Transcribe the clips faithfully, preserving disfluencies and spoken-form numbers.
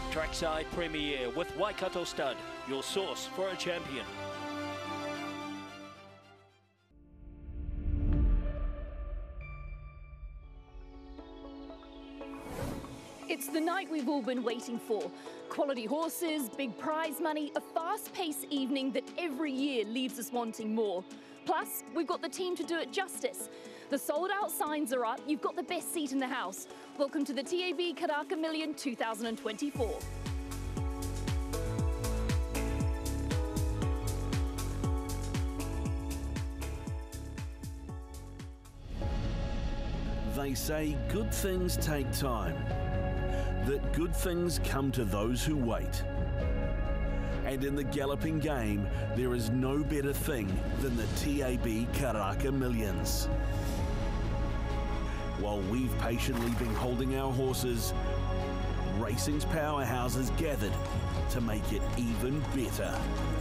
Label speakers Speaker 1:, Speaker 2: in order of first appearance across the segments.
Speaker 1: Trackside Premier with Waikato Stud, your source for a champion.
Speaker 2: It's the night we've all been waiting for. Quality horses, big prize money, a fast-paced evening that every year leaves us wanting more. Plus, we've got the team to do it justice. The sold-out signs are up, you've got the best seat in the house. Welcome to the T A B Karaka Million two thousand twenty-four.
Speaker 3: They say good things take time, that good things come to those who wait. And in the galloping game, there is no better thing than the T A B Karaka Millions. While we've patiently been holding our horses, racing's powerhouses gathered to make it even better.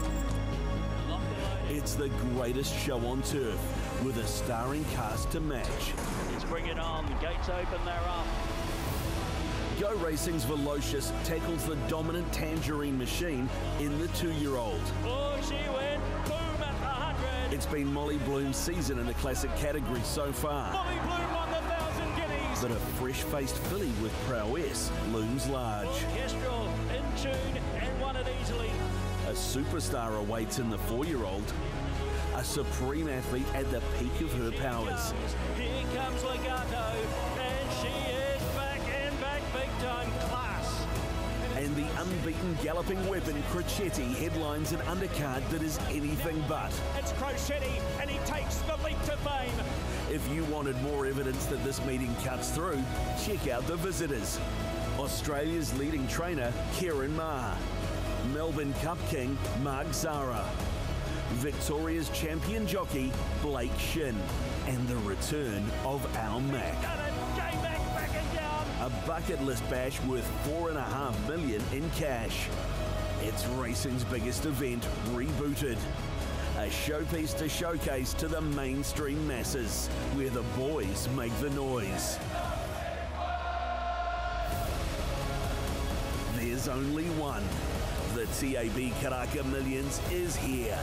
Speaker 3: It's the greatest show on turf, with a starring cast to match.
Speaker 1: Let's bring it on, the gates open, they're up.
Speaker 3: Go Racing's Velocious tackles the dominant Tangerine machine in the two-year-old.
Speaker 1: Oh, she went boom at the hundred.
Speaker 3: It's been Molly Bloom's season in the classic category so far.
Speaker 1: Molly Bloom won the thousand guineas.
Speaker 3: But a fresh-faced filly with prowess looms large.
Speaker 1: Kestrel in tune and won it easily.
Speaker 3: A superstar awaits in the four-year-old. A supreme athlete at the peak of her powers.
Speaker 1: Here comes Legato, and she is back and back big time class.
Speaker 3: And the unbeaten galloping weapon Crocetti headlines an undercard that is anything but.
Speaker 1: It's Crocetti, and he takes the leap to fame.
Speaker 3: If you wanted more evidence that this meeting cuts through, check out the visitors. Australia's leading trainer, Kieran Maher. Melbourne Cup King, Mark Zara. Victoria's champion jockey, Blake Shin. And the return of Al Mack. A bucket list bash worth four and a half million in cash. It's racing's biggest event rebooted. A showpiece to showcase to the mainstream masses, where the boys make the noise. There's only one. The T A B Karaka Millions is here.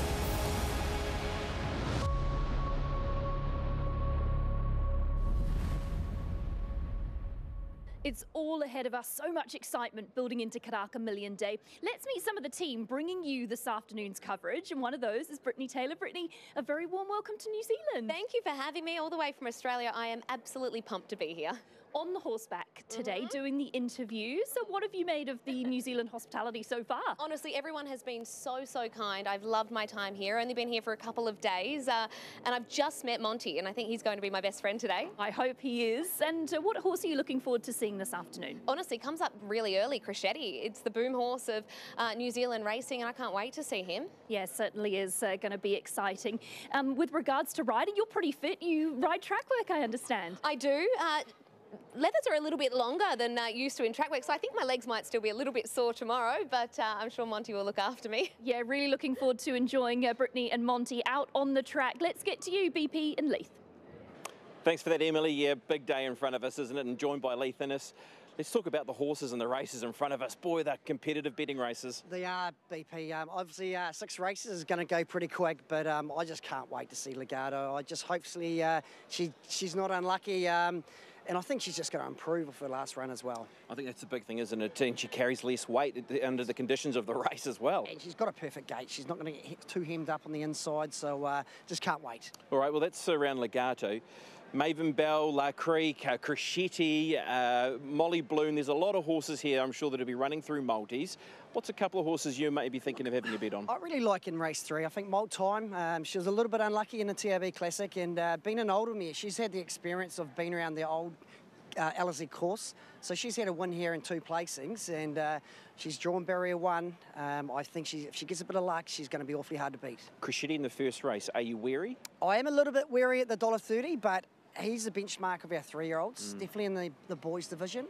Speaker 2: It's all ahead of us, so much excitement building into Karaka Million Day. Let's meet some of the team bringing you this afternoon's coverage, and one of those is Brittany Taylor. Brittany, a very warm welcome to New Zealand.
Speaker 4: Thank you for having me all the way from Australia. I am absolutely pumped to be here.
Speaker 2: On the horseback today,
Speaker 4: Mm-hmm.
Speaker 2: doing the interview. So what have you made of the New Zealand hospitality so far?
Speaker 4: Honestly, everyone has been so, so kind. I've loved my time here. Only been here for a couple of days, uh, and I've just met Monty, and I think he's going to be my best friend today.
Speaker 2: I hope he is. And uh, what horse are you looking forward to seeing this afternoon?
Speaker 4: Honestly, comes up really early, Crocetti. It's the boom horse of uh, New Zealand racing, and I can't wait to see him.
Speaker 2: Yeah, certainly is uh, going to be exciting. Um, with regards to riding, you're pretty fit. You ride track work, I understand.
Speaker 4: I do. Uh, Leathers are a little bit longer than uh, used to in track work, so I think my legs might still be a little bit sore tomorrow, but uh, I'm sure Monty will look after me.
Speaker 2: Yeah, really looking forward to enjoying uh, Brittany and Monty out on the track. Let's get to you, B P and Leith.
Speaker 5: Thanks for that, Emily. Yeah, big day in front of us, isn't it? And joined by Leith Innes. Let's talk about the horses and the races in front of us. Boy, they're competitive betting races.
Speaker 6: They are, B P. Um, obviously, uh, six races is going to go pretty quick, but um, I just can't wait to see Legato. I just hopefully uh, she she's not unlucky. Um, And I think she's just going to improve off her last run as well.
Speaker 5: I think that's the big thing, isn't it? And she carries less weight under the conditions of the race as well.
Speaker 6: And she's got a perfect gait. She's not going to get too hemmed up on the inside, so uh, just can't wait.
Speaker 5: All right, well, that's around Legato. Maven Bell, La Creek, uh, Crocetti, uh, Molly Bloom. There's a lot of horses here, I'm sure, that'll be running through multis. What's a couple of horses you may be thinking of having a bet on?
Speaker 6: I really like in race three. I think Molt Time, um, she was a little bit unlucky in the T A B Classic, and uh, being an older mare, she's had the experience of being around the old Uh, Ellerslie course, so she's had a win here in two placings, and uh, she's drawn barrier one. Um, I think she, if she gets a bit of luck, she's going to be awfully hard to beat.
Speaker 5: Crocetti in the first race, are you wary?
Speaker 6: I am a little bit wary at the one dollar thirty, but he's the benchmark of our three-year-olds,
Speaker 5: Mm.
Speaker 6: definitely in the, the boys division.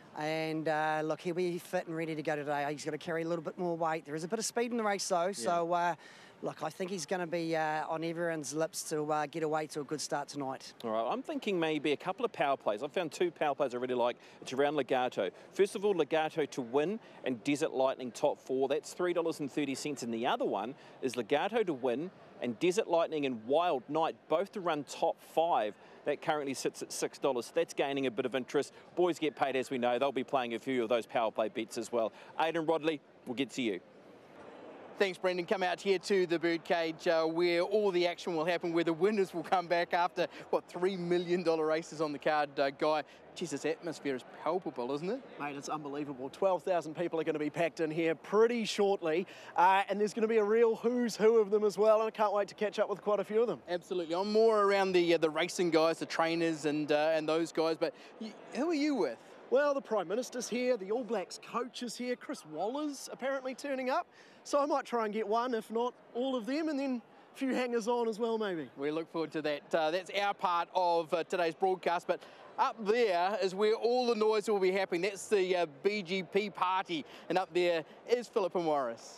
Speaker 6: And uh, look, he'll be fit and ready to go today. He's got to carry a little bit more weight. There is a bit of speed in the race though,
Speaker 5: Yeah.
Speaker 6: so uh, look, I think he's going to be uh, on everyone's lips to uh, get away to a good start tonight.
Speaker 5: All right, I'm thinking maybe a couple of power plays. I've found two power plays I really like. It's around Legato. First of all, Legato to win and Desert Lightning top four. That's three dollars and thirty cents. And the other one is Legato to win and Desert Lightning and Wild Knight, both to run top five. That currently sits at six dollars. So that's gaining a bit of interest. Boys get paid, as we know. They'll be playing a few of those power play bets as well. Aidan Rodley, we'll get to you.
Speaker 7: Thanks, Brendan. Come out here to the Birdcage uh, where all the action will happen, where the winners will come back after, what, three million dollar races on the card, uh, Guy. Geez, this atmosphere is palpable, isn't it?
Speaker 8: Mate, it's unbelievable. twelve thousand people are going to be packed in here pretty shortly, uh, and there's going to be a real who's who of them as well, and I can't wait to catch up with quite a few of them.
Speaker 7: Absolutely. I'm more around the uh, the racing guys, the trainers and, uh, and those guys, but you, who are you with?
Speaker 8: Well, the Prime Minister's here, the All Blacks coach is here, Chris Waller's apparently turning up, so I might try and get one, if not all of them, and then a few hangers on as well, maybe.
Speaker 7: We look forward to that. Uh, that's our part of uh, today's broadcast, but up there is where all the noise will be happening. That's the uh, B G P party, and up there is Philippa Morris.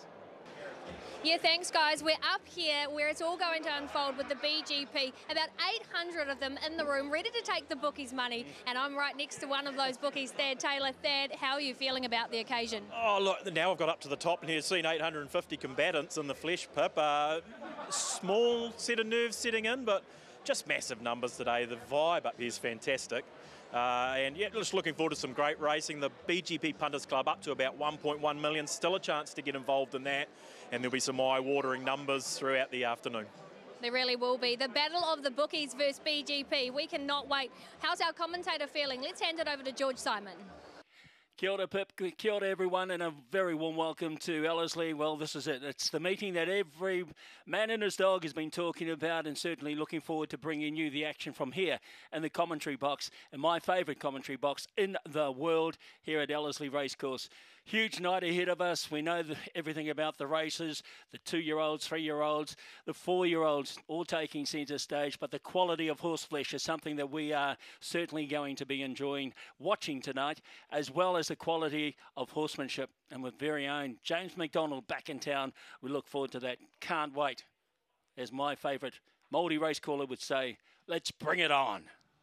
Speaker 9: Yeah, thanks, guys. We're up here where it's all going to unfold with the B G P. About eight hundred of them in the room, ready to take the bookies' money. And I'm right next to one of those bookies, Thad Taylor. Thad, how are you feeling about the occasion?
Speaker 1: Oh, look, now I've got up to the top and here, seen eight hundred fifty combatants in the flesh pip. Uh, small set of nerves setting in, but just massive numbers today. The vibe up here is fantastic. Uh, and yeah, just looking forward to some great racing. The B G P Punters Club up to about one point one million, still a chance to get involved in that. And there'll be some eye-watering numbers throughout the afternoon.
Speaker 9: There really will be. The battle of the bookies versus B G P. We cannot wait. How's our commentator feeling? Let's hand it over to George Simon.
Speaker 10: Kia ora, Pip. Kia ora, everyone, and a very warm welcome to Ellerslie. Well, this is it. It's the meeting that every man and his dog has been talking about, and certainly looking forward to bringing you the action from here in the commentary box, and my favourite commentary box in the world here at Ellerslie Racecourse. Huge night ahead of us. We know the, everything about the races, the two-year-olds, three-year-olds, the four-year-olds, all taking centre stage. But the quality of horse flesh is something that we are certainly going to be enjoying watching tonight, as well as the quality of horsemanship. And with very own James McDonald back in town, we look forward to that. Can't wait. As my favourite Māori race caller would say, let's bring it on.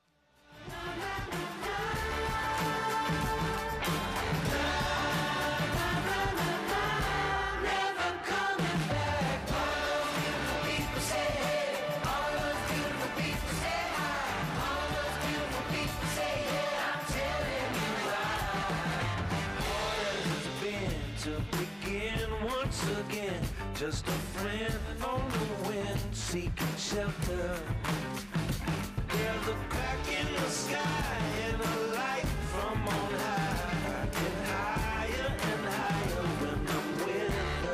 Speaker 11: Again, just a friend on the wind, seeking shelter. There's a crack in the sky and a light from on high, and higher and higher when I'm with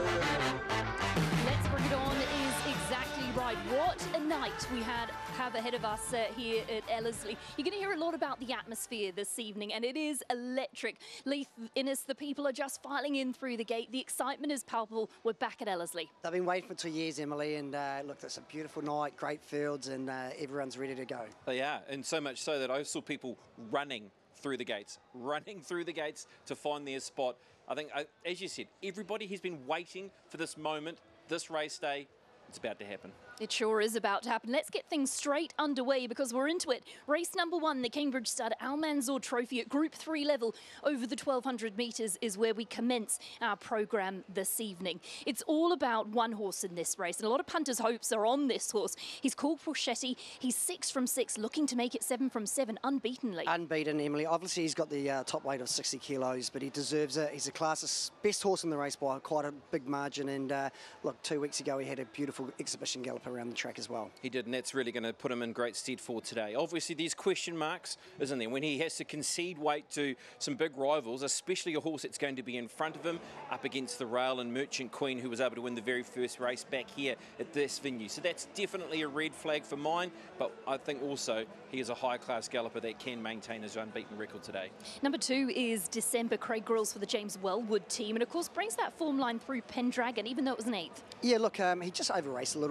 Speaker 11: her.
Speaker 2: Let's Bring It On is exactly right. What a night we had have ahead of us uh, here at Ellerslie. You're going to hear a lot about the atmosphere this evening, and it is electric. Leith, Innes, the people are just filing in through the gate. The excitement is palpable. We're back at Ellerslie.
Speaker 6: They've been waiting for two years, Emily, and uh, look, it's a beautiful night, great fields, and uh, everyone's ready to go.
Speaker 5: They are, and so much so that I saw people running through the gates, running through the gates to find their spot. I think, uh, as you said, everybody has been waiting for this moment, this race day. It's about to happen.
Speaker 2: It sure is about to happen. Let's get things straight underway because we're into it. Race number one, the Cambridge Stud Al Manzoor Trophy at Group three level over the twelve hundred metres is where we commence our programme this evening. It's all about one horse in this race, and a lot of punters' hopes are on this horse. He's called Porchetti. He's six from six, looking to make it seven from seven, unbeatenly.
Speaker 6: Unbeaten, Emily. Obviously, he's got the uh, top weight of sixty kilos, but he deserves it. He's a class's best horse in the race by quite a big margin, and uh, look, two weeks ago he had a beautiful exhibition gallop around the track as well.
Speaker 5: He did, and that's really going to put him in great stead for today. Obviously, there's question marks, isn't there, when he has to concede weight to some big rivals, especially a horse that's going to be in front of him, up against the Rail and Merchant Queen, who was able to win the very first race back here at this venue. So that's definitely a red flag for mine, but I think also he is a high-class galloper that can maintain his unbeaten record today.
Speaker 2: Number two is December, Craig Grills for the James Wellwood team, and of course brings that form line through Pendragon, even though it was an eighth.
Speaker 6: Yeah, look, um, he just over-raced a little bit, Emily,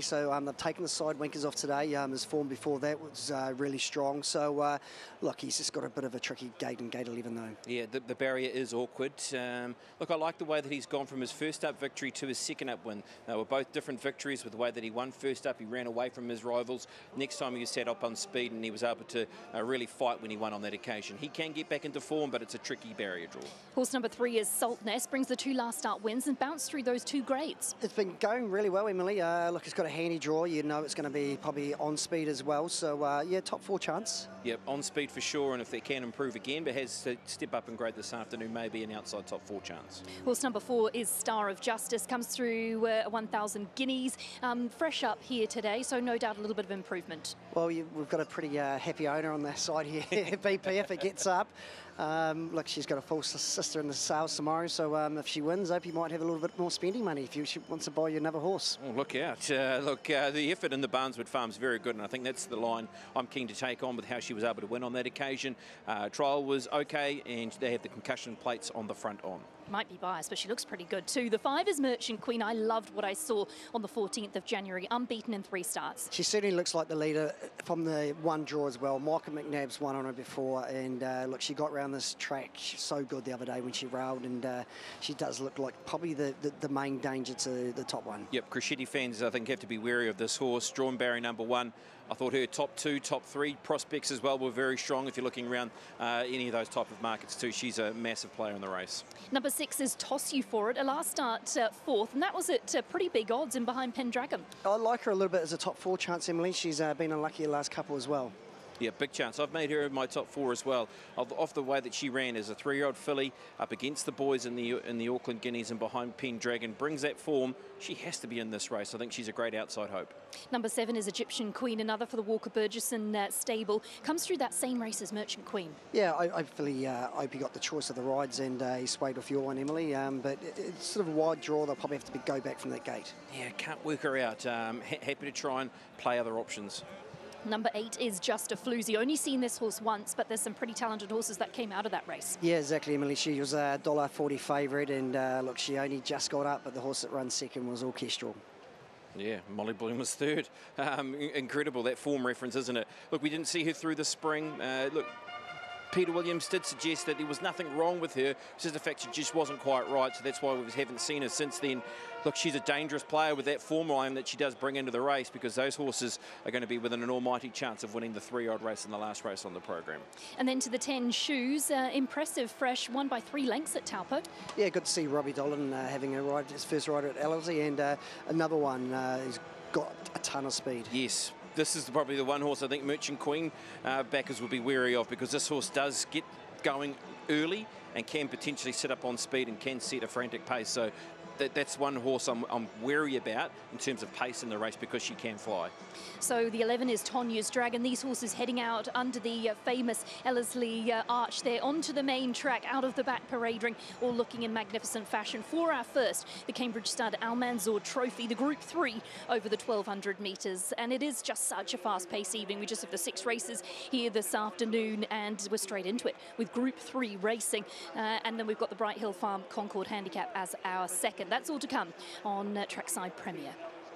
Speaker 6: So um, they've taken the side winkers off today. Um, his form before that was uh, really strong. So, uh, look, he's just got a bit of a tricky gate in gate eleven, though.
Speaker 5: Yeah, the, the barrier is awkward. Um, look, I like the way that he's gone from his first up victory to his second up win. They were both different victories with the way that he won first up. He ran away from his rivals. Next time he was set up on speed, and he was able to uh, really fight when he won on that occasion. He can get back into form, but it's a tricky barrier draw.
Speaker 2: Horse number three is Saltness, brings the two last start wins and bounced through those two grades.
Speaker 6: It's been going really well, Emily. Uh, look, it's got a handy draw. You know it's going to be probably on speed as well. So, uh, yeah, top four chance.
Speaker 5: Yep, on speed for sure, and if they can improve again, but has to step up in grade this afternoon, maybe an outside top four chance.
Speaker 2: Horse number four is Star of Justice, comes through uh, one thousand guineas, um, fresh up here today, so no doubt a little bit of improvement.
Speaker 6: Well, you, we've got a pretty uh, happy owner on that side here, B P, if it gets up. Um, look, she's got a full sister in the sales tomorrow, so um, if she wins, I hope you might have a little bit more spending money if you she wants to buy you another horse.
Speaker 5: Oh, look out. Uh, look, uh, the effort in the Barneswood Farm is very good, and I think that's the line I'm keen to take on with how she was able to win on that occasion. Uh, trial was okay, and they have the concussion plates on the front on.
Speaker 2: Might be biased, but she looks pretty good too. The five is Merchant Queen. I loved what I saw on the fourteenth of January, unbeaten in three starts.
Speaker 6: She certainly looks like the leader from the one draw as well. Michael McNabb's won on her before, and uh, look, she got around this track so good the other day when she railed, and uh, she does look like probably the, the, the main danger to the top one.
Speaker 5: Yep, Crescetti fans, I think, have to be wary of this horse. Drawn Barry number one. I thought her top two, top three prospects as well were very strong if you're looking around uh, any of those type of markets too. She's a massive player in the race.
Speaker 2: Number six is Toss You For It, a last start uh, fourth, and that was at uh, pretty big odds in behind Pendragon.
Speaker 6: I like her a little bit as a top four chance, Emily. She's uh, been unlucky the last couple as well.
Speaker 5: Yeah, big chance. I've made her in my top four as well. Off the way that she ran as a three-year-old filly up against the boys in the in the Auckland Guineas and behind Pendragon, brings that form. She has to be in this race. I think she's a great outside hope.
Speaker 2: Number seven is Egyptian Queen, another for the Walker Burgesson uh, stable. Comes through that same race as Merchant Queen.
Speaker 6: Yeah, I, hopefully uh, I hope he got the choice of the rides and uh, he swayed off your one, Emily. Um, but it, it's sort of a wide draw. They'll probably have to be, go back from that gate.
Speaker 5: Yeah, can't work her out. Um, ha happy to try and play other options.
Speaker 2: Number eight is Just a Floozy. Only seen this horse once, but there's some pretty talented horses that came out of that race.
Speaker 6: Yeah, exactly, Emily. She was a one dollar forty favourite, and uh, look, she only just got up, but the horse that runs second was Orchestral.
Speaker 5: Yeah, Molly Bloom was third. Um, incredible, that form reference, isn't it? Look, we didn't see her through the spring. Uh, look, Peter Williams did suggest that there was nothing wrong with her. It's just the fact she just wasn't quite right, so that's why we haven't seen her since then. Look, she's a dangerous player with that form line that she does bring into the race, because those horses are going to be within an almighty chance of winning the three-year-old race in the last race on the program.
Speaker 2: And then to the ten Shoes, uh, impressive, fresh, won by three lengths at Taupo.
Speaker 6: Yeah, good to see Robbie Dolan uh, having a ride, his first ride at Ellerslie, and uh, another one uh, who's got a ton of speed.
Speaker 5: Yes. This is probably the one horse I think Merchant Queen uh, backers will be wary of, because this horse does get going early and can potentially sit up on speed and can set a frantic pace. So that, that's one horse I'm, I'm wary about in terms of pace in the race, because she can fly.
Speaker 2: So the eleven is Tonya's Dragon. These horses heading out under the uh, famous Ellerslie uh, arch there onto the main track, out of the back parade ring, all looking in magnificent fashion. For our first, the Cambridge Stud Almanzor Trophy, the Group three over the twelve hundred metres. And it is just such a fast-paced evening. We just have the six races here this afternoon, and we're straight into it with Group three racing. Uh, and then we've got the Bright Hill Farm Concord Handicap as our second. That's all to come on uh, Trackside Premier.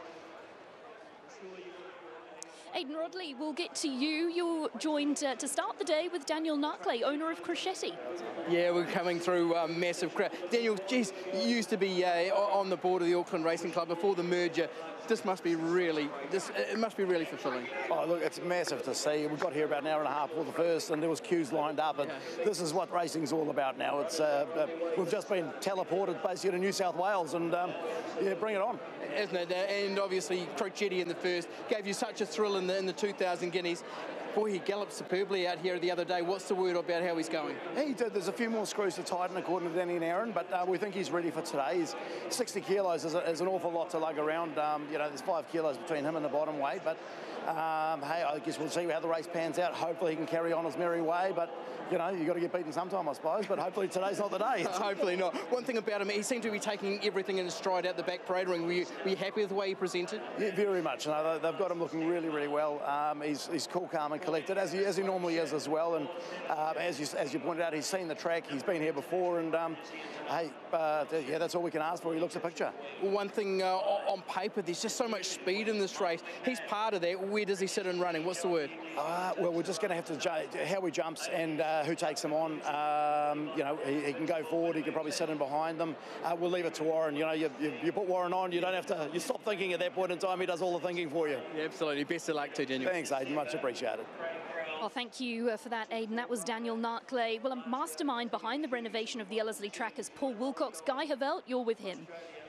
Speaker 2: Aidan Rodley, we'll get to you. You're joined uh, to start the day with Daniel Narkley, owner of Crescetti.
Speaker 7: Yeah, we're coming through a massive crowd. Daniel, geez, you used to be uh, on the board of the Auckland Racing Club before the merger. This must be really, this it must be really fulfilling.
Speaker 12: Oh, look, it's massive to see. We got here about an hour and a half before the first, and there was queues lined up. And yeah. This is what racing's all about now. It's uh, uh, we've just been teleported basically to New South Wales, and um, yeah, bring it on.
Speaker 7: Isn't it? And obviously, Crescetti in the first gave you such a thrill in the in the two thousand guineas. Boy, he galloped superbly out here the other day. What's the word about how he's going?
Speaker 12: He did. There's a few more screws to tighten, according to Danny and Aaron, but uh, we think he's ready for today. He's sixty kilos is, a, is an awful lot to lug around. Um, you know, there's five kilos between him and the bottom weight, but Um, hey, I guess we'll see how the race pans out. Hopefully he can carry on his merry way, but you know, you've got to get beaten sometime, I suppose, but hopefully today's not the day.
Speaker 7: Hopefully not. One thing about him, he seemed to be taking everything in his stride out the back parade ring. Were you, were you happy with the way he presented?
Speaker 12: Yeah, very much. You know, they've got him looking really, really well. Um, he's, he's cool, calm and collected, as he, as he normally is as well. And uh, as, you, as you pointed out, he's seen the track, he's been here before, and um, hey, uh, yeah, that's all we can ask for. He looks a picture.
Speaker 7: One thing uh, on paper, there's just so much speed in this race. He's part of that. Where does he sit in running? What's the word?
Speaker 12: Uh, well, we're just going to have to judge how he jumps and uh, who takes him on. Um, you know, he, he can go forward. He can probably sit in behind them. Uh, we'll leave it to Warren. You know, you, you, you put Warren on. You don't have to. You stop thinking at that point in time. He does all the thinking for you.
Speaker 7: Yeah, absolutely. Best of luck to Daniel.
Speaker 12: Thanks, Aidan. Much appreciated.
Speaker 2: Well, thank you uh, for that, Aidan. That was Daniel Narkley. Well, a mastermind behind the renovation of the Ellerslie track is Paul Wilcox. Guy Havelt, you're with him.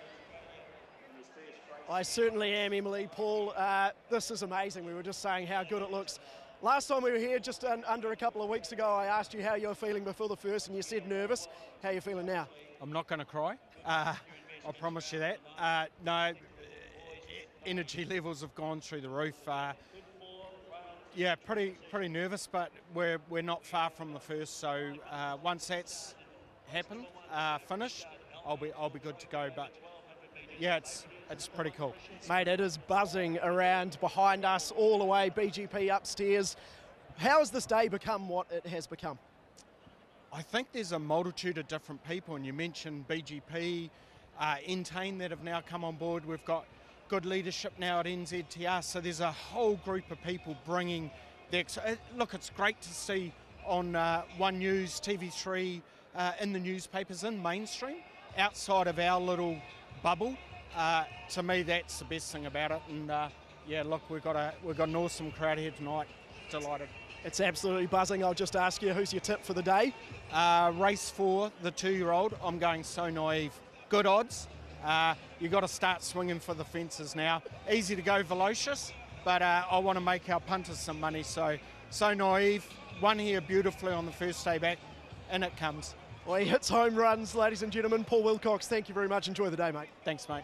Speaker 8: I certainly am, Emily. Paul, uh, this is amazing. We were just saying how good it looks. Last time we were here, just un under a couple of weeks ago, I asked you how you were feeling before the first, and you said nervous. How are you feeling now?
Speaker 13: I'm not going to cry. Uh, I promise you that. Uh, no, energy levels have gone through the roof. Uh, yeah, pretty pretty nervous, but we're we're not far from the first. So uh, once that's happened, uh, finished, I'll be I'll be good to go. But yeah, it's it's pretty cool.
Speaker 8: Mate, it is buzzing around behind us all the way, B G P upstairs. How has this day become what it has become?
Speaker 13: I think there's a multitude of different people, and you mentioned B G P, uh, Entain that have now come on board. We've got good leadership now at N Z T R, so there's a whole group of people bringing their... Look, it's great to see on uh, One News, T V three, uh, in the newspapers, in mainstream, outside of our little bubble. Uh, to me, that's the best thing about it. And uh, yeah, look, we've got a we've got an awesome crowd here tonight. Delighted.
Speaker 8: It's absolutely buzzing. I'll just ask you, who's your tip for the day?
Speaker 13: Uh, race four, the two-year-old. I'm going So Naive. Good odds. Uh, you've got to start swinging for the fences now. Easy to go Velocious, but uh, I want to make our punters some money. So So Naive, won here beautifully on the first day back, and it comes.
Speaker 8: Well, he hits home runs, ladies and gentlemen. Paul Wilcox, thank you very much. Enjoy the day, mate.
Speaker 13: Thanks, mate.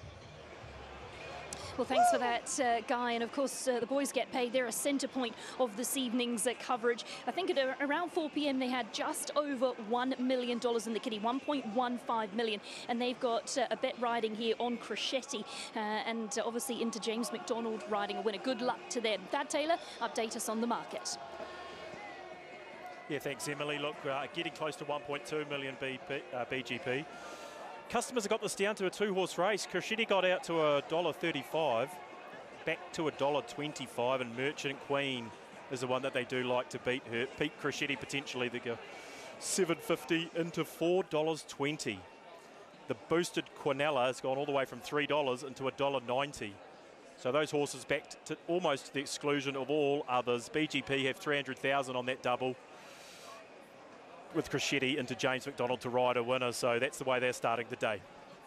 Speaker 2: Well, thanks for that, uh, Guy. And of course, uh, the boys get paid. They're a centre point of this evening's uh, coverage. I think at uh, around four p m they had just over one million dollars in the kitty, one point one five million dollars. And they've got uh, a bet riding here on Crescetti uh, and uh, obviously into James McDonald riding a winner. Good luck to them. Thad Taylor, update us on the market.
Speaker 1: Yeah, thanks, Emily. Look, uh, getting close to one point two million B P, uh, B G P. Customers have got this down to a two-horse race. Crescetti got out to a one dollar thirty-five, back to a one dollar twenty-five, and Merchant Queen is the one that they do like to beat her. Pete Crescetti potentially they go seven fifty into four dollars twenty. The boosted Quinella has gone all the way from three dollars into one dollar ninety. So those horses backed to almost the exclusion of all others. B G P have three hundred thousand on that double, with Crescetti into James McDonald to ride a winner. So that's the way they're starting the day.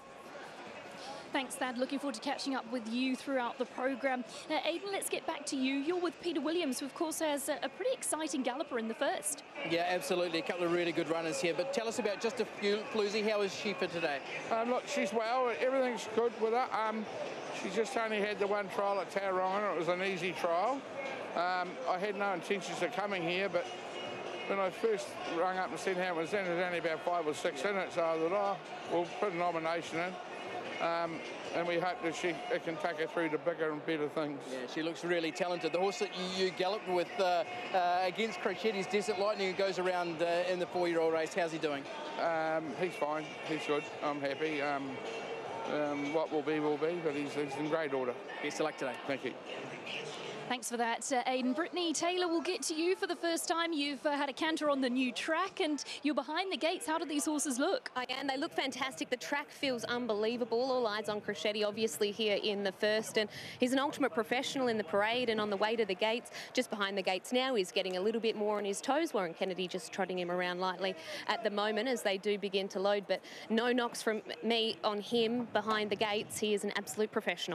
Speaker 2: Thanks, Thad. Looking forward to catching up with you throughout the programme. Now, Aidan, let's get back to you. You're with Peter Williams, who, of course, has a, a pretty exciting galloper in the first.
Speaker 7: Yeah, absolutely. A couple of really good runners here. But tell us about just a few, Floozy. How is she for today?
Speaker 14: Um, look, she's well. Everything's good with her. Um, she just only had the one trial at Tauranga. It was an easy trial. Um, I had no intentions of coming here, but when I first rung up and said how it was in, there's only about five or six in it, so I thought, oh, we'll put a nomination in. Um, and we hope that she it can take her through to bigger and better things.
Speaker 7: Yeah, she looks really talented. The horse that you, you galloped with uh, uh, against Crescetti's Desert Lightning, who goes around uh, in the four-year-old race, how's he doing?
Speaker 14: Um, he's fine. He's good. I'm happy. Um, um, what will be, will be, but he's, he's in great order.
Speaker 7: Best of luck today.
Speaker 14: Thank you.
Speaker 2: Thanks for that, uh, Aidan. Brittany Taylor, will get to you for the first time. You've uh, had a canter on the new track and you're behind the gates. How do these horses look?
Speaker 4: I am. They look fantastic. The track feels unbelievable. All eyes on Crescetti, obviously, here in the first. And he's an ultimate professional in the parade and on the way to the gates. Just behind the gates now, he's getting a little bit more on his toes. Warren Kennedy just trotting him around lightly at the moment as they do begin to load. But no knocks from me on him behind the gates. He is an absolute professional.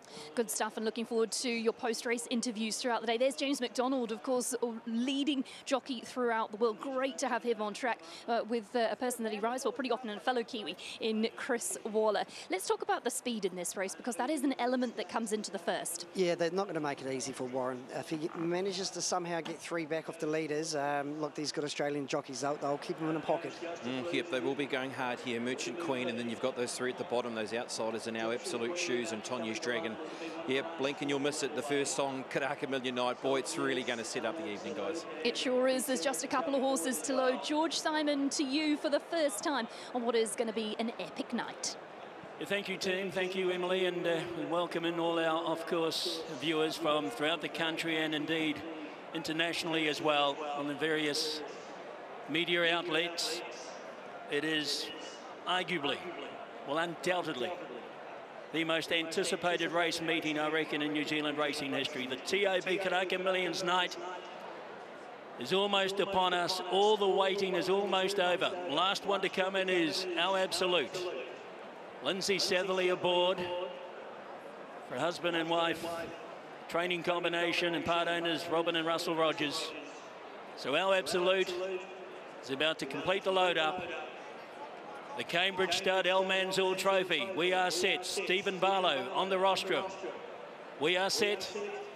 Speaker 2: Good stuff, and looking forward to your post-race interviews throughout the day. There's James McDonald, of course, leading jockey throughout the world. Great to have him on track uh, with uh, a person that he rides for pretty often, and a fellow Kiwi in Chris Waller. Let's talk about the speed in this race, because that is an element that comes into the first.
Speaker 6: Yeah, they're not going to make it easy for Warren. If he manages to somehow get three back off the leaders, um, look, these good Australian jockeys, they'll, they'll keep him in a pocket.
Speaker 5: Mm, yep, they will be going hard here. Merchant Queen, and then you've got those three at the bottom. Those outsiders are now Absolute Shoes and Tanya's Dragon. Yep, blink and you'll miss it. The first song, Karaka Million Night. Boy, it's really going to set up the evening, guys.
Speaker 2: It sure is. There's just a couple of horses to load. George Simon, to you for the first time on what is going to be an epic night.
Speaker 10: Yeah, thank you, team. Thank you, Emily, and uh, welcome in all our, of course, viewers from throughout the country and indeed internationally as well on the various media outlets. It is arguably, well, undoubtedly, the most anticipated race meeting, I reckon, in New Zealand racing history. The T A B Karaka Millions night is almost upon us. All the waiting is almost over. Last one to come in is our Absolute. Lindsay Satherley aboard for husband and wife, training combination, and part owners Robin and Russell Rogers. So our Absolute is about to complete the load up. The Cambridge Stud El Manzoor Trophy. We are set. Stephen Barlow on the rostrum. We are set.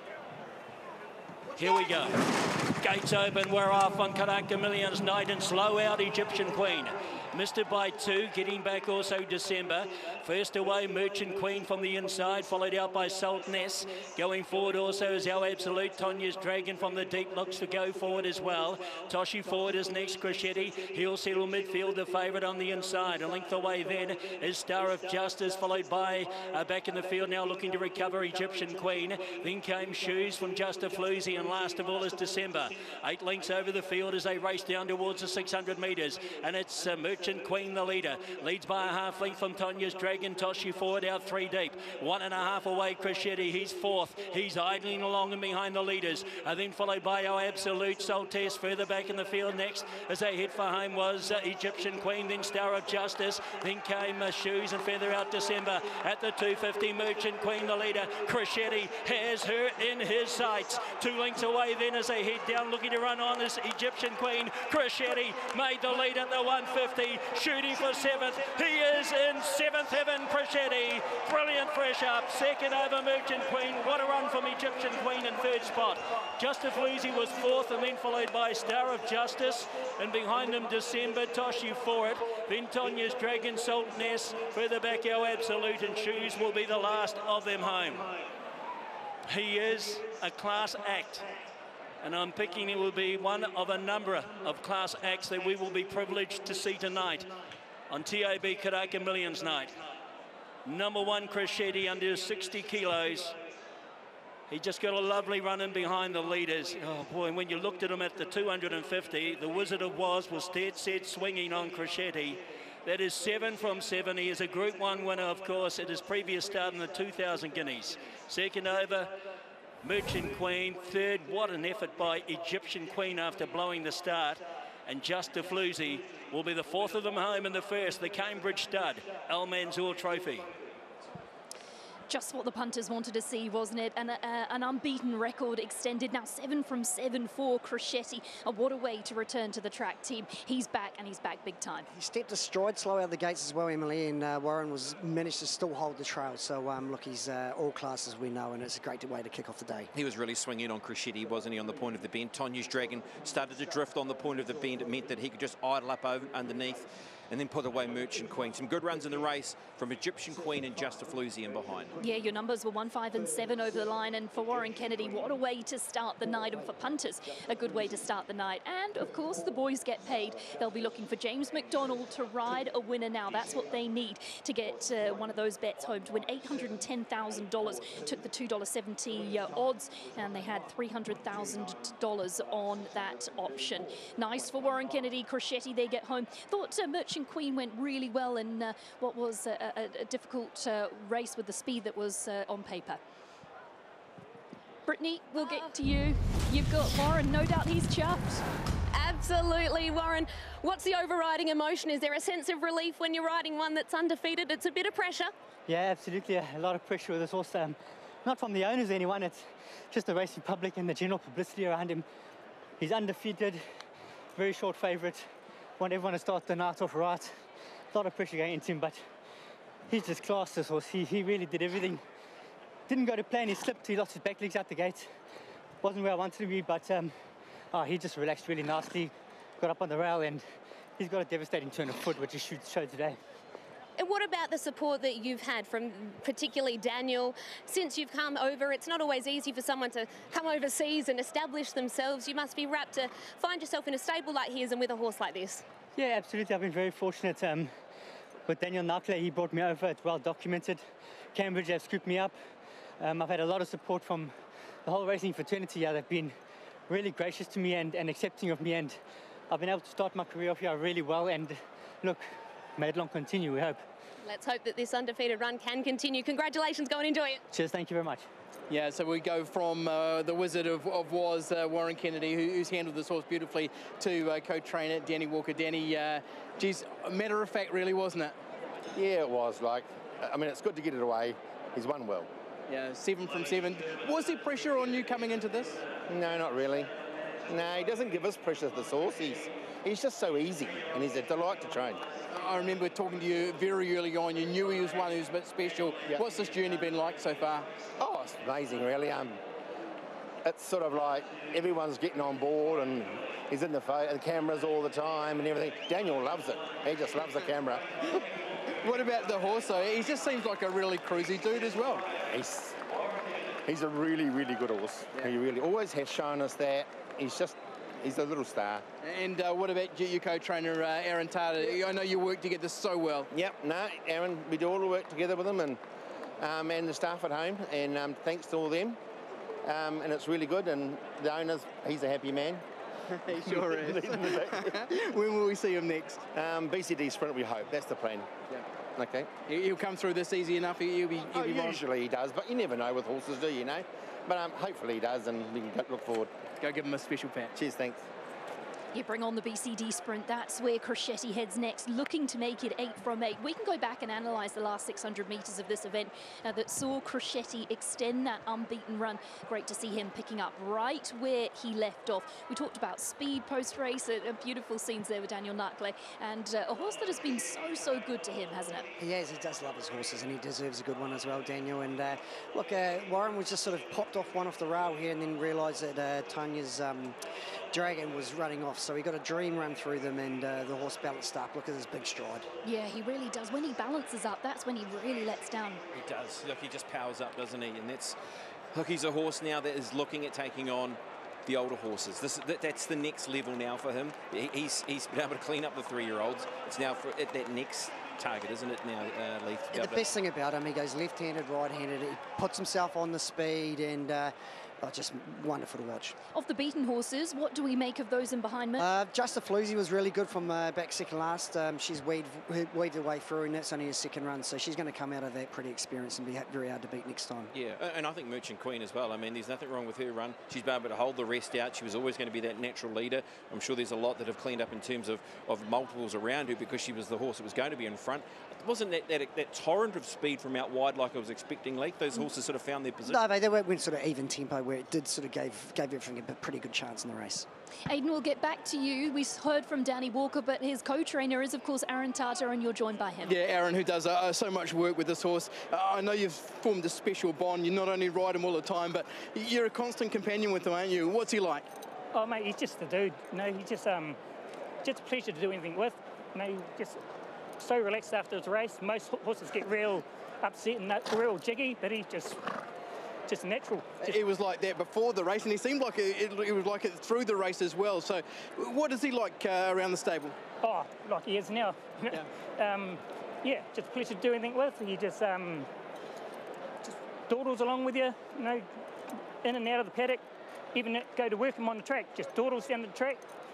Speaker 10: Here we go. Gates open. We're off on Karaka Millions night, and slow out Egyptian Queen. Missed it by two, getting back also December. First away, Merchant Queen from the inside, followed out by Sultaness. Going forward also is our Absolute. Tanya's Dragon from the deep looks to go forward as well. Toshi forward is next, Crescetti. He'll settle midfield, the favourite on the inside. A length away then is Star of Justice, followed by uh, back in the field now looking to recover Egyptian Queen. Then came Shoes from Just a Floozy, and last of all is December. Eight lengths over the field as they race down towards the six hundred metres, and it's uh, Merchant Queen the leader, leads by a half length from Tanya's Dragon. Toshi forward out three deep, one and a half away Crescetti, he's fourth, he's idling along and behind the leaders, and then followed by our Absolute. Soltes further back in the field next as they head for home was uh, Egyptian Queen, then Star of Justice, then came uh, Shoes, and further out December at the two fifty. Merchant Queen the leader, Crescetti has her in his sights, two lengths away then as they head down looking to run on is Egyptian Queen. Crescetti made the lead at the one fifty, shooting for seventh. He is in seventh heaven, Crescetti. Brilliant fresh up. Second over Merchant Queen. What a run from Egyptian Queen in third spot. Just a Floozy was fourth, and then followed by Star of Justice, and behind them December, Toshi for it. Then Tanya's Dragon, Sultaness. Further back our Absolute, and Shoes will be the last of them home. He is a class act, and I'm picking it will be one of a number of class acts that we will be privileged to see tonight on T A B Karaka Millions night. Number one, Crescetti, under sixty kilos. He just got a lovely run in behind the leaders. Oh boy, and when you looked at him at the two hundred fifty, the Wizard of Woz was dead set swinging on Crescetti. That is seven from seven. He is a Group One winner, of course, at his previous start in the two thousand guineas. Second over, Merchant Queen. Third, what an effort by Egyptian Queen after blowing the start. And Just a Floozy will be the fourth of them home in the first, the Cambridge Stud El Manzoor Trophy.
Speaker 2: Just what the punters wanted to see, wasn't it? And uh, an unbeaten record extended, now seven from seven for Crescetti. Uh, what a way to return to the track team. He's back, and he's back big time.
Speaker 6: He stepped a stride slow out of the gates as well, Emily, and uh, Warren was managed to still hold the trail. So, um, look, he's uh, all class as we know, and it's a great way to kick off the day.
Speaker 5: He was really swinging on Crescetti, wasn't he, on the point of the bend. Tanya's Dragon started to drift on the point of the bend. It meant that he could just idle up over, underneath and then put away Merchant Queen. Some good runs in the race from Egyptian Queen and Just a Floozy in behind.
Speaker 2: Yeah, your numbers were one, five and seven over the line, and for Warren Kennedy, what a way to start the night, and for punters, a good way to start the night. And of course, the boys get paid. They'll be looking for James McDonald to ride a winner now. That's what they need to get uh, one of those bets home, to win eight hundred ten thousand dollars. Took the two dollars seventy uh, odds, and they had three hundred thousand dollars on that option. Nice for Warren Kennedy. Crescetti, they get home. Thought uh, Merchant Queen went really well in uh, what was a, a, a difficult uh, race with the speed that was uh, on paper. Brittany, we'll get to you. You've got Warren, no doubt he's chuffed.
Speaker 4: Absolutely, Warren. What's the overriding emotion? Is there a sense of relief when you're riding one that's undefeated? It's a bit of pressure.
Speaker 15: Yeah, absolutely. A lot of pressure with this horse. Um, not from the owners or anyone, it's just the racing public and the general publicity around him. He's undefeated, very short favourite, want everyone to start the night off right. A lot of pressure going into him, but he's just classed, this horse. He, he really did everything. Didn't go to plan, he slipped, he lost his back legs out the gate. Wasn't where I wanted to be, but um, oh, he just relaxed really nicely, got up on the rail, and he's got a devastating turn of foot, which he showed today.
Speaker 4: And what about the support that you've had from particularly Daniel since you've come over? It's not always easy for someone to come overseas and establish themselves. You must be rapt to find yourself in a stable like his and with a horse like this.
Speaker 15: Yeah, absolutely. I've been very fortunate um, with Daniel Nakle. He brought me over. It's well documented. Cambridge have scooped me up. Um, I've had a lot of support from the whole racing fraternity here. They've been really gracious to me and, and accepting of me, and I've been able to start my career off here really well. And look, may it long continue, we hope.
Speaker 4: Let's hope that this undefeated run can continue. Congratulations, go and enjoy it.
Speaker 15: Cheers, thank you very much.
Speaker 7: Yeah, so we go from uh, the Wizard of, of Was, uh, Warren Kennedy, who, who's handled this horse beautifully, to uh, co-trainer Danny Walker. Danny, uh, geez, a matter of fact, really, wasn't it?
Speaker 16: Yeah, it was. Like, I mean, it's good to get it away. He's won well.
Speaker 7: Yeah, seven from seven. Was there pressure on you coming into this?
Speaker 16: No, not really. No, he doesn't give us pressure, this horse. He's, he's just so easy, and he's a delight to train.
Speaker 7: I remember talking to you very early on. You knew he was one who's a bit special. Yep. What's this journey been like so far?
Speaker 16: Oh, it's amazing, really. Um, it's sort of like everyone's getting on board, and he's in the, the cameras all the time and everything. Daniel loves it. He just loves the camera.
Speaker 7: What about the horse, though? He just seems like a really cruisy dude as well.
Speaker 16: He's, he's a really, really good horse. Yeah. He really always has shown us that. He's just, he's a little star.
Speaker 7: And uh, what about your co-trainer, uh, Aaron Tata? I know you work together so well.
Speaker 16: Yep, no, Aaron, we do all the work together with him and um, and the staff at home, and um, thanks to all them. Um, and it's really good, and the owners, he's a happy man.
Speaker 7: He sure is. When will we see him next?
Speaker 16: Um, B C D Sprint, we hope. That's the plan.
Speaker 7: Yeah.
Speaker 16: Okay.
Speaker 7: He'll come through this easy enough. He'll be, he'll
Speaker 16: oh,
Speaker 7: be
Speaker 16: usually he does, but you never know with horses, do you, you know? But um, hopefully he does, and we can look forward.
Speaker 7: Go give him a special pat.
Speaker 16: Cheers, thanks.
Speaker 2: You bring on the B C D Sprint. That's where Crescetti heads next, looking to make it eight from eight. We can go back and analyse the last six hundred metres of this event uh, that saw Crescetti extend that unbeaten run. Great to see him picking up right where he left off. We talked about speed post-race, uh, beautiful scenes there with Daniel Nakle, and uh, a horse that has been so, so good to him, hasn't it?
Speaker 6: He has. He does love his horses, and he deserves a good one as well, Daniel. And uh, look, uh, Warren was just sort of popped off one off the rail here and then realised that uh, Tanya's um, Dragon was running off, so he got a dream run through them, and uh, the horse balanced up. Look at his big stride.
Speaker 2: Yeah, he really does. When he balances up, that's when he really lets down.
Speaker 5: He does. Look, he just powers up, doesn't he? And that's, look, he's a horse now that is looking at taking on the older horses. This, that, that's the next level now for him. He, he's, he's been able to clean up the three-year-olds. It's now for at that next target, isn't it now, uh, Leith?
Speaker 6: The best thing about him, he goes left-handed, right-handed. He puts himself on the speed, and uh, oh, just wonderful to watch.
Speaker 2: Of the beaten horses, what do we make of those in behind me?
Speaker 6: Uh, Just a Floozy was really good from uh, back second last. Um, she's weaved, weaved her way through, and that's only her second run, so she's going to come out of that pretty experienced and be very hard to beat next time.
Speaker 5: Yeah, and I think Merchant Queen as well. I mean, there's nothing wrong with her run. She's been able to hold the rest out. She was always going to be that natural leader. I'm sure there's a lot that have cleaned up in terms of, of multiples around her because she was the horse that was going to be in front. It wasn't that, that, that torrent of speed from out wide like I was expecting, Leith. Those horses sort of found their position.
Speaker 6: No, they, they went sort of even tempo where it did sort of gave, gave everything a pretty good chance in the race.
Speaker 2: Aidan, we'll get back to you. We heard from Danny Walker, but his co-trainer is, of course, Aaron Tata, and you're joined by him.
Speaker 7: Yeah, Aaron, who does uh, so much work with this horse. Uh, I know you've formed a special bond. You not only ride him all the time, but you're a constant companion with him, aren't you? What's he like?
Speaker 17: Oh, mate, he's just a dude. You know, he's just um, just a pleasure to do anything with. You know, just so relaxed after the race. Most horses get real upset and real jiggy, but he's just just natural. Just
Speaker 7: it was like that before the race, and he seemed like it, it, it was like it through the race as well. So, what is he like uh, around the stable?
Speaker 17: Oh, like he is now. Yeah, um, yeah, just a pleasure to do anything with. He just um, just dawdles along with you, you know, in and out of the paddock. Even go to work him on the track, just dawdles down the track.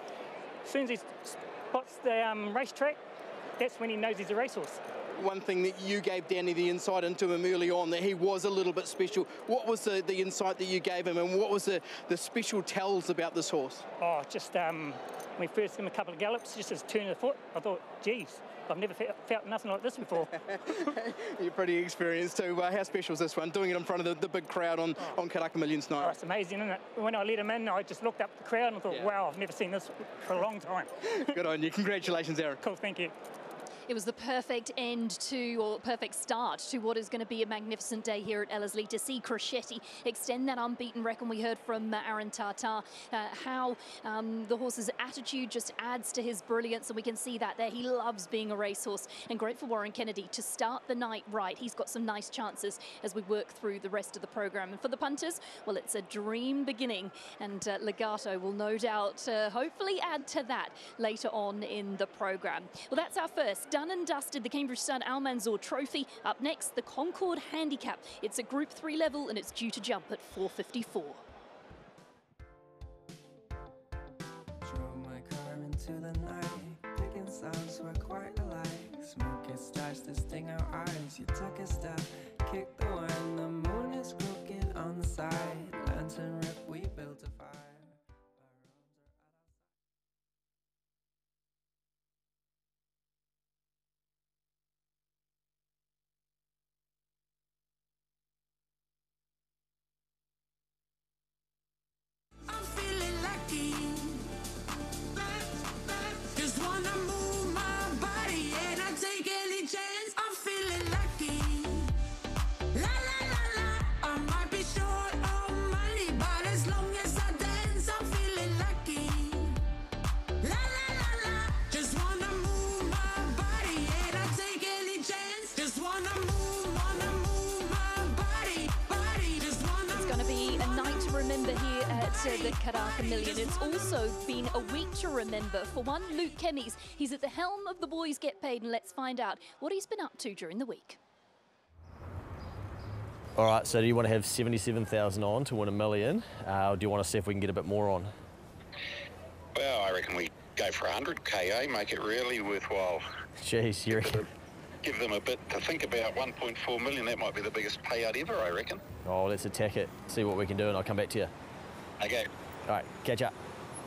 Speaker 17: As soon as he spots the um, racetrack, that's when he knows he's a racehorse.
Speaker 7: One thing that you gave Danny the insight into him early on, that he was a little bit special. What was the, the insight that you gave him, and what was the, the special tells about this horse?
Speaker 17: Oh, just um, when we first gave him a couple of gallops, just his turn of the foot, I thought, geez, I've never fe felt nothing like this before.
Speaker 7: You're pretty experienced too. Uh, how special is this one, doing it in front of the, the big crowd on, oh. on Karaka Millions night?
Speaker 17: Oh, it's amazing, isn't it? When I let him in, I just looked up at the crowd and thought, yeah. wow, I've never seen this for a long time.
Speaker 7: Good on you. Congratulations, Aaron.
Speaker 17: Cool, thank you.
Speaker 2: It was the perfect end to, or perfect start to what is going to be a magnificent day here at Ellerslie, to see Crescetti extend that unbeaten record. We heard from uh, Aaron Tartar uh, how um, the horse's attitude just adds to his brilliance, and we can see that there. He loves being a racehorse, and great for Warren Kennedy to start the night right. He's got some nice chances as we work through the rest of the programme. And for the punters, well, it's a dream beginning, and uh, Legato will no doubt uh, hopefully add to that later on in the programme. Well, that's our first. Done and dusted, the Cambridge Sun Al Manzoor Trophy. Up next, the Concord Handicap. It's a Group three level and it's due to jump at four fifty-four.
Speaker 11: Drove my car into the night, picking sounds were quite alike. Smoke it starts to sting our eyes. You took a step, kicked the wine. The moon is crooked on the side. Lantern rip, we built a fire.
Speaker 2: The Karaka Million. It's also been a week to remember for one Luke Kemmies. He's at the helm of the Boys Get Paid, and let's find out what he's been up to during the week.
Speaker 18: All right, so do you want to have seventy-seven thousand on to win a million, uh, or do you want to see if we can get a bit more on?
Speaker 19: Well, I reckon we go for one hundred K, eh? Make it really worthwhile.
Speaker 18: Jeez, you reckon?
Speaker 19: Give them a bit to think about. One point four million, that might be the biggest payout ever, I reckon.
Speaker 18: Oh, let's attack it, see what we can do, and I'll come back to you.
Speaker 19: Okay.
Speaker 18: All right, catch up.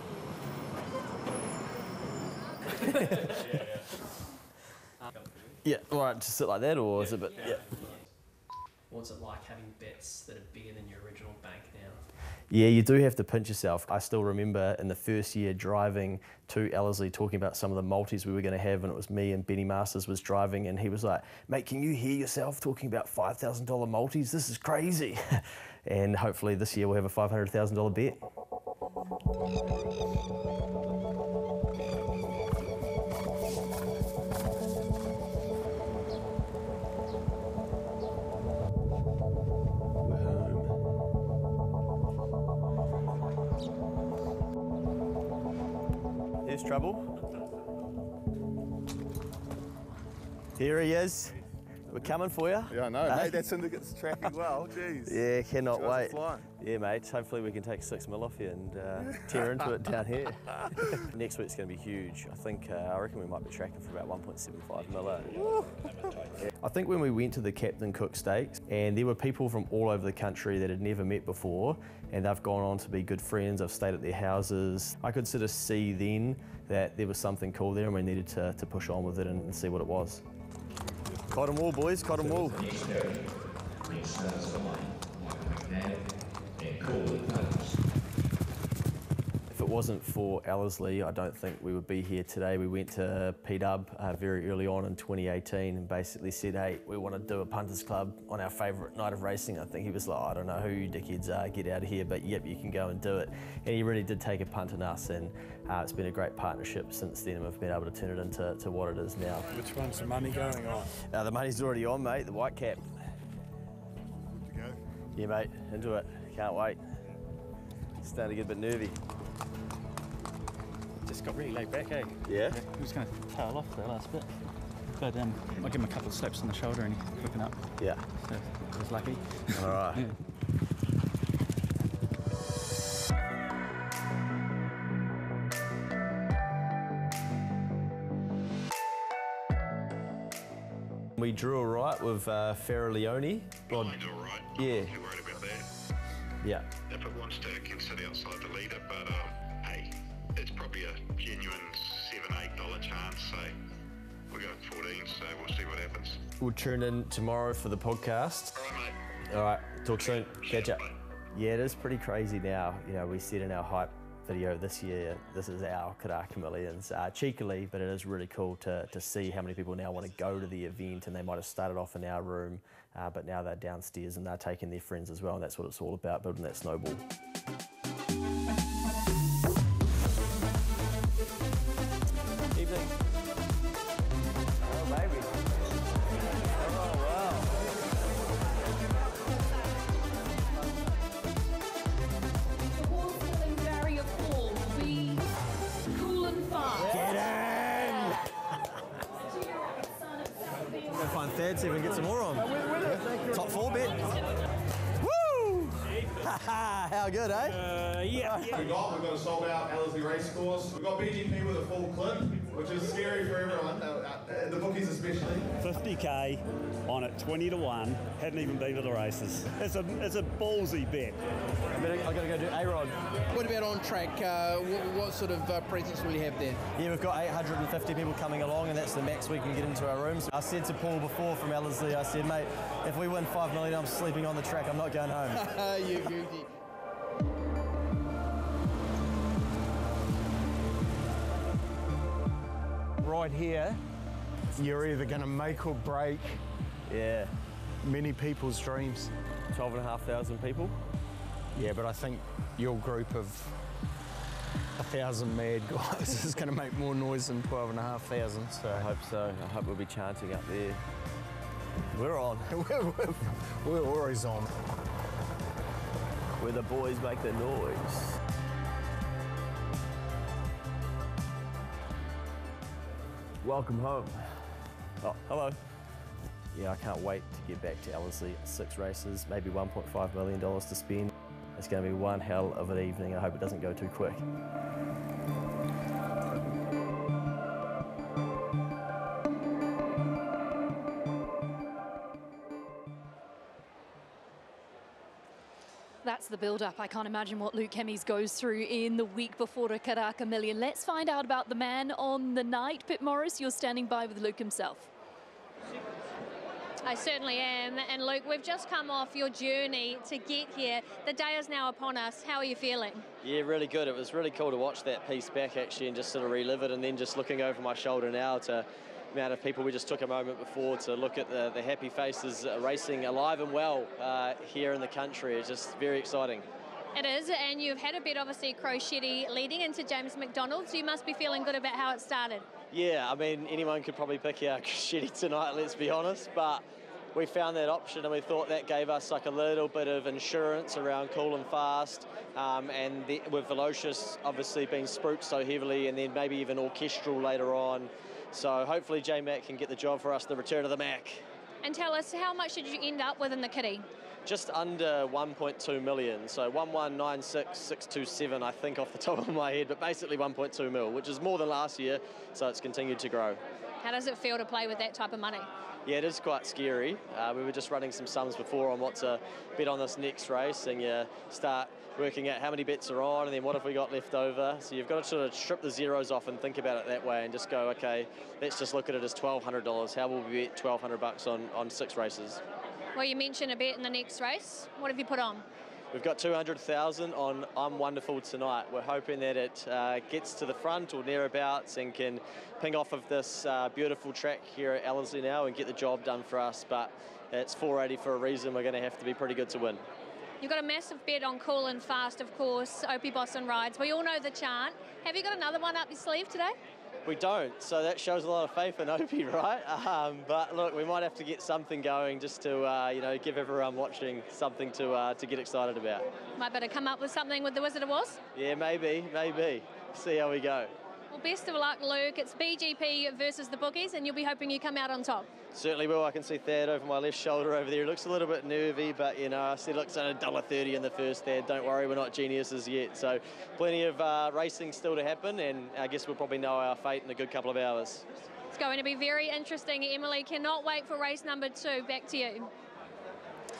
Speaker 18: Yeah, all right, just sit like that, or is it a bit, yeah.
Speaker 20: What's it like having bets that are bigger than your original bank now?
Speaker 18: Yeah, you do have to pinch yourself. I still remember in the first year driving to Ellerslie talking about some of the multis we were going to have, and it was me and Benny Masters was driving, and he was like, mate, can you hear yourself talking about five thousand dollar multis? This is crazy. And hopefully this year we'll have a five hundred thousand dollar bet. Here's trouble. Here he is. We're coming for you.
Speaker 21: Yeah, I know, mate. That syndicate's tracking well. Jeez.
Speaker 18: Yeah, cannot wait.
Speaker 21: Flying.
Speaker 18: Yeah, mate. Hopefully we can take six mil off you and uh, tear into it down here. Next week's going to be huge. I think, uh, I reckon we might be tracking for about one point seven five mil. Yeah. I think when we went to the Captain Cook Stakes, and there were people from all over the country that had never met before, and they've gone on to be good friends. I've stayed at their houses. I could sort of see then that there was something cool there, and we needed to, to push on with it and, and see what it was. Cotton wool, boys, cotton wool. If it wasn't for Ellerslie, I don't think we would be here today. We went to P dub uh, very early on in twenty eighteen and basically said, hey, we want to do a punters club on our favourite night of racing. I think he was like, I don't know who you dickheads are, get out of here, but yep, you can go and do it. And he really did take a punt on us, and uh, it's been a great partnership since then, and we've been able to turn it into to what it is now.
Speaker 21: Which one's the money going on?
Speaker 18: Uh, the money's already on, mate, the white cap.
Speaker 21: Good to go.
Speaker 18: Yeah, mate, into it. Can't wait. Starting to get a bit nervy.
Speaker 22: Just got really laid back, eh?
Speaker 18: Yeah?
Speaker 22: He was going to tail off the last bit. But um, I give him a couple of slaps on the shoulder and he's hooking up.
Speaker 18: Yeah.
Speaker 22: So I was lucky.
Speaker 18: All right.
Speaker 22: Yeah.
Speaker 18: We drew all right with uh, Farrah Leone.
Speaker 19: Well, I do all right. I'm
Speaker 18: Yeah.
Speaker 19: not too worried about that.
Speaker 18: Yeah.
Speaker 19: If it wants to, it can sit outside the leader, but um, hey, it's probably a genuine seven, eight dollar chance, so we got fourteen, so we'll see what happens.
Speaker 18: We'll tune in tomorrow for the podcast.
Speaker 19: All right, mate.
Speaker 18: All right, talk soon. Catch up. Yeah, it is pretty crazy now. You know, we said in our hype video this year, this is our Karaka Millions, uh, cheekily, but it is really cool to, to see how many people now want to go to the event, and they might have started off in our room, uh, but now they're downstairs and they're taking their friends as well, and that's what it's all about, building that snowball. Evening. Oh, baby. Oh, wow.
Speaker 2: The horse feeling barrier four will be cool and fast.
Speaker 18: Get in! I'm going to find third, see if we can get some more on. Yeah. Top four bet. Woo! How good, eh?
Speaker 3: Uh, yeah. yeah. We've got, we've got a sold out Ellerslie race course. We've got B G P with a full clip, which is scary for everyone, uh, uh, the bookies especially.
Speaker 9: fifty K on it, twenty to one. Hadn't even been to the races. It's a it's a ballsy bet.
Speaker 18: I'm going to go do A-Rod.
Speaker 7: What about on track? Uh, what, what sort of uh, presence will you have there?
Speaker 18: Yeah, we've got eight hundred fifty people coming along, and that's the max we can get into our rooms. I said to Paul before from Ellerslie, I said, mate, if we win five million, I'm sleeping on the track. I'm not going home.
Speaker 7: You beauty.
Speaker 13: Right here, you're either going to make or break
Speaker 18: yeah.
Speaker 13: many people's dreams.
Speaker 18: twelve and a half thousand people.
Speaker 13: Yeah, but I think your group of a thousand mad guys is going to make more noise than twelve and a half thousand. So
Speaker 18: I hope so. I hope we'll be chanting up there. We're on.
Speaker 13: we're, we're, we're always on.
Speaker 18: Where the boys make the noise. Welcome home. Oh, hello. Yeah, I can't wait to get back to Ellerslie. Six races, maybe one point five million dollars to spend. It's going to be one hell of an evening. I hope it doesn't go too quick.
Speaker 2: That's the build-up. I can't imagine what Luke Hemmings goes through in the week before the Karaka Million. Let's find out about the man on the night. Pip Morris, you're standing by with Luke himself.
Speaker 23: I certainly am. And Luke, we've just come off your journey to get here. The day is now upon us. How are you feeling?
Speaker 18: Yeah, really good. It was really cool to watch that piece back actually and just sort of relive it, and then just looking over my shoulder now to the amount of people we just took a moment before to look at the, the happy faces uh, racing alive and well uh, here in the country. It's just very exciting.
Speaker 23: It is, and you've had a bit obviously Crochetti leading into James McDonald's. You must be feeling good about how it started.
Speaker 18: Yeah, I mean, anyone could probably pick our Crochetti tonight, let's be honest, but we found that option and we thought that gave us like a little bit of insurance around cool and fast, um, and the, with Velocious obviously being spruiked so heavily, and then maybe even orchestral later on. So hopefully J-Mac can get the job for us, the return of the Mac.
Speaker 23: And tell us, how much did you end up with in the kitty?
Speaker 18: Just under one point two million, so one one nine six six two seven I think off the top of my head, but basically one point two mil, which is more than last year, so it's continued to grow.
Speaker 23: How does it feel to play with that type of money?
Speaker 18: Yeah, it is quite scary. Uh, we were just running some sums before on what to bet on this next race, and you start working out how many bets are on and then what have we got left over. So you've got to sort of strip the zeros off and think about it that way and just go, okay, let's just look at it as twelve hundred dollars. How will we bet twelve hundred bucks on, on six races?
Speaker 23: Well, you mentioned a bet in the next race. What have you put on?
Speaker 18: We've got two hundred thousand on I'm Wonderful tonight. We're hoping that it uh, gets to the front or nearabouts and can ping off of this uh, beautiful track here at Ellerslie now and get the job done for us. But it's four eighty for a reason. We're going to have to be pretty good to win.
Speaker 23: You've got a massive bet on Cool and Fast, of course, Opie Boston Rides. We all know the chant. Have you got another one up your sleeve today?
Speaker 18: We don't, so that shows a lot of faith in Opie, right? Um, but look, we might have to get something going just to, uh, you know, give everyone watching something to uh, to get excited about.
Speaker 23: Might better come up with something with the Wizard of Oz?
Speaker 18: Yeah, maybe, maybe. See how we go.
Speaker 23: Well, best of luck, Luke. It's B G P versus the bookies, and you'll be hoping you come out on top.
Speaker 18: Certainly will. I can see Thad over my left shoulder over there. It looks a little bit nervy, but, you know, I said it looks at a dollar thirty in the first, Thad. Don't worry, we're not geniuses yet. So plenty of uh, racing still to happen, and I guess we'll probably know our fate in a good couple of hours.
Speaker 23: It's going to be very interesting. Emily, cannot wait for race number two. Back to you.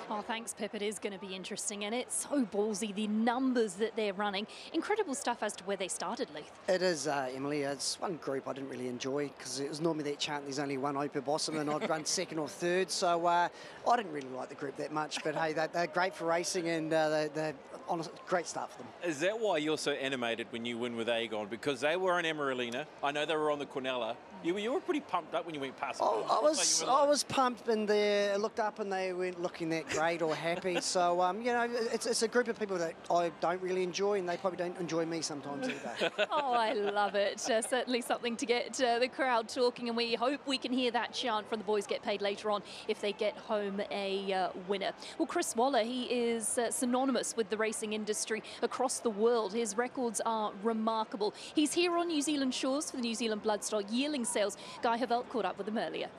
Speaker 2: Oh, thanks, Pip. It is going to be interesting, and it's so ballsy, the numbers that they're running. Incredible stuff as to where they started, Leith.
Speaker 6: It is, uh, Emily. It's one group I didn't really enjoy because it was normally that chant there's only one Opie Bossum and I'd run second or third, so uh, I didn't really like the group that much. But hey, they're, they're great for racing, and uh, they're, they're honest, great start for them.
Speaker 5: Is that why you're so animated when you win with Aegon? Because they were on Amaralina. I know they were on the Quinella. You were, you were pretty pumped up when you went past them.
Speaker 6: Oh, I was I was pumped, and they looked up and they weren't looking that great or happy. So um, you know, it's it's a group of people that I don't really enjoy, and they probably don't enjoy me sometimes either.
Speaker 2: Oh, I love it. Uh, certainly something to get uh, the crowd talking, and we hope we can hear that chant from the Boys Get Paid later on if they get home a uh, winner. Well, Chris Waller, he is uh, synonymous with the racing industry across the world. His records are remarkable. He's here on New Zealand shores for the New Zealand Bloodstock yearling sales. Guy Havelt caught up with him earlier.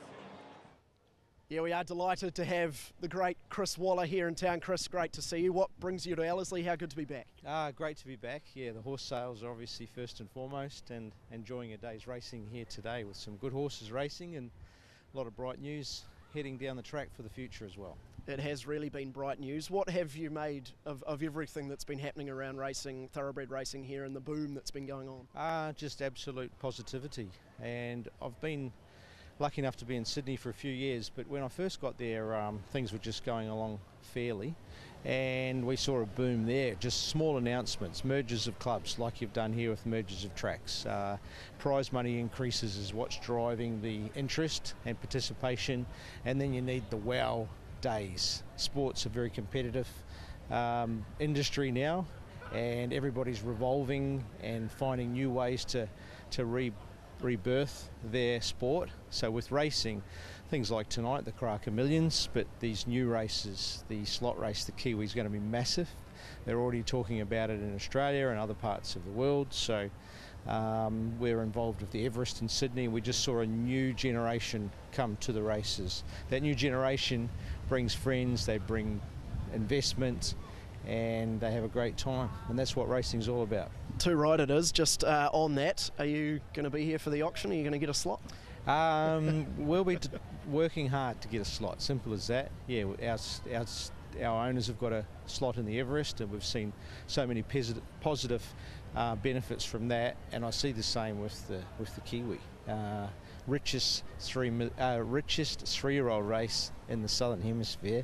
Speaker 1: Yeah, we are delighted to have the great Chris Waller here in town. Chris, great to see you. What brings you to Ellerslie? How good to be back?
Speaker 8: Ah, great to be back. Yeah, the horse sales are obviously first and foremost, and enjoying a day's racing here today with some good horses racing and a lot of bright news heading down the track for the future as well.
Speaker 1: It has really been bright news. What have you made of, of everything that's been happening around racing, thoroughbred racing here, and the boom that's been going on?
Speaker 8: Ah, just absolute positivity. And I've been lucky enough to be in Sydney for a few years, but when I first got there, um, things were just going along fairly, and we saw a boom there. Just small announcements, mergers of clubs like you've done here with mergers of tracks. Uh, prize money increases is what's driving the interest and participation, and then you need the wow days. Sports are very competitive um, industry now, and everybody's revolving and finding new ways to, to re rebirth their sport. So with racing, things like tonight, the Karaka Millions, but these new races, the slot race, the Kiwi, is going to be massive. They're already talking about it in Australia and other parts of the world. So um, we're involved with the Everest in Sydney. We just saw a new generation come to the races. That new generation brings friends, they bring investment, and they have a great time, and that's what racing's all about.
Speaker 1: Too right it is. Just uh, on that, are you going to be here for the auction? Are you going to get a slot?
Speaker 8: Um, we'll be d working hard to get a slot, simple as that. Yeah, our, our, our owners have got a slot in the Everest, and we've seen so many positive uh, benefits from that, and I see the same with the, with the Kiwi. Uh, richest three uh, richest three-year-old race in the Southern Hemisphere.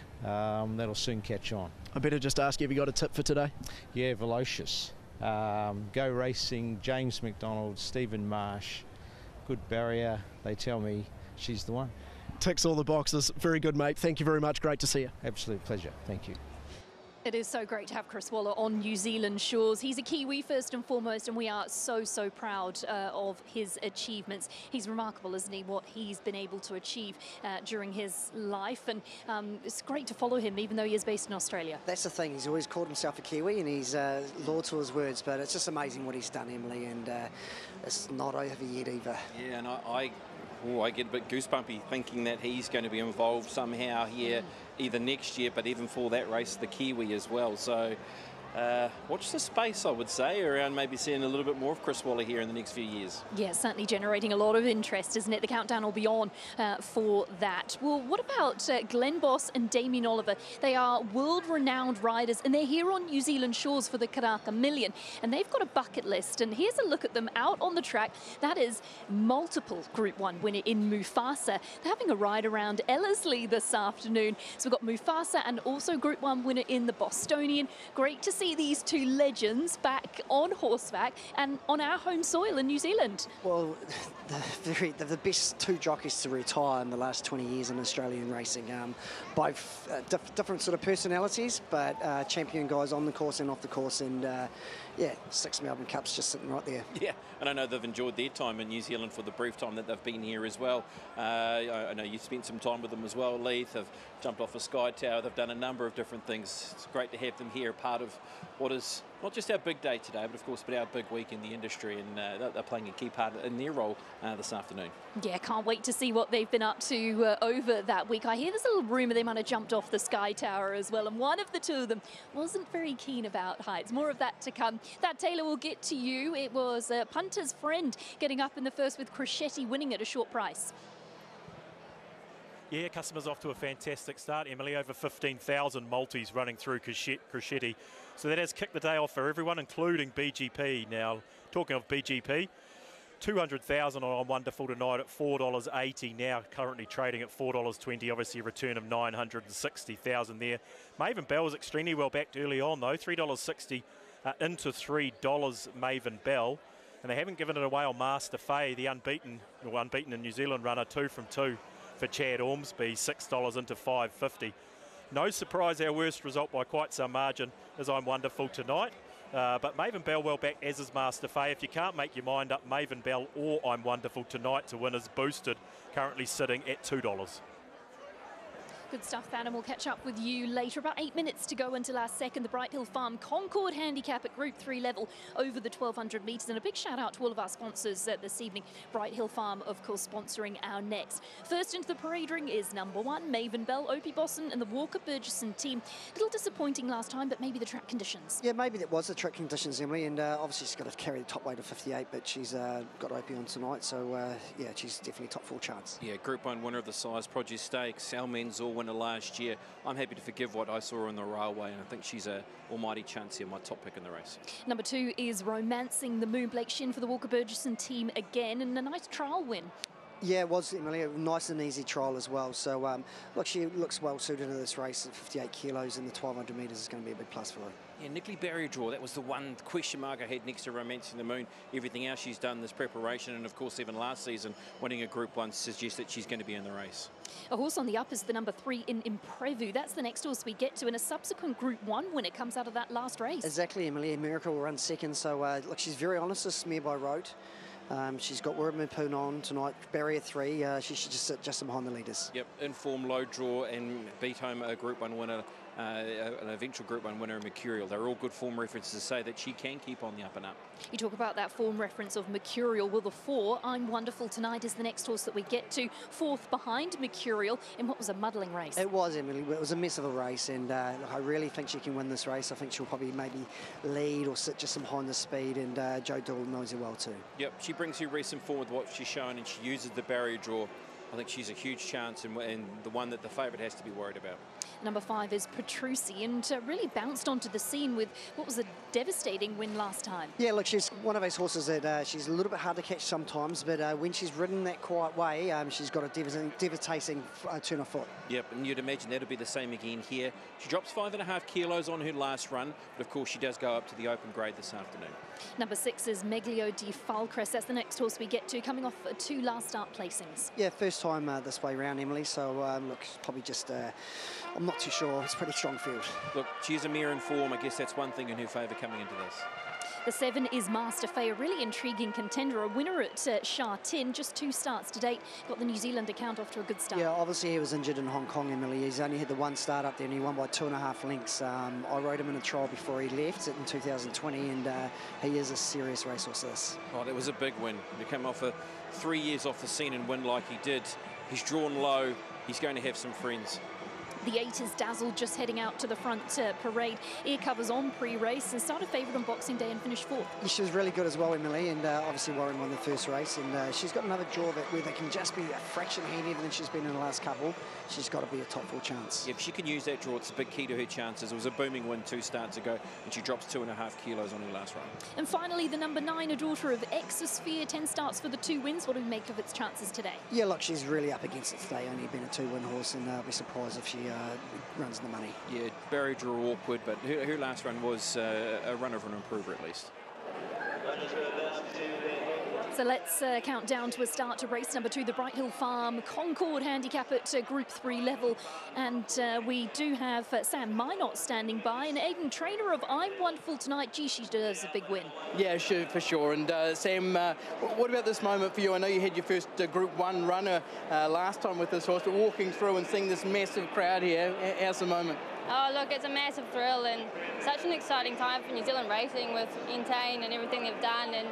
Speaker 8: Um, that'll soon catch on.
Speaker 1: I better just ask you, have you got a tip for today?
Speaker 8: Yeah, Velocious. Um, Go Racing, James McDonald, Stephen Marsh, good barrier. They tell me she's the one.
Speaker 1: Ticks all the boxes. Very good, mate. Thank you very much. Great to see you.
Speaker 8: Absolute pleasure. Thank you.
Speaker 2: It is so great to have Chris Waller on New Zealand shores. He's a Kiwi first and foremost, and we are so, so proud uh, of his achievements. He's remarkable, isn't he, what he's been able to achieve uh, during his life, and um, it's great to follow him, even though he is based in Australia.
Speaker 6: That's the thing, he's always called himself a Kiwi, and he's uh, loyal to his words, but it's just amazing what he's done, Emily, and uh, it's not over yet either.
Speaker 5: Yeah, and I... I... Oh, I get a bit goosebumpy thinking that he's going to be involved somehow here, mm. either next year, but even for that race, the Kiwi as well. So uh, watch the space, I would say, around maybe seeing a little bit more of Chris Waller here in the next few years.
Speaker 2: Yeah, certainly generating a lot of interest, isn't it? The countdown will be on uh, for that. Well, what about uh, Glenn Boss and Damien Oliver? They are world-renowned riders, and they're here on New Zealand shores for the Karaka Million, and they've got a bucket list, and here's a look at them out on the track. That is multiple Group one winner in Mufasa. They're having a ride around Ellerslie this afternoon. So we've got Mufasa and also Group one winner in the Bostonian. Great to see these two legends back on horseback and on our home soil in New Zealand.
Speaker 6: Well, they're, very, they're the best two jockeys to retire in the last twenty years in Australian racing. Um, both uh, diff different sort of personalities, but uh, champion guys on the course and off the course, and uh, yeah, six Melbourne Cups just sitting right there.
Speaker 5: Yeah, and I know they've enjoyed their time in New Zealand for the brief time that they've been here as well. Uh, I, I know you spent some time with them as well, Leith. They've jumped off a sky tower. They've done a number of different things. It's great to have them here, part of what is not just our big day today, but of course, but our big week in the industry, and uh, they're playing a key part in their role uh, this afternoon.
Speaker 2: Yeah, can't wait to see what they've been up to uh, over that week. I hear there's a little rumour they might have jumped off the Sky Tower as well, and one of the two of them wasn't very keen about heights. More of that to come. That, Taylor, will get to you. It was uh, Punter's Friend getting up in the first with Crescetti winning at a short price.
Speaker 10: Yeah, customers off to a fantastic start, Emily. Over fifteen thousand multis running through Crescetti. So that has kicked the day off for everyone, including B G P. Now, talking of B G P, two hundred thousand on Wonderful tonight at four dollars eighty, now currently trading at four dollars twenty, obviously a return of nine hundred sixty thousand there. Maven Bell was extremely well backed early on though, three dollars sixty uh, into three dollars Maven Bell. And they haven't given it away on Master Fay, the unbeaten, well, unbeaten in New Zealand runner, two from two for Chad Ormsby, six dollars into five fifty. No surprise, our worst result by quite some margin is I'm Wonderful tonight. Uh, but Maven Bell well back, as is Master Fay. If you can't make your mind up, Maven Bell or I'm Wonderful tonight to win is boosted, currently sitting at two dollars.
Speaker 2: Good stuff, Phantom. We'll catch up with you later. About eight minutes to go until our second, the Bright Hill Farm Concord Handicap at Group three level over the twelve hundred metres. And a big shout out to all of our sponsors uh, this evening. Bright Hill Farm, of course, sponsoring our next. First into the parade ring is number one, Maven Bell, Opie Bosson and the Walker Burgesson team. A little disappointing last time, but maybe the track conditions.
Speaker 6: Yeah, maybe that was the track conditions, Emily. And uh, obviously she's got to carry the top weight of fifty-eight, but she's uh, got Opie on tonight. So, uh, yeah, she's definitely top four chance.
Speaker 5: Yeah, Group one winner of the Size Produce Stakes, Sal Menzel winner last year. I'm happy to forgive what I saw on the railway, and I think she's a almighty chance here, my top pick in the race.
Speaker 2: Number two is Romancing the Moon, Blake Shin for the Walker Burgesson team again, and a nice trial win.
Speaker 6: Yeah, it was, Emily, a nice and easy trial as well. So, um, look, she looks well suited to this race at fifty-eight kilos, and the twelve hundred metres is going to be a big plus for her.
Speaker 5: Yeah, Nickly Barrier Draw, that was the one question mark I had next to Romancing the Moon. Everything else she's done this preparation, and of course even last season winning a Group one suggests that she's going to be in the race.
Speaker 2: A horse on the up is the number three in Imprevu. That's the next horse we get to, and a subsequent Group one winner comes out of that last race.
Speaker 6: Exactly, Emily. America will run second. So, uh, look, she's very honest, this Smear by Road. Um, she's got Wirramapoon on tonight, barrier three. Uh, she should just sit just behind the leaders.
Speaker 5: Yep, inform, low draw, and beat home a Group one winner, uh, an eventual Group one winner, Mercurial. They're all good form references to say that she can keep on the up and up.
Speaker 2: You talk about that form reference of Mercurial. Well, the four, I'm Wonderful tonight, is the next horse that we get to. Fourth behind Mercurial in what was a muddling race.
Speaker 6: It was, Emily. It was a mess of a race, and uh, look, I really think she can win this race. I think she'll probably maybe lead or sit just behind the speed, and uh, Joe Doyle knows her well too.
Speaker 5: Yep, she brings you recent form with what she's shown, and she uses the barrier draw. I think she's a huge chance, and, and the one that the favourite has to be worried about.
Speaker 2: Number five is Petrucci, and uh, really bounced onto the scene with what was a devastating win last time.
Speaker 6: Yeah, look, she's one of those horses that uh, she's a little bit hard to catch sometimes, but uh, when she's ridden that quiet way, um, she's got a devastating, devastating uh, turn of foot.
Speaker 5: Yep, and you'd imagine that'll be the same again here. She drops five and a half kilos on her last run, but of course she does go up to the open grade this afternoon.
Speaker 2: Number six is Meglio di Falcres. That's the next horse we get to, coming off uh, two last start placings.
Speaker 6: Yeah, first time uh, this way round, Emily, so um, look, probably just, uh, I'm not too sure. It's a pretty strong field.
Speaker 5: Look, she's a mare in form. I guess that's one thing in her favour coming into this.
Speaker 2: The seven is Master Fay, a really intriguing contender, a winner at uh, Sha Tin, just two starts to date. Got the New Zealand account off to a good start.
Speaker 6: Yeah, obviously he was injured in Hong Kong, Emily. He's only had the one start up there and he won by two and a half lengths. Um, I rode him in a trial before he left in two thousand twenty, and uh, he is a serious racehorse, this.
Speaker 5: Oh, that was a big win. To come off a three years off the scene and win like he did. He's drawn low. He's going to have some friends.
Speaker 2: The eight is Dazzle, just heading out to the front uh, parade. Ear covers on pre-race and started favourite on Boxing Day and finished fourth.
Speaker 6: Yeah, she was really good as well, Emily, and uh, obviously Warren won the first race. And uh, she's got another draw that where they can just be a fraction handier than she's been in the last couple. She's got to be a top four chance.
Speaker 5: If she can use that draw, it's a big key to her chances. It was a booming win two starts ago, and she drops two and a half kilos on her last run.
Speaker 2: And finally, the number nine, a daughter of Exosphere, ten starts for the two wins. What do we make of its chances today?
Speaker 6: Yeah, look, she's really up against it today. Only been a two-win horse, and uh, I'll be surprised if she uh, runs the money.
Speaker 5: Yeah, barrier draw awkward, but her, her last run was uh, a run of an improver at least.
Speaker 2: So let's uh, count down to a start to race number two, the Bright Hill Farm Concord Handicap at uh, Group three level. And uh, we do have uh, Sam Minot standing by, and Aidan, trainer of I'm Wonderful tonight. Gee, she deserves a big win.
Speaker 7: Yeah, sure, for sure. And uh, Sam, uh, what about this moment for you? I know you had your first uh, Group one runner uh, last time with this horse, but walking through and seeing this massive crowd here, how's the moment?
Speaker 12: Oh, look, it's a massive thrill and such an exciting time for New Zealand racing with Intane and everything they've done. And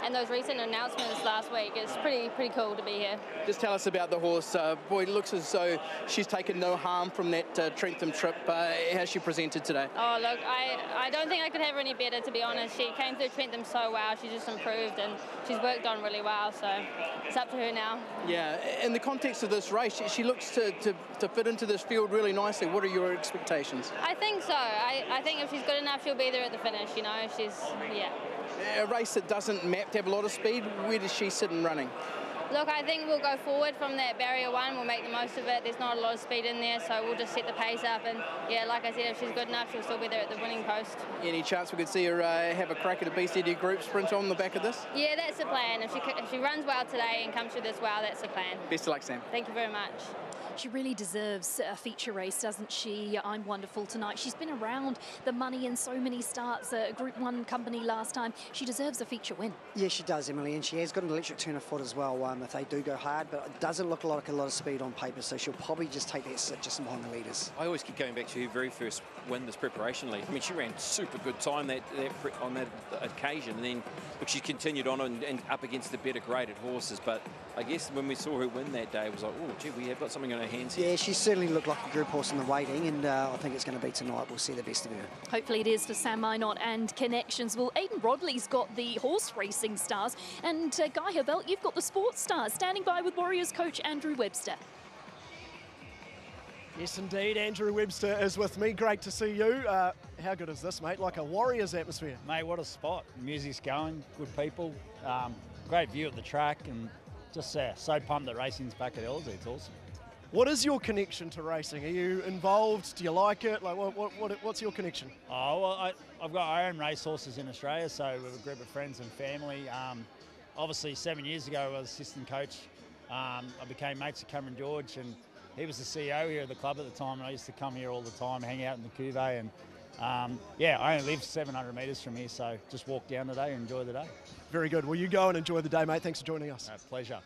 Speaker 4: and those recent announcements last week. It's pretty pretty cool to be here.
Speaker 7: Just tell us about the horse. Uh, boy, it looks as though she's taken no harm from that uh, Trentham trip. Uh, how's she presented today?
Speaker 4: Oh, look, I, I don't think I could have her any better, to be honest. She came through Trentham so well. She just improved, and she's worked on really well, so it's up to her now.
Speaker 7: Yeah, in the context of this race, she, she looks to, to, to fit into this field really nicely. What are your expectations?
Speaker 4: I think so. I, I think if she's good enough, she'll be there at the finish, you know. She's, yeah.
Speaker 7: A race that doesn't map to have a lot of speed, where does she sit in running?
Speaker 4: Look, I think we'll go forward from that barrier one. We'll make the most of it. There's not a lot of speed in there, so we'll just set the pace up. And, yeah, like I said, if she's good enough, she'll still be there at the winning post.
Speaker 7: Any chance we could see her uh, have a crack at a B C D group sprint on the back of this?
Speaker 4: Yeah, that's the plan. If she, if she runs well today and comes through this well, that's the plan.
Speaker 7: Best of luck, Sam.
Speaker 4: Thank you very much.
Speaker 2: She really deserves a feature race, doesn't she? I'm Wonderful tonight. She's been around the money in so many starts, a Group one company last time. She deserves a feature win.
Speaker 6: Yeah, she does, Emily, and she has got an electric turn of foot as well um, if they do go hard, but it doesn't look like a lot of speed on paper, so she'll probably just take that sit just behind the leaders.
Speaker 5: I always keep going back to her very first win this preparation league. I mean, she ran super good time that, that on that occasion, and then look, she continued on and, and up against the better graded horses, but I guess when we saw her win that day, it was like, oh, gee, we have got something on our hands here.
Speaker 6: Yeah, she certainly looked like a group horse in the waiting, and uh, I think it's going to be tonight. We'll see the best of her.
Speaker 2: Hopefully it is for Sam Minot and Connections. Well, Aidan Rodley's got the horse racing stars, and uh, Guy Havelt, you've got the sports stars, standing by with Warriors coach Andrew Webster.
Speaker 1: Yes, indeed. Andrew Webster is with me. Great to see you. Uh, how good is this, mate? Like a Warriors atmosphere.
Speaker 12: Mate, what a spot. The music's going, good people, um, great view of the track, and just uh, so pumped that racing's back at Ellerslie. It's awesome.
Speaker 1: What is your connection to racing? Are you involved? Do you like it? Like, what, what, what what's your connection?
Speaker 12: Oh, well, I, I've got I own racehorses in Australia, so with a group of friends and family. Um, obviously, seven years ago, I was assistant coach. Um, I became mates with Cameron George, and he was the C E O here of the club at the time, and I used to come here all the time, hang out in the cuvee, and um, yeah, I only live seven hundred metres from here, so just walk down today and enjoy the day.
Speaker 1: Very good. Well, you go and enjoy the day, mate. Thanks for joining us.
Speaker 12: No, pleasure.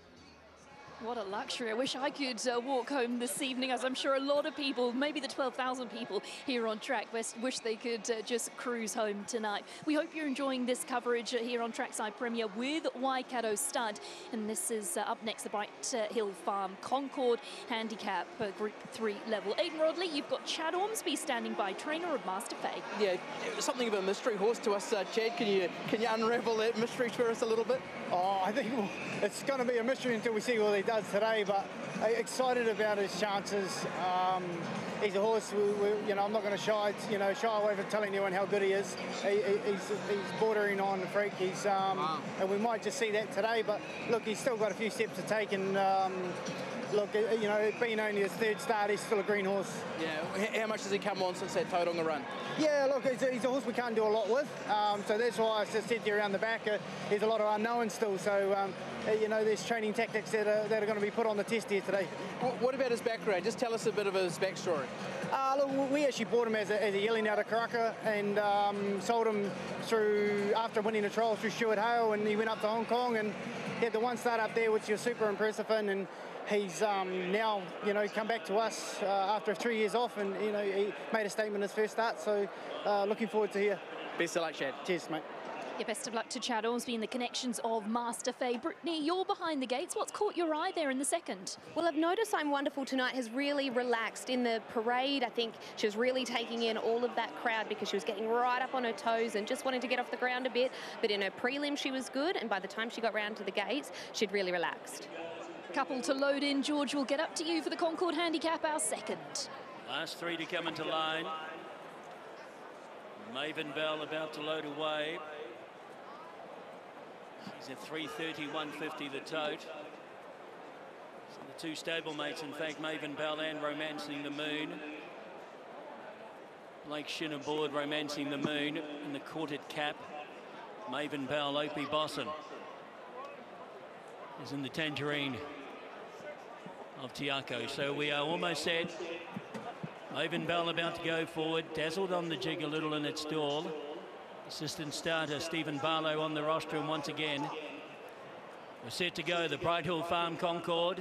Speaker 2: What a luxury. I wish I could uh, walk home this evening, as I'm sure a lot of people, maybe the twelve thousand people here on track, wish they could uh, just cruise home tonight. We hope you're enjoying this coverage uh, here on Trackside Premier with Waikato Stud. And this is uh, up next, the Bright uh, Hill Farm Concord Handicap uh, Group three level. Aidan Rodley, you've got Chad Ormsby standing by, trainer of Master Faye.
Speaker 7: Yeah, something of a mystery horse to us, uh, Chad. Can you, can you unravel that mystery for us a little bit?
Speaker 14: Oh, I think it's going to be a mystery until we see what he does today, but excited about his chances. Um, he's a horse, we, we, you know, I'm not going to shy, you know, shy away from telling anyone how good he is. He, he's, he's bordering on the freak. He's, um, wow. And we might just see that today, but look, he's still got a few steps to take, and um, look, you know, being only his third start, he's still a green horse.
Speaker 7: Yeah, how much has he come on since that Tauranga run?
Speaker 14: Yeah, look, he's a, he's a horse we can't do a lot with, um, so that's why I just said to you around the back, uh, there's a lot of unknowns still, so, um, uh, you know, there's training tactics that are, that are going to be put on the test here today.
Speaker 7: What about his background? Just tell us a bit of his backstory.
Speaker 14: Uh, look, we actually bought him as a, as a yearling out of Karaka, and um, sold him through, after winning a trial through Stuart Hale, and he went up to Hong Kong, and he had the one start up there, which was super impressive in, and he's um, now, you know, come back to us uh, after three years off, and, you know, he made a statement his first start, so uh, looking forward to here.
Speaker 7: Best of luck, Chad.
Speaker 14: Cheers, mate.
Speaker 2: Yeah, best of luck to Chad Ormsby and the connections of Master Faye. Brittany, you're behind the gates. What's caught your eye there in the second?
Speaker 24: Well, I've noticed I'm Wonderful tonight has really relaxed in the parade. I think she was really taking in all of that crowd because she was getting right up on her toes and just wanting to get off the ground a bit. But in her prelim, she was good, and by the time she got round to the gates, she'd really relaxed.
Speaker 2: Couple to load in. George, we'll get up to you for the Concord Handicap, our second.
Speaker 25: Last three to come into line. Maven Bell about to load away. She's at three thirty, one fifty the tote. So the two stablemates, in fact, Maven Bell and Romancing the Moon. Blake Shin aboard Romancing the Moon in the quartet cap. Maven Bell, Opie Bosson is in the Tangerine of Tiako. So we are almost set. Maven Bell about to go forward, dazzled on the jig a little in its stall. Assistant starter Stephen Barlow on the rostrum once again. We're set to go, the Bright Hill Farm Concord.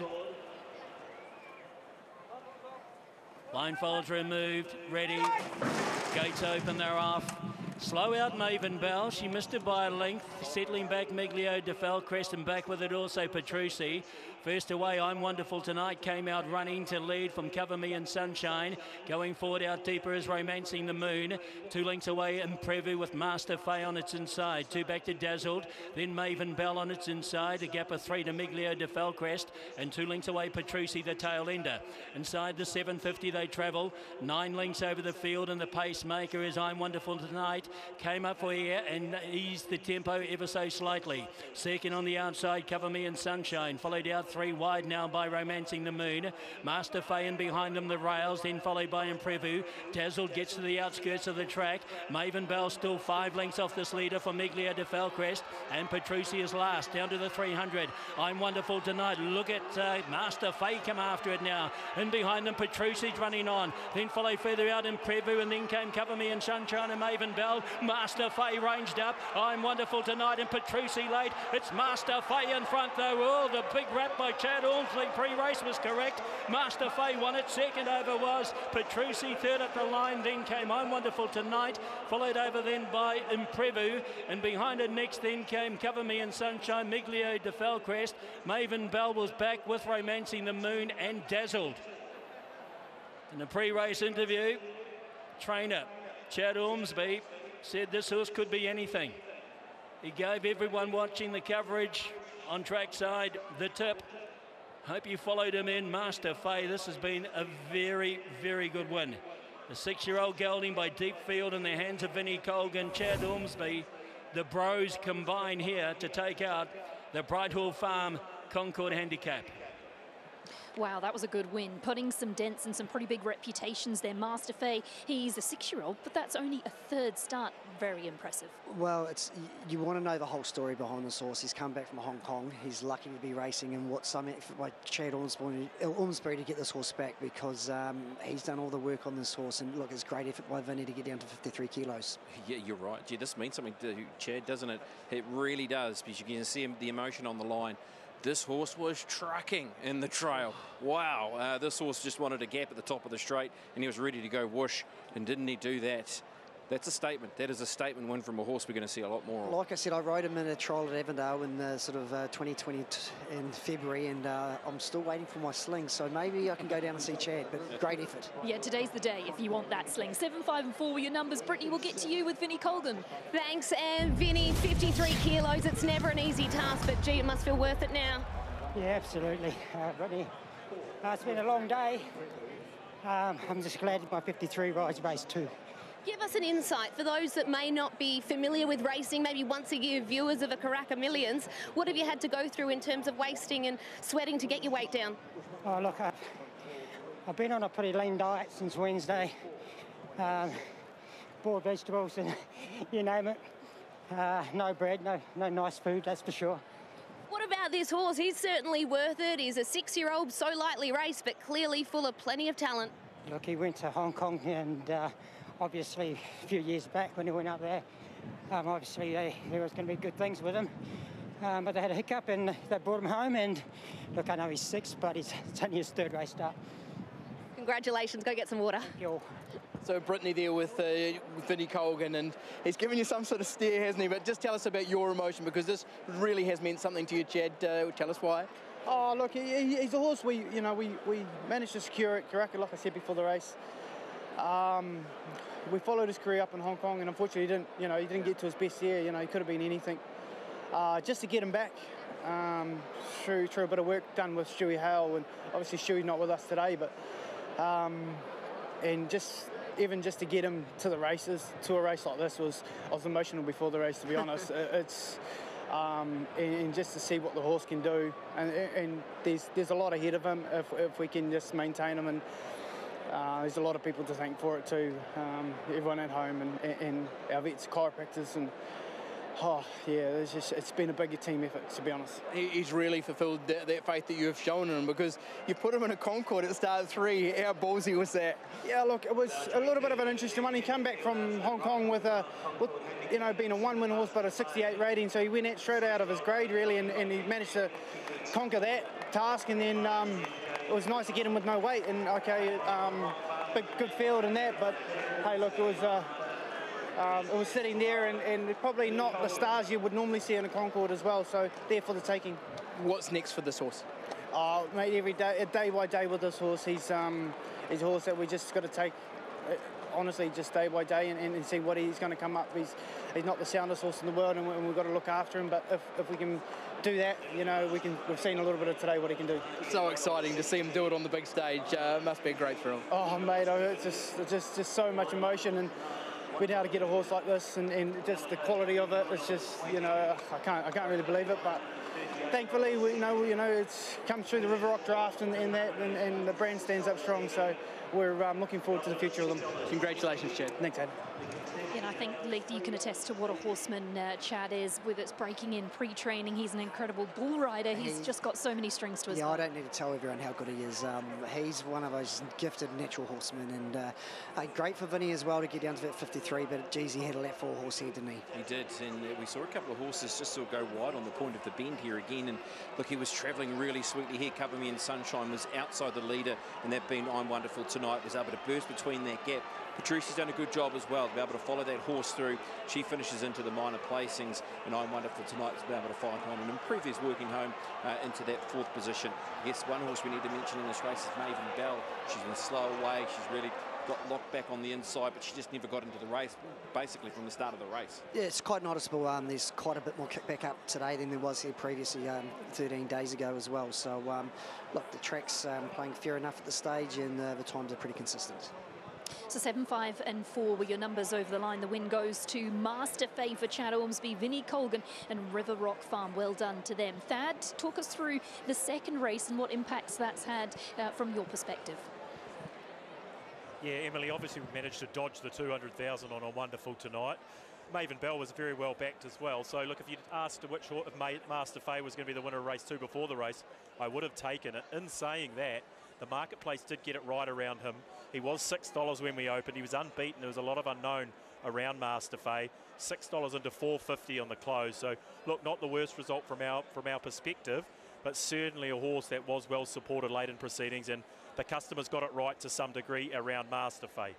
Speaker 25: Blindfolds removed, ready. Gates open, they're off. Slow out Maven Bell. She missed it by a length. Settling back Miglio de Felcrest, and back with it also Petrucci. First away, I'm Wonderful Tonight came out running to lead from Cover Me in Sunshine. Going forward out deeper is Romancing the Moon. Two lengths away in Prevu with Master Fay on its inside. Two back to Dazzled. Then Maven Bell on its inside. A gap of three to Miglio de Felcrest. And two lengths away Petrucci, the tail ender. Inside the seven fifty they travel. Nine lengths over the field, and the pacemaker is I'm Wonderful Tonight. Came up for air and eased the tempo ever so slightly. Second on the outside, Cover Me in Sunshine. Followed out three wide now by Romancing the Moon. Master Fay and behind them the rails, then followed by Imprevu. Dazzled gets to the outskirts of the track. Maven Bell still five lengths off this leader for Miglio de Felcrest, and Petrucci is last down to the three hundred. I'm Wonderful Tonight. Look at uh, Master Fay come after it now. And behind them Petrucci's running on. Then follow further out Imprevu, and then came Cover Me in Sunshine and Maven Bell. Master Fay ranged up. I'm Wonderful Tonight and Petrucci late. It's Master Fay in front though. Oh, the big rap by Chad Ormsley pre-race was correct. Master Fay won it. Second over was Petrucci. Third at the line. Then came I'm Wonderful Tonight. Followed over then by Imprevu. And behind it next then came Cover Me in Sunshine, Miglio de Felcrest. Maven Bell was back with Romancing the Moon and Dazzled. In the pre-race interview, trainer Chad Ormsby said this horse could be anything. He gave everyone watching the coverage on trackside the tip. Hope you followed him in. Master Fay, this has been a very, very good win. The six-year-old gelding by deep field in the hands of Vinnie Colgan. Chad Ormsby, the bros combine here to take out the Brighthall Farm Concord Handicap.
Speaker 2: Wow, that was a good win. Putting some dents and some pretty big reputations there. Master Fay, he's a six-year-old, but that's only a third start. Very impressive.
Speaker 6: Well, it's you, you want to know the whole story behind this horse. He's come back from Hong Kong. He's lucky to be racing in what some effort by Chad Ormsby, Ormsby to get this horse back, because um, he's done all the work on this horse. And look, it's great effort by Vinny to get down to fifty-three kilos.
Speaker 5: Yeah, you're right. Gee, this means something to Chad, doesn't it? It really does, because you can see him, the emotion on the line. This horse was trucking in the trail. Wow, uh, this horse just wanted a gap at the top of the straight, and he was ready to go whoosh, and didn't he do that? That's a statement. That is a statement win from a horse we're going to see a lot more of.
Speaker 6: Like I said, I rode him in a trial at Avondale in uh, sort of uh, twenty twenty in February, and uh, I'm still waiting for my sling, so maybe I can go down and see Chad, but great effort.
Speaker 2: Yeah, today's the day if you want that sling. Seven, five and four were your numbers. Brittany will get to you with Vinnie Colgan.
Speaker 24: Thanks, and Vinnie, fifty-three kilos. It's never an easy task, but gee, it must feel worth it now.
Speaker 11: Yeah, absolutely, uh, Brittany. Uh, it's been a long day. Um, I'm just glad my fifty-three rides race too.
Speaker 24: Give us an insight for those that may not be familiar with racing, maybe once a year viewers of a Karaka Millions. What have you had to go through in terms of wasting and sweating to get your weight down?
Speaker 11: Oh, look, I've, I've been on a pretty lean diet since Wednesday. Um, boiled vegetables and you name it. Uh, no bread, no, no nice food, that's for sure.
Speaker 24: What about this horse? He's certainly worth it. He's a six-year-old, so lightly raced, but clearly full of plenty of talent.
Speaker 11: Look, he went to Hong Kong, and uh, obviously a few years back when he went up there, um, obviously they, there was going to be good things with him. Um, but they had a hiccup and they brought him home, and look, I know he's six, but he's, it's only his third race start.
Speaker 24: Congratulations, go get some water.
Speaker 11: Thank you.
Speaker 7: So Brittany there with, uh, with Vinnie Colgan, and he's given you some sort of stare, hasn't he? But just tell us about your emotion, because this really has meant something to you, Chad. Uh, tell us why.
Speaker 14: Oh, look, he, he's a horse we, you know, we, we managed to secure at Karaka, like I said before the race. Um, we followed his career up in Hong Kong, and unfortunately, he didn't, you know, he didn't get to his best year. You know, he could have been anything. Uh, just to get him back, um, through through a bit of work done with Stewie Hale, and obviously Stewie's not with us today, but um, and just. Even just to get him to the races, to a race like this, was I was emotional before the race, to be honest. It's um, and, and just to see what the horse can do, and, and there's there's a lot ahead of him if, if we can just maintain him, and uh, there's a lot of people to thank for it too. Um, everyone at home and, and our vets, chiropractors, and oh yeah, it's just it's been a bigger team effort, to be honest.
Speaker 7: He, he's really fulfilled that, that faith that you have shown in him, because you put him in a Concord at start three. How ballsy was that?
Speaker 14: Yeah, look, it was a little bit of an interesting one. He came back from Hong Kong with a, with, you know, being a one-win horse but a sixty-eight rating, so he went out straight out of his grade really, and, and he managed to conquer that task. And then um, it was nice to get him with no weight. And okay, um, big good field and that, but hey, look, it was. Uh, um, it was sitting there, and, and probably not the stars you would normally see in a Concord as well, so there for the taking.
Speaker 7: What's next for this horse?
Speaker 14: Oh, mate, every day, day by day with this horse, he's, um, he's a horse that we just got to take, uh, honestly, just day by day and, and see what he's going to come up. He's, he's not the soundest horse in the world, and, we, and we've got to look after him, but if, if we can do that, you know, we can, we've seen a little bit of today what he can do.
Speaker 7: So exciting to see him do it on the big stage. Uh, must be a great thrill.
Speaker 14: Oh, mate, oh, it's just, it's just, just so much emotion, and being able to get a horse like this, and, and just the quality of it, it's just, you know, I can't, I can't really believe it, but thankfully, we, you know, you know, it's come through the River Rock draft, and, and that, and, and the brand stands up strong. So we're um, looking forward to the future of them.
Speaker 7: Congratulations, Chad.
Speaker 14: Thanks, Ed.
Speaker 2: And I think, Leith, you can attest to what a horseman uh, Chad is with its breaking in pre-training. He's an incredible bull rider. He's he, just got so many strings to his
Speaker 6: Yeah,
Speaker 2: bow.
Speaker 6: I don't need to tell everyone how good he is. Um, he's one of those gifted natural horsemen, and uh, uh, great for Vinny as well to get down to that fifty-three, but geez, he had a lap four horse here, didn't he?
Speaker 5: He did, and uh, we saw a couple of horses just sort of go wide on the point of the bend here again, and look, he was travelling really sweetly here. Cover Me in Sunshine was outside the leader, and that being I'm Wonderful Tonight was able to burst between that gap. Patricia's done a good job as well to be able to follow that horse through. She finishes into the minor placings, and I'm Wonderful Tonight to be able to find on and improve his working home uh, into that fourth position. Yes, one horse we need to mention in this race is Maven Bell. She's been slow away. She's really got locked back on the inside, but she just never got into the race, basically from the start of the race.
Speaker 6: Yeah, it's quite noticeable. Um, there's quite a bit more kickback up today than there was here previously, um, thirteen days ago as well. So, um, look, the track's um, playing fair enough at the stage, and uh, the times are pretty consistent.
Speaker 2: So seven, five and four were your numbers over the line. The win goes to Master Fay for Chad Ormsby, Vinnie Colgan and River Rock Farm. Well done to them. Thad, talk us through the second race and what impacts that's had uh, from your perspective.
Speaker 10: Yeah, Emily, obviously we managed to dodge the two hundred thousand on a Wonderful Tonight. Maven Bell was very well backed as well. So look, if you'd asked which horse if Master Fay was going to be the winner of race two before the race, I would have taken it. In saying that, the marketplace did get it right around him. He was six dollars when we opened. He was unbeaten. There was a lot of unknown around Master Fay. six dollars into four fifty on the close. So, look, not the worst result from our from our perspective, but certainly a horse that was well supported late in proceedings, and the customers got it right to some degree around Master Fay.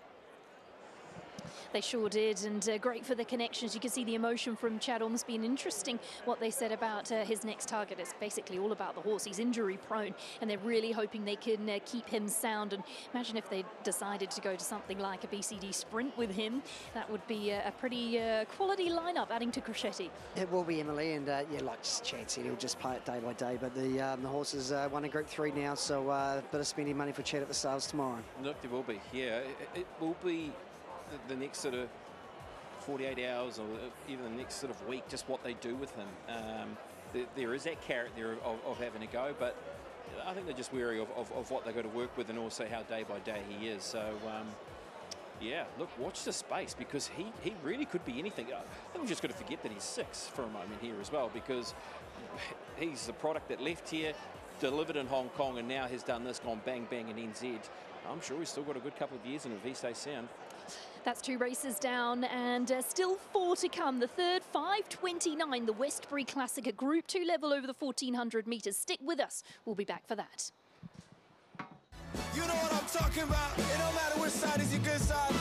Speaker 2: They sure did, and uh, great for the connections. You can see the emotion from Chad Ormsby, and interesting what they said about uh, his next target. It's basically all about the horse. He's injury prone, and they're really hoping they can uh, keep him sound. And imagine if they decided to go to something like a B C D sprint with him. That would be a, a pretty uh, quality lineup, adding to Crescetti.
Speaker 6: It will be, Emily, and uh, yeah, like Chad said, he'll just play it day by day. But the um, the horses uh, won a Group Three now, so a uh, bit of spending money for Chad at the sales tomorrow.
Speaker 5: Look, there will be. Yeah, it, it will be. The next sort of forty-eight hours or even the next sort of week, just what they do with him. Um, there, there is that carrot there of, of having a go, but I think they're just wary of, of, of what they've got to work with and also how day by day he is. So, um, yeah, look, watch the space because he, he really could be anything. I think we've just got to forget that he's six for a moment here as well, because he's the product that left here, delivered in Hong Kong, and now has done this, gone bang, bang in N Z. I'm sure he's still got a good couple of years in it if he stays sound.
Speaker 2: That's two races down and uh, still four to come. The third, five twenty-nine, the Westbury Classic at Group two level over the fourteen hundred metres. Stick with us. We'll be back for that.
Speaker 15: You know what I'm talking about. It don't matter which side is your good side.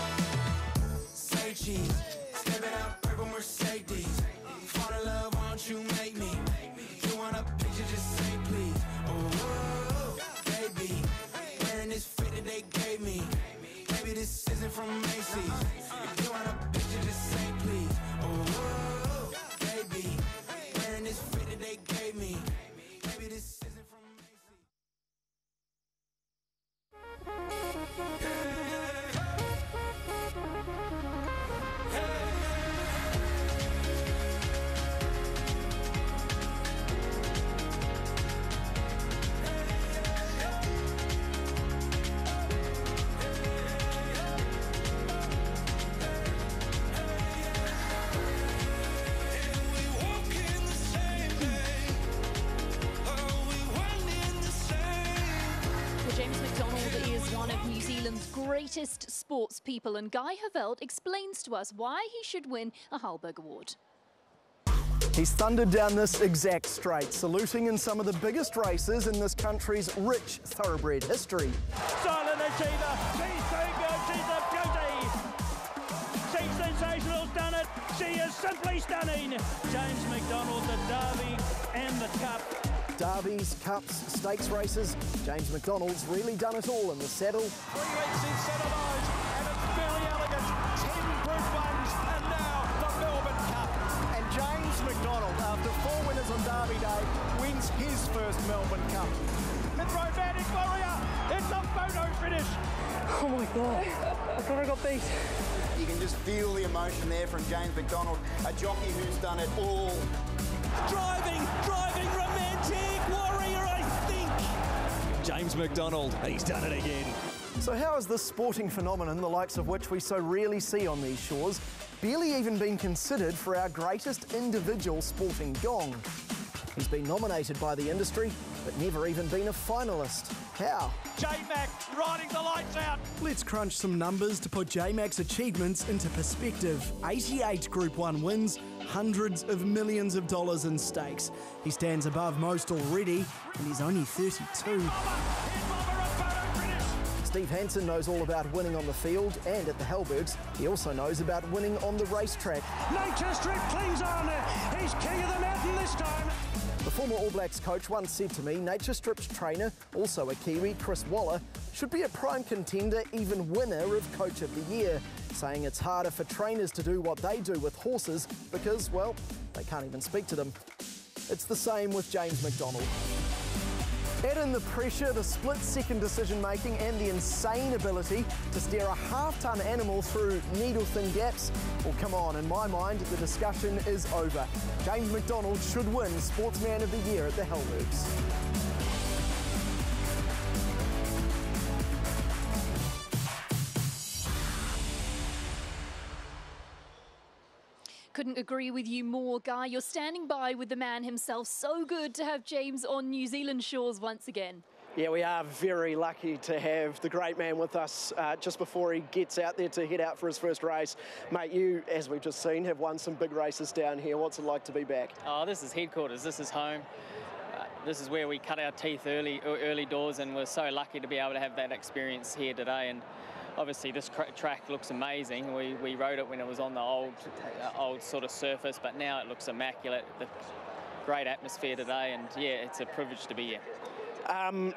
Speaker 15: Say cheese. Stepping out, purple Mercedes. Fall in love, why don't you make me? You want a picture, just say please. Oh, baby. Wearing this fit that they gave me. Maybe this isn't from Macy's. If you want a picture, just say please. Oh, baby. Wearing this fit that they gave me. Maybe this isn't from
Speaker 2: greatest sports people, and Guy Havelt explains to us why he should win a Halberg Award.
Speaker 16: He's thundered down this exact straight, saluting in some of the biggest races in this country's rich thoroughbred history.
Speaker 17: Silent Achiever, she's so good, she's a beauty. She's the Sensational's done it. She is simply stunning. James McDonald, the Derby and the Cup.
Speaker 16: Derbies, Cups, stakes races. James McDonald's really done it all in the saddle.
Speaker 17: Three weeks instead of those, and it's very elegant. Ten Group Ones, and now the Melbourne Cup.
Speaker 16: And James McDonald, after four winners on Derby Day, wins his first Melbourne Cup.
Speaker 17: The Romantic Warrior, it's a photo finish.
Speaker 19: Oh my God, I thought I got beat.
Speaker 20: You can just feel the emotion there from James McDonald, a jockey who's done it all.
Speaker 17: Driving, driving, romantic warrior, I think.
Speaker 21: James McDonald, he's done it again.
Speaker 16: So how has this sporting phenomenon, the likes of which we so rarely see on these shores, barely even been considered for our greatest individual sporting gong? He's been nominated by the industry, but never even been a finalist. How?
Speaker 17: J-Mac riding the lights out.
Speaker 22: Let's crunch some numbers to put J-Mac's achievements into perspective. eighty-eight Group one wins, hundreds of millions of dollars in stakes. He stands above most already, and he's only thirty-two.
Speaker 16: Steve Hansen knows all about winning on the field and at the Hellbergs. He also knows about winning on the racetrack.
Speaker 17: Nature Strip clings on. He's king of the mountain this time.
Speaker 16: The former All Blacks coach once said to me, Nature Strip's trainer, also a Kiwi, Chris Waller, should be a prime contender, even winner of Coach of the Year, saying it's harder for trainers to do what they do with horses because, well, they can't even speak to them. It's the same with James McDonald. Add in the pressure, the split-second decision-making and the insane ability to steer a half-ton animal through needle-thin gaps. Well, come on, in my mind, the discussion is over. James McDonald should win Sportsman of the Year at the Hellbergs.
Speaker 2: Couldn't agree with you more, Guy. You're standing by with the man himself. So good to have James on New Zealand shores once again.
Speaker 1: Yeah, we are very lucky to have the great man with us uh, just before he gets out there to head out for his first race. Mate, you, as we've just seen, have won some big races down here. What's it like to be back?
Speaker 26: Oh, this is headquarters. This is home. Uh, this is where we cut our teeth early, early doors, and we're so lucky to be able to have that experience here today. And obviously, this track looks amazing. We, we rode it when it was on the old, uh, old sort of surface, but now it looks immaculate. The great atmosphere today, and yeah, it's a privilege to be here.
Speaker 1: Um,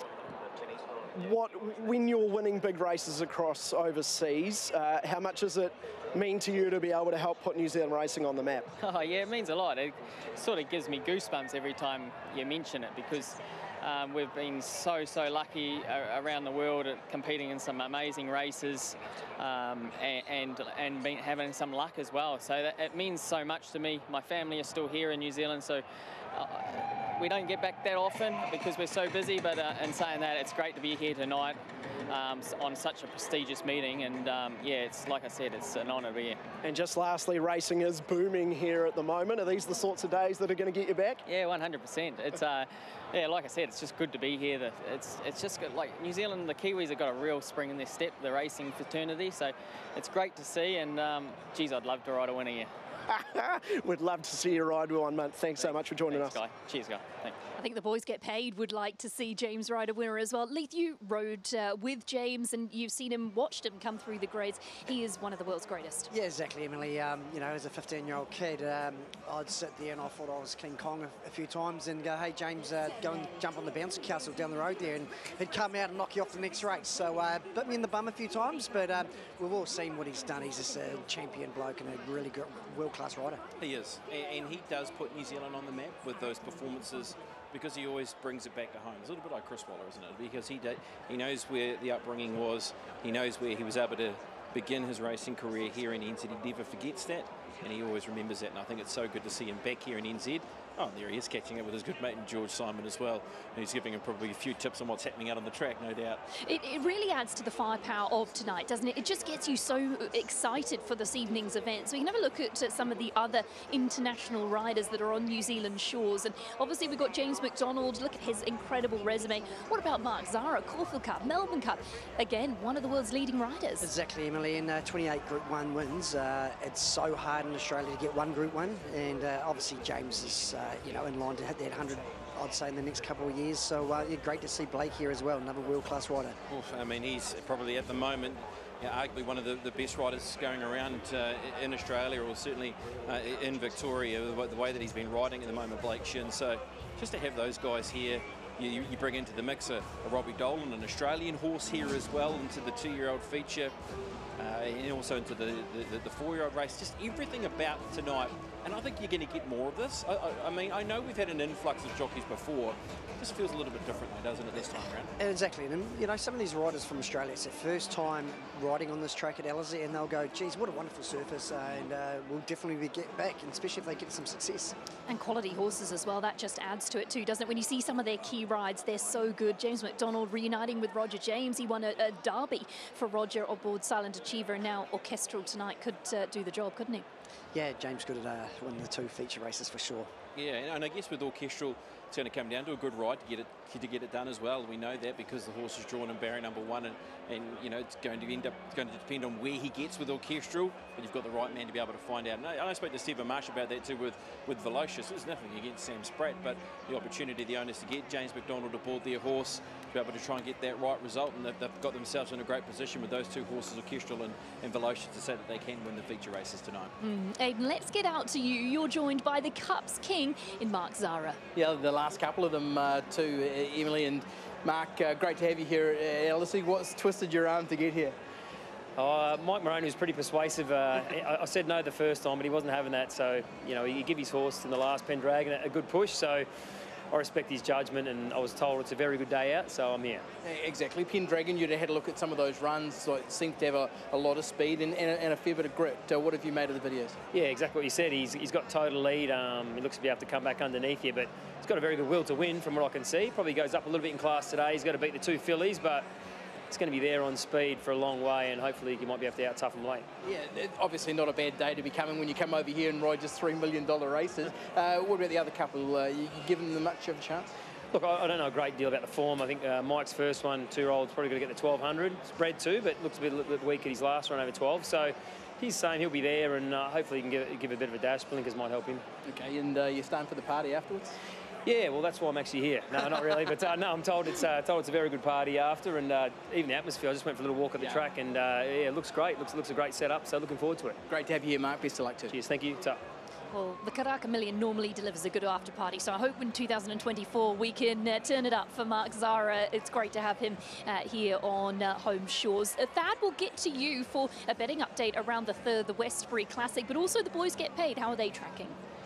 Speaker 1: what, when you're winning big races across overseas, uh, how much does it mean to you to be able to help put New Zealand racing on the map?
Speaker 26: Oh yeah, it means a lot. It sort of gives me goosebumps every time you mention it, because Um, we've been so, so lucky uh, around the world at competing in some amazing races um, and and, and been having some luck as well. So that, it means so much to me. My family is still here in New Zealand, so uh, we don't get back that often because we're so busy, but uh, in saying that, it's great to be here tonight um, on such a prestigious meeting, and um, yeah, it's like I said, it's an honour to be here.
Speaker 1: And just lastly, racing is booming here at the moment. Are these the sorts of days that are going to get you back?
Speaker 26: Yeah, one hundred percent. It's uh, yeah, like I said, it's just good to be here. The, it's it's just good, like New Zealand, the Kiwis have got a real spring in their step, the racing fraternity. So it's great to see, and um, geez, I'd love to ride a winner here.
Speaker 1: We'd love to see you ride one, mate. Thanks so much for joining
Speaker 26: Thanks,
Speaker 1: us.
Speaker 26: Guy. Cheers, Guy. Thanks.
Speaker 2: I think the boys get paid would like to see James ride a winner as well. Leith, you rode uh, with James and you've seen him, watched him come through the grades. He is one of the world's greatest.
Speaker 6: Yeah, exactly, Emily. Um, you know, as a fifteen-year-old kid, um, I'd sit there and I thought I was King Kong a, a few times and go, hey, James, uh, go and jump on the bouncy castle down the road there, and he'd come out and knock you off the next race. So uh, bit me in the bum a few times, but um, we've all seen what he's done. He's just a champion bloke and a really good, world-class rider.
Speaker 5: He is, and he does put New Zealand on the map with those performances, because he always brings it back to home. It's a little bit like Chris Waller, isn't it? Because he did, he knows where the upbringing was, he knows where he was able to begin his racing career here in N Z. He never forgets that, and he always remembers that, and I think it's so good to see him back here in N Z. Oh, and there he is, catching up with his good mate George Simon as well. And he's giving him probably a few tips on what's happening out on the track, no doubt.
Speaker 2: It, it really adds to the firepower of tonight, doesn't it? It just gets you so excited for this evening's event. So we can have a look at uh, some of the other international riders that are on New Zealand shores. And obviously we've got James McDonald. Look at his incredible resume. What about Mark Zara, Caulfield Cup, Melbourne Cup? Again, one of the world's leading riders.
Speaker 6: Exactly, Emily. In uh, twenty-eight Group one wins. Uh, it's so hard in Australia to get one Group one. And uh, obviously James is, uh, you know, in line to hit that one hundred I'd say, in the next couple of years. So, uh, yeah, great to see Blake here as well, another world-class rider.
Speaker 5: Oof, I mean, he's probably at the moment, yeah, arguably one of the, the best riders going around uh, in Australia, or certainly uh, in Victoria, the, the way that he's been riding at the moment, Blake Shin. So just to have those guys here, you, you bring into the mix a, a Robbie Dolan, an Australian horse here as well, into the two-year-old feature, uh, and also into the, the, the four-year-old race. Just everything about tonight. And I think you're going to get more of this. I, I, I mean, I know we've had an influx of jockeys before. It just feels a little bit different, though, doesn't it, this time around?
Speaker 6: Exactly. And, you know, some of these riders from Australia, it's their first time riding on this track at Ellerslie, and they'll go, geez, what a wonderful surface, uh, and uh, we'll definitely get back, and especially if they get some success.
Speaker 2: And quality horses as well. That just adds to it, too, doesn't it? When you see some of their key rides, they're so good. James McDonald reuniting with Roger James. He won a, a derby for Roger aboard Silent Achiever, and now Orchestral tonight could uh, do the job, couldn't he?
Speaker 6: Yeah, James good at uh, winning the two feature races for sure.
Speaker 5: Yeah, and I guess with Orchestral, it's going to come down to a good ride to get it to get it done as well. We know that because the horse is drawn in barrier number one, and, and you know it's going to end up it's going to depend on where he gets with Orchestral, but you've got the right man to be able to find out. And I, I spoke to Stephen Marsh about that too with with Velocious. There's nothing against Sam Spratt, but the opportunity the owners to get James McDonald aboard their horse to be able to try and get that right result, and they've, they've got themselves in a great position with those two horses, Orchestral and, and Velocious, to say that they can win the feature races tonight.
Speaker 2: Mm. Aiden, let's get out to you. You're joined by the Cup's King in Mark Zara.
Speaker 7: Yeah, the last couple of them uh, too, uh, Emily and Mark. Uh, great to have you here at Ellerslie. What's twisted your arm to get here?
Speaker 3: Uh, Mike Moroney was pretty persuasive. Uh, I, I said no the first time, but he wasn't having that. So, you know, he gave his horse in the last Pendragon a good push. So I respect his judgment, and I was told it's a very good day out, so I'm here.
Speaker 7: Exactly. Pendragon, you'd have had a look at some of those runs. So it seemed to have a, a lot of speed and, and, a, and a fair bit of grit. Uh, what have you made of the videos?
Speaker 3: Yeah, exactly what you said. He's, he's got total lead. Um, he looks to be able to come back underneath you, but he's got a very good will to win from what I can see. Probably goes up a little bit in class today. He's got to beat the two fillies, but it's going to be there on speed for a long way, and hopefully you might be able to out-tough him late.
Speaker 7: Yeah, obviously not a bad day to be coming when you come over here and ride just three million dollar races. Uh, what about the other couple? Uh, you giving them much of a chance?
Speaker 3: Look, I, I don't know a great deal about the form. I think uh, Mike's first one, two-year-old's probably going to get the twelve hundred. It's bred too, but looks a bit, a little bit weak at his last run over twelve. So he's saying he'll be there, and uh, hopefully he can give, give a bit of a dash. Blinkers might help him.
Speaker 7: Okay, and uh, you're starting for the party afterwards?
Speaker 3: Yeah, well, that's why I'm actually here. No, not really, but uh, no, I'm told it's uh, told it's a very good party after, and uh, even the atmosphere. I just went for a little walk at the yeah. track, and uh, yeah, it looks great. Looks looks a great setup. So looking forward to it.
Speaker 7: Great to have you here, Mark. Best of luck too.
Speaker 3: Cheers. Thank you. Ta.
Speaker 2: Well, the Karaka Million normally delivers a good after party, so I hope in two thousand twenty-four we can uh, turn it up for Mark Zara. It's great to have him uh, here on uh, home shores. Uh, Thad, we'll get to you for a betting update around the third, the Westbury Classic, but also the boys get paid. How are they tracking?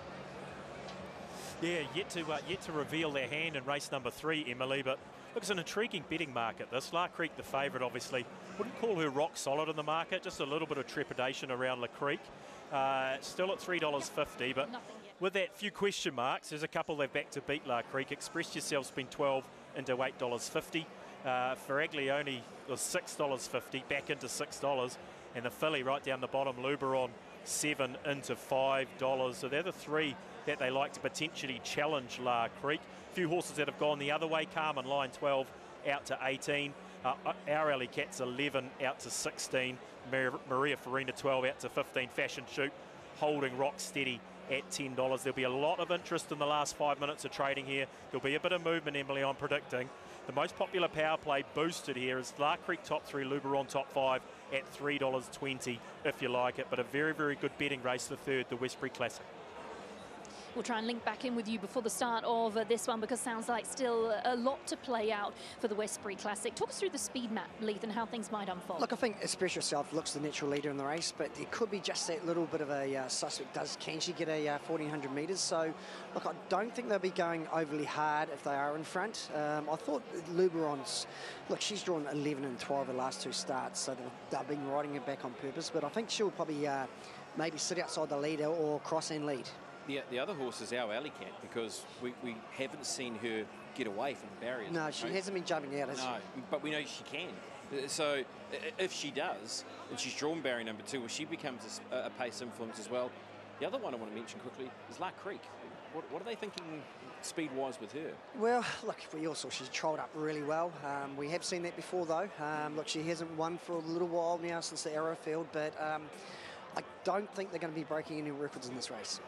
Speaker 10: Yeah, yet to uh, yet to reveal their hand in race number three, Emily, but look, it's an intriguing betting market, this. La Creek, the favourite, obviously. Wouldn't call her rock solid in the market, just a little bit of trepidation around La Creek. Uh, still at three dollars fifty, but with that few question marks, there's a couple they've backed to beat La Creek. Express Yourself's been twelve into eight dollars fifty. Uh, Faraglione was six dollars fifty, back into six dollars. And the filly right down the bottom, Luberon, seven into five dollars. So they're the three that they like to potentially challenge La Creek. A few horses that have gone the other way. Carmen Line, twelve out to eighteen. Uh, Our Alley Cat's eleven out to sixteen. Mar Maria Farina, twelve out to fifteen. Fashion Shoot holding rock steady at ten dollars. There'll be a lot of interest in the last five minutes of trading here. There'll be a bit of movement, Emily, I'm predicting. The most popular power play boosted here is La Creek top three, Luberon top five at three dollars twenty if you like it. But a very, very good betting race, the third, the Westbury Classic.
Speaker 2: We'll try and link back in with you before the start of uh, this one, because sounds like still a lot to play out for the Westbury Classic. Talk us through the speed map, Leith, and how things might unfold.
Speaker 6: Look, I think Express Yourself looks the natural leader in the race, but there could be just that little bit of a uh, suspect. Does can she get a uh, fourteen hundred metres? So, look, I don't think they'll be going overly hard if they are in front. Um, I thought Luberon's, look, she's drawn eleven and twelve the last two starts, so they've, they've been riding it back on purpose, but I think she'll probably uh, maybe sit outside the leader or cross and lead.
Speaker 5: The, the other horse is Our Alley Cat, because we, we haven't seen her get away from the barriers.
Speaker 6: No, she
Speaker 5: right?
Speaker 6: hasn't been jumping out, has
Speaker 5: no,
Speaker 6: she?
Speaker 5: but we know she can. So if she does, and she's drawn barrier number two, well, she becomes a, a pace influence as well. The other one I want to mention quickly is La Creek. What, what are they thinking speed-wise with her?
Speaker 6: Well, look, we also, she's trolled up really well. Um, we have seen that before, though. Um, look, she hasn't won for a little while now since the Arrowfield, but um, I don't think they're going to be breaking any records in this race.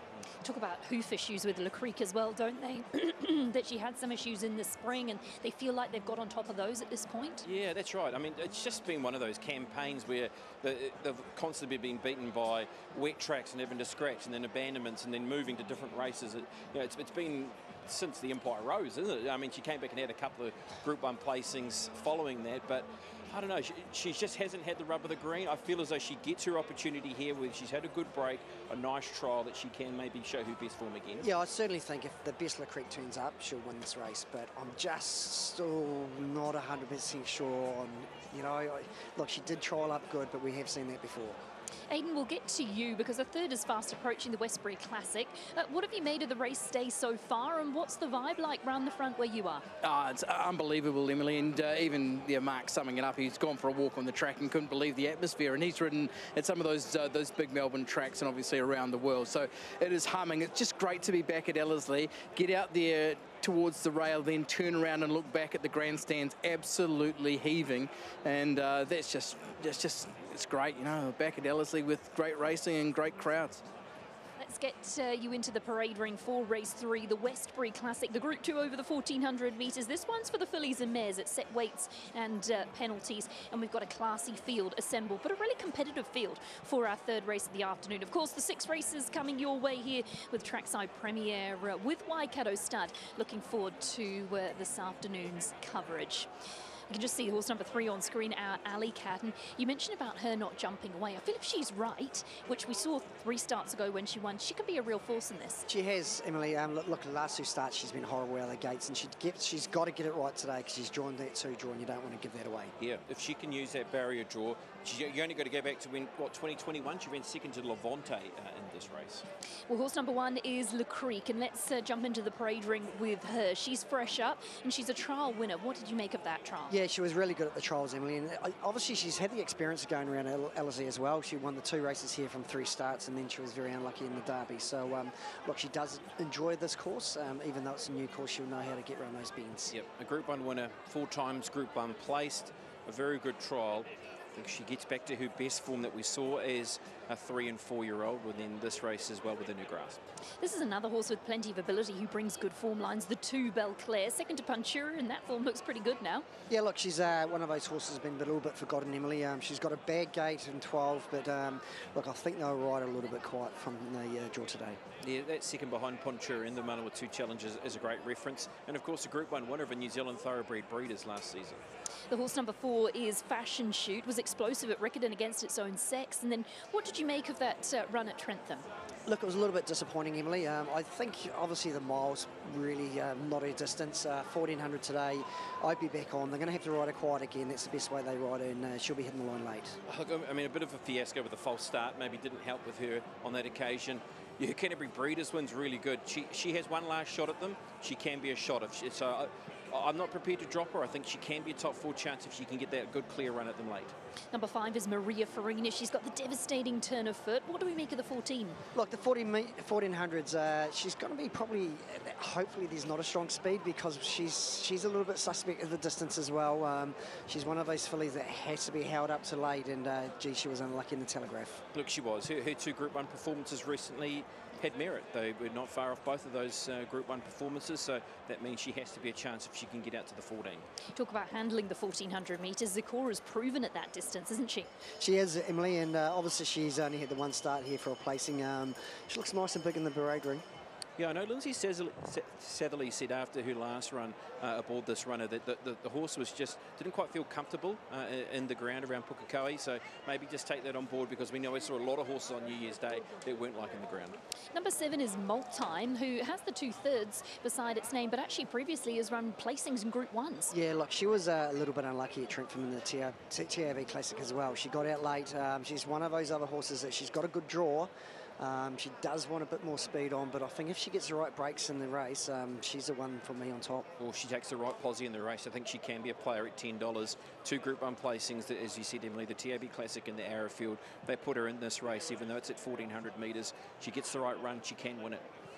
Speaker 2: Talk about hoof issues with Le Creek as well, don't they? That she had some issues in the spring, and they feel like they've got on top of those at this point.
Speaker 5: Yeah, that's right. I mean, it's just been one of those campaigns where the, they've constantly been beaten by wet tracks and having to scratch, and then abandonments, and then moving to different races. It, you know, it's, it's been since the Empire Rose, isn't it? I mean, she came back and had a couple of Group One placings following that, but I don't know, she, she just hasn't had the rub of the green. I feel as though she gets her opportunity here where she's had a good break, a nice trial that she can maybe show her best form again.
Speaker 6: Yeah, I certainly think if the best Le Creek turns up, she'll win this race, but I'm just still not one hundred percent sure on, you know, I, look, she did trial up good, but we have seen that before.
Speaker 2: Aidan, we'll get to you because the third is fast approaching the Westbury Classic. Uh, what have you made of the race day so far, and what's the vibe like round the front where you are?
Speaker 7: Oh, it's unbelievable, Emily, and uh, even yeah, Mark summing it up, he's gone for a walk on the track and couldn't believe the atmosphere, and he's ridden at some of those uh, those big Melbourne tracks and obviously around the world, so it is humming. It's just great to be back at Ellerslie, get out there towards the rail, then turn around and look back at the grandstands, absolutely heaving, and uh, that's just, that's just, it's great, you know, back at Ellerslie with great racing and great crowds.
Speaker 2: Let's get uh, you into the parade ring for race three, the Westbury Classic, the Group two over the fourteen hundred metres. This one's for the fillies and mares at set weights and uh, penalties, and we've got a classy field assembled, but a really competitive field for our third race of the afternoon. Of course, the six races coming your way here with Trackside Premier uh, with Waikato Stud. Looking forward to uh, this afternoon's coverage. You can just see horse number three on screen, our Alley Cat, and you mentioned about her not jumping away. I feel if she's right, which we saw three starts ago when she won, she could be a real force in this.
Speaker 6: She has, Emily. Um, look, look, the last two starts, she's been horrible out of the gates, and she gets, she's got to get it right today because she's drawn that two draw, and you don't want to give that away.
Speaker 5: Yeah, if she can use that barrier draw, she, you only got to go back to when, what, twenty twenty-one? She ran second to Levante uh, in this race.
Speaker 2: Well, horse number one is Le Creek, and let's uh, jump into the parade ring with her. She's fresh up, and she's a trial winner. What did you make of that trial?
Speaker 6: Yeah, she was really good at the trials, Emily, and obviously she's had the experience of going around Ellerslie as well. She won the two races here from three starts, and then she was very unlucky in the Derby. So, um, look, she does enjoy this course. Um, even though it's a new course, she'll know how to get around those bends.
Speaker 5: Yep, a Group One winner, four times Group One placed, a very good trial. I think she gets back to her best form that we saw as a three and four year old within this race as well within her grasp.
Speaker 2: This is another horse with plenty of ability who brings good form lines, the two Belclair, second to Puntura, and that form looks pretty good now.
Speaker 6: Yeah, look, she's uh, one of those horses who's been a little bit forgotten, Emily. Um, she's got a bad gate in twelve, but um, look, I think they'll ride a little bit quiet from the uh, draw today.
Speaker 5: Yeah, that second behind Puntura in the Manawa two Challenges is a great reference, and of course a Group One winner of a New Zealand Thoroughbred Breeders last season.
Speaker 2: The horse number four is Fashion Shoot, was explosive at Riccarton against its own sex, and then what did you make of that uh, run at Trentham?
Speaker 6: Look, it was a little bit disappointing, Emily. Um, I think obviously the miles really um, not a distance. Uh, fourteen hundred today, I'd be back on. They're going to have to ride her quiet again. That's the best way they ride her, and uh, she'll be hitting the line late.
Speaker 5: Look, I mean, a bit of a fiasco with the false start maybe didn't help with her on that occasion. Yeah, her Canterbury Breeders win's really good. She she has one last shot at them. She can be a shot. If she, so I, I'm not prepared to drop her. I think she can be a top four chance if she can get that good clear run at them late.
Speaker 2: Number five is Maria Farina. She's got the devastating turn of foot. What do we make of the fourteen?
Speaker 6: Look, the fourteen hundreds, uh, she's going to be probably, hopefully there's not a strong speed because she's she's a little bit suspect of the distance as well. Um, she's one of those fillies that has to be held up to late, and uh, gee, she was unlucky in the Telegraph.
Speaker 5: Look, she was. Her, her two Group One performances recently had merit. They were not far off both of those uh, Group One performances, so that means she has to be a chance if she can get out to the fourteen.
Speaker 2: Talk about handling the fourteen hundred metres. Zikora's proven at that distance, isn't she?
Speaker 6: She is, Emily, and uh, obviously she's only had the one start here for a placing. Um, she looks nice and big in the parade ring.
Speaker 5: Yeah, I know Lindsay Satherley said after her last run uh, aboard this runner that the, the, the horse was just didn't quite feel comfortable uh, in the ground around Pukekohe, so maybe just take that on board because we know we saw a lot of horses on New Year's Day that weren't like in the ground.
Speaker 2: Number seven is Malt Time, who has the two thirds beside its name, but actually previously has run placings in Group Ones.
Speaker 6: Yeah, look, she was uh, a little bit unlucky at Trentham in the T A B Classic as well. She got out late. Um, she's one of those other horses that she's got a good draw. Um, she does want a bit more speed on, but I think if she gets the right breaks in the race, um, she's the one for me on top.
Speaker 5: Well, she takes the right posse in the race. I think she can be a player at ten dollars. Two Group One placings, that, as you said, Emily, the T A B Classic and the Arrowfield. They put her in this race, even though it's at fourteen hundred metres. She gets the right run, she can win it.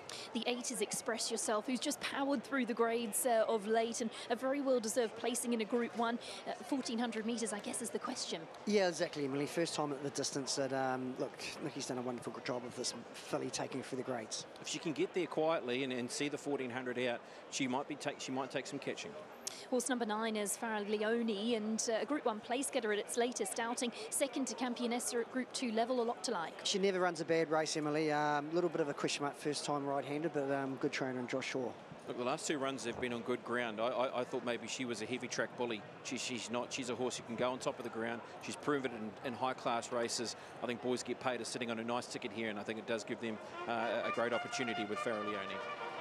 Speaker 2: The eight is Express Yourself, who's just powered through the grades uh, of late, and a very well-deserved placing in a Group One. Uh, fourteen hundred metres, I guess, is the question.
Speaker 6: Yeah, exactly, Emily. First time at the distance. That um, look, Nikki's done a wonderful job of this filly taking through the grades.
Speaker 5: If she can get there quietly and, and see the fourteen hundred out, she might be take she might take some catching.
Speaker 2: Horse number nine is Farah Leone, and uh, a Group One place getter at its latest outing. Second to Campionessa at Group Two level, a lot to like.
Speaker 6: She never runs a bad race, Emily. A um, little bit of a question mark first time right-handed, but um, good trainer in Josh Shaw.
Speaker 5: Look, the last two runs have been on good ground. I, I, I thought maybe she was a heavy track bully. She, she's not. She's a horse who can go on top of the ground. She's proven it in, in high-class races. I think boys get paid are sitting on a nice ticket here, and I think it does give them uh, a great opportunity with Farah Leone.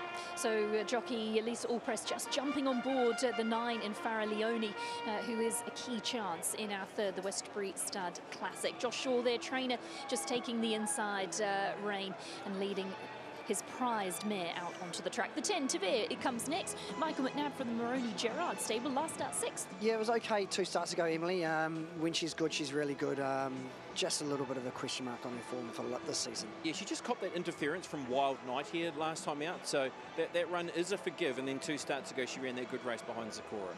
Speaker 2: So uh, jockey Lisa Allpress just jumping on board uh, the nine in Farah Leone, uh, who is a key chance in our third, the Westbury Stud Classic. Josh Shaw, their trainer, just taking the inside uh, rein and leading his prized mare out onto the track. The ten, Tavere, it comes next. Michael McNabb from the Moroni Gerard stable, last start sixth.
Speaker 6: Yeah, it was okay two starts ago, Emily. Um, when she's good, she's really good. Um, just a little bit of a question mark on her form for this season.
Speaker 5: Yeah, she just copped that interference from Wild Knight here last time out, so that, that run is a forgive, and then two starts ago she ran that good race behind Zakora.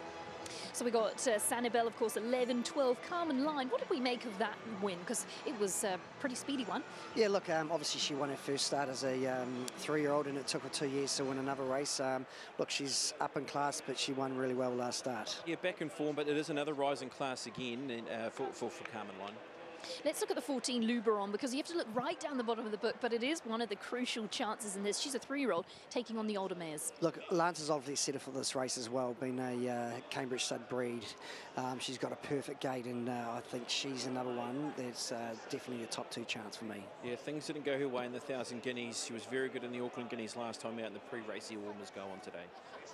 Speaker 2: So we got uh, Sanibel, of course, eleven, twelve, Carmen Line. What did we make of that win? Because it was a pretty speedy one.
Speaker 6: Yeah, look, um, obviously she won her first start as a um, three-year-old, and it took her two years to win another race. Um, look, she's up in class, but she won really well last start.
Speaker 5: Yeah, back in form, but it is another rising class again and, uh, for, for, for Carmen Line.
Speaker 2: Let's look at the fourteen Luberon, because you have to look right down the bottom of the book, but it is one of the crucial chances in this. She's a three-year-old taking on the older mares.
Speaker 6: Look, Lance has obviously set her for this race as well, being a uh, Cambridge stud breed. Um, she's got a perfect gait, and uh, I think she's another one that's uh, definitely a top two chance for me.
Speaker 5: Yeah, things didn't go her way in the Thousand Guineas. She was very good in the Auckland Guineas last time out, and the pre-race warmers go on today.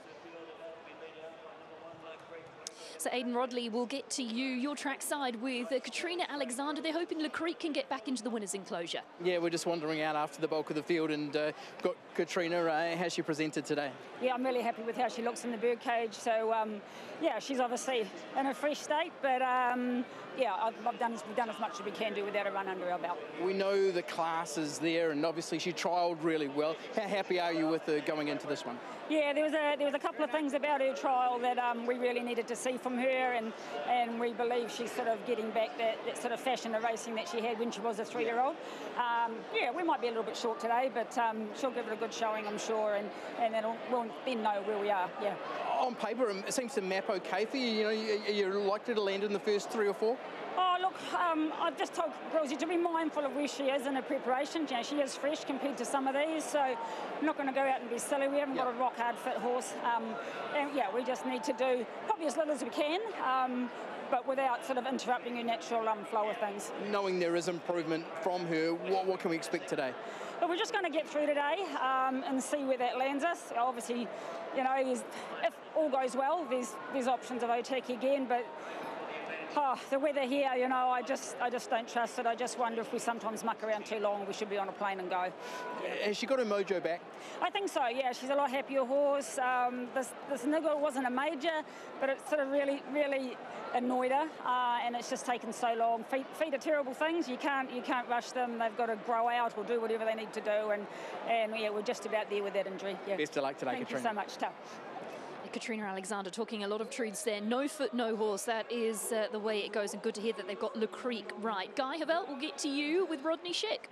Speaker 2: So Aidan Rodley, will get to you, your trackside with uh, Katrina Alexander. They're hoping Le Creek can get back into the winner's enclosure.
Speaker 7: Yeah, we're just wandering out after the bulk of the field, and uh, got Katrina. Uh, how's she presented today?
Speaker 4: Yeah, I'm really happy with how she looks in the birdcage. So, um, yeah, she's obviously in a fresh state, but um, yeah, I've, I've done, we've done as much as we can do without a run under our belt.
Speaker 7: We know the class is there, and obviously she trialled really well. How happy are you with her going into this one?
Speaker 4: Yeah, there was a there was a couple of things about her trial that um, we really needed to see from her, and and we believe she's sort of getting back that, that sort of fashion of racing that she had when she was a three-year-old. Um, yeah, we might be a little bit short today, but um, she'll give it a good showing, I'm sure, and and then we'll then know where we are. Yeah.
Speaker 7: On paper, it seems to map okay for you. You know, you, you're likely to land in the first three or four.
Speaker 4: Oh, look, um, I've just told Rosie to be mindful of where she is in her preparation. You know, she is fresh compared to some of these, so I'm not going to go out and be silly. We haven't yep. got a rock-hard fit horse. Um, and, yeah, we just need to do probably as little as we can, um, but without sort of interrupting her natural um, flow of things.
Speaker 7: Knowing there is improvement from her, what, what can we expect today?
Speaker 4: But we're just going to get through today um, and see where that lands us. Obviously, you know, if all goes well, there's, there's options of Otaki again, but oh, the weather here, you know, I just I just don't trust it. I just wonder if we sometimes muck around too long, we should be on a plane and go.
Speaker 7: Has she got her mojo back?
Speaker 4: I think so, yeah. She's a lot happier horse. Um, this, this niggle wasn't a major, but it sort of really, really annoyed her, uh, and it's just taken so long. Feet, feet are terrible things. You can't you can't rush them. They've got to grow out or do whatever they need to do, and, and yeah, we're just about there with that injury. Yeah.
Speaker 7: Best of luck today,
Speaker 4: Thank
Speaker 7: Katrina.
Speaker 4: you so much, Ta.
Speaker 2: Katrina Alexander talking a lot of truths there. No foot, no horse. That is uh, the way it goes, and good to hear that they've got Le Creek right. Guy Havell, we'll get to you with Rodney Schick.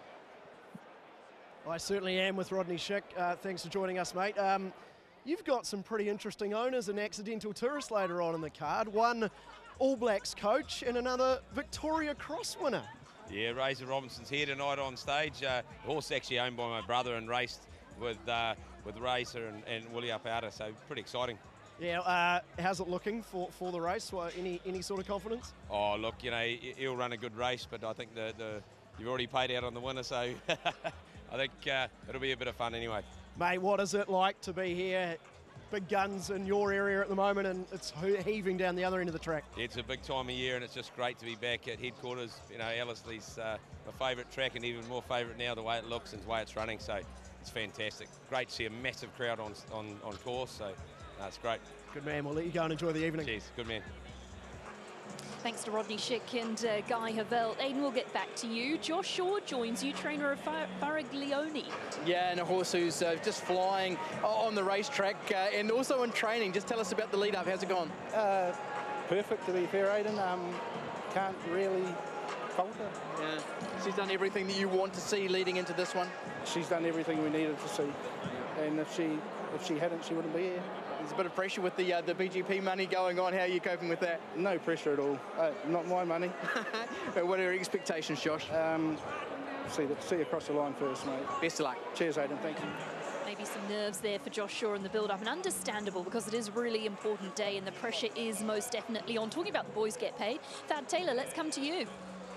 Speaker 1: I certainly am with Rodney Schick. Uh, thanks for joining us, mate. Um, you've got some pretty interesting owners and accidental tourists later on in the card. One All Blacks coach and another Victoria Cross winner.
Speaker 8: Yeah, Razor Robinson's here tonight on stage. Uh, the horse actually owned by my brother and raced with uh, with Razor and, and Willie up outer, so pretty exciting.
Speaker 1: Yeah, uh, how's it looking for, for the race? Well, any any sort of confidence?
Speaker 8: Oh, look, you know, he'll run a good race, but I think the, the you've already paid out on the winner, so I think uh, it'll be a bit of fun anyway.
Speaker 1: Mate, what is it like to be here? Big guns in your area at the moment, and it's heaving down the other end of the track.
Speaker 8: It's a big time of year, and it's just great to be back at headquarters. You know, Ellerslie's uh, my favourite track, and even more favourite now the way it looks and the way it's running, so it's fantastic. Great to see a massive crowd on on, on course, so that's uh, great.
Speaker 1: Good man, we'll let you go and enjoy the evening.
Speaker 8: Cheers, good man.
Speaker 2: Thanks to Rodney Schick and uh, Guy Havell. Aidan, we'll get back to you. Josh Shaw joins you, trainer of Far Faraglione.
Speaker 7: Yeah, and a horse who's uh, just flying on the racetrack uh, and also in training. Just tell us about the lead-up. How's it gone?
Speaker 9: Uh, perfect, to be fair, Aidan. Um, can't really falter.
Speaker 7: Yeah, she's done everything that you want to see leading into this one.
Speaker 9: She's done everything we needed to see, and if she if she hadn't, she wouldn't be here.
Speaker 7: There's a bit of pressure with the uh, the B G P money going on. How are you coping with that?
Speaker 9: No pressure at all. Uh, not my money.
Speaker 7: What are your expectations, Josh?
Speaker 9: Um, see, the, see across the line first, mate.
Speaker 7: Best of luck.
Speaker 9: Cheers, Aidan. Thank you.
Speaker 2: Maybe some nerves there for Josh Shaw in the build-up, and understandable because it is a really important day and the pressure is most definitely on. Talking about the boys get paid, Thad Taylor, let's come to you.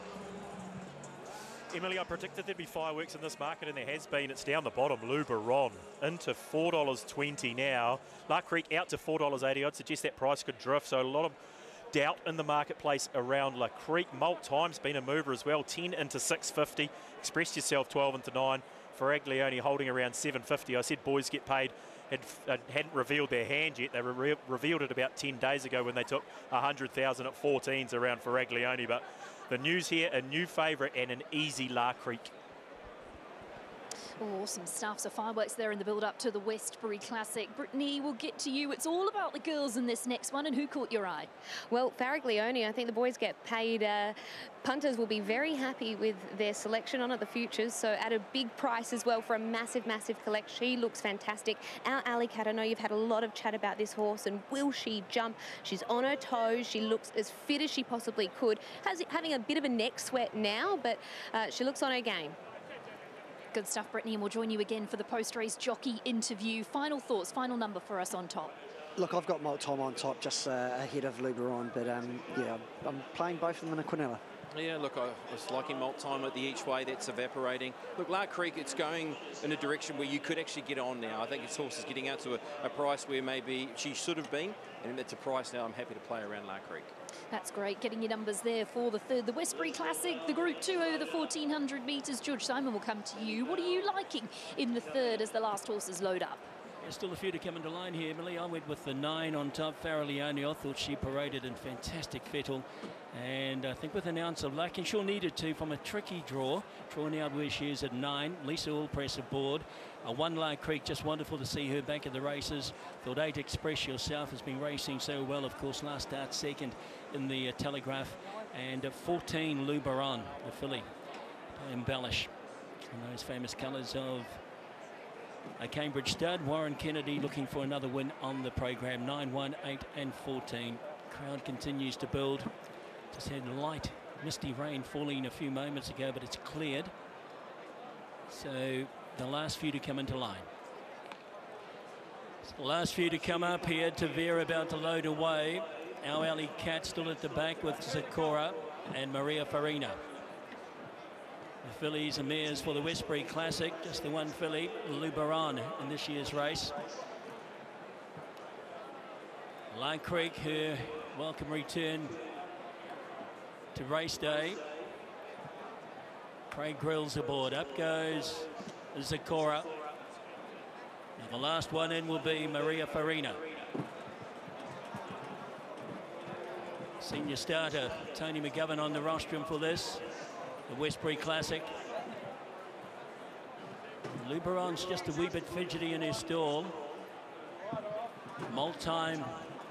Speaker 10: Emily, I predicted there'd be fireworks in this market, and there has been. It's down the bottom. Luberon into four dollars twenty now. La Creek out to four dollars eighty. I'd suggest that price could drift, so a lot of doubt in the marketplace around La Creek. Malt Time's been a mover as well, ten into six fifty. Express Yourself, twelve into nine. Faraglione holding around seven fifty. I said boys get paid. Had, uh, hadn't revealed their hand yet. They re revealed it about ten days ago when they took one hundred thousand at fourteens around Faraglione. But the news here, a new favourite and an easy La Creek.
Speaker 2: Oh, awesome stuff. So fireworks there in the build-up to the Westbury Classic. Brittany, we'll get to you. It's all about the girls in this next one, and who caught your eye?
Speaker 24: Well, Faraglione, I think the boys get paid. Uh, punters will be very happy with their selection on at the futures, so at a big price as well for a massive, massive collect. She looks fantastic. Our Alley Cat, I know you've had a lot of chat about this horse, and will she jump? She's on her toes. She looks as fit as she possibly could. Has having a bit of a neck sweat now, but uh, she looks on her game.
Speaker 2: Good stuff, Brittany, and we'll join you again for the post-race jockey interview. Final thoughts, final number for us on top.
Speaker 6: Look, I've got Malt Time on top, just uh, ahead of Luberon, but um, yeah, I'm playing both of them in a quinella.
Speaker 5: Yeah, look, I was liking Malt Time at the each way. That's evaporating. Look, La Creek, it's going in a direction where you could actually get on now. I think this horse is getting out to a, a price where maybe she should have been, and it's a price now I'm happy to play around La Creek.
Speaker 2: That's great. Getting your numbers there for the third, the Westbury Classic, the Group two over the fourteen hundred metres. George Simon will come to you. What are you liking in the third as the last horses load up?
Speaker 12: There's still a few to come into line here, Emily. I went with the nine on top, Faraglione. I thought she paraded in fantastic fettle. And I think with an ounce of luck, and she'll need it to from a tricky draw, drawing out where she is at nine. Lisa Allpress aboard. A one La Creek, just wonderful to see her back at the races. Thought eight Express Yourself has been racing so well, of course, last start second in the uh, Telegraph. And uh, fourteen Luberon, the filly, to embellish on those famous colours of a Cambridge stud. Warren Kennedy looking for another win on the program. nine, one, eight and fourteen. Crowd continues to build. Just had light misty rain falling a few moments ago, but it's cleared. So the last few to come into line. So the last few to come up here. Tavere about to load away. Our Alley Cat still at the back with Zakora and Maria Farina. The fillies and mares for the Westbury Classic. Just the one filly, Luberon, in this year's race. La Creek, her welcome return to race day. Craig Grills aboard. Up goes Zakora. Now the last one in will be Maria Farina. Senior starter Tony McGovern on the rostrum for this, the Westbury Classic. Luberon's just a wee bit fidgety in his stall. Malt Time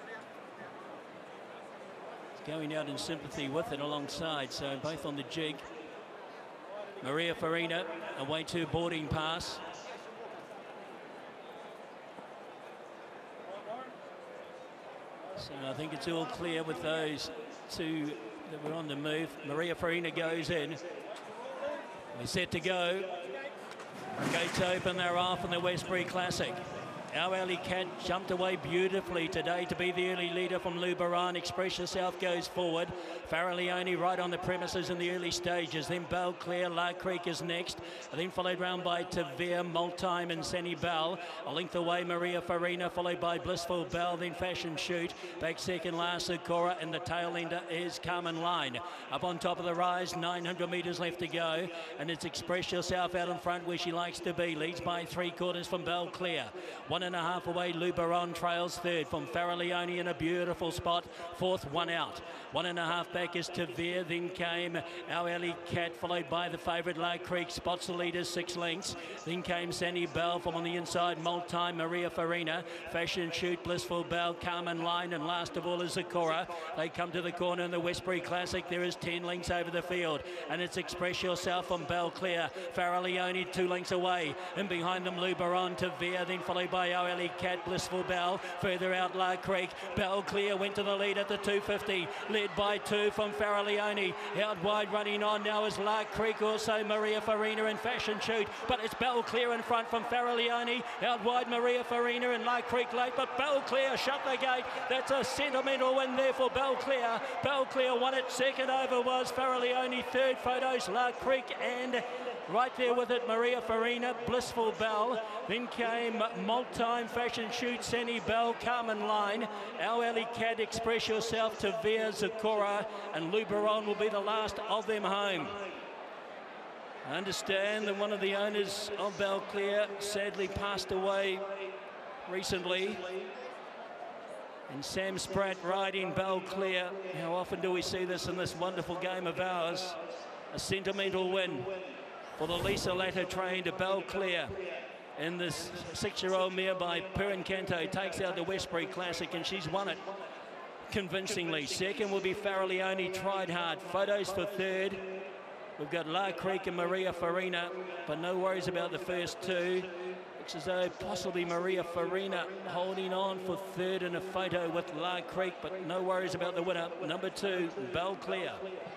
Speaker 12: going out in sympathy with it alongside, so both on the jig. Maria Farina away to boarding pass. So I think it's all clear with those two that were on the move. Maria Farina goes in. We're set to go. Gates open, they're off in the Westbury Classic. Our Alley Cat jumped away beautifully today to be the early leader from Luberon. Express Yourself goes forward. Faraglione right on the premises in the early stages. Then Belclair, La Creek is next. Then followed round by Tavere, Malt Time and Senny Bell. A length away, Maria Farina, followed by Blissful Bell, then Fashion Shoot. Back second last, Sakura, and the tail ender is Carmen Line. Up on top of the rise, nine hundred metres left to go. And it's Express Yourself out in front where she likes to be. Leads by three quarters from Belclair. One One and a half away, Luberon trails third from Farrelleone in a beautiful spot. Fourth, one out. One and a half back is Tavere. Then came Our Alley Cat, followed by the favourite La Creek. Spots the leaders, six lengths. Then came Sandy Bell from on the inside. Multime, Maria Farina. Fashion Shoot, Blissful Bell, Carmen Line, and last of all is Zakora. They come to the corner in the Westbury Classic. There is ten lengths over the field, and it's Express Yourself from Bell Clear. Farrelleone two lengths away, and behind them Luberon, Tavere, then followed by Our Alley Cat, Blissful Bell. Further out, La Creek. Bell Clear went to the lead at the two fifty, led by two from Farrelleone. Out wide, running on now is La Creek, also Maria Farina and Fashion Shoot, but it's Bell Clear in front from Farrelleone. Out wide, Maria Farina and La Creek late, but Bell Clear shut the gate. That's a sentimental win there for Bell Clear. Bell Clear won it. Second over was Farrelleone. Third photos, La Creek, and right there with it, Maria Farina, Blissful Bell. Then came Multime, Fashion Shoot, Sandy Bell, Carmen Line, Our Alley Cat, Express Yourself, Tavere, Zakora, and Luberon will be the last of them home. I understand that one of the owners of Bell Clear sadly passed away recently. And Sam Spratt riding Bell Clear. How often do we see this in this wonderful game of ours? A sentimental win for the Lisa Latta trained Bell Clear. And this six-year-old mare by Perencanto takes out the Westbury Classic, and she's won it convincingly. Second will be Farrelleone, tried hard. Photos for third. We've got La Creek and Maria Farina, but no worries about the first two. Looks as though possibly Maria Farina holding on for third in a photo with La Creek, but no worries about the winner. Number two, Bell Clear.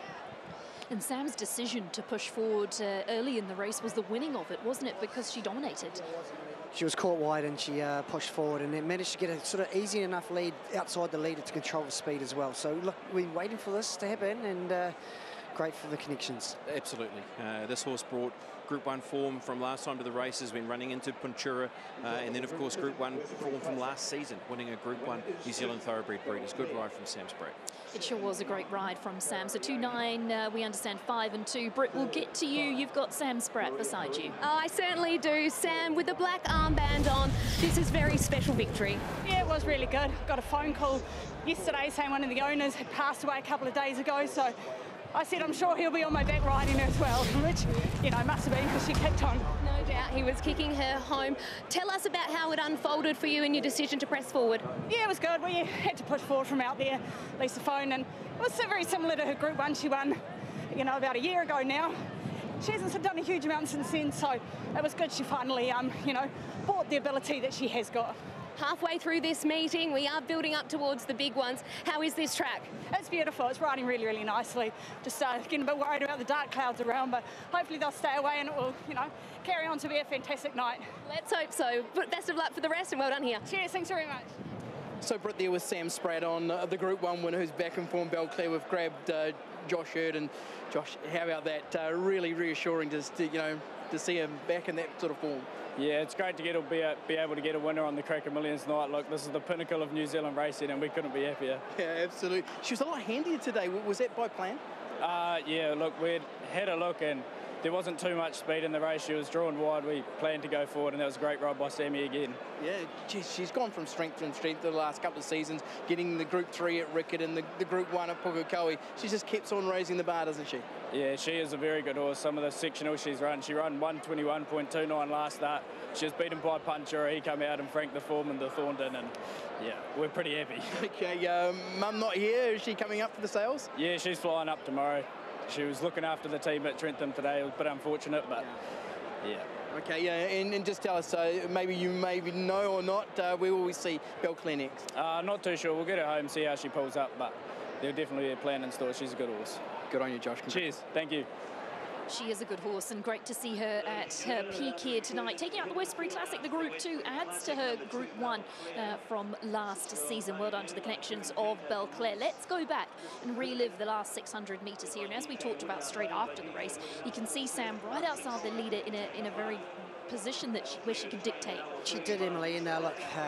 Speaker 2: And Sam's decision to push forward uh, early in the race was the winning of it, wasn't it? Because she dominated.
Speaker 6: She was caught wide and she uh, pushed forward and then managed to get a sort of easy enough lead outside the leader to control the speed as well. So look, we're waiting for this to happen, and uh, great for the connections.
Speaker 5: Absolutely. Uh, this horse brought Group one form from last time to the races when running into Puntura, uh, and then of course Group one form from last season, winning a Group one New Zealand Thoroughbred Breeders. Good ride from Sam Spratt.
Speaker 2: It sure was a great ride from Sam. So two nine, uh, we understand five and two. Britt, we'll get to you. You've got Sam Spratt beside you.
Speaker 24: Oh, I certainly do. Sam with the black armband on. This is very special victory.
Speaker 4: Yeah, it was really good. Got a phone call yesterday saying one of the owners had passed away a couple of days ago, so I said I'm sure he'll be on my back riding her as well, which, you know, must have been because she kicked on.
Speaker 24: No doubt he was kicking her home. Tell us about how it unfolded for you and your decision to press forward.
Speaker 4: Yeah, it was good. We had to push forward from out there, Lisa Phone, and it was very similar to her Group one she won, you know, about a year ago now. She hasn't done a huge amount since then, so it was good she finally, um, you know, bought the ability that she has got.
Speaker 24: Halfway through this meeting, we are building up towards the big ones. How is this track?
Speaker 4: It's beautiful. It's riding really, really nicely. Just uh, getting a bit worried about the dark clouds around, but hopefully they'll stay away and it will, you know, carry on to be a fantastic night.
Speaker 24: Let's hope so. But best of luck for the rest, and well done here.
Speaker 4: Cheers. Thanks very much.
Speaker 7: So Britt there with Sam Spratt on uh, the Group one winner who's back in form, Bell Clear. We've grabbed uh, Josh Hurd, and Josh, how about that? Uh, really reassuring to, to, you know, to see him back in that sort of form.
Speaker 11: Yeah, it's great to get be, a, be able to get a winner on the Karaka Millions night. Look, this is the pinnacle of New Zealand racing, and we couldn't be happier.
Speaker 7: Yeah, absolutely. She was a lot handier today. Was that by plan?
Speaker 11: Uh, yeah, look, we'd had a look, and there wasn't too much speed in the race. She was drawn wide. We planned to go forward, and that was a great ride by Sammy again.
Speaker 7: Yeah, geez, she's gone from strength to strength the last couple of seasons, getting the Group three at Rickett and the, the Group one at Pukekohe. She just keeps on raising the bar, doesn't she?
Speaker 11: Yeah, she is a very good horse. Some of the sectionals she's run, she ran one twenty-one point two nine last start. She was beaten by Puntura. He came out and franked the form into Thornton, and yeah, we're pretty happy.
Speaker 7: Okay, um, Mum not here. Is she coming up for the sales?
Speaker 11: Yeah, she's flying up tomorrow. She was looking after the team at Trentham today. It was a bit unfortunate, but yeah.
Speaker 7: Okay, yeah, and, and just tell us, uh, maybe you maybe know or not, uh, where will we see Bell Clear next?
Speaker 11: Uh, not too sure. We'll get her home, see how she pulls up, but there'll definitely be a plan in store. She's a good horse.
Speaker 7: Good on you, Josh.
Speaker 11: Cheers. Thank you.
Speaker 2: She is a good horse, and great to see her at her peak here tonight. Taking out the Westbury Classic, the Group two adds to her Group one uh, from last season. Well done to the connections of Bell Clear. Let's go back and relive the last six hundred metres here. And as we talked about straight after the race, you can see Sam right outside the leader in a, in a very position that she, where she can dictate.
Speaker 6: She did, Emily, and uh, look, uh,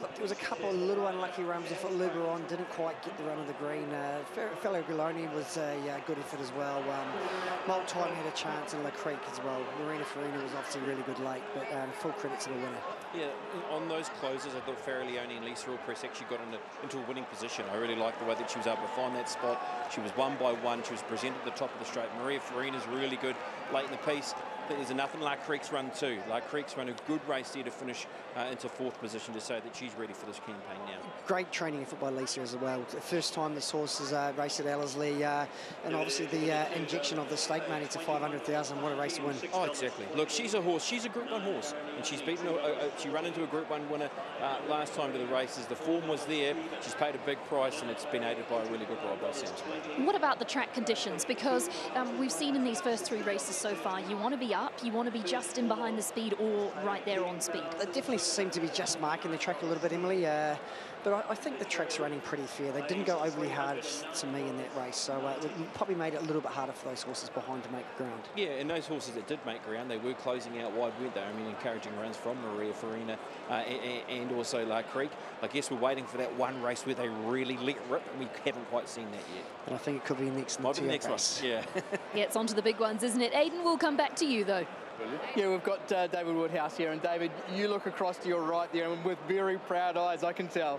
Speaker 6: Look, there was a couple of little unlucky runs. I thought Luberon didn't quite get the run of the green. Uh, fellow Galoni was a uh, good effort as well. Um, Multime had a chance in La Creek as well. Marina Farina was obviously really good late, but um, full credit to the winner.
Speaker 5: Yeah, on those closes, I thought Farrellione and Lisa Press actually got into, into a winning position. I really liked the way that she was able to find that spot. She was one by one. She was presented at the top of the straight. Maria Farina's really good late in the piece. I think there's enough in La Creek's run too. La Creek's run a good race there to finish uh, into fourth position to say that she's ready for this campaign now.
Speaker 6: Great training effort by Lisa as well. The first time this horse has uh, raced at Ellerslie, uh, and obviously the uh, injection of the stake money to five hundred thousand. What a race to win!
Speaker 5: Oh, exactly. Look, she's a horse. She's a Group One horse, and she's beaten. A, a, a, she ran into a Group One winner uh, last time to the races. The form was there. She's paid a big price, and it's been aided by a really good ride by Sam Spade.
Speaker 2: What about the track conditions? Because um, we've seen in these first three races so far, you want to be up, you want to be just in behind the speed or right there on speed.
Speaker 6: They definitely seem to be just marking the track a little bit, Emily. Uh, but I, I think the track's running pretty fair. They didn't go overly hard to me in that race, so uh, it probably made it a little bit harder for those horses behind to make ground.
Speaker 5: Yeah, and those horses that did make ground, they were closing out wide, weren't they? I mean, encouraging runs from Maria Farina uh, and, and also La Creek. I guess we're waiting for that one race where they really let rip, and we haven't quite seen that yet.
Speaker 6: And I think it could be next.
Speaker 5: Might be the next
Speaker 6: race.
Speaker 5: one. Yeah.
Speaker 2: Yeah, it's on to the big ones, isn't it? Aidan, we'll come back to you though.
Speaker 7: Yeah, we've got uh, David Woodhouse here, and David, you look across to your right there, and with very proud eyes, I can tell.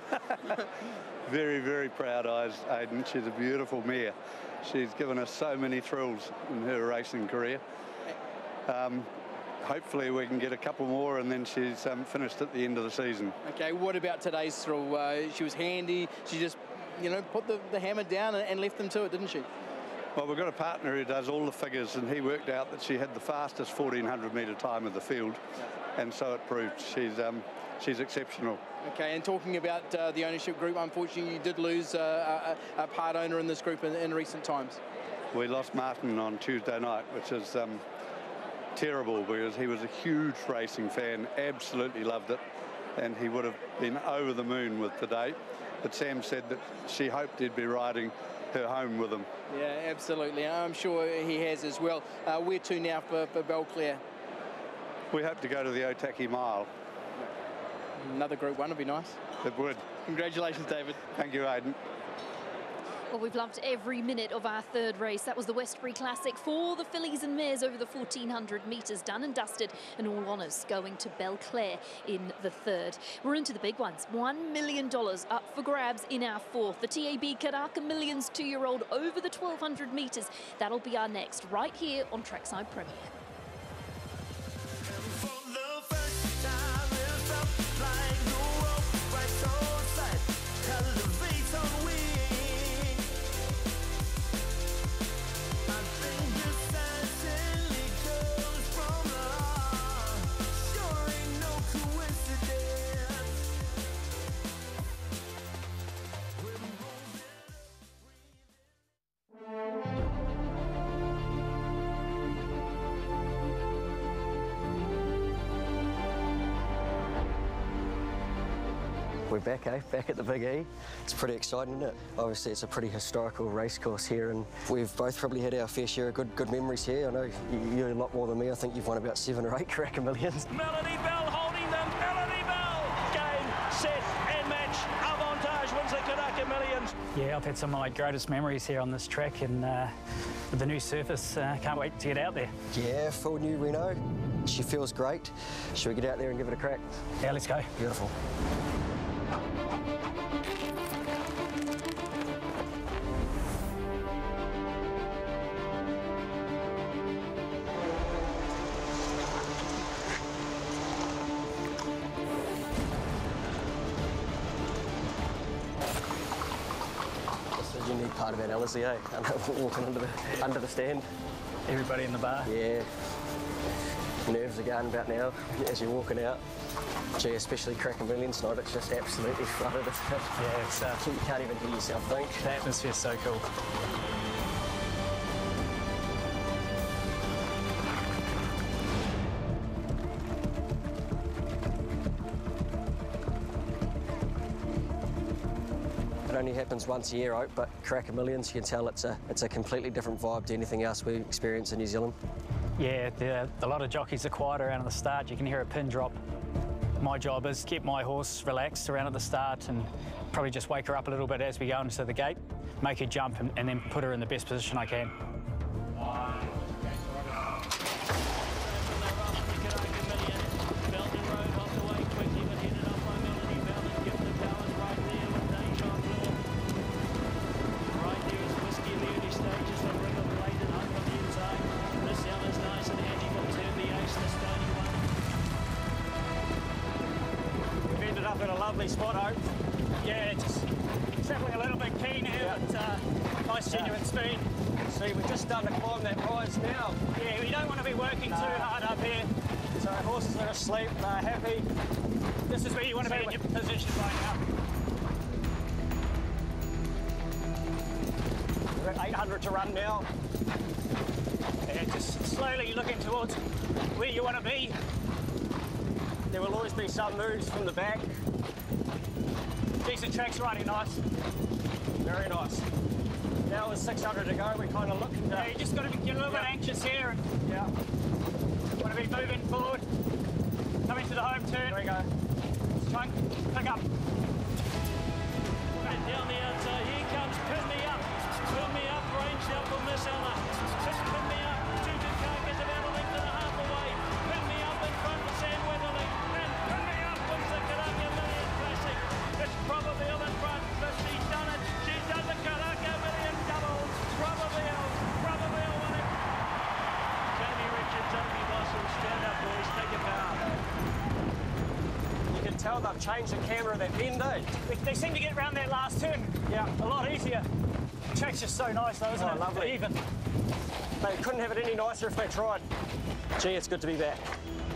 Speaker 13: Very, very proud eyes, Aidan. She's a beautiful mare. She's given us so many thrills in her racing career. Um, hopefully we can get a couple more, and then she's um, finished at the end of the season.
Speaker 7: Okay, what about today's thrill? Uh, she was handy. She just, you know, put the, the hammer down and, and left them to it, didn't she?
Speaker 13: Well, we've got a partner who does all the figures, and he worked out that she had the fastest fourteen hundred metre time of the field, and so it proved she's um, she's exceptional.
Speaker 7: Okay, and talking about uh, the ownership group, unfortunately you did lose uh, a, a part owner in this group in, in recent times.
Speaker 13: We lost Martin on Tuesday night, which is um, terrible because he was a huge racing fan, absolutely loved it, and he would have been over the moon with today. But Sam said that she hoped he'd be riding her home with him.
Speaker 7: Yeah, absolutely. I'm sure he has as well. Uh, where to now for, for Belclair?
Speaker 13: We hope to go to the Otaki Mile.
Speaker 7: Another Group One would be nice.
Speaker 13: It would.
Speaker 7: Congratulations, David.
Speaker 13: Thank you, Aidan.
Speaker 2: Well, we've loved every minute of our third race. That was the Westbury Classic for the fillies and mares over the fourteen hundred metres, done and dusted, and all honours going to Belclair in the third. We're into the big ones. One million dollars up for grabs in our fourth. The T A B Karaka Millions two-year-old over the twelve hundred metres. That'll be our next, right here on Trackside Premier.
Speaker 14: We're back, eh? Back at the Big E. It's pretty exciting, isn't it? Obviously, it's a pretty historical racecourse here, and we've both probably had our fair share of good good memories here. I know you, you a lot more than me. I think you've won about seven or eight Karaka Millions.
Speaker 12: Melody Bell holding them. Melody Bell! Game, set, and match. Avantage wins the Karaka Millions.
Speaker 15: Yeah, I've had some of my greatest memories here on this track, and uh, with the new surface, uh, can't wait to get out there.
Speaker 14: Yeah, full new Reno. She feels great. Should we get out there and give it a crack?
Speaker 15: Yeah, let's go.
Speaker 14: Beautiful. Unique part about Ellerslie, eh? Walking under the under the stand.
Speaker 15: Everybody in the bar.
Speaker 14: Yeah. Nerves are going about now as you're walking out. Gee, especially Karaka Millions tonight, it's just absolutely flooded.
Speaker 15: Yeah, it's uh,
Speaker 14: you can't even hear yourself think.
Speaker 15: The atmosphere's so cool.
Speaker 14: It only happens once a year, Oak, but Karaka Millions, you can tell it's a it's a completely different vibe to anything else we experience in New Zealand.
Speaker 15: Yeah, the, a lot of jockeys are quiet around at the start. You can hear a pin drop My job is keep my horse relaxed around at the start and probably just wake her up a little bit as we go into the gate, make her jump and, and then put her in the best position I can.
Speaker 18: Spot out. Yeah, just travelling a little bit keen here, yeah. but uh, nice genuine yeah. speed. See, we're just starting to climb that rise now. Yeah, we don't want to be working no. too hard up here. So our horses are asleep, they're happy. This is where you want to be in your position right now. We're at eight hundred to run now. Yeah, just slowly looking towards where you want to be. There will always be some moves from the back. Decent track's riding nice. Very nice. Now with six hundred to go, we kind of look. Uh, yeah, you just got to get a little yeah. bit anxious here. And, yeah. Want to be moving forward. Coming to the home turn. There we go. Let's try and pick up.
Speaker 12: And down the outside, here comes Pin Me Up. Pin Me Up, ranged up for Miss Ella. Pin Me Up, two good carcass about a length and a half away. Pin Me Up in front of Sam Weatherly. And Pin Me Up wins the Karaka Millions Classic. It's probably on in front, but she's done it. She's done the Karaka Million double. Probably will, probably will win it. Jamie Richards, Obi Bossel, stand up boys, take it back.
Speaker 18: You can tell they've changed the camera that bend, eh? They, they seem to get around that last turn. Yeah, a lot easier. The track's just so nice though, isn't oh, it? Lovely. Even. They couldn't have it any nicer if they tried. Gee, it's good to be back.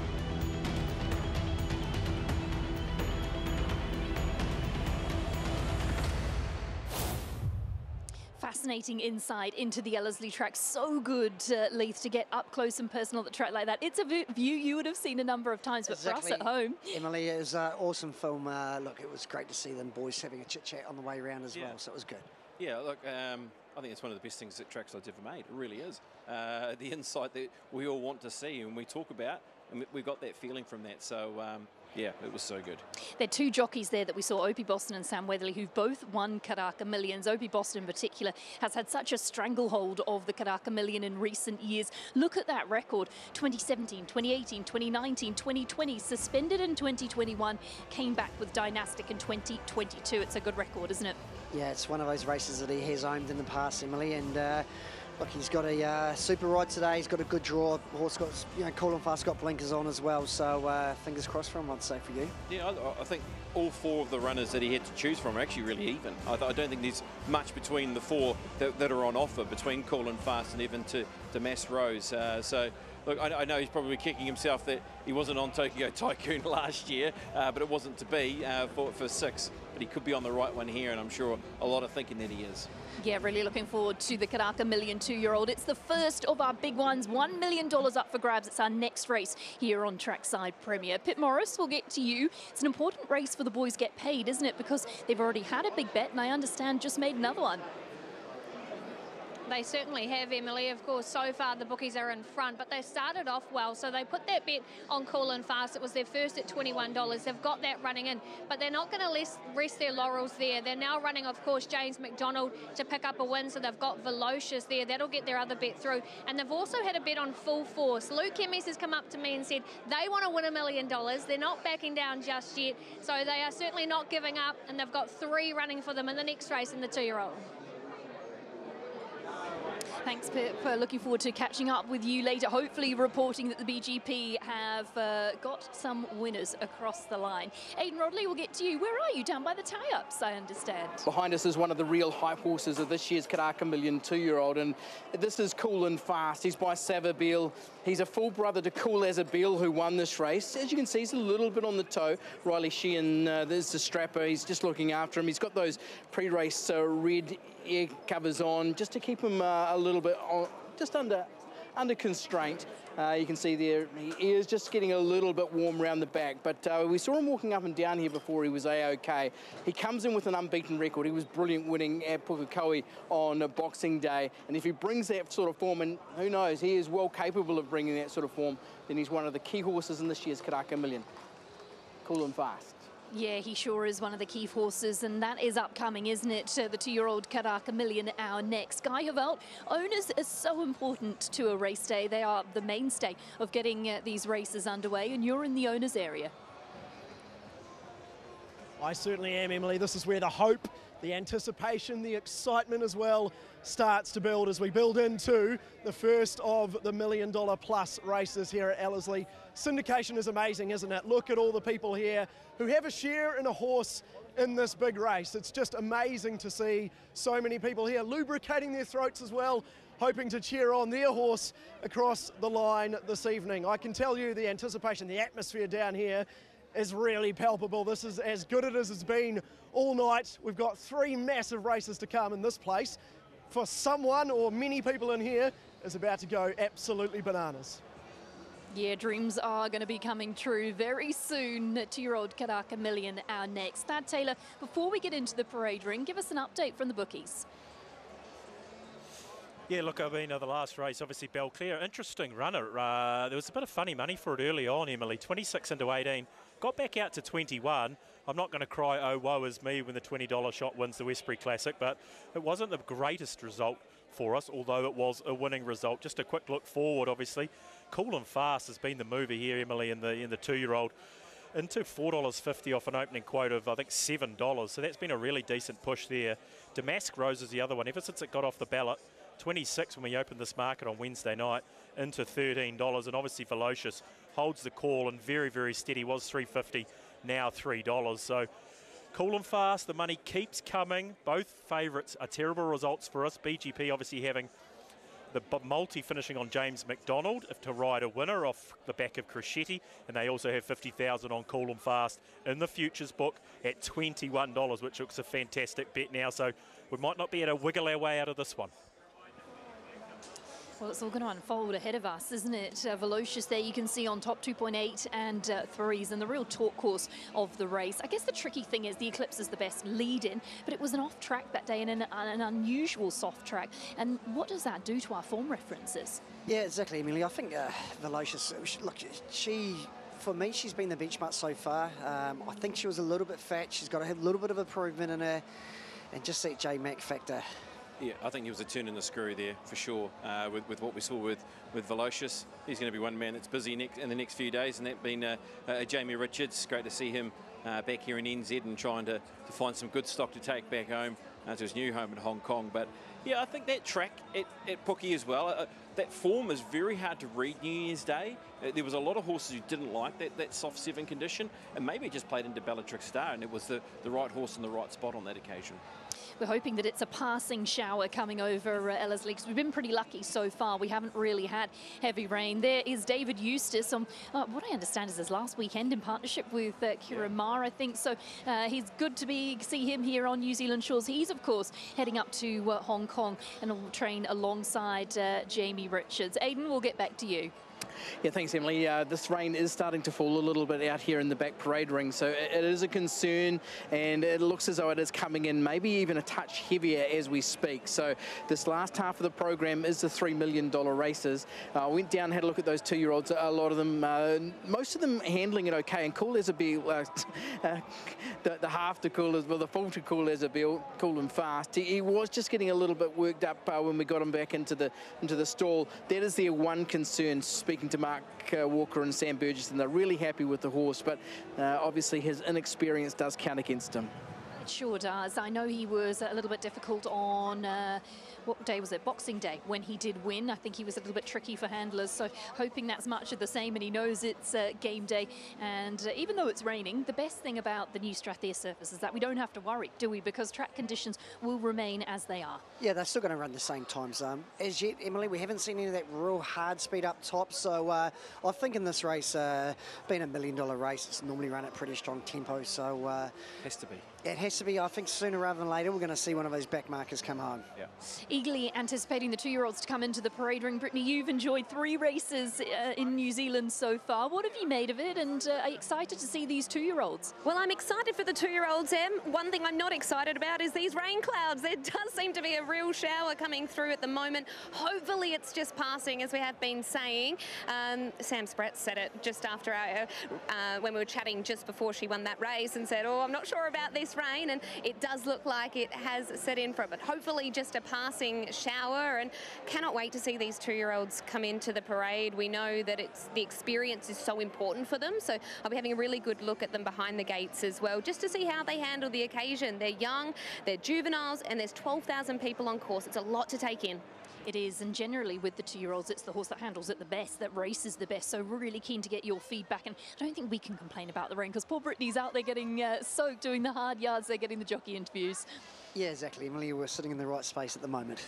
Speaker 2: Fascinating insight into the Ellerslie track. So good, uh, Leith, to get up close and personal at the track like that. It's a view you would have seen a number of times, but
Speaker 6: exactly.
Speaker 2: for us at home.
Speaker 6: Emily, it was an awesome film. Uh, look, it was great to see them boys having a chit-chat on the way around as
Speaker 5: yeah.
Speaker 6: well, so it was good.
Speaker 5: Yeah, look, um, I think it's one of the best things that Trackside's ever made. It really is. Uh, the insight that we all want to see and we talk about, and we got that feeling from that. So, um, yeah, it was so good.
Speaker 2: There are two jockeys there that we saw, Opie Boston and Sam Weatherly, who've both won Karaka Millions. Opie Boston in particular has had such a stranglehold of the Karaka Million in recent years. Look at that record, twenty seventeen, twenty eighteen, twenty nineteen, twenty twenty, suspended in twenty twenty-one, came back with Dynastic in twenty twenty-two. It's a good record, isn't it?
Speaker 6: Yeah, it's one of those races that he has owned in the past, Emily, and uh, look, he's got a uh, super ride today. He's got a good draw. Horse got, you know, cool and fast, got blinkers on as well. So uh, fingers crossed for him, I'd say, for you.
Speaker 5: Yeah, I, I think all four of the runners that he had to choose from are actually really even. I, I don't think there's much between the four that, that are on offer, between cool and fast and even to, to Mass Rose. Uh, so, look, I, I know he's probably kicking himself that he wasn't on Tokyo Tycoon last year, uh, but it wasn't to be uh, for, for six. But he could be on the right one here, and I'm sure a lot of thinking that he is.
Speaker 2: Yeah, really looking forward to the Karaka Million two-year-old. It's the first of our big ones, one million dollars up for grabs. It's our next race here on Trackside Premier. Pip Morris, we'll get to you. It's an important race for the boys get paid, isn't it? Because they've already had a big bet, and I understand just made another one.
Speaker 19: They certainly have, Emily. Of course, so far the bookies are in front, but they started off well. So they put that bet on Cool and Fast. It was their first at twenty-one dollars. They've got that running in, but they're not going to rest their laurels there. They're now running, of course, James McDonald to pick up a win. So they've got Velocious there. That'll get their other bet through. And they've also had a bet on Full Force. Luke Hemes has come up to me and said they want to win a million dollars. They're not backing down just yet. So they are certainly not giving up. And they've got three running for them in the next race in the two-year-old.
Speaker 2: Thanks, Pip. Uh, looking forward to catching up with you later, hopefully reporting that the B G P have uh, got some winners across the line. Aidan Rodley, we'll get to you. Where are you? Down by the tie-ups, I understand.
Speaker 7: Behind us is one of the real hype horses of this year's Karaka Million two-year-old, and this is Cool and Fast. He's by Savabil. He's a full brother to Cool as a Bill, who won this race. As you can see, he's a little bit on the toe. Riley Sheehan, uh, there's the strapper. He's just looking after him. He's got those pre-race uh, red ear covers on just to keep him uh, a little bit on, just under under constraint. Uh, you can see there he is just getting a little bit warm around the back, but uh, we saw him walking up and down here before. He was A-OK. He comes in with an unbeaten record. He was brilliant winning at Pukekohe on uh, Boxing Day, and if he brings that sort of form, and who knows, he is well capable of bringing that sort of form, then he's one of the key horses in this year's Karaka Million. Cool and Fast.
Speaker 2: Yeah, he sure is one of the key horses, and that is upcoming, isn't it? Uh, the two-year-old Karaka Million, our next. Guy Havelt, owners are so important to a race day. They are the mainstay of getting uh, these races underway, and you're in the owners area.
Speaker 1: I certainly am, Emily. This is where the hope, the anticipation, the excitement as well starts to build as we build into the first of the million dollar plus races here at Ellerslie. Syndication is amazing, isn't it? Look at all the people here who have a share in a horse in this big race. It's just amazing to see so many people here lubricating their throats as well, hoping to cheer on their horse across the line this evening. I can tell you the anticipation, the atmosphere down here is really palpable. This is as good as it's been all night. We've got three massive races to come in this place. For someone or many people in here is about to go absolutely bananas.
Speaker 2: Yeah, dreams are going to be coming true very soon. Two-year-old Karaka Million, our next. Thad Taylor, before we get into the parade ring, give us an update from the bookies.
Speaker 10: Yeah, look, I mean, uh, the last race, obviously Belclair, interesting runner. Uh, there was a bit of funny money for it early on, Emily, twenty-six into eighteen. Got back out to twenty-one. I'm not going to cry, oh, woe is me, when the twenty dollar shot wins the Westbury Classic, but it wasn't the greatest result for us, although it was a winning result. Just a quick look forward, obviously. Cool and Fast has been the mover here, Emily, in the in the two-year-old. Into four dollars fifty off an opening quote of, I think, seven dollars. So that's been a really decent push there. Damask Rose is the other one. Ever since it got off the ballot, twenty-six when we opened this market on Wednesday night, into thirteen dollars. And obviously Velocious holds the call and very, very steady. Was three fifty, now three dollars. So Cool and Fast, the money keeps coming. Both favourites are terrible results for us. B G P obviously having the multi finishing on James McDonald if to ride a winner off the back of Crescetti, and they also have fifty thousand on Cool and Fast in the futures book at twenty-one dollars, which looks a fantastic bet now. So we might not be able to wiggle our way out of this one.
Speaker 2: Well, it's all going to unfold ahead of us, isn't it? Uh, Velocious there you can see on top, two point eight and uh, threes, and the real talk course of the race. I guess the tricky thing is the Eclipse is the best lead-in, but it was an off-track that day and an, an unusual soft track. And what does that do to our form references?
Speaker 6: Yeah, exactly, Emily. I think uh, Velocious, look, she... For me, she's been the benchmark so far. Um, I think she was a little bit fat. She's got a little bit of improvement in her, and just that J Mac factor.
Speaker 5: Yeah, I think he was a turn in the screw there for sure. Uh, with, with what we saw with with Velocious, he's going to be one man that's busy next, in the next few days, and that being uh, uh, Jamie Richards. Great to see him uh, back here in N Z and trying to, to find some good stock to take back home uh, to his new home in Hong Kong. But yeah, I think that track at, at Pookie as well. Uh, that form is very hard to read New Year's Day. Uh, there was a lot of horses who didn't like that, that soft seven condition, and maybe it just played into Bellatrix Star, and it was the, the right horse in the right spot on that occasion.
Speaker 2: We're hoping that it's a passing shower coming over uh, Ellerslie, because we've been pretty lucky so far. We haven't really had heavy rain. There is David Eustace on uh, what I understand is his last weekend in partnership with uh, Kira Ma, I think. So uh, he's good to be see him here on New Zealand shores. He's, of course, heading up to uh, Hong Kong and will train alongside uh, Jamie Richards. Aidan, we'll get back to you.
Speaker 7: Yeah, thanks, Emily. Uh, this rain is starting to fall a little bit out here in the back parade ring, so it, it is a concern, and it looks as though it is coming in maybe even a touch heavier as we speak. So this last half of the program is the three million dollar races. I uh, went down, had a look at those two-year-olds. A lot of them, uh, most of them handling it okay, and Cool as a Bill, uh, uh, the, the half to Cool as well, the full to Cool as a Bill, Cool and Fast. He, he was just getting a little bit worked up uh, when we got him back into the into the stall. That is their one concern. Speaking to Mark uh, Walker and Sam Burgess, and they're really happy with the horse, but uh, obviously his inexperience does count against him.
Speaker 2: It sure does. I know he was a little bit difficult on, uh, what day was it? Boxing Day, when he did win. I think he was a little bit tricky for handlers, so hoping that's much of the same, and he knows it's uh, game day. And uh, even though it's raining, the best thing about the new Strathare surface is that we don't have to worry, do we? Because track conditions will remain as they are.
Speaker 6: Yeah, they're still going to run the same times. Um, as yet, Emily, we haven't seen any of that real hard speed up top, so uh, I think in this race, uh, being a million dollar race, it's normally run at pretty strong tempo, so... Uh,
Speaker 5: has to be.
Speaker 6: It has to be. I think sooner rather than later, we're going to see one of those back markers come home.
Speaker 5: Yeah.
Speaker 2: Eagerly anticipating the two-year-olds to come into the parade ring. Brittany, you've enjoyed three races uh, in New Zealand so far. What have you made of it, and uh, are you excited to see these two-year-olds?
Speaker 24: Well, I'm excited for the two-year-olds, Em. One thing I'm not excited about is these rain clouds. There does seem to be a real shower coming through at the moment. Hopefully it's just passing, as we have been saying. Um, Sam Spratt said it just after our, uh, when we were chatting just before she won that race, and said, oh, I'm not sure about this rain, and it does look like it has set in for it, but hopefully just a passing shower, and cannot wait to see these two-year-olds come into the parade. We know that it's the experience is so important for them, so I'll be having a really good look at them behind the gates as well, just to see how they handle the occasion. They're young, they're juveniles, and there's twelve thousand people on course. It's a lot to take in.
Speaker 2: It is, and generally with the two-year-olds, it's the horse that handles it the best, that races the best. So we're really keen to get your feedback, and I don't think we can complain about the rain, because poor Brittany's out there getting uh, soaked, doing the hard yards, they're getting the jockey interviews.
Speaker 6: Yeah, exactly, Emily. We're sitting in the right space at the moment.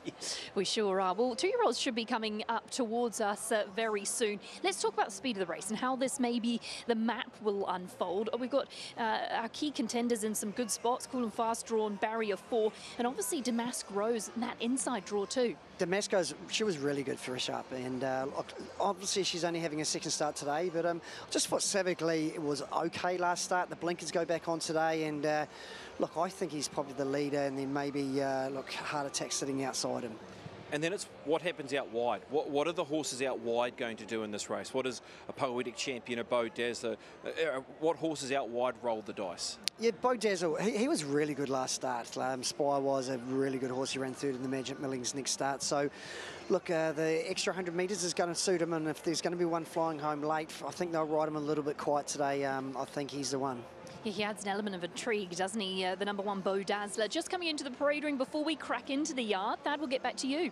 Speaker 2: We sure are. Well, two-year-olds should be coming up towards us uh, very soon. Let's talk about the speed of the race and how this maybe the map will unfold. We've got uh, our key contenders in some good spots. Cool and Fast drawn barrier four, and obviously Damask Rose in that inside draw too.
Speaker 6: Damask Rose, she was really good for a sharp, and uh, obviously she's only having a second start today, but um, just thought Savagely it was okay last start. The blinkers go back on today, and uh, look, I think he's probably the leader, and then maybe, uh, look, Heart Attack sitting outside him.
Speaker 5: And then it's what happens out wide. What, what are the horses out wide going to do in this race? What is a Poetic Champion, a Beau Dazzler? Uh, what horses out wide rolled the dice?
Speaker 6: Yeah, Beau Dazzle, he, he was really good last start. Um, Spire was a really good horse. He ran third in the Magic Millions next start. So, look, uh, the extra one hundred metres is going to suit him, and if there's going to be one flying home late, I think they'll ride him a little bit quiet today. Um, I think he's the one.
Speaker 2: Yeah, he adds an element of intrigue, doesn't he? Uh, the number one, Beau Dazzler. Just coming into the parade ring before we crack into the yard. Thad, we'll get back to you.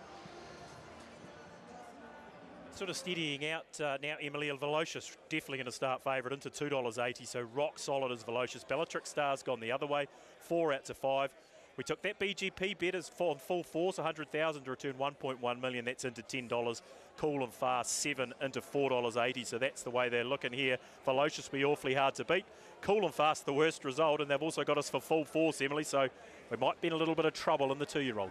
Speaker 10: Sort of steadying out uh, now, Emily. Velocious definitely going to start favourite into two dollars eighty, so rock solid as Velocious. Bellatrix Star's gone the other way, four out to five. We took that B G P bet as on full force, one hundred thousand to return one point one million. That's into ten dollars. Cool and Fast, seven into four dollars eighty. So that's the way they're looking here. Velocious be awfully hard to beat. Cool and Fast the worst result, and they've also got us for full force, Emily. So we might be in a little bit of trouble in the two-year-old.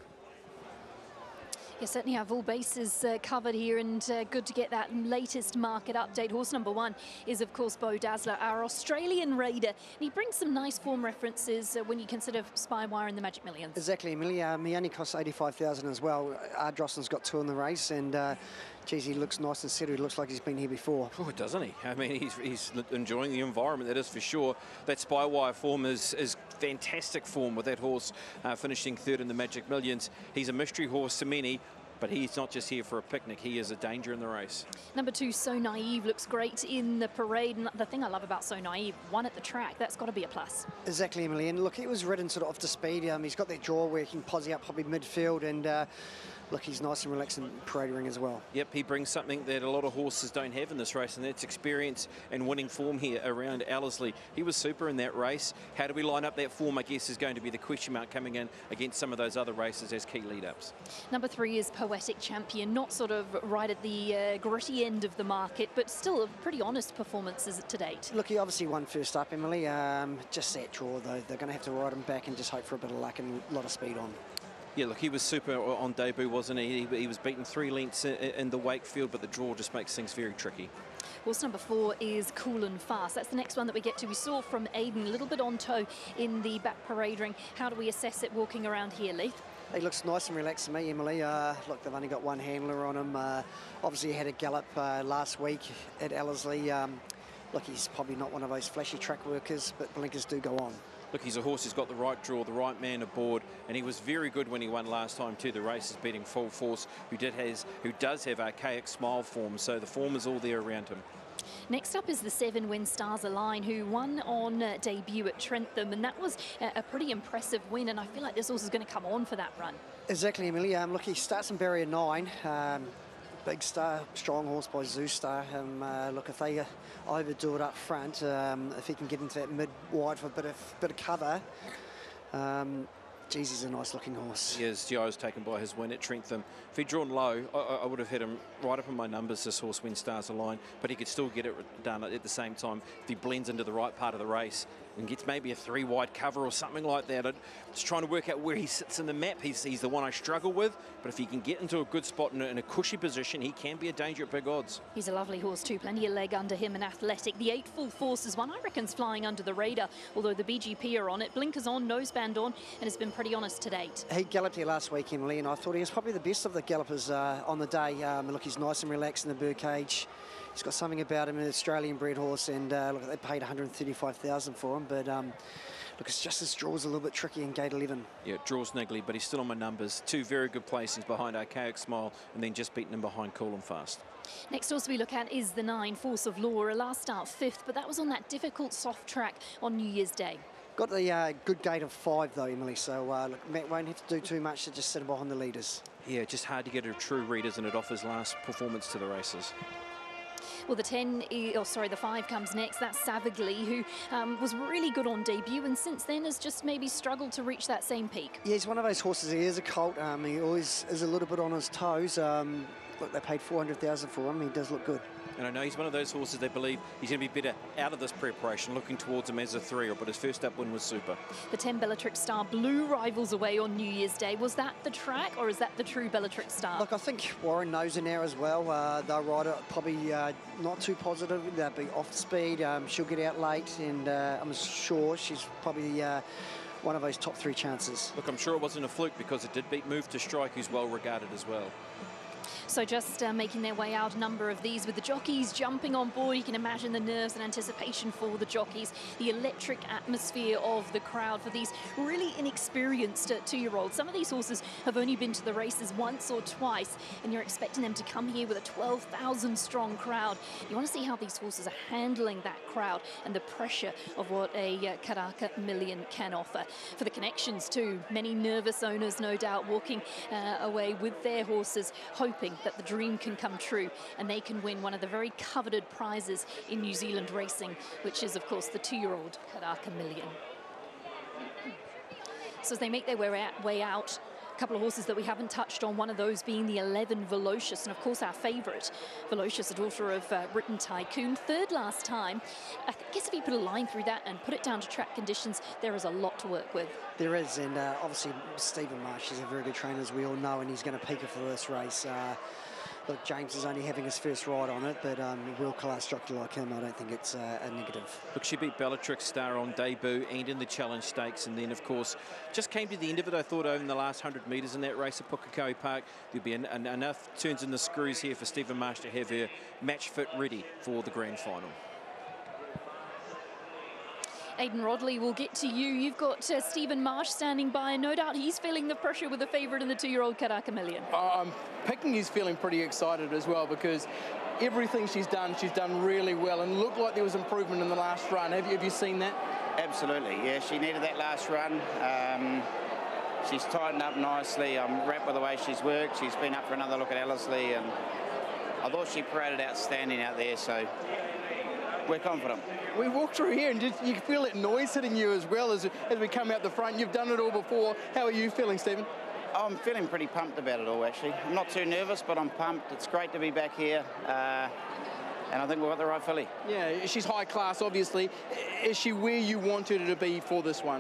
Speaker 2: Yeah, certainly have all bases uh, covered here, and uh, good to get that latest market update. Horse number one is, of course, Beau Dazzler, our Australian raider. And he brings some nice form references uh, when you consider Spywire and the Magic Millions.
Speaker 6: Exactly, Emily. Um, he only costs eighty-five thousand dollars as well. Ardrossen's got two in the race, and uh, geez, he looks nice and settled. He looks like he's been here before.
Speaker 5: Oh, doesn't he? I mean, he's, he's enjoying the environment, that is for sure. That Spywire form is, is fantastic form with that horse uh, finishing third in the Magic Millions. He's a mystery horse to many, but he's not just here for a picnic. He is a danger in the race.
Speaker 2: Number two, So Naive, looks great in the parade. And the thing I love about So Naive, one at the track, that's got to be a plus.
Speaker 6: Exactly, Emily. And look, he was ridden sort of off the speed. Um, he's got that draw where he can posse up probably midfield, and uh, look, he's nice and relaxed in the parade ring as well.
Speaker 5: Yep, he brings something that a lot of horses don't have in this race, and that's experience and winning form here around Ellerslie. He was super in that race. How do we line up that form, I guess, is going to be the question mark coming in against some of those other races as key lead-ups.
Speaker 2: Number three is Poetic Champion, not sort of right at the uh, gritty end of the market, but still a pretty honest performances to date.
Speaker 6: Look, he obviously won first up, Emily. Um, just that draw, though. They're going to have to ride him back and just hope for a bit of luck and a lot of speed on.
Speaker 5: Yeah, look, he was super on debut, wasn't he? He, he was beaten three lengths in, in the Wakefield, but the draw just makes things very tricky.
Speaker 2: Horse number four is Cool and Fast. That's the next one that we get to. We saw from Aiden, a little bit on toe in the back parade ring. How do we assess it walking around here, Leith?
Speaker 6: He looks nice and relaxed to me, Emily. Uh, look, they've only got one handler on him. Uh, obviously, he had a gallop uh, last week at Ellerslie. Um, look, he's probably not one of those flashy track workers, but blinkers do go on.
Speaker 5: Look, he's a horse who's got the right draw, the right man aboard, and he was very good when he won last time too. The race is beating Full Force, who did has, who does have archaic smile form, so the form is all there around him.
Speaker 2: Next up is the seven When Stars Align, who won on uh, debut at Trentham, and that was uh, a pretty impressive win, and I feel like this horse is going to come on for that run.
Speaker 6: Exactly, Emily. Um, look, he starts in barrier nine. Um, big star, strong horse by Zoo Star. Um, uh, look, if they uh, overdo it up front, um, if he can get into that mid-wide for a bit of, bit of cover, um, geez, he's a nice-looking horse.
Speaker 5: Yes, Gio was taken by his win at Trentham. If he'd drawn low, I, I would have had him right up in my numbers, this horse, When Stars Align, but he could still get it done at the same time if he blends into the right part of the race. and gets maybe a three wide cover or something like that. I'm just trying to work out where he sits in the map. He's, he's the one I struggle with, but if he can get into a good spot in a, in a cushy position, he can be a danger at big odds.
Speaker 2: He's a lovely horse too, plenty of leg under him and athletic. The eight Full Force is one I reckon's flying under the radar, although the B G P are on it. Blinkers on, noseband on, and has been pretty honest to date.
Speaker 6: He galloped here last week, Emily, and I thought he was probably the best of the gallopers uh, on the day. Um, look, he's nice and relaxed in the birdcage. He's got something about him, an Australian bred horse, and uh, look, they paid one hundred thirty-five thousand dollars for him, but um, look, it's just his draw's a little bit tricky in gate eleven.
Speaker 5: Yeah, it draws niggly, but he's still on my numbers. Two very good placings behind Archaic Smile, and then just beating him behind Cool and Fast.
Speaker 2: Next horse we look at is the nine, Force of Law, a last start fifth, but that was on that difficult soft track on New Year's Day.
Speaker 6: Got the uh, good gate of five though, Emily, so uh, look, Matt won't have to do too much to just sit behind the leaders.
Speaker 5: Yeah, just hard to get a true readers, and it offers last performance to the races.
Speaker 2: Well, the ten, oh sorry, the five comes next. That's Savagely, who um, was really good on debut, and since then has just maybe struggled to reach that same peak.
Speaker 6: Yeah, he's one of those horses. He is a colt. Um, he always is a little bit on his toes. Um, look, they paid four hundred thousand dollars for him. He does look good.
Speaker 5: And I know he's one of those horses they believe he's going to be better out of this preparation, looking towards him as a three-year, but his first up win was super.
Speaker 2: The ten Bellatrix Star blew rivals away on New Year's Day. Was that the track, or is that the true Bellatrix Star?
Speaker 6: Look, I think Warren knows it now as well. Uh, they'll ride it probably uh, not too positive. They'll be off speed. Um, she'll get out late, and uh, I'm sure she's probably uh, one of those top three chances.
Speaker 5: Look, I'm sure it wasn't a fluke, because it did beat Move to Strike, who's well regarded as well.
Speaker 2: So just uh, making their way out, a number of these with the jockeys jumping on board. You can imagine the nerves and anticipation for the jockeys, the electric atmosphere of the crowd for these really inexperienced uh, two-year-olds. Some of these horses have only been to the races once or twice, and you're expecting them to come here with a twelve thousand strong crowd. You want to see how these horses are handling that crowd and the pressure of what a uh, Karaka Million can offer. For the connections too, many nervous owners no doubt walking uh, away with their horses, hoping that the dream can come true and they can win one of the very coveted prizes in New Zealand racing, which is, of course, the two-year-old Karaka Million. So as they make their way out, way out, a couple of horses that we haven't touched on, one of those being the eleven Velocious, and of course our favourite, Velocious, a daughter of uh, Britain Tycoon, third last time. I guess if you put a line through that and put it down to track conditions, there is a lot to work with.
Speaker 6: There is, and uh, obviously Stephen Marsh is a very good trainer, as we all know, and he's going to peak her for this race. Uh, look, James is only having his first ride on it, but um, a world-class structure like him, I don't think it's uh, a negative.
Speaker 5: Look, she beat Bellatrix Star on debut and in the Challenge Stakes, and then, of course, just came to the end of it, I thought, over in the last one hundred metres in that race at Pukekohe Park. There'll be an, an, enough turns in the screws here for Stephen Marsh to have her match fit ready for the grand final.
Speaker 2: Aidan Rodley, will get to you. You've got uh, Stephen Marsh standing by, and no doubt he's feeling the pressure with the favourite in the two-year-old Karaka Million.
Speaker 7: I'm picking he's feeling pretty excited as well, because everything she's done, she's done really well, and looked like there was improvement in the last run. Have you, have you seen that?
Speaker 17: Absolutely, yeah, she needed that last run. Um, she's tightened up nicely. I'm wrapped with the way she's worked. She's been up for another look at Ellerslie, and I thought she paraded outstanding out there, so we're confident.
Speaker 7: We walked through here and just, you feel that noise hitting you as well as, as we come out the front. You've done it all before. How are you feeling, Stephen?
Speaker 17: I'm feeling pretty pumped about it all, actually. I'm not too nervous, but I'm pumped. It's great to be back here, uh, and I think we've got the right filly.
Speaker 7: Yeah, she's high class, obviously. Is she where you wanted her to be for this one?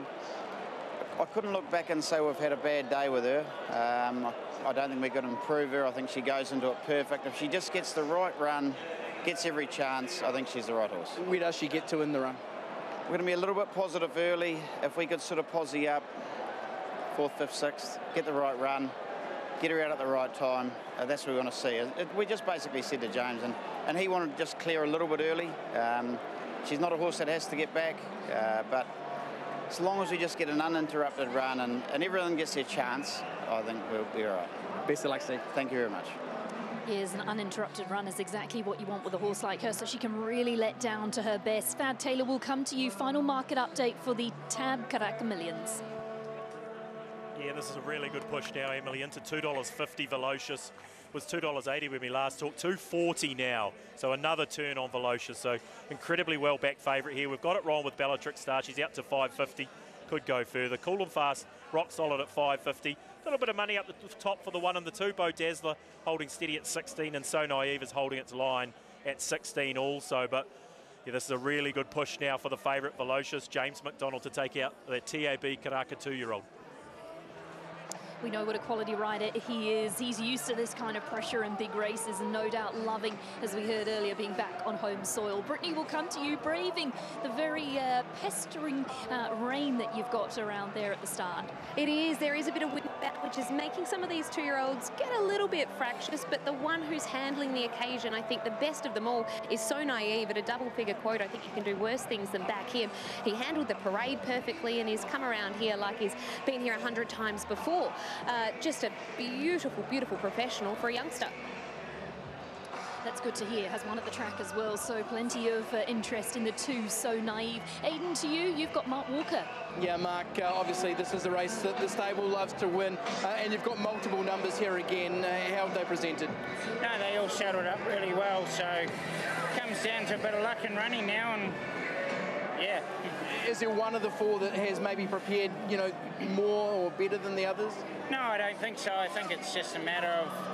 Speaker 17: I couldn't look back and say we've had a bad day with her. Um, I, I don't think we could improve her. I think she goes into it perfect. If she just gets the right run, gets every chance, I think she's the right horse.
Speaker 7: Where does she get to in the run?
Speaker 17: We're going to be a little bit positive early. If we could sort of posse up, fourth, fifth, sixth, get the right run, get her out at the right time, uh, that's what we want to see. It, it, we just basically said to James, and, and he wanted to just clear a little bit early. Um, she's not a horse that has to get back, uh, but as long as we just get an uninterrupted run and, and everyone gets their chance, I think we'll be all right.
Speaker 7: Best of luck, Steve.
Speaker 17: Thank you very much.
Speaker 2: Here's an uninterrupted run is exactly what you want with a horse like her, so she can really let down to her best. Fad Taylor will come to you. Final market update for the T A B Karaka Millions.
Speaker 10: Yeah, this is a really good push now, Emily, into two dollars fifty. Velocious was two dollars eighty when we last talked, two forty now. So another turn on Velocious. So incredibly well back favourite here. We've got it wrong with Bellatrix Star. She's out to five fifty. Could go further. Cool and Fast, rock solid at five fifty. A little bit of money up the top for the one and the two. Bo Dazzler holding steady at sixteen, and So Naive is holding its line at sixteen also. But Yeah, this is a really good push now for the favourite, Velocious, James McDonald, to take out the T A B Karaka two-year-old.
Speaker 2: We know what a quality rider he is. He's used to this kind of pressure in big races and no doubt loving, as we heard earlier, being back on home soil. Brittany, will come to you, braving the very uh, pestering uh, rain that you've got around there at the start.
Speaker 24: It is. There is a bit of wind back, which is making some of these two-year-olds get a little bit fractious, but the one who's handling the occasion, I think the best of them all, is So Naive. At a double-figure quote, I think you can do worse things than back him. He handled the parade perfectly, and he's come around here like he's been here a hundred times before. Uh, just a beautiful, beautiful professional for a youngster.
Speaker 2: That's good to hear. Has one at the track as well, so plenty of uh, interest in the two So Naive. Aidan, to you, you've got Mark Walker.
Speaker 7: Yeah, Mark, uh, obviously this is a race that the stable loves to win, uh, and you've got multiple numbers here again. Uh, how have they presented?
Speaker 16: No, they all shuttled up really well, so it comes down to a bit of luck and running now, and yeah.
Speaker 7: Is there one of the four that has maybe prepared, you know, more or better than the others?
Speaker 16: No, I don't think so. I think it's just a matter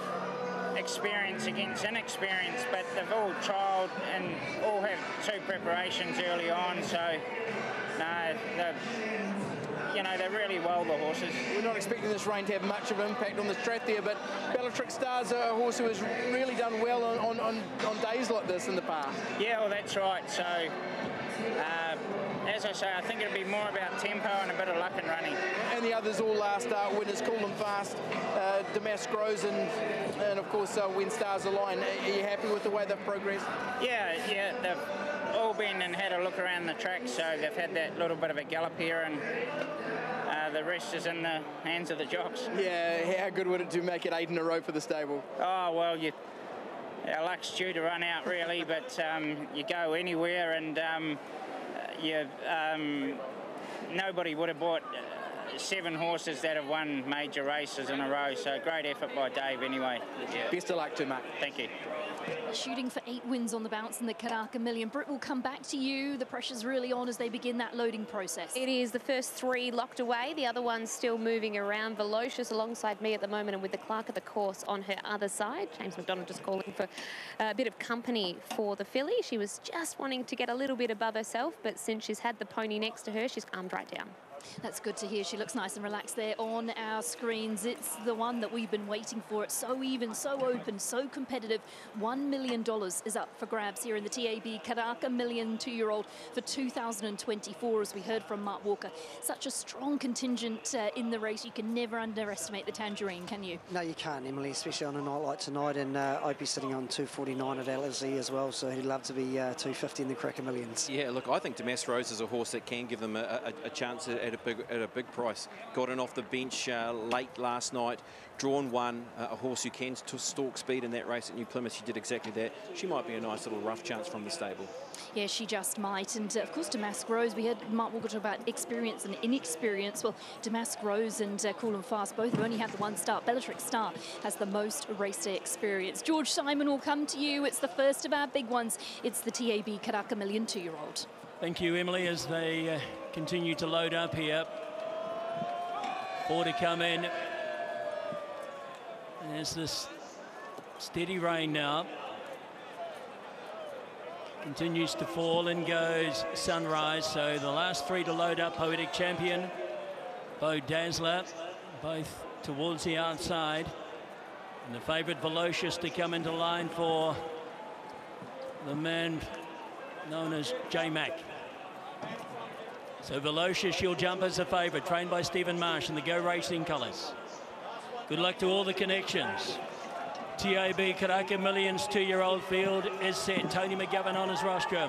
Speaker 16: of experience against inexperience, but they've all trialled and all have two preparations early on, so no, they're, you know, they're really well, the horses.
Speaker 7: We're not expecting this rain to have much of an impact on the track there, but Bellatrix Star's a horse who has really done well on, on, on, on days like this in the past.
Speaker 16: Yeah, well, that's right. So, uh, as I say, I think it'll be more about tempo and a bit of luck and running.
Speaker 7: And the others all uh, start winners, Cool and Fast, uh, Damask Grows, and, and of course uh, When Stars Align. Are you happy with the way they've progressed?
Speaker 16: Yeah, yeah, they've all been and had a look around the track, so they've had that little bit of a gallop here, and uh, the rest is in the hands of the jocks.
Speaker 7: Yeah, how good would it to make it eight in a row for the stable?
Speaker 16: Oh, well, you, our luck's due to run out, really, but um, you go anywhere, and um, you, um, nobody would have bought uh, seven horses that have won major races in a row, so great effort by Dave anyway.
Speaker 7: Yeah. Best of luck to Mark.
Speaker 16: Thank you.
Speaker 2: Shooting for eight wins on the bounce in the Karaka Million. Britt, will come back to you. The pressure's really on as they begin that loading process.
Speaker 24: It is. The first three locked away. The other one's still moving around. Velocious alongside me at the moment, and with the clerk of the course on her other side. James McDonald just calling for a bit of company for the filly. She was just wanting to get a little bit above herself, but since she's had the pony next to her, she's calmed right down.
Speaker 2: That's good to hear. She looks nice and relaxed there on our screens. It's the one that we've been waiting for. It's so even, so open, so competitive. One million dollars is up for grabs here in the T A B Karaka Million two-year-old for two thousand twenty-four, as we heard from Mark Walker. Such a strong contingent uh, in the race. You can never underestimate the Tangerine, can you?
Speaker 6: No, you can't, Emily, especially on a night like tonight. And uh, I'd be sitting on two forty-nine at Ellerslie as well, so he'd love to be uh, two fifty in the Karaka Millions.
Speaker 5: Yeah, look, I think Damask Rose is a horse that can give them a, a, a chance at a big at a big price. Got in off the bench uh, late last night, drawn one, uh, a horse who can stalk speed in that race at New Plymouth. She did exactly that. She might be a nice little rough chance from the stable.
Speaker 2: Yeah, she just might. And uh, of course, Damask Rose, we heard Mark Walker talk about experience and inexperience. Well, Damask Rose and uh, Cool and Fast both have only had the one start. Bellatrix Star has the most race day experience. George Simon, will come to you. It's the first of our big ones. It's the T A B Karaka Million two-year-old.
Speaker 12: Thank you, Emily, as they uh, continue to load up here. Four to come in. There's this steady rain now. Continues to fall, and goes Sunrise. So the last three to load up, Poetic Champion, Bo Dazzler, both towards the outside. And the favourite Velocious to come into line for the man known as J-Mac. So Velocious, she'll jump as a favourite, trained by Stephen Marsh in the Go Racing colours. Good luck to all the connections. T A B Karaka Millions two-year-old field is set. Tony McGovern on his rostrum.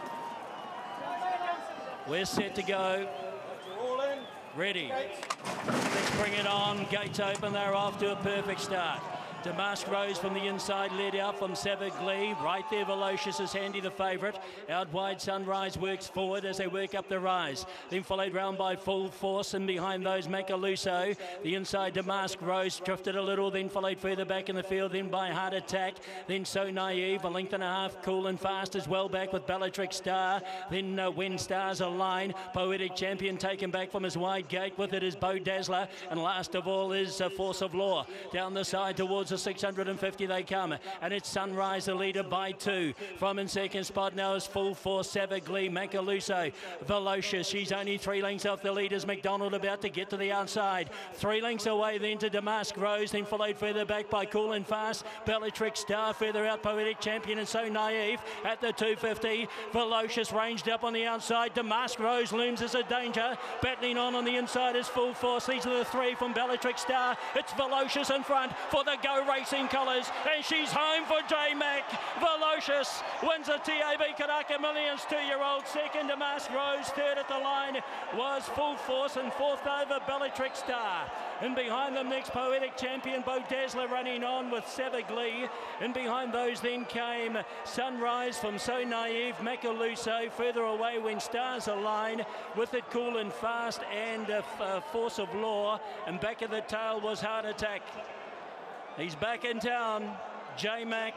Speaker 12: We're set to go. Ready. Let's bring it on. Gates open. They're off to a perfect start. Damask Rose from the inside, led out from Savage Glee. Right there, Velocious is handy, the favourite. Out wide, Sunrise works forward as they work up the rise. Then followed round by Full Force, and behind those, Macaluso. The inside, Damask Rose drifted a little, then followed further back in the field, then by Heart Attack. Then So Naive, a length and a half, Cool and Fast as well back with Bellatrix Star. Then uh, When Stars Align. Poetic Champion taken back from his wide gate. With it is Bo Dazzler. And last of all is uh, Force of Law. Down the side towards the six hundred fifty they come. And it's Sunrise, the leader by two. From in second spot now is Full Force, Savagely, Macaluso, Velocious. She's only three lengths off the leaders. McDonald about to get to the outside. Three lengths away then to Damask Rose, then followed further back by Cool and Fast. Bellatrix Star further out, Poetic Champion and So Naive at the two fifty. Velocious ranged up on the outside. Damask Rose looms as a danger. Battling on on the inside is Full Force. These are the three from Bellatrix Star. It's Velocious in front for the Go Racing colours, and she's home for J Mac. Velocious wins the T A B Karaka Millions two-year-old. Second, Damask Rose. Third at the line was Full Force, and fourth over Bellatrix Star. And behind them next, Poetic Champion, Bo Dazzler running on with Savagely. And behind those then came Sunrise from So Naive, Macaluso. Further away when Stars Align with it Cool and Fast and uh, uh, Force of Law. And back at the tail was Heart Attack. He's back in town, J Mac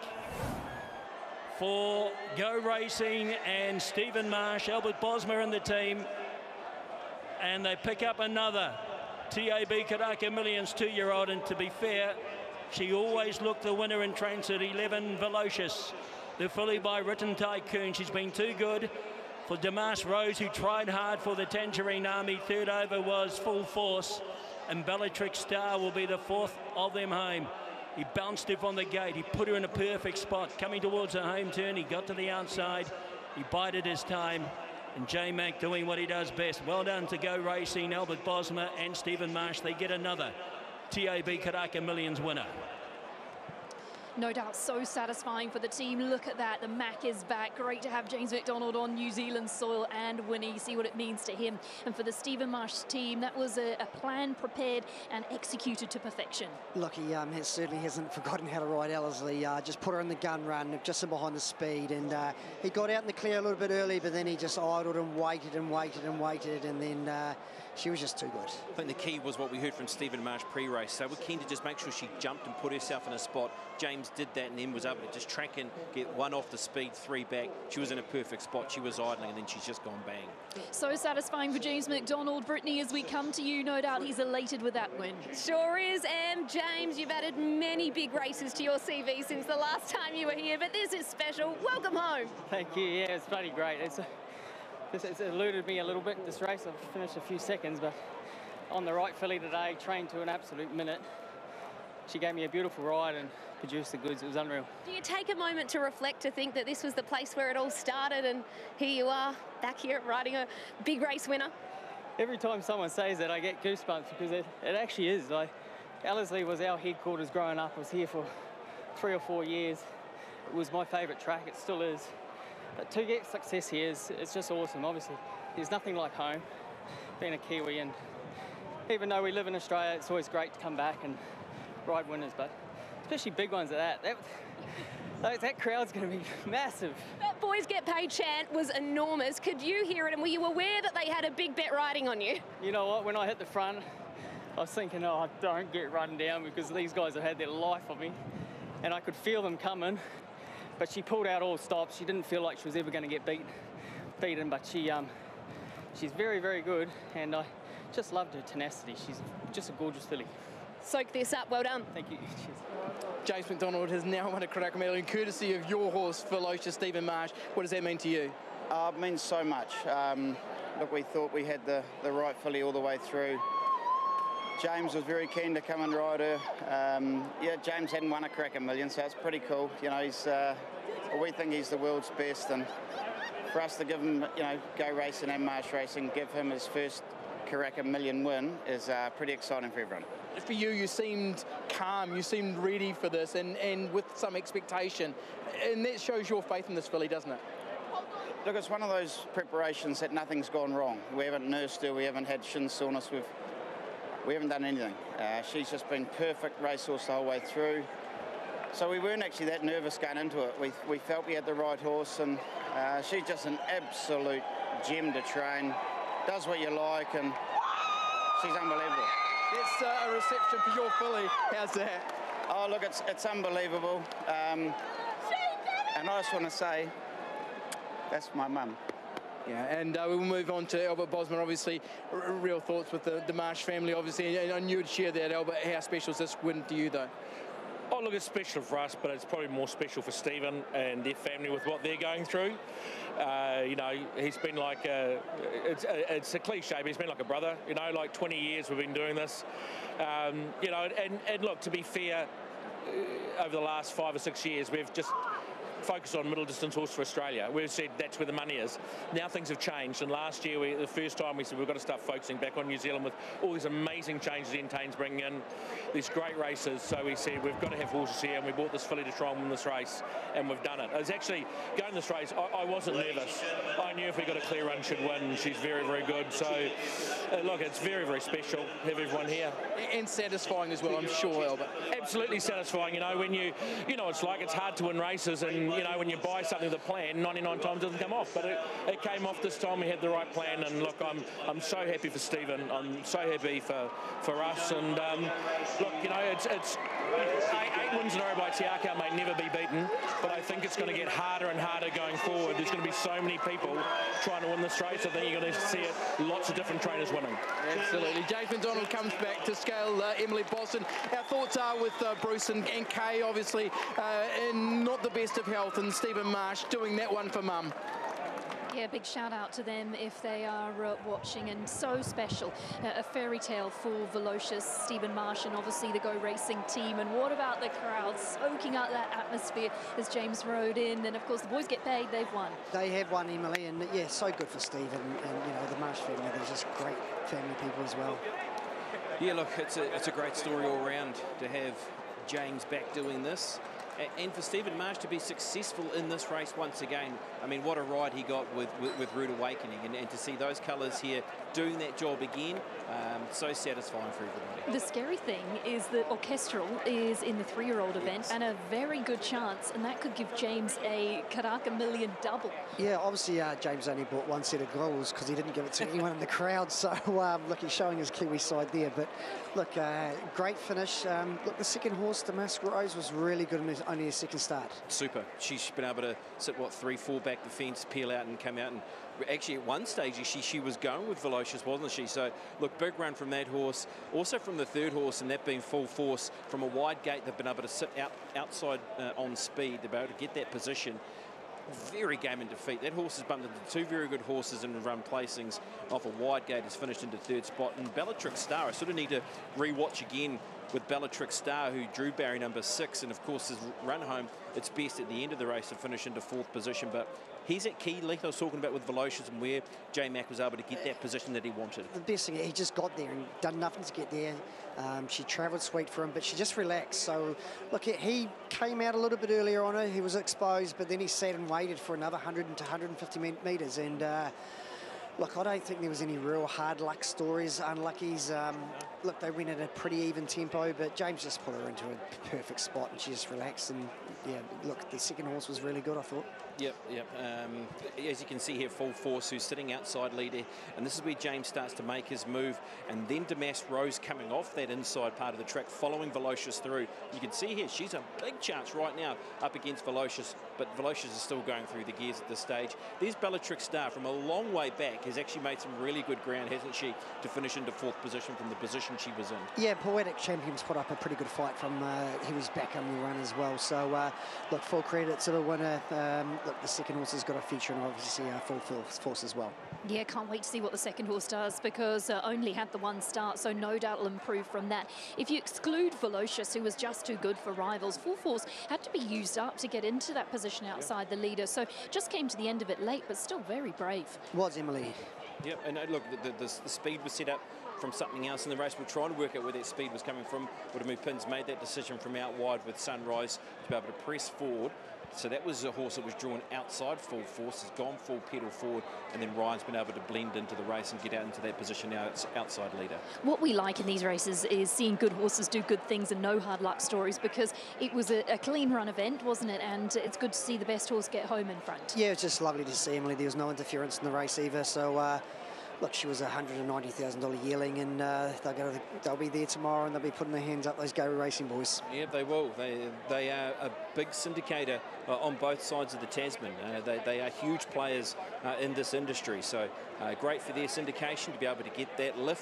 Speaker 12: for Go Racing and Stephen Marsh, Albert Bosma in the team. And they pick up another T A B Karaka Millions two-year-old, and to be fair, she always looked the winner in Transit eleven, Velocious. The filly by Written Tycoon. She's been too good for Damask Rose, who tried hard for the Tangerine Army. Third over was Full Force, and Bellatrix Star will be the fourth of them home. He bounced her from the gate. He put her in a perfect spot. Coming towards her home turn, he got to the outside. He bided his time. And J Mac doing what he does best. Well done to Go Racing, Albert Bosma and Stephen Marsh. They get another T A B Karaka Millions winner.
Speaker 2: No doubt so satisfying for the team. Look at that, the Mac is back. Great to have James McDonald on New Zealand soil and Winnie, see what it means to him. And for the Stephen Marsh team, that was a, a plan prepared and executed to perfection.
Speaker 6: Look, he um, has, certainly hasn't forgotten how to ride Ellerslie. Uh, just put her in the gun run, just in behind the speed. And uh, he got out in the clear a little bit early, but then he just idled and waited and waited and waited. And then uh, she was just too good.
Speaker 5: I think the key was what we heard from Stephen Marsh pre-race. So we're keen to just make sure she jumped and put herself in a spot. James did that and then was able to just track and get one off the speed, three back. She was in a perfect spot. She was idling, and then she's just gone bang.
Speaker 2: So satisfying for James McDonald. Brittany, as we come to you, no doubt he's elated with that win.
Speaker 24: Sure is. And James, you've added many big races to your C V since the last time you were here, but this is special. Welcome home.
Speaker 20: Thank you. Yeah, it's bloody great. It's, a, it's, it's eluded me a little bit this race. I've finished a few seconds, but on the right filly today, trained to an absolute minute. She gave me a beautiful ride and produced the goods. It was unreal.
Speaker 24: Do you take a moment to reflect, to think that this was the place where it all started, and here you are back here riding a big race winner?
Speaker 20: Every time someone says that, I get goosebumps, because it, it actually is. Like, Ellerslie was our headquarters growing up. I was here for three or four years. It was my favourite track. It still is. But to get success here is it's just awesome. Obviously, there's nothing like home, being a Kiwi, and even though we live in Australia, it's always great to come back and ride winners, but especially big ones at that. That, that, that crowd's going to be massive.
Speaker 24: That Boys Get Paid chant was enormous. Could you hear it, and were you aware that they had a big bet riding on you?
Speaker 20: You know what, when I hit the front, I was thinking, oh, don't get run down, because these guys have had their life on me, and I could feel them coming, but she pulled out all stops. She didn't feel like she was ever going to get beat, beaten, but she, um, she's very, very good, and I just loved her tenacity. She's just a gorgeous filly.
Speaker 24: Soak this up. Well done.
Speaker 20: Thank you. Cheers.
Speaker 7: James McDonald has now won a Karaka Million, courtesy of your horse, Velocious, Stephen Marsh. What does that mean to you?
Speaker 17: Uh, it means so much. Um, look, we thought we had the, the right filly all the way through. James was very keen to come and ride her. Um, yeah, James hadn't won a Karaka Million, so it's pretty cool. You know, he's, uh, well, we think he's the world's best, and for us to give him, you know, Go Racing and Marsh Racing, give him his first Karaka Million win is uh, pretty exciting for everyone.
Speaker 7: For you, you seemed calm, you seemed ready for this, and, and with some expectation. And that shows your faith in this filly, doesn't it?
Speaker 17: Look, it's one of those preparations that nothing's gone wrong. We haven't nursed her, we haven't had shin soreness, we've, we haven't done anything. Uh, she's just been perfect racehorse the whole way through. So we weren't actually that nervous going into it. We, we felt we had the right horse, and uh, she's just an absolute gem to train. Does what you like, and she's unbelievable.
Speaker 7: It's uh, a reception for your filly. How's that?
Speaker 17: Oh, look, it's, it's unbelievable. Um, and I just want to say, that's my mum.
Speaker 7: Yeah, and uh, we'll move on to Albert Bosman. Obviously, r real thoughts with the, the Marsh family, obviously. And I knew you'd share that, Albert. How special is this win to you, though?
Speaker 3: Oh, look, it's special for us, but it's probably more special for Stephen and their family with what they're going through. Uh, you know, he's been like a, it's, a, it's a cliche, but he's been like a brother. You know, like twenty years we've been doing this. Um, you know, and, and look, to be fair, over the last five or six years, we've just focus on middle distance horse for Australia. We've said that's where the money is. Now things have changed, and last year, we, the first time we said we've got to start focusing back on New Zealand with all these amazing changes Entain's bringing in, these great races. So we said we've got to have horses here, and we bought this filly to try and win this race, and we've done it. It was actually, going this race, I, I wasn't nervous. I knew if we got a clear run, she'd win. She's very, very good. So uh, look, it's very, very special to have everyone here.
Speaker 7: And satisfying as well, I'm sure, Albert.
Speaker 3: Absolutely satisfying. You know, when you, you know, it's like it's hard to win races, and you know, when you buy something with a plan, ninety-nine times doesn't come off, but it, it came off this time. We had the right plan, and look, I'm I'm so happy for Stephen. I'm so happy for for us, and um, look, you know, it's it's eight, eight wins in a row by Te Akau may never be beaten, but I think it's going to get harder and harder going forward. There's going to be so many people trying to win this race. I think you're going to see it. Lots of different trainers winning.
Speaker 7: Absolutely. James McDonald comes back to scale uh, Emily Boston. Our thoughts are with uh, Bruce and, and Kay, obviously, uh, in not the best of health, and Stephen Marsh doing that one for Mum.
Speaker 2: Yeah, big shout out to them if they are uh, watching, and so special. Uh, a fairy tale for Velocious, Stephen Marsh, and obviously the Go Racing team. And what about the crowd soaking up that atmosphere as James rode in? And of course, the boys get paid, they've won.
Speaker 6: They have won, Emily, and yeah, so good for Stephen and, and you know, the Marsh family. They're just great family people as well.
Speaker 5: Yeah, look, it's a, it's a great story all round to have James back doing this. And for Stephen Marsh to be successful in this race once again. I mean, what a ride he got with, with, with Rude Awakening. And, and to see those colours here doing that job again, um, so satisfying for everybody.
Speaker 2: The scary thing is that Orchestral is in the three-year-old event, yes, and a very good chance, and that could give James a Karaka Million double.
Speaker 6: Yeah, obviously uh, James only bought one set of goals because he didn't give it to anyone in the crowd. So um, look, he's showing his Kiwi side there. But look, uh, great finish. Um, look, the second horse, Damask Rose, was really good in his, only his second start.
Speaker 5: Super. She's been able to sit, what, three, four back the fence, peel out and come out. And actually, at one stage, she she was going with Velocious, wasn't she? So, look, big run from that horse. Also from the third horse, and that being Full Force. From a wide gate, they've been able to sit out outside uh, on speed. They've been able to get that position. Very game in defeat. That horse has bumped into two very good horses in run placings. Off a wide gate, has finished into third spot. And Bellatrix Star, I sort of need to re-watch again with Bellatrix Star, who drew barrier number six, and of course has run home its best at the end of the race to finish into fourth position. But he's at key length I was talking about with Velocious, and where J Mac was able to get that position that he wanted.
Speaker 6: The best thing, he just got there and done nothing to get there. Um, she travelled sweet for him, but she just relaxed. So, look, he came out a little bit earlier on her. He was exposed, but then he sat and waited for another one hundred to one hundred fifty metres. And, uh, look, I don't think there was any real hard luck stories, unluckies. Um, look, they went at a pretty even tempo, but James just put her into a perfect spot, and she just relaxed. And, yeah, look, the second horse was really good, I thought.
Speaker 5: Yep, yep. Um, as you can see here, Full Force, who's sitting outside leader, and this is where James starts to make his move, and then Damask Rose coming off that inside part of the track, following Velocious through. You can see here, she's a big chance right now up against Velocious, but Velocious is still going through the gears at this stage. There's Bellatrix Star from a long way back, has actually made some really good ground, hasn't she, to finish into fourth position from the position she was in.
Speaker 6: Yeah, Poetic Champions put up a pretty good fight from, uh, he was back on the run as well. So, uh, look, full credit to the winner. Um, look, the second horse has got a feature, and obviously uh, Full Force as well.
Speaker 2: Yeah, can't wait to see what the second horse does, because uh, only had the one start, so no doubt it'll improve from that. If you exclude Velocious, who was just too good for rivals, Full Force had to be used up to get into that position outside the leader, so just came to the end of it late, but still very brave.
Speaker 6: Was Emily.
Speaker 5: Yep, and uh, look, the, the, the speed was set up from something else in the race. We're trying to work out where that speed was coming from. Would Pins made that decision from out wide with Sunrise to be able to press forward. So that was a horse that was drawn outside Full Force, has gone full pedal forward, and then Ryan's been able to blend into the race and get out into that position now. It's outside leader.
Speaker 2: What we like in these races is seeing good horses do good things and no hard luck stories, because it was a, a clean run event, wasn't it? And it's good to see the best horse get home in front.
Speaker 6: Yeah, it's just lovely to see Emily. There was no interference in the race either. So, uh, look, she was a one hundred ninety thousand dollar yearling, and uh, they'll, go to the, they'll be there tomorrow, and they'll be putting their hands up, those Go Racing boys.
Speaker 5: Yeah, they will. They, they are a big syndicator uh, on both sides of the Tasman. Uh, they, they are huge players uh, in this industry, so uh, great for their syndication to be able to get that lift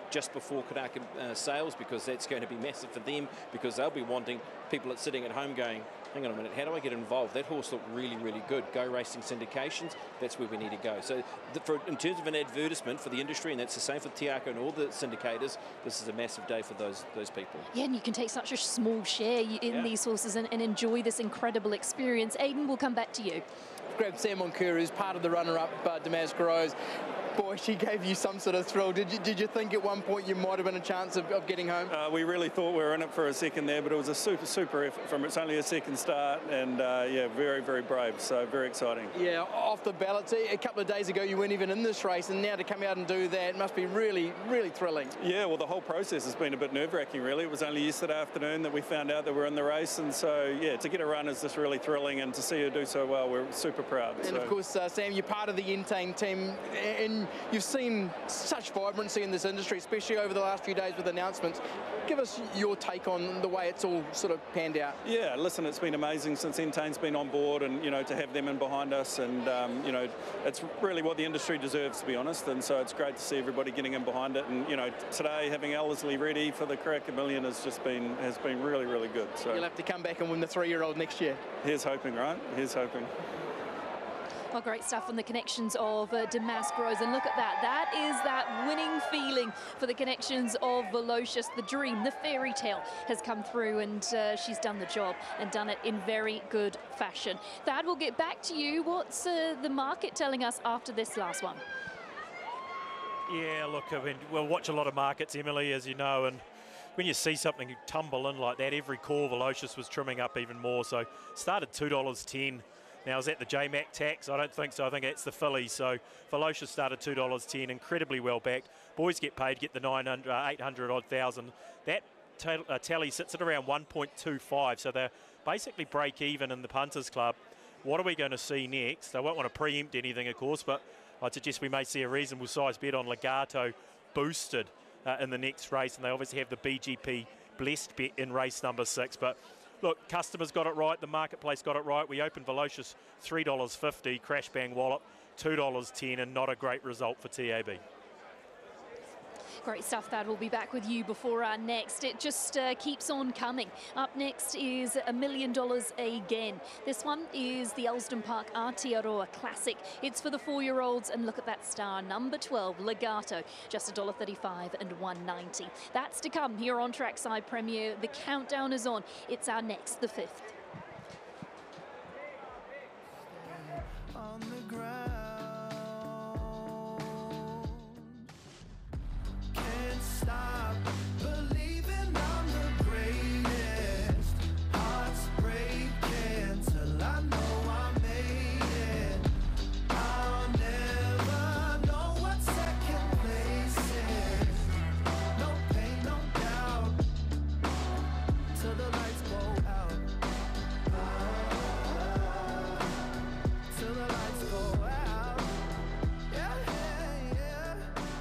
Speaker 5: just before Karaka uh, sales, because that's going to be massive for them, because they'll be wanting people that's sitting at home going, hang on a minute, how do I get involved? That horse looked really, really good. Go racing syndications, that's where we need to go. So the, for, in terms of an advertisement for the industry, and that's the same for Te Ako and all the syndicators, this is a massive day for those those people.
Speaker 2: Yeah, and you can take such a small share in
Speaker 7: Yeah.
Speaker 2: these horses and, and enjoy this incredible experience. Aidan, we'll come back to you.
Speaker 7: Grab Sam Moncur, who's part of the runner-up, uh, Damask Rose. Boy, she gave you some sort of thrill. Did you, did you think at one point you might have been a chance of, of getting home?
Speaker 8: Uh, we really thought we were in it for a second there, but it was a super, super effort from it's only a second start, and uh, yeah, very, very brave, so very exciting.
Speaker 7: Yeah, off the ballot. A couple of days ago you weren't even in this race, and now to come out and do that must be really, really thrilling.
Speaker 8: Yeah, well, the whole process has been a bit nerve-wracking, really. It was only yesterday afternoon that we found out that we're in the race, and so, yeah, to get a run is just really thrilling, and to see her do so well, we're super proud.
Speaker 7: And
Speaker 8: so.
Speaker 7: of course, uh, Sam, you're part of the Entain team, and you've seen such vibrancy in this industry, especially over the last few days with announcements. Give us your take on the way it's all sort of panned out.
Speaker 8: Yeah, listen, it's been amazing since Entain's been on board, and, you know, to have them in behind us, and, um, you know, it's really what the industry deserves, to be honest, and so it's great to see everybody getting in behind it, and, you know, today having Ellerslie ready for the Karaka Million has just been, has been really, really good. So
Speaker 7: you'll have to come back and win the three-year-old next year.
Speaker 8: Here's hoping, right? Here's hoping.
Speaker 2: Well, great stuff on the connections of uh, Damask Rose, and look at that. That is that winning feeling for the connections of Velocious. The dream, the fairy tale has come through, and uh, she's done the job and done it in very good fashion. Thad, we'll get back to you. What's uh, the market telling us after this last one?
Speaker 10: Yeah, look, I mean, we'll watch a lot of markets, Emily, as you know, and when you see something tumble in like that, every call Velocious was trimming up even more. So started two dollars ten. Now, is that the J MAC tax? I don't think so. I think it's the fillies. So Velocious started two dollars ten, incredibly well backed. Boys get paid, get the nine hundred, uh, eight hundred odd thousand. That uh, tally sits at around one point two five. So they're basically break even in the Punters Club. What are we going to see next? I won't want to preempt anything, of course, but I'd suggest we may see a reasonable size bet on Legato boosted uh, in the next race. And they obviously have the B G P blessed bet in race number six. But look, customers got it right, the marketplace got it right. We opened Velocious three dollars fifty, crash bang wallop, two dollars ten, and not a great result for T A B.
Speaker 2: Great stuff, Thad. We'll be back with you before our next. It just uh, keeps on coming. Up next is a million dollars again. This one is the Elsdon Park Aotearoa Classic. It's for the four-year-olds, and look at that star, number twelve, Legato, just a dollar thirty-five and one ninety. That's to come here on Trackside Premier. The countdown is on. It's our next, the fifth.
Speaker 21: On the ground. Stop believing I'm the greatest. Hearts breaking till I know I made it. I'll never know what second place is. No pain, no doubt, till the lights go out. Ah, till the lights go out. Yeah, yeah, yeah.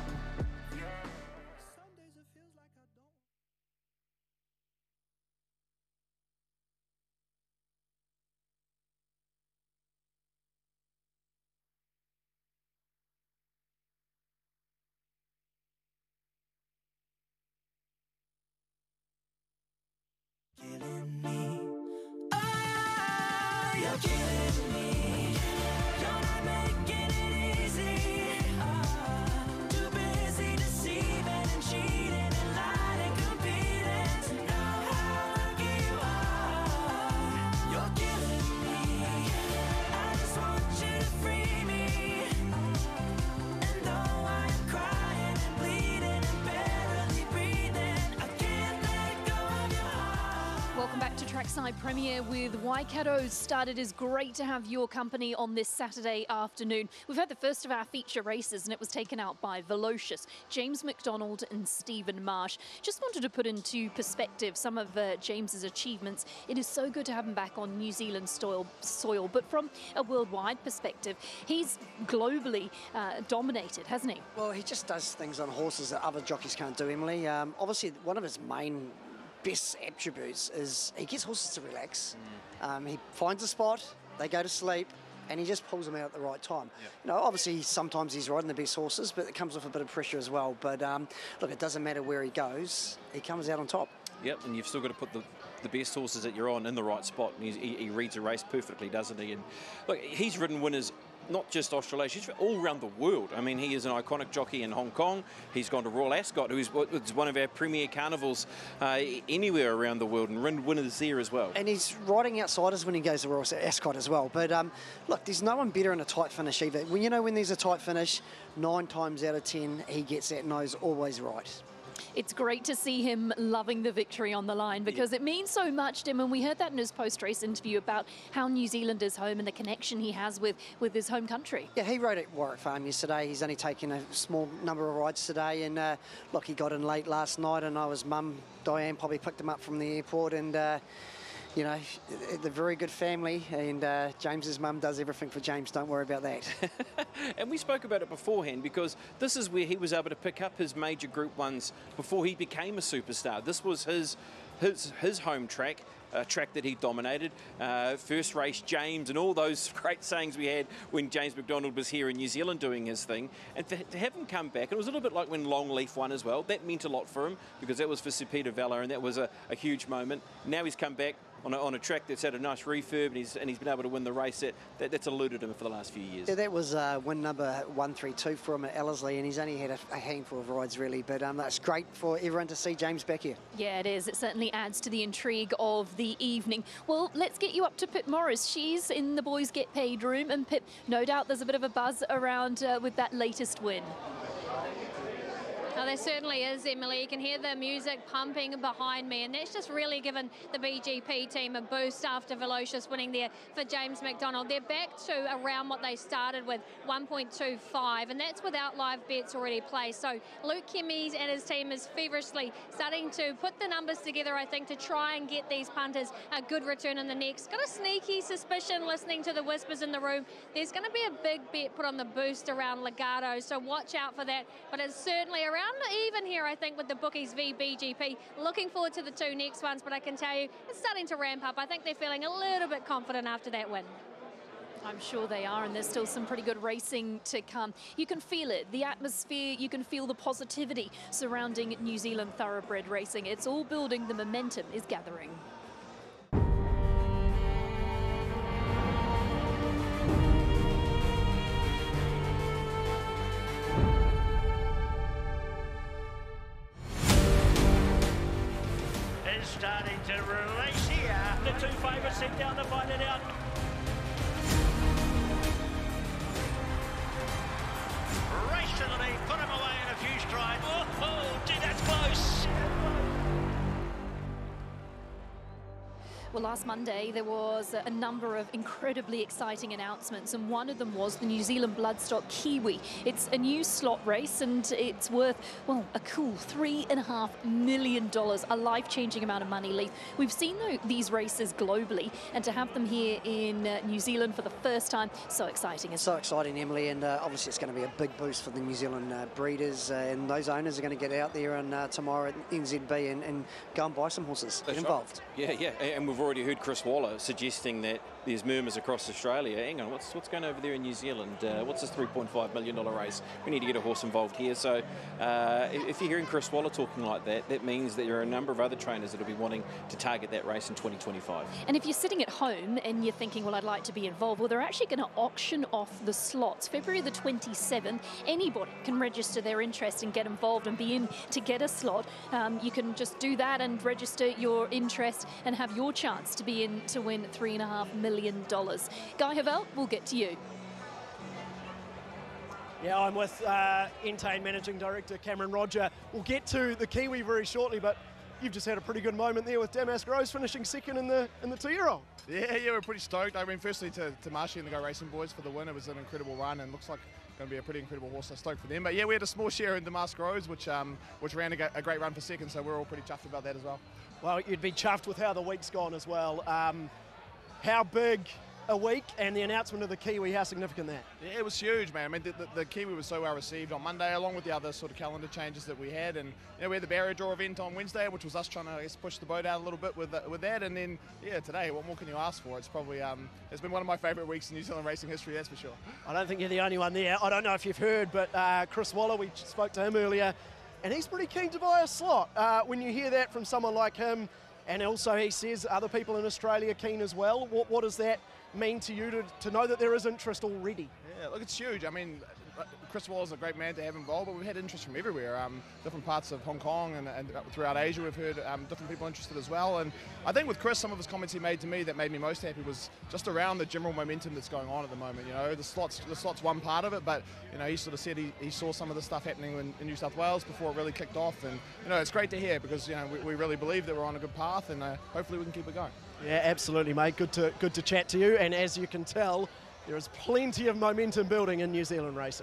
Speaker 21: Killing me. Oh, you're killing me. You're not making it easy. Oh, too busy deceiving and cheating and lying and competing to know how lucky you are. You're killing me. I just want you to free me. And though I am crying and bleeding and barely breathing, I can't let go of your heart.
Speaker 2: Welcome back to Trackside Premier with Waikato's Start. It is great to have your company on this Saturday afternoon. We've had the first of our feature races, and it was taken out by Velocious, James McDonald and Stephen Marsh. Just wanted to put into perspective some of uh, James's achievements. It is so good to have him back on New Zealand soil, soil but from a worldwide perspective, he's globally uh, dominated, hasn't he?
Speaker 6: Well, he just does things on horses that other jockeys can't do, Emily. Um, obviously, one of his main best attributes is he gets horses to relax. Mm. Um, he finds a spot, they go to sleep, and he just pulls them out at the right time.
Speaker 4: Yep.
Speaker 6: You know, obviously sometimes he's riding the best horses, but it comes with a bit of pressure as well. But um, look, it doesn't matter where he goes, he comes out on top.
Speaker 5: Yep, and you've still got to put the, the best horses that you're on in the right spot. And he's, he, he reads a race perfectly, doesn't he? And look, he's ridden winners not just Australasia, he's all around the world. I mean, he is an iconic jockey in Hong Kong. He's gone to Royal Ascot, who's one of our premier carnivals uh, anywhere around the world, and ridden winners there as well.
Speaker 6: And he's riding outsiders when he goes to Royal Ascot as well. But um, look, there's no one better in a tight finish either. When you know when there's a tight finish, nine times out of ten, he gets that nose always right.
Speaker 2: It's great to see him loving the victory on the line, because it means so much to him. And we heard that in his post-race interview about how New Zealand is home and the connection he has with, with his home country.
Speaker 6: Yeah, he rode at Warwick Farm yesterday. He's only taken a small number of rides today. And uh, look, he got in late last night. I know his mum, Diane, probably picked him up from the airport. And, uh, you know, they're a very good family. And uh, James's mum does everything for James. Don't worry about that.
Speaker 5: And we spoke about it beforehand, because this is where he was able to pick up his major Group Ones before he became a superstar. This was his his his home track, a track that he dominated. Uh, first race, James, and all those great sayings we had when James McDonald was here in New Zealand doing his thing. And to, to have him come back, it was a little bit like when Longleaf won as well. That meant a lot for him, because that was for Sir Peter Vella, and that was a, a huge moment. Now he's come back on a, on a track that's had a nice refurb, and he's, and he's been able to win the race. That, that That's eluded him for the last few years.
Speaker 6: Yeah, that was uh, win number one three two for him at Ellerslie, and he's only had a, a handful of rides really, but um, that's great for everyone to see James back here.
Speaker 2: Yeah, it is. It certainly adds to the intrigue of the evening. Well, let's get you up to Pip Morris. She's in the Boys Get Paid room, and Pip, no doubt there's a bit of a buzz around uh, with that latest win.
Speaker 19: Oh, there certainly is, Emily. You can hear the music pumping behind me, and that's just really given the B G P team a boost after Velocious winning there for James McDonald. They're back to around what they started with, one point two five, and that's without live bets already placed. So Luke Kemmies and his team is feverishly starting to put the numbers together, I think, to try and get these punters a good return in the next. Got a sneaky suspicion, listening to the whispers in the room, there's going to be a big bet put on the boost around Legato, so watch out for that. But it's certainly around even here, I think, with the bookies v B G P. Looking forward to the two next ones, but I can tell you it's starting to ramp up. I think they're feeling a little bit confident after that win.
Speaker 2: I'm sure they are, and there's still some pretty good racing to come. You can feel it, the atmosphere, you can feel the positivity surrounding New Zealand thoroughbred racing. It's all building, the momentum is gathering.
Speaker 9: Starting to release here. The two favourites sit down to find it out. Race to the lead, put him away in a few strides. Oh, oh gee, that's close.
Speaker 2: Well, last Monday there was a number of incredibly exciting announcements, and one of them was the New Zealand Bloodstock Kiwi. It's a new slot race, and it's worth, well, a cool three and a half million dollars, a life-changing amount of money, Lee. We've seen though, these races globally, and to have them here in uh, New Zealand for the first time, so exciting.
Speaker 6: So exciting, Emily, and uh, obviously it's going to be a big boost for the New Zealand uh, breeders, uh, and those owners are going to get out there and uh, tomorrow at N Z B and, and go and buy some horses. Get involved.
Speaker 5: Right. Yeah, yeah, and we've already heard Chris Waller suggesting that there's murmurs across Australia. Hang on, what's what's going over there in New Zealand? Uh, what's this three point five million dollar race? We need to get a horse involved here. So uh, if you're hearing Chris Waller talking like that, that means that there are a number of other trainers that will be wanting to target that race in twenty twenty-five.
Speaker 2: And if you're sitting at home and you're thinking, well, I'd like to be involved, well, they're actually going to auction off the slots. February the twenty-seventh, anybody can register their interest and get involved and be in to get a slot. Um, you can just do that and register your interest and have your chance to be in to win three and a half million dollars. Guy Havel, we'll get to you.
Speaker 1: Yeah, I'm with uh, Entain Managing Director Cameron Roger. We'll get to the Kiwi very shortly, but you've just had a pretty good moment there with Damask Rose finishing second in the in the two-year-old.
Speaker 4: Yeah, yeah, we're pretty stoked. I mean, firstly to, to Marshy and the Go Racing boys for the win. It was an incredible run and looks like going to be a pretty incredible horse, so stoked for them. But yeah, we had a small share in Damask Rose, which um, which ran a, a great run for second, so we're all pretty chuffed about that as well.
Speaker 1: Well, you'd be chuffed with how the week's gone as well. Um, how big a week, and the announcement of the Kiwi, how significant that?
Speaker 4: Yeah, it was huge, man. I mean, the, the, the Kiwi was so well received on Monday, along with the other sort of calendar changes that we had. And you know, we had the barrier draw event on Wednesday, which was us trying to, I guess, push the boat out a little bit with with that. And then, yeah, today, what more can you ask for? It's probably um, it's been one of my favourite weeks in New Zealand racing history, that's for sure.
Speaker 1: I don't think you're the only one there. I don't know if you've heard, but uh, Chris Waller, we spoke to him earlier, and he's pretty keen to buy a slot. Uh, when you hear that from someone like him, and also he says other people in Australia keen as well, what, what does that mean to you to, to know that there is interest already?
Speaker 4: Yeah, look, it's huge. I mean, Chris Waller's a great man to have involved, but we've had interest from everywhere. Um, different parts of Hong Kong and, and throughout Asia, we've heard um, different people interested as well. And I think with Chris, some of his comments he made to me that made me most happy was just around the general momentum that's going on at the moment. You know, the slots, the slots one part of it, but you know, he sort of said he, he saw some of the stuff happening in, in New South Wales before it really kicked off. And you know, it's great to hear because you know we, we really believe that we're on a good path, and uh, hopefully we can keep it going.
Speaker 1: Yeah, absolutely, mate. Good to good to chat to you. And as you can tell, there is plenty of momentum building in New Zealand racing.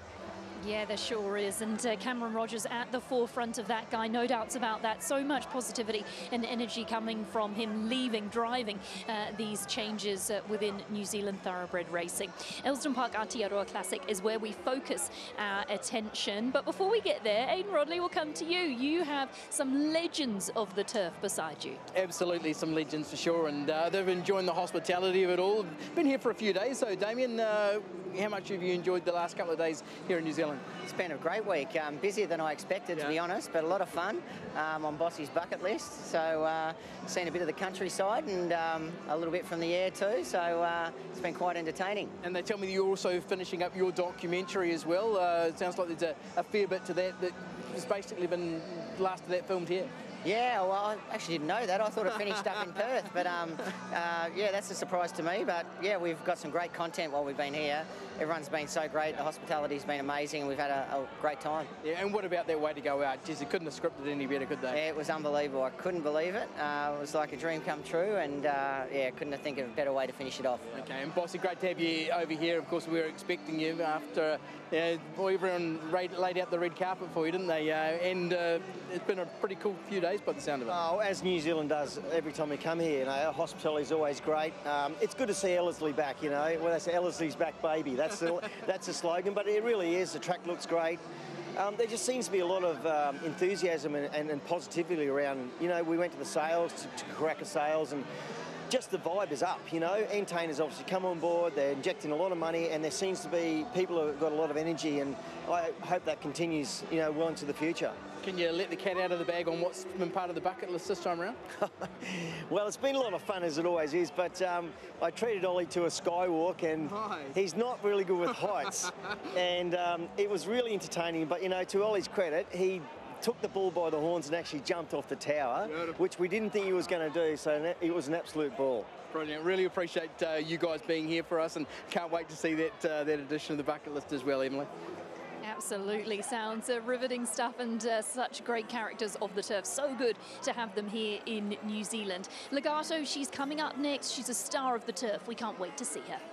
Speaker 2: Yeah, there sure is. And uh, Cameron Rogers at the forefront of that guy, no doubts about that. So much positivity and energy coming from him leaving, driving uh, these changes uh, within New Zealand thoroughbred racing. Ellerslie Park Aotearoa Classic is where we focus our attention. But before we get there, Aidan Rodley will come to you. You have some legends of the turf beside you.
Speaker 7: Absolutely, some legends for sure. And uh, they've enjoyed the hospitality of it all. Been here for a few days. So, Damien, uh, how much have you enjoyed the last couple of days here in New Zealand?
Speaker 11: It's been a great week. Um, busier than I expected, yeah. to be honest, but a lot of fun um, on Bossy's bucket list. So, uh, seen a bit of the countryside and um, a little bit from the air too. So, uh, it's been quite entertaining.
Speaker 7: And they tell me you're also finishing up your documentary as well. Uh, it sounds like there's a, a fair bit to that that has basically been the last of that filmed here.
Speaker 11: Yeah, well, I actually didn't know that. I thought it finished up in Perth, but um, uh, yeah, that's a surprise to me. But yeah, we've got some great content while we've been here. Everyone's been so great. The hospitality's been amazing, and we've had a, a great time.
Speaker 7: Yeah, and what about their way to go out? Geez, they couldn't have scripted any better, could they?
Speaker 11: Yeah, it was unbelievable. I couldn't believe it. Uh, it was like a dream come true, and uh, yeah, couldn't have think of a better way to finish it off.
Speaker 7: Okay, and Bossy, great to have you over here. Of course, we were expecting you after uh, boy, everyone laid out the red carpet for you, didn't they? Uh, and uh, it's been a pretty cool few days by the sound of it.
Speaker 13: Oh, as New Zealand does every time we come here, you know, our hospitality is always great. Um, it's good to see Ellerslie back, you know. Well, they say Ellerslie's back, baby. That's the, that's the slogan, but it really is. The track looks great. Um, there just seems to be a lot of um, enthusiasm and, and, and positivity around. You know, we went to the sales, to, to Karaka sales, and just the vibe is up, you know. Entertainers obviously come on board, they're injecting a lot of money, and there seems to be people who have got a lot of energy, and I hope that continues, you know, well into the future.
Speaker 7: Can you let the cat out of the bag on what's been part of the bucket list this time around?
Speaker 13: Well, it's been a lot of fun, as it always is, but um, I treated Ollie to a skywalk, and nice. He's not really good with heights, and um, it was really entertaining, but, you know, to Ollie's credit, he took the bull by the horns and actually jumped off the tower, Beautiful. Which we didn't think he was going to do, so it was an absolute ball.
Speaker 7: Brilliant. Really appreciate uh, you guys being here for us, and can't wait to see that, uh, that edition of the bucket list as well, Emily.
Speaker 2: Absolutely. Sounds uh, riveting stuff, and uh, such great characters of the turf. So good to have them here in New Zealand. Legato, she's coming up next. She's a star of the turf. We can't wait to see her.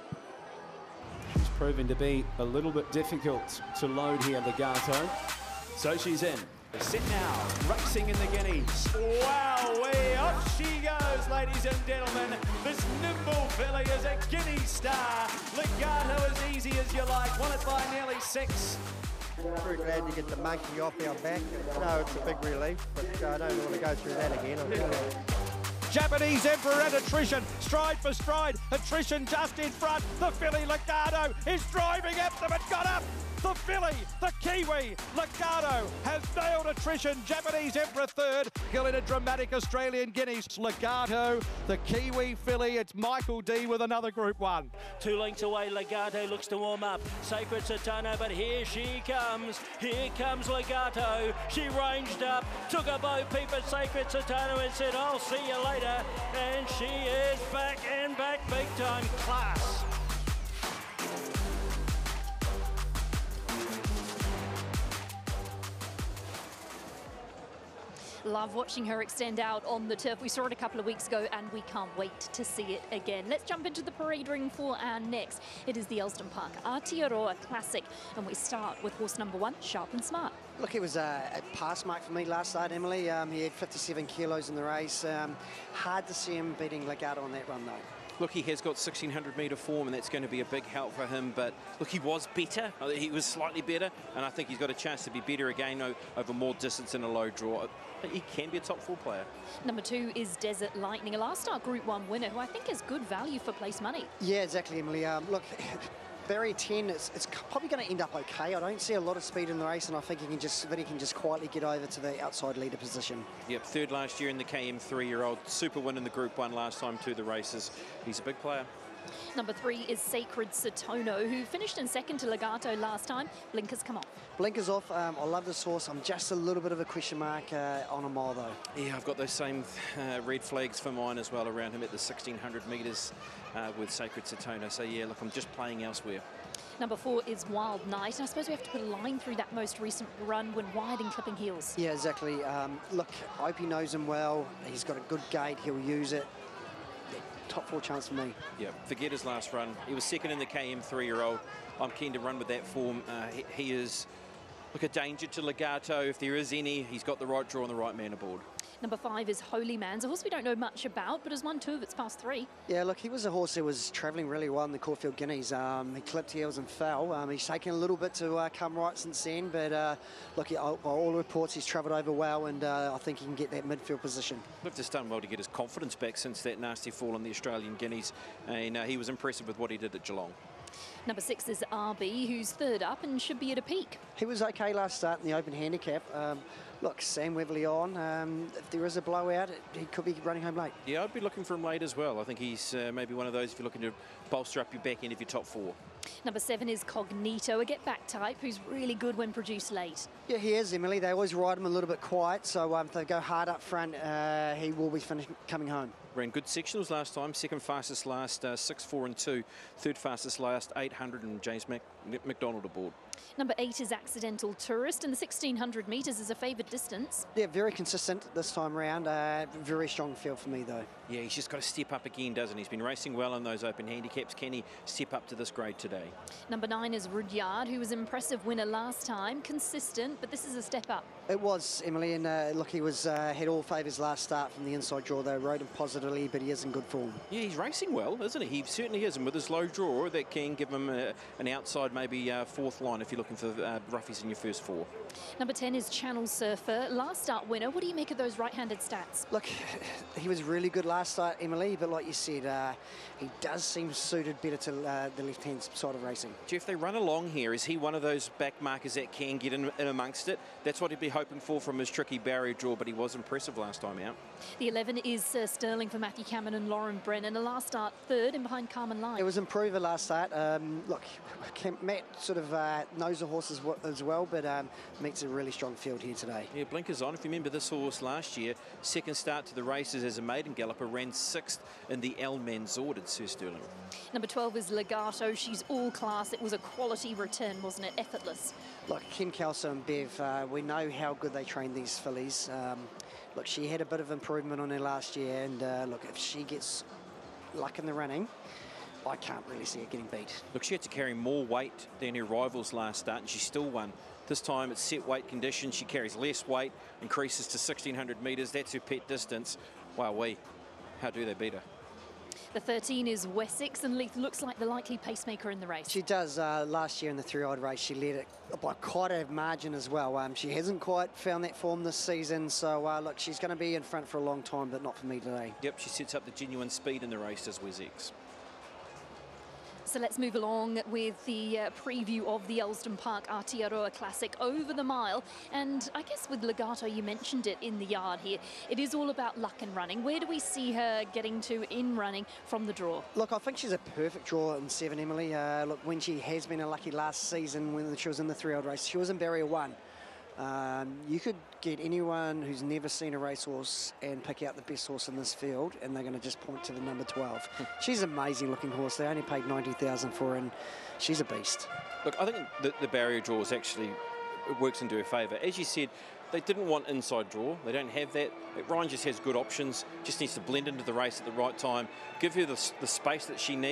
Speaker 22: It's proving to be a little bit difficult to load here, Legato. So she's in. Set now, racing in the Guineas.
Speaker 23: Wow, way off she goes, ladies and gentlemen. This nimble filly is a Guinea star. Legato as easy as you like, won it by nearly six.
Speaker 25: Very glad to get the monkey off our back. No, it's a big relief, but uh, I don't want to go through that again. I'll tell you.
Speaker 23: Japanese Emperor at attrition, stride for stride, attrition just in front. The filly Legato is driving at them and got up. The filly, the Kiwi, Legato has nailed attrition. Japanese Emperor third, Gill in a dramatic Australian Guineas. Legato, the Kiwi filly, it's Michael D with another Group One.
Speaker 12: Two lengths away, Legato looks to warm up. Sacred Satana, but here she comes. Here comes Legato. She ranged up, took a bow peep at Sacred Satana and said, I'll see you later. And she is back and back big time class.
Speaker 2: Love watching her extend out on the turf. We saw it a couple of weeks ago, and we can't wait to see it again. Let's jump into the parade ring for our next. It is the Ellerslie Park Aotearoa Classic, and we start with horse number one, Sharp and Smart.
Speaker 6: Look, it was a, a pass mark for me last start, Emily. Um, he had fifty-seven kilos in the race. Um, hard to see him beating Legato on that run, though.
Speaker 5: Look, he has got sixteen hundred metre form, and that's going to be a big help for him. But look, he was better. He was slightly better, and I think he's got a chance to be better again over more distance in a low draw. He can be a top four player.
Speaker 2: Number two is Desert Lightning, a last start Group One winner, who I think is good value for place money.
Speaker 6: Yeah, exactly, Emily. Um, look, Barrier ten, it's, it's probably going to end up okay. I don't see a lot of speed in the race, and I think he can just, Vinny can just quietly get over to the outside leader position.
Speaker 5: Yep, third last year in the K M three-year-old. Super win in the Group One last time to the races. He's a big player.
Speaker 2: Number three is Sacred Satono, who finished in second to Legato last time. Blinkers come off.
Speaker 6: Blinkers off. Um, I love this horse. I'm just a little bit of a question mark uh, on a mile, though.
Speaker 5: Yeah, I've got those same uh, red flags for mine as well around him at the sixteen hundred metres uh, with Sacred Satono. So, yeah, look, I'm just playing elsewhere.
Speaker 2: Number four is Wild Knight, and I suppose we have to put a line through that most recent run when wide and clipping heels.
Speaker 6: Yeah, exactly. Um, look, Opie knows him well. He's got a good gait. He'll use it. Top four chance for me.
Speaker 5: Yeah, forget his last run. He was second in the K M three-year-old. I'm keen to run with that form. Uh, he, he is, look, a danger to Legato. If there is any, he's got the right draw and the right man aboard.
Speaker 2: Number five is Holy Man's, a horse we don't know much about, but has won two of its past three.
Speaker 6: Yeah, look, he was a horse that was travelling really well in the Caulfield Guineas. Um, he clipped heels and fell. Um, he's taken a little bit to uh, come right since then, but uh, look, he, by all reports, he's travelled over well, and uh, I think he can get that midfield position.
Speaker 5: Look, just done well to get his confidence back since that nasty fall in the Australian Guineas, and uh, he was impressive with what he did at Geelong.
Speaker 2: Number six is R B, who's third up and should be at a peak.
Speaker 6: He was okay last start in the open handicap. Um, look, Sam Webley on. Um, if there is a blowout, he could be running home late.
Speaker 5: Yeah, I'd be looking for him late as well. I think he's uh, maybe one of those if you're looking to bolster up your back end of your top four.
Speaker 2: Number seven is Cognito, a get-back type who's really good when produced late.
Speaker 6: Yeah, he is, Emily. They always ride him a little bit quiet, so um, if they go hard up front, uh, he will be finished coming home.
Speaker 5: Ran good sectionals last time, second fastest last, uh, six, four and two, third fastest last, eight hundred, and James Mac McDonald aboard.
Speaker 2: Number eight is Accidental Tourist, and the sixteen hundred metres is a favoured distance.
Speaker 6: Yeah, very consistent this time round. Uh, very strong field for me, though.
Speaker 5: Yeah, he's just got to step up again, doesn't he? He's been racing well in those open handicaps. Can he step up to this grade today?
Speaker 2: Number nine is Rudyard, who was an impressive winner last time. Consistent, but this is a step up.
Speaker 6: It was, Emily, and uh, look, he was uh, had all favours last start from the inside draw. They rode him positively, but he is in good form.
Speaker 5: Yeah, he's racing well, isn't he? He certainly is, and with his low draw, that can give him a, an outside, maybe uh, fourth line if you're looking for uh, roughies in your first four.
Speaker 2: Number ten is Channel Surfer, last start winner. What do you make of those right-handed stats?
Speaker 6: Look, he was really good last start, Emily, but like you said, uh, he does seem suited better to uh, the left-hand side of racing.
Speaker 5: Jeff, they run along here. Is he one of those back markers that can get in, in amongst it? That's what he'd be hoping for from his tricky barrier draw, but he was impressive last time out.
Speaker 2: The eleven is uh, Sterling for Matthew Cameron and Lauren Brennan, a last start third and behind Carmen Line.
Speaker 6: It was Improver last start. Um, look, Matt sort of uh, knows the horse as, as well, but um, meets a really strong field here today.
Speaker 5: Yeah, blinkers on. If you remember this horse last year, second start to the races as a maiden galloper, ran sixth in the El Manzord at Sir Sterling.
Speaker 2: Number twelve is Legato. She's all class. It was a quality return, wasn't it? Effortless.
Speaker 6: Look, Ken Kelso and Bev, uh, we know how good they train these fillies. Um, look, she had a bit of improvement on her last year, and uh, look, if she gets luck in the running, I can't really see her getting beat.
Speaker 5: Look, she had to carry more weight than her rivals last start, and she still won. This time it's set weight conditions. She carries less weight, increases to sixteen hundred metres. That's her pet distance. Wow, we. How do they beat her?
Speaker 2: The thirteen is Wessex, and Leith looks like the likely pacemaker in the race.
Speaker 6: She does. Uh, last year in the three-eyed race, she led it by quite a margin as well. Um, she hasn't quite found that form this season, so uh, look, she's going to be in front for a long time, but not for me today.
Speaker 5: Yep, she sets up the genuine speed in the race, does Wessex.
Speaker 2: So let's move along with the uh, preview of the Elsdon Park Aotearoa Classic over the mile. And I guess with Legato, you mentioned it in the yard here. It is all about luck and running. Where do we see her getting to in running from the draw?
Speaker 6: Look, I think she's a perfect draw in seven, Emily. Uh, look, when she has been unlucky last season when she was in the three-year-old race, she was in barrier one. Um, you could get anyone who's never seen a racehorse and pick out the best horse in this field, and they're going to just point to the number twelve. She's an amazing looking horse. They only paid ninety thousand for her, and she's a beast.
Speaker 5: Look, I think the, the barrier draw is actually, it works into her favour. As you said, they didn't want inside draw. They don't have that. Ryan just has good options, just needs to blend into the race at the right time, give her the, the space that she needs.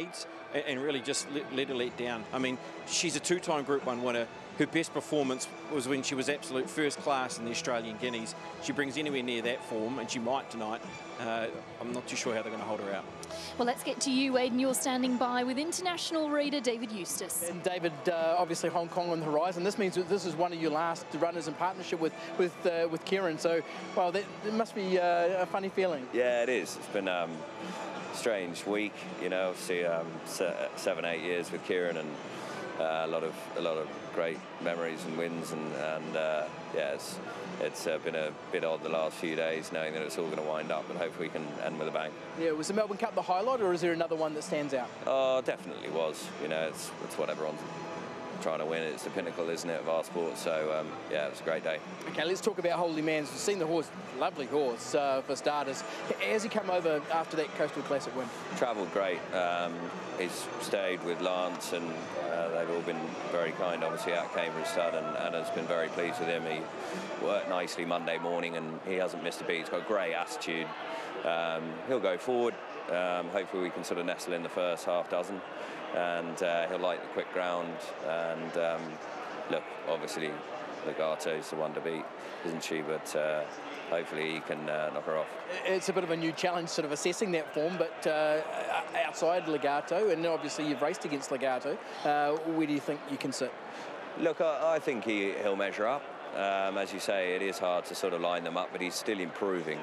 Speaker 5: and, and really just let, let her let down. I mean, she's a two-time Group One winner. Her best performance was when she was absolute first class in the Australian Guineas. She brings anywhere near that form, and she might tonight. Uh, I'm not too sure how they're going to hold her out.
Speaker 2: Well, let's get to you, Aidan. You're standing by with international reader David Eustace.
Speaker 7: And David, uh, obviously Hong Kong on the horizon. This means that this is one of your last runners in partnership with with uh, with Kieran. So, well, that, that must be uh, a funny feeling.
Speaker 14: Yeah, it is. It's been um, a strange week. You know, obviously um, se seven, eight years with Kieran, and uh, a lot of a lot of great memories and wins, and, and uh, yeah, it's it's uh, been a bit odd the last few days, knowing that it's all going to wind up, and hopefully we can end with a bang.
Speaker 7: Yeah, was the Melbourne Cup the highlight, or is there another one that stands out?
Speaker 14: Oh, definitely was. You know, it's it's what everyone's trying to win. It's the pinnacle, isn't it, of our sport? So um, yeah, it was a great day.
Speaker 7: Okay, let's talk about Holy Man's. We've seen the horse, lovely horse uh, for starters. Has he come over after that Coastal Classic win?
Speaker 14: Travelled great. Um, he's stayed with Lance, and uh, they've all been very kind, obviously, at Cambridge Stud, and, and has been very pleased with him. He worked nicely Monday morning, and he hasn't missed a beat. He's got a great attitude. Um, he'll go forward. Um, hopefully we can sort of nestle in the first half dozen, and uh, he'll like the quick ground. And um, look, obviously Legato's the one to beat, isn't she? But uh, hopefully he can uh, knock her off.
Speaker 7: It's a bit of a new challenge, sort of assessing that form, but uh, outside Legato, and obviously you've raced against Legato, uh, where do you think you can sit?
Speaker 14: Look, I, I think he, he'll measure up. Um, as you say, it is hard to sort of line them up, but he's still improving.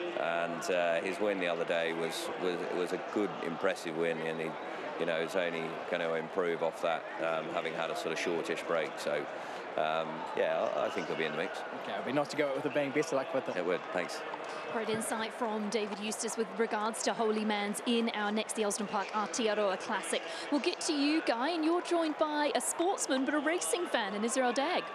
Speaker 14: And uh, his win the other day was, was was a good, impressive win, and he, you know, is only going to improve off that, um, having had a sort of shortish break. So, um, yeah, I, I think he'll be in the mix.
Speaker 7: Okay, it'd be nice to go out with a bang. Best of luck with it.
Speaker 14: It would. Thanks.
Speaker 2: Great insight from David Eustace with regards to Holy Man's in our next Ellerslie Park Aotearoa Classic. We'll get to you, Guy, and you're joined by a sportsman but a racing fan in Israel Dag.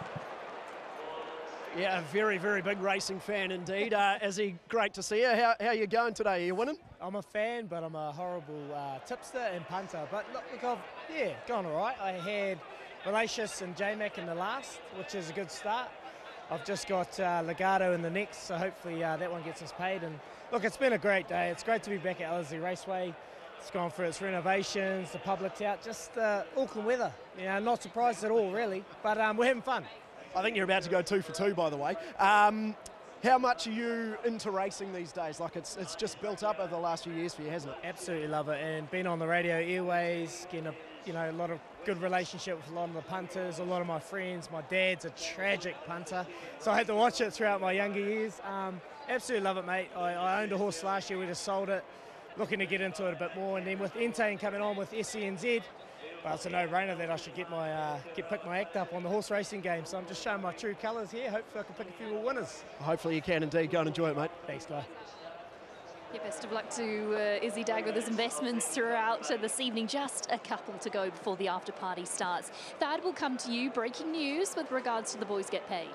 Speaker 1: Yeah, a very, very big racing fan indeed. Uh, Izzy, great to see you. How, how are you going today? Are you winning?
Speaker 15: I'm a fan, but I'm a horrible uh, tipster and punter. But look, look I've, yeah, gone all right. I had Relacious and J-Mac in the last, which is a good start. I've just got uh, Legato in the next, so hopefully uh, that one gets us paid. And look, it's been a great day. It's great to be back at Ellerslie Raceway. It's gone through its renovations, the public's out, just uh, Auckland weather. You know, not surprised at all, really, but um, we're having fun.
Speaker 1: I think you're about to go two for two, by the way. Um, how much are you into racing these days? Like, it's it's just built up over the last few years for you, hasn't it?
Speaker 15: Absolutely love it, and being on the radio airways, getting a you know a lot of good relationship with a lot of the punters, a lot of my friends. My dad's a tragic punter, so I had to watch it throughout my younger years. Um, absolutely love it, mate. I, I owned a horse last year. We just sold it, looking to get into it a bit more, and then with Entane coming on with S E N Z. Well, it's a no-brainer that I should get my uh, get pick my act up on the horse racing game. So I'm just showing my true colours here. Hopefully I can pick a few more winners.
Speaker 1: Hopefully you can indeed. Go and enjoy it, mate.
Speaker 15: Thanks, Guy.
Speaker 2: Yeah, best of luck to uh, Izzy Dag with his investments throughout uh, this evening. Just a couple to go before the after party starts. Thad will come to you. Breaking news with regards to the boys get paid.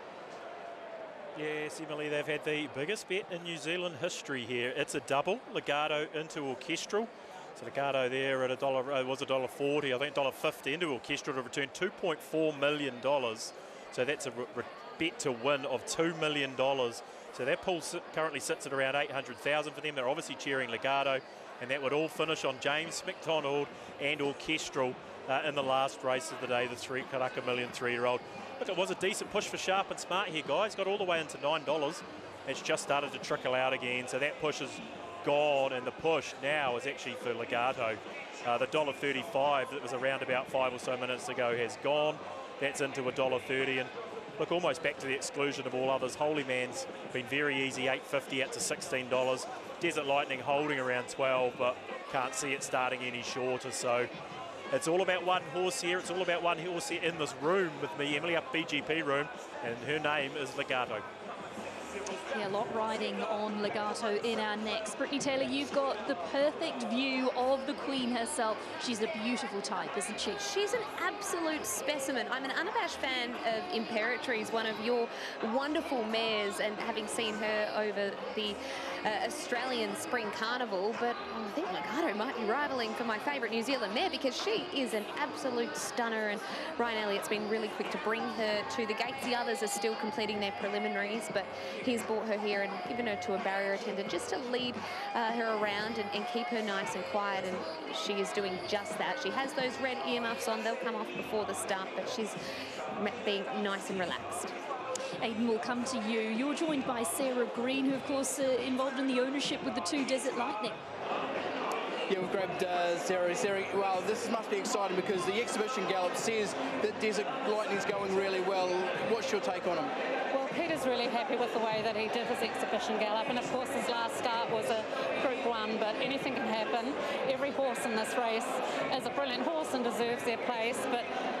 Speaker 10: Yes, Emily, they've had the biggest bet in New Zealand history here. It's a double, Legato into Orchestral. So Legato there at a dollar, uh, was a dollar forty, I think dollar fifty into Orchestral to return two point four million dollars. So that's a bet to win of two million dollars. So that pool currently sits at around eight hundred thousand for them. They're obviously cheering Legato, and that would all finish on James McDonald and Orchestral uh, in the last race of the day, the three Karaka Million three-year-old. Look, it was a decent push for Sharp and Smart here, guys. Got all the way into nine dollars. It's just started to trickle out again, so that push is gone, and the push now is actually for Legato. Uh, the one dollar thirty-five that was around about five or so minutes ago has gone. That's into a one dollar thirty, and look, almost back to the exclusion of all others. Holy Man's been very easy, eight fifty out to sixteen dollars. Desert Lightning holding around twelve, but can't see it starting any shorter. So it's all about one horse here. It's all about one horse here in this room with me, Emily, up B G P room, and her name is Legato.
Speaker 2: Yeah, a lot riding on Legato in our next. Brittany Taylor, you've got the perfect view of the Queen herself. She's a beautiful type, isn't she?
Speaker 16: She's an absolute specimen. I'm an unabashed fan of Imperatrice, one of your wonderful mares, and having seen her over the uh, Australian Spring Carnival, but I think Legato might be rivaling for my favourite New Zealand mare because she is an absolute stunner, and Ryan Elliott's been really quick to bring her to the gates. The others are still completing their preliminaries, but he's brought her here and given her to a barrier attendant just to lead uh, her around and, and keep her nice and quiet, and she is doing just that. She has those red earmuffs on. They'll come off before the start, but she's being nice and relaxed.
Speaker 2: Aidan, will come to you. You're joined by Sarah Green, who of course uh, involved in the ownership with the two Desert Lightning.
Speaker 7: Yeah, we've grabbed uh, Sarah. Sarah, well, this must be exciting because the exhibition gallop says that Desert Lightning's going really well. What's your take on him?
Speaker 3: Well, Peter's really happy with the way that he did his exhibition gallop, and of course his last start was a Group One, but anything can happen. Every horse in this race is a brilliant horse and deserves their place, but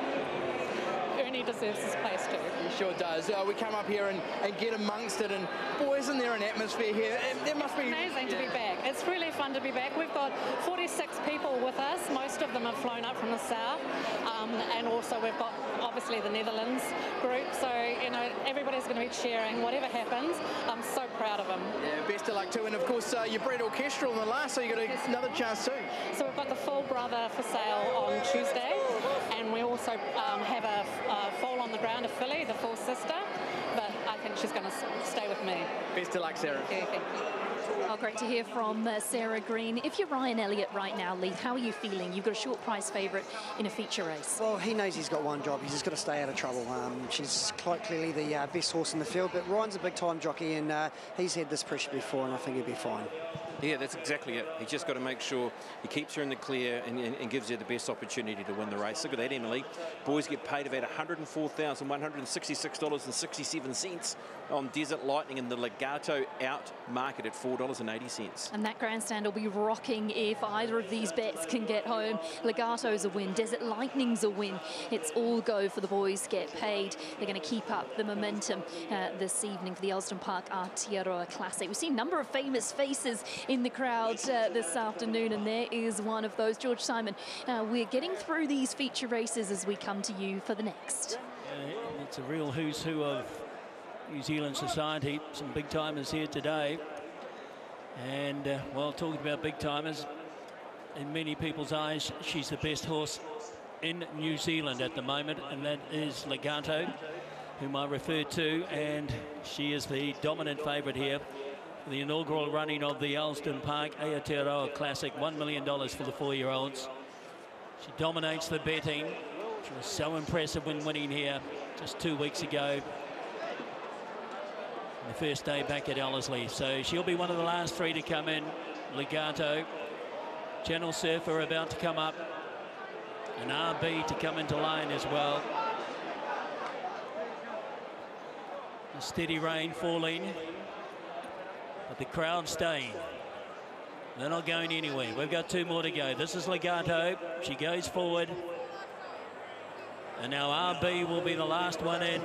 Speaker 3: Ernie deserves his place too.
Speaker 7: He sure does. Uh, we come up here and, and get amongst it, and boy, isn't there an atmosphere here? There must be
Speaker 3: amazing to be back. It's really fun to be back. We've got forty-six people with us. Most of them have flown up from the south, um, and also we've got obviously the Netherlands group. So you know everybody's going to be cheering whatever happens. I'm so proud of them.
Speaker 7: Yeah, best of luck too. And of course, uh, you bred orchestral in the last, so you got a, another chance too.
Speaker 3: So we've got the full brother for sale on Tuesday, and we also um, have a, a foal on the ground, a filly, the full sister. But I think she's going to stay with me.
Speaker 7: Best of luck, Sarah.
Speaker 3: Yeah, thank you.
Speaker 2: Oh, great to hear from uh, Sarah Green. If you're Ryan Elliott right now, Lee, how are you feeling? You've got a short price favourite in a feature race.
Speaker 6: Well, he knows he's got one job. He's just got to stay out of trouble. Um, she's quite clearly the uh, best horse in the field, but Ryan's a big-time jockey, and uh, he's had this pressure before, and I think he'll be fine.
Speaker 5: Yeah, that's exactly it. He's just got to make sure he keeps her in the clear and, and, and gives her the best opportunity to win the race. Look at that, Emily. Boys get paid about one hundred and four thousand one hundred and sixty-six dollars and sixty-seven cents on Desert Lightning, and the Legato out market at four dollars and eighty cents.
Speaker 2: And that grandstand will be rocking if either of these bets can get home. Legato's a win, Desert Lightning's a win. It's all go for the boys get paid. They're going to keep up the momentum uh, this evening for the Ellerslie Park Aotearoa Classic. We've seen a number of famous faces in the crowd uh, this afternoon, and there is one of those, George Simon. Uh, we're getting through these feature races as we come to you for the next.
Speaker 12: Uh, it's a real who's who of New Zealand society. Some big timers here today, and uh, well, talking about big timers, in many people's eyes, she's the best horse in New Zealand at the moment, and that is Legato, whom I referred to, and she is the dominant favourite here. The inaugural running of the Ellerslie Park Aotearoa Classic, one million dollars for the four-year-olds. She dominates the betting. She was so impressive when winning here just two weeks ago, the first day back at Ellerslie. So she'll be one of the last three to come in. Legato, Channel Surfer about to come up, and R B to come into line as well. A steady rain falling, but the crowd staying. They're not going anywhere. We've got two more to go. This is Legato. She goes forward. And now R B will be the last one in.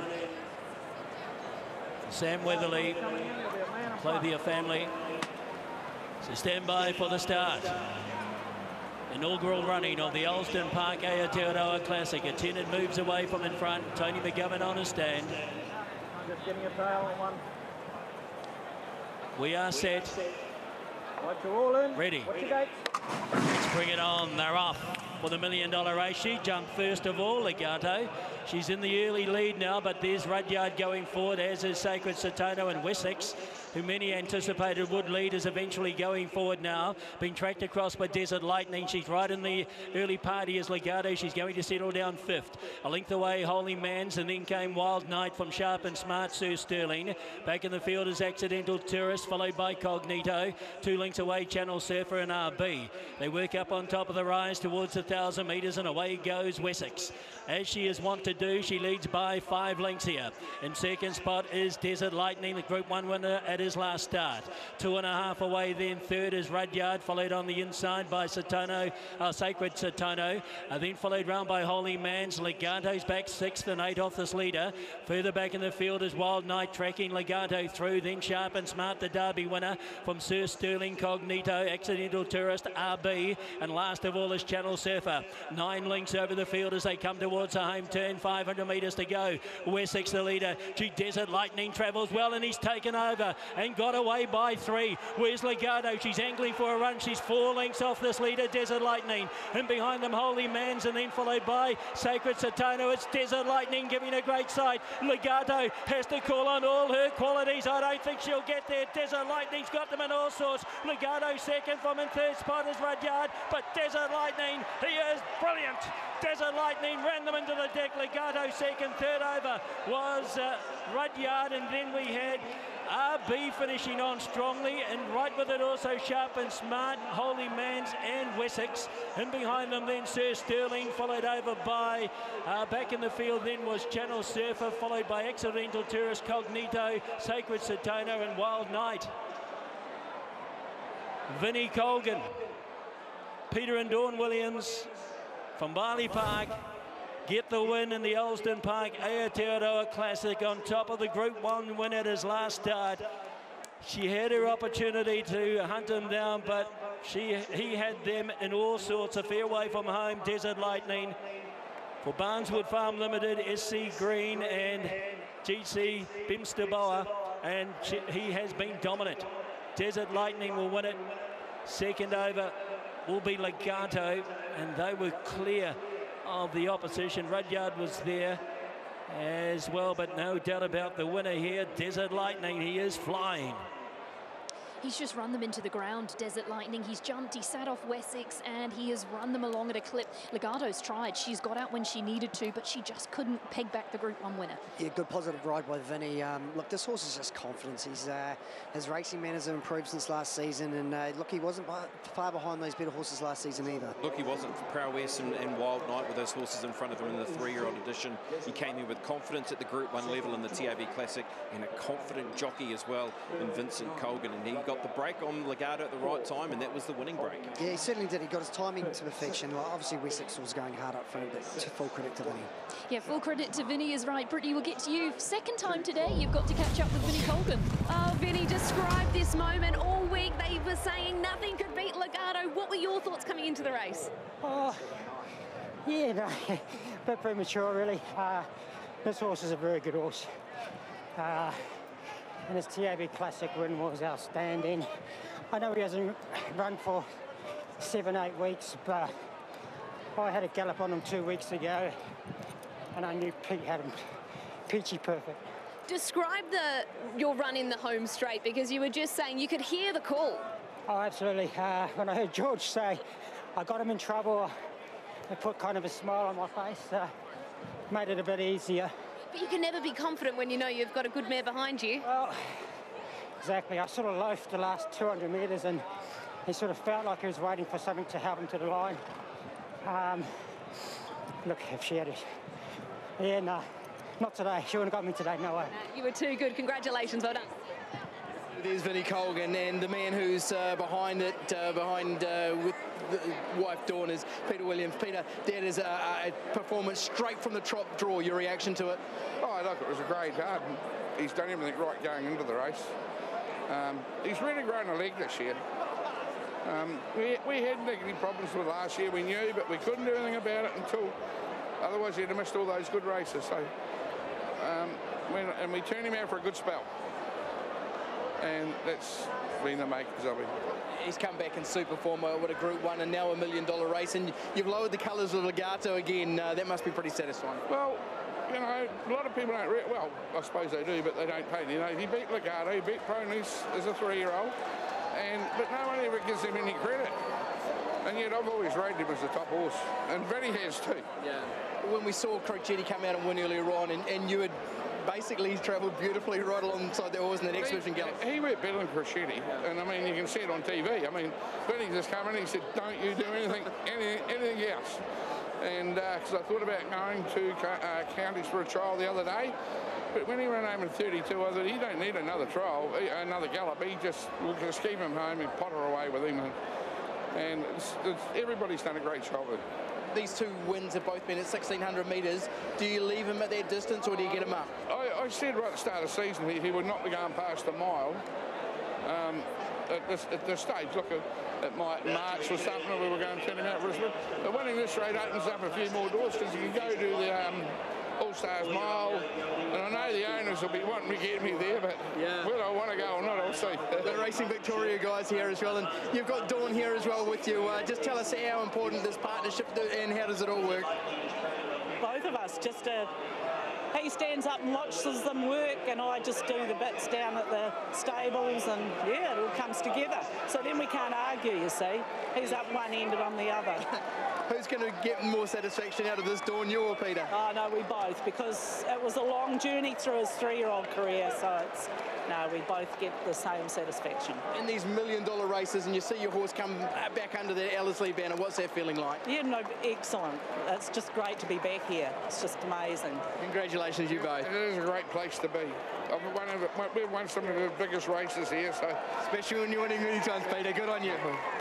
Speaker 12: Sam Weatherly, Clothier family. So stand by for the start. Inaugural running of the Ellerslie Park Aotearoa Classic. Attendant moves away from in front. Tony McGovern on a stand.
Speaker 17: I'm just getting a tail on one.
Speaker 12: We are set.
Speaker 17: Right, you're all in.
Speaker 12: Ready.
Speaker 17: What's your date?
Speaker 12: Let's bring it on. They're off for the million dollar race. She jumped first of all, Legato. She's in the early lead now, but there's Rudyard going forward, as is Sacred Satono and Wessex, who many anticipated would lead, is eventually going forward now, being tracked across by Desert Lightning. She's right in the early party as Legato. She's going to settle down fifth. A length away, Holy Mans, and then came Wild Knight from Sharp and Smart, Sir Sterling. Back in the field is Accidental Tourist, followed by Cognito. Two lengths away, Channel Surfer and R B. They work up on top of the rise towards the thousand metres, and away goes Wessex. As she is wont to do, she leads by five lengths here. In second spot is Desert Lightning, the Group one winner at his last start. Two and a half away then. Third is Rudyard, followed on the inside by Satono, uh, Sacred Satono. Uh, then followed round by Holy Mans. Legato's back sixth and eight off this leader. Further back in the field is Wild Knight, tracking Legato through. Then Sharp and Smart, the Derby winner from Sir Sterling, Cognito, Accidental Tourist, R B. And last of all is Channel Surfer. Nine lengths over the field as they come towards a home turn. five hundred metres to go. Wessex the leader. Gee, Desert Lightning travels well, and he's taken over. and got away by three. Where's Legato? She's angling for a run. She's four lengths off this leader, Desert Lightning. And behind them, Holy Mans, and then followed by Sacred Satano. It's Desert Lightning giving a great sight. Legato has to call on all her qualities. I don't think she'll get there. Desert Lightning's got them in all sorts. Legato second from in third spot is Rudyard, but Desert Lightning, he is brilliant. Desert Lightning ran them into the deck. Legato second, third over was uh, Rudyard, and then we had R B finishing on strongly, and right with it also Sharp and Smart, Holy Mans and Wessex. And behind them then Sir Sterling, followed over by, uh, back in the field then was Channel Surfer, followed by Accidental Tourist, Cognito, Sacred Satano and Wild Knight. Vinnie Colgan, Peter and Dawn Williams from Barley Park get the win in the Olsden Park Aotearoa Classic on top of the Group one win at his last start. She had her opportunity to hunt him down, but she he had them in all sorts. A fairway from home, Desert Lightning. For Barneswood Farm Limited, S C Green and G C Bimsterboa, and she, he has been dominant. Desert Lightning will win it. Second over will be Legato, and they were clear of the opposition. Rudyard was there as well, but no doubt about the winner here, Desert Lightning. He is flying.
Speaker 2: He's just run them into the ground, Desert Lightning. He's jumped, he sat off Wessex, and he has run them along at a clip. Legato's tried. She's got out when she needed to, but she just couldn't peg back the Group one winner.
Speaker 6: Yeah, good positive ride by Vinnie. Um, look, this horse is just confidence. He's, uh, his racing manners have improved since last season, and uh, look, he wasn't far behind those better horses last season either.
Speaker 5: Look, he wasn't. Prowess and, and Wild Knight with those horses in front of him in the three-year-old edition. He came in with confidence at the Group one level in the T A B Classic, and a confident jockey as well in Vincent Colgan, and he got the break on Legato at the right time, and that was the winning break.
Speaker 6: Yeah, he certainly did. He got his timing to perfection. Well, obviously, Wessex was going hard up front, but to full credit to Vinnie.
Speaker 2: Yeah, full credit to Vinnie is right. Brittany, we'll get to you. Second time today, you've got to catch up with Vinnie Colgan.
Speaker 16: Oh, Vinnie described this moment all week. They were saying nothing could beat Legato. What were your thoughts coming into the race?
Speaker 8: Oh, yeah, no, a bit premature, really. Uh, this horse is a very good horse. Uh, and his T A B Classic win was outstanding. I know he hasn't run for seven, eight weeks, but I had a gallop on him two weeks ago, and I knew Pete had him peachy perfect.
Speaker 16: Describe the your run in the home straight, because you were just saying you could hear the call.
Speaker 8: Oh, absolutely. Uh, when I heard George say I got him in trouble, it put kind of a smile on my face, uh, made it a bit easier.
Speaker 16: But you can never be confident when you know you've got a good mare behind you.
Speaker 8: Well, exactly. I sort of loafed the last two hundred metres, and he sort of felt like he was waiting for something to help him to the line. Um, look, if she had it. Yeah, no, not today. She wouldn't have got me today, no way.
Speaker 16: Uh, you were too good. Congratulations, well done.
Speaker 7: There's Vinnie Colgan, and the man who's uh, behind it, uh, behind uh, with the wife Dawn, is Peter Williams. Peter, that is a, a performance straight from the top draw. Your reaction to it?
Speaker 18: Oh, look, it was a great hard. He's done everything right going into the race. Um, he's really grown a leg this year. Um, we, we had any problems with last year, we knew, but we couldn't do anything about it until, otherwise he'd have missed all those good races. So, um, when, and we turned him out for a good spell. And that's been the makers of him.
Speaker 7: He's come back in super form uh, with a Group one and now a million dollar race, and you've lowered the colours of Legato again. Uh, that must be pretty satisfying.
Speaker 18: Well, you know, a lot of people don't, re well, I suppose they do, but they don't pay. You know, he beat Legato, he beat Ponies as a three-year-old, and but no one ever gives him any credit. And yet I've always rated him as the top horse, and Vinnie has too.
Speaker 7: Yeah. When we saw Crocetti come out and win earlier on, and, and you had basically travelled beautifully right alongside that horse in that exhibition gallop.
Speaker 18: He went better than Crocetti, yeah. And I mean, you can see it on T V. I mean, Vinnie just came in and he said, don't you do anything, anything, anything else. And because uh, I thought about going to uh, counties for a trial the other day, but when he ran home in thirty-two, I thought he don't need another trial, another gallop. He just will just keep him home and potter away with him. And, and it's, it's, everybody's done a great job with it.
Speaker 7: These two wins have both been at sixteen hundred metres. Do you leave him at that distance, or do you get him up?
Speaker 18: I, I said right at the start of the season he, he would not be going past a mile. Um, at, this, at this stage, look, at, at my March or something, we were going to turn him out for us. But winning this rate opens up a few more doors, because you can go to the um, All-Stars Mile, and I know the owners will be wanting to get me there, but
Speaker 7: Yeah.
Speaker 18: whether I want to go or not, I'll see.
Speaker 7: The Racing Victoria guys here as well, and you've got Dawn here as well with you. Uh, just tell us how important this partnership is and how does it all work?
Speaker 9: Both of us, just uh, he stands up and watches them work, and I just do the bits down at the stables, and yeah, it all comes together. So then we can't argue, you see. He's up one end and I'm the other.
Speaker 7: Who's going to get more satisfaction out of this, Dawn, you or Peter?
Speaker 9: Oh no, we both, because it was a long journey through his three-year-old career, so it's, no, we both get the same satisfaction.
Speaker 7: In these million dollar races, and you see your horse come back under the Ellerslie banner, what's that feeling like?
Speaker 9: Yeah, no, excellent. It's just great to be back here. It's just amazing.
Speaker 7: Congratulations, you both.
Speaker 18: It is a great place to be. I've won over, we've won some of the biggest races here, so.
Speaker 7: Especially when you're winning many times, Peter. Good on you.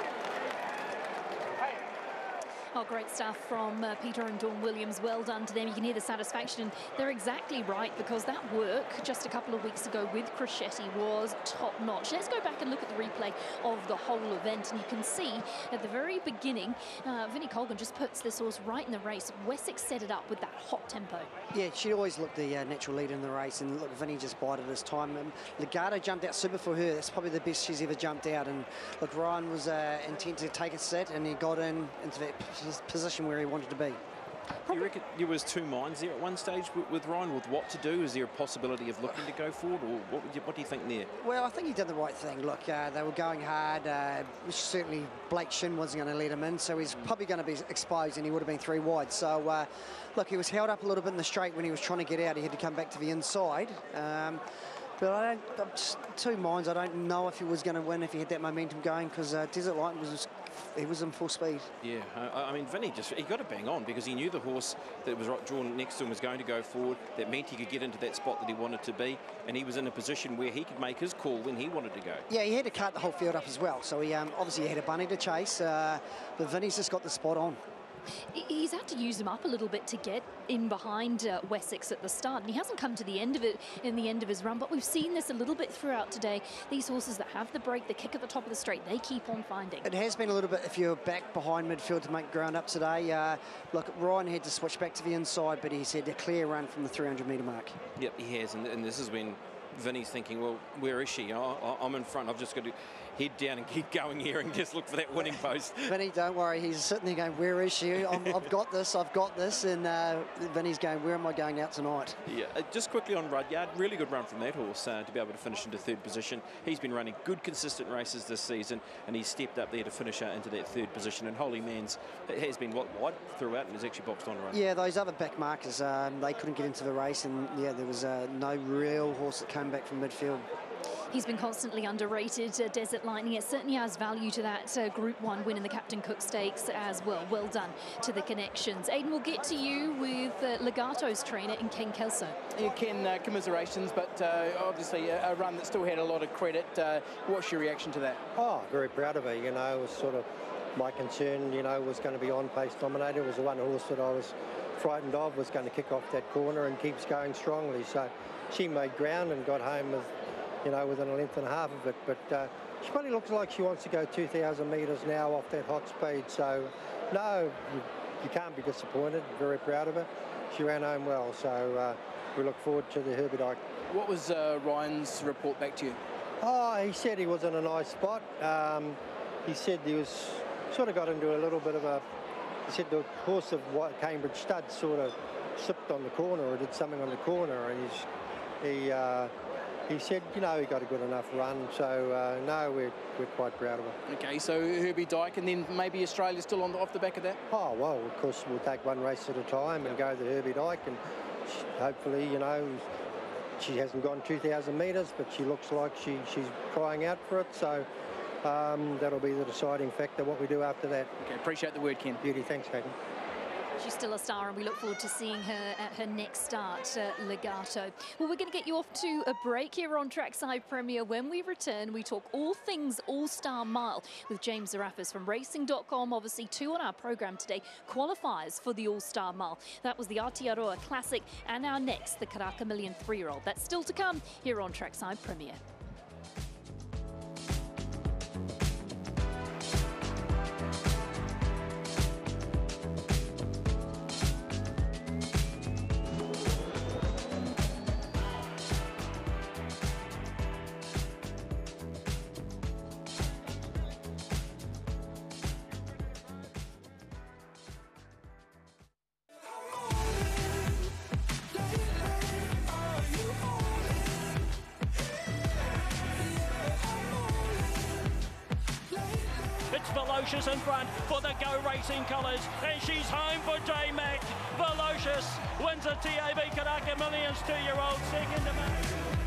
Speaker 2: Oh, great stuff from uh, Peter and Dawn Williams. Well done to them. You can hear the satisfaction. They're exactly right, because that work just a couple of weeks ago with Crescetti was top-notch. Let's go back and look at the replay of the whole event, and you can see at the very beginning, uh, Vinnie Colgan just puts this horse right in the race. Wessex set it up with that hot tempo.
Speaker 6: Yeah, she always looked the uh, natural leader in the race, and look, Vinnie just bided his time. Um, Legato jumped out super for her. That's probably the best she's ever jumped out, and look, Ryan was uh, intent to take a sit, and he got in into that position where he wanted to be.
Speaker 5: You reckon there was two minds there at one stage with, with Ryan, with what to do? Is there a possibility of looking to go forward, or what, would you, what do you think there?
Speaker 6: Well, I think he did the right thing. Look, uh, they were going hard. Uh, certainly Blake Shin wasn't going to let him in, so he's probably going to be exposed, and he would have been three wide. So, uh, look, he was held up a little bit in the straight when he was trying to get out. He had to come back to the inside. Um, But I don't, I'm just two minds. I don't know if he was going to win if he had that momentum going, because uh, Desert Light was he was in full speed.
Speaker 5: Yeah, uh, I mean, Vinnie just he got to bang on, because he knew the horse that was right drawn next to him was going to go forward. That meant he could get into that spot that he wanted to be, and he was in a position where he could make his call when he wanted to go.
Speaker 6: Yeah, he had to cut the whole field up as well. So he um, obviously had a bunny to chase, uh, but Vinnie's just got the spot on.
Speaker 2: He's had to use him up a little bit to get in behind uh, Wessex at the start, and he hasn't come to the end of it in the end of his run, but we've seen this a little bit throughout today. These horses that have the break, the kick at the top of the straight, they keep on finding.
Speaker 6: It has been a little bit if you're back behind midfield to make ground up today. Uh, look, Ryan had to switch back to the inside, but he's had a clear run from the three hundred metre mark.
Speaker 5: Yep, he has, and, and this is when Vinnie's thinking, well, where is she? Oh, I'm in front. I've just got to head down and keep going here and just look for that winning post.
Speaker 6: Vinnie, don't worry. He's sitting there going, where is she? I'm, I've got this, I've got this. And uh, Vinnie's going, where am I going out tonight?
Speaker 5: Yeah, uh, just quickly on Rudyard, really good run from that horse uh, to be able to finish into third position. He's been running good, consistent races this season, and he's stepped up there to finish uh, into that third position. And Holy Man's it has been wide throughout and has actually boxed on right.
Speaker 6: Yeah, those other back markers, um, they couldn't get into the race, and yeah, there was uh, no real horse that came back from midfield.
Speaker 2: He's been constantly underrated, uh, Desert Lightning. It certainly has value to that uh, Group one win in the Captain Cook Stakes as well. Well done to the connections. Aidan, we'll get to you with uh, Legato's trainer in Ken Kelso.
Speaker 7: You Ken, uh, commiserations, but uh, obviously a, a run that still had a lot of credit. Uh, what's your reaction to that?
Speaker 25: Oh, very proud of her. You know, it was sort of my concern, you know, was going to be on-pace dominator. It was the one horse that I was frightened of, was going to kick off that corner, and keeps going strongly. So she made ground and got home with, you know, within a length and a half of it. But uh, she probably looks like she wants to go two thousand metres now off that hot speed. So, no, you, you can't be disappointed. Very proud of her. She ran home well. So uh, we look forward to the Herbie Dyke.
Speaker 7: What was uh, Ryan's report back to you?
Speaker 25: Oh, he said he was in a nice spot. Um, he said he was sort of got into a little bit of a... He said the horse of Cambridge Stud sort of slipped on the corner or did something on the corner, and he's, he... Uh, He said, you know, he got a good enough run, so uh, no, we're, we're quite proud of him.
Speaker 7: Okay, so Herbie Dyke, and then maybe Australia still on the, off the back of that?
Speaker 25: Oh, well, of course, we'll take one race at a time and go to Herbie Dyke, and she, hopefully, you know, she hasn't gone two thousand metres, but she looks like she, she's crying out for it, so um, that'll be the deciding factor, what we do after that.
Speaker 7: Okay, appreciate the word, Ken.
Speaker 25: Beauty, thanks, Hayden.
Speaker 2: She's still a star, and we look forward to seeing her at her next start, uh, Legato. Well, we're going to get you off to a break here on Trackside Premier. When we return, we talk all things All-Star Mile with James Zarafis from racing dot com. Obviously, two on our programme today, qualifiers for the All-Star Mile. That was the Aotearoa Classic, and our next, the Karaka Million three-year-old. That's still to come here on Trackside Premier.
Speaker 12: Velocious in front for the Go Racing colours, and she's home for J-Mac. Velocious wins a T A B Karaka Millions two-year-old second to Mac.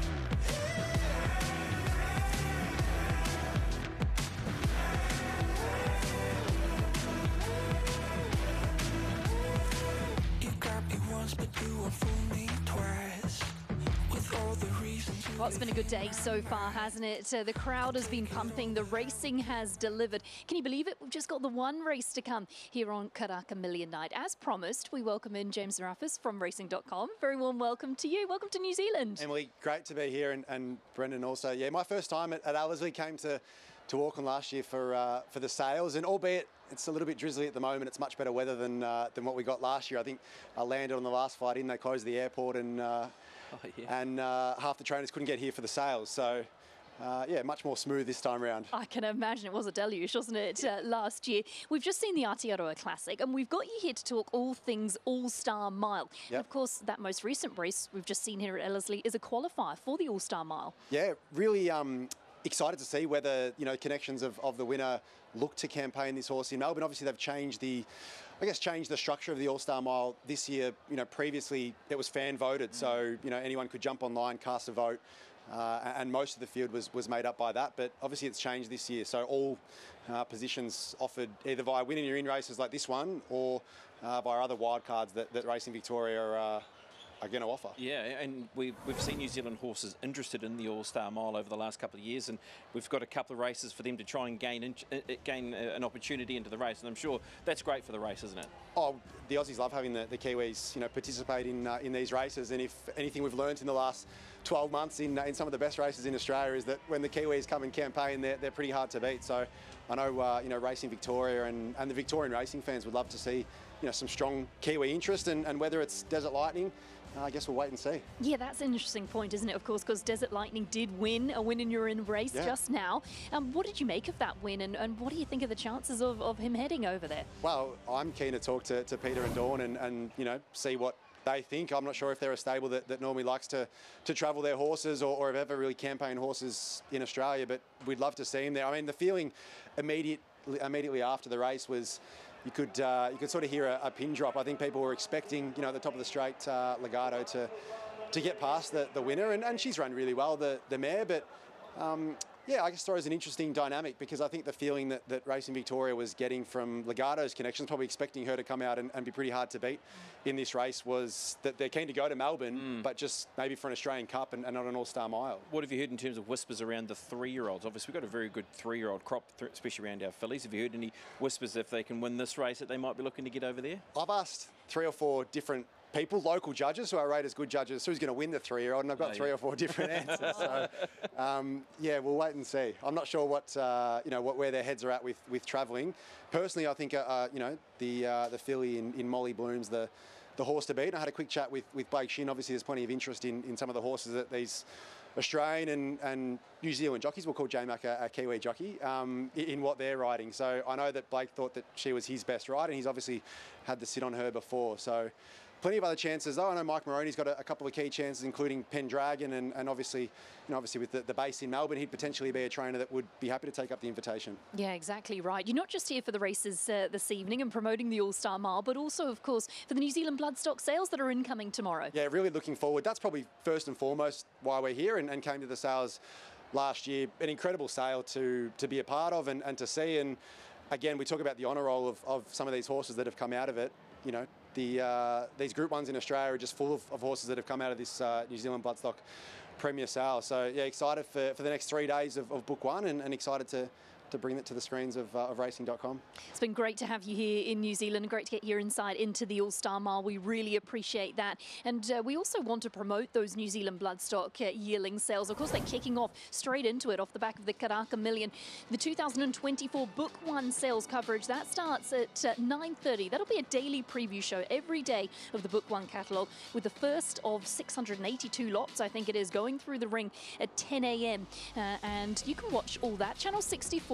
Speaker 2: Well, it's been a good day so far, hasn't it? Uh, the crowd has been pumping, the racing has delivered. Can you believe it? We've just got the one race to come here on Karaka Million Night. As promised, we welcome in James Zarafis from racing dot com. Very warm welcome to you. Welcome to New Zealand.
Speaker 4: Emily, great to be here, and, and Brendan also. Yeah, my first time at, at Ellerslie, came to, to Auckland last year for uh, for the sales, and albeit it's a little bit drizzly at the moment, it's much better weather than uh, than what we got last year. I think I landed on the last flight in, they closed the airport, and uh, oh, yeah. and uh, half the trainers couldn't get here for the sales. So, uh, yeah, much more smooth this time around.
Speaker 2: I can imagine it was a deluge, wasn't it, uh, last year? We've just seen the Aotearoa Classic, and we've got you here to talk all things All-Star Mile. Yep. Of course, that most recent race we've just seen here at Ellerslie is a qualifier for the All-Star Mile.
Speaker 4: Yeah, really um, excited to see whether, you know, connections of, of the winner look to campaign this horse in Melbourne. Obviously, they've changed the, I guess, changed the structure of the All-Star Mile this year. You know, previously it was fan voted, mm. so, you know, anyone could jump online, cast a vote, uh, and most of the field was, was made up by that. But obviously it's changed this year, so all uh, positions offered either via winning your in races like this one, or uh, via other wildcards that, that Racing Victoria are, uh, are going to offer.
Speaker 5: Yeah, and we've, we've seen New Zealand horses interested in the All-Star Mile over the last couple of years, and we've got a couple of races for them to try and gain in, uh, gain uh, an opportunity into the race, and I'm sure that's great for the race, isn't it?
Speaker 4: Oh, the Aussies love having the, the Kiwis, you know, participate in uh, in these races, and if anything we've learnt in the last twelve months in uh, in some of the best races in Australia is that when the Kiwis come and campaign, they're, they're pretty hard to beat. So I know, uh, you know, Racing Victoria and, and the Victorian racing fans would love to see, you know, some strong Kiwi interest, and, and whether it's Desert Lightning, Uh, I guess we'll wait and see.
Speaker 2: Yeah, that's an interesting point, isn't it? Of course, because Desert Lightning did win a win in your in race yeah. just now. Um, what did you make of that win, and, and what do you think of the chances of, of him heading over there?
Speaker 4: Well, I'm keen to talk to, to Peter and Dawn and, and, you know, see what they think. I'm not sure if they're a stable that, that normally likes to, to travel their horses, or, or have ever really campaigned horses in Australia, but we'd love to see him there. I mean, the feeling immediate, immediately after the race was, You could uh, you could sort of hear a, a pin drop. I think people were expecting, you know, at the top of the straight, uh, Legato to to get past the, the winner, and, and she's run really well, the the mare. But um, yeah, I guess throws an interesting dynamic, because I think the feeling that, that Racing Victoria was getting from Legato's connections, probably expecting her to come out and, and be pretty hard to beat in this race, was that they're keen to go to Melbourne, mm. but just maybe for an Australian Cup and, and not an All-Star Mile.
Speaker 5: What have you heard in terms of whispers around the three-year-olds? Obviously, we've got a very good three-year-old crop, especially around our fillies. Have you heard any whispers if they can win this race that they might be looking to get over there?
Speaker 4: I've asked three or four different people, local judges who I rate as good judges, who's going to win the three-year-old, and I've got oh, three yeah. or four different answers. So, um, yeah, we'll wait and see. I'm not sure what uh, you know what where their heads are at with with travelling. Personally, I think uh, uh, you know the uh, the filly in, in Molly Bloom's the the horse to beat. I had a quick chat with with Blake Shin. Obviously, there's plenty of interest in in some of the horses that these Australian and, and New Zealand jockeys, we'll call J-Mac a, a Kiwi jockey, um, in, in what they're riding. So I know that Blake thought that she was his best ride, and he's obviously had the sit on her before. So plenty of other chances, though. I know Mike Moroney's got a, a couple of key chances, including Pendragon, and, and obviously, you know, obviously with the, the base in Melbourne, he'd potentially be a trainer that would be happy to take up the invitation.
Speaker 2: Yeah, exactly right. You're not just here for the races uh, this evening and promoting the All-Star Mile, but also, of course, for the New Zealand bloodstock sales that are incoming tomorrow.
Speaker 4: Yeah, really looking forward. That's probably first and foremost why we're here, and, and came to the sales last year. An incredible sale to to be a part of and, and to see. And again, we talk about the honour roll of, of some of these horses that have come out of it. You know, the uh, these Group Ones in Australia are just full of, of horses that have come out of this uh, New Zealand Bloodstock Premier sale. So yeah, excited for, for the next three days of, of Book One, and, and excited to to bring it to the screens of, uh, of racing dot com.
Speaker 2: It's been great to have you here in New Zealand. Great to get your insight into the All-Star Mile. We really appreciate that. And uh, we also want to promote those New Zealand bloodstock uh, yearling sales. Of course, they're kicking off straight into it off the back of the Karaka Million. The two thousand twenty-four Book One sales coverage, that starts at uh, nine thirty. That'll be a daily preview show every day of the Book One catalogue, with the first of six hundred eighty-two lots, I think it is, going through the ring at ten A M Uh, and you can watch all that. Channel sixty-four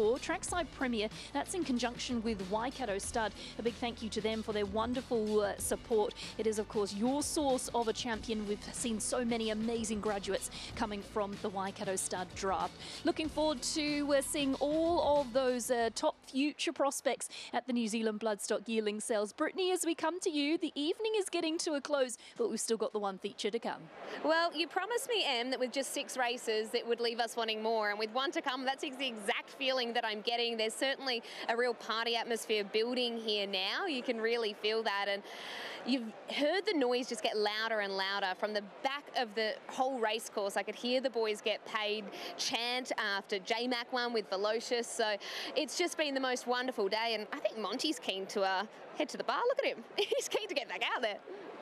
Speaker 2: for Trackside Premier. That's in conjunction with Waikato Stud. A big thank you to them for their wonderful uh, support. It is, of course, your source of a champion. We've seen so many amazing graduates coming from the Waikato Stud draft. Looking forward to uh, seeing all of those uh, top future prospects at the New Zealand Bloodstock Yearling Sales. Brittany, as we come to you, the evening is getting to a close, but we've still got the one feature to come.
Speaker 16: Well, you promised me, Em, that with just six races, it would leave us wanting more. And with one to come, that's the exact feeling that I'm getting. There's certainly a real party atmosphere building here now. You can really feel that. And you've heard the noise just get louder and louder from the back of the whole race course. I could hear the boys get paid chant after J Mac won with Velocious. So it's just been the most wonderful day. And I think Monty's keen to uh, head to the bar. Look at him. He's keen to get back out there.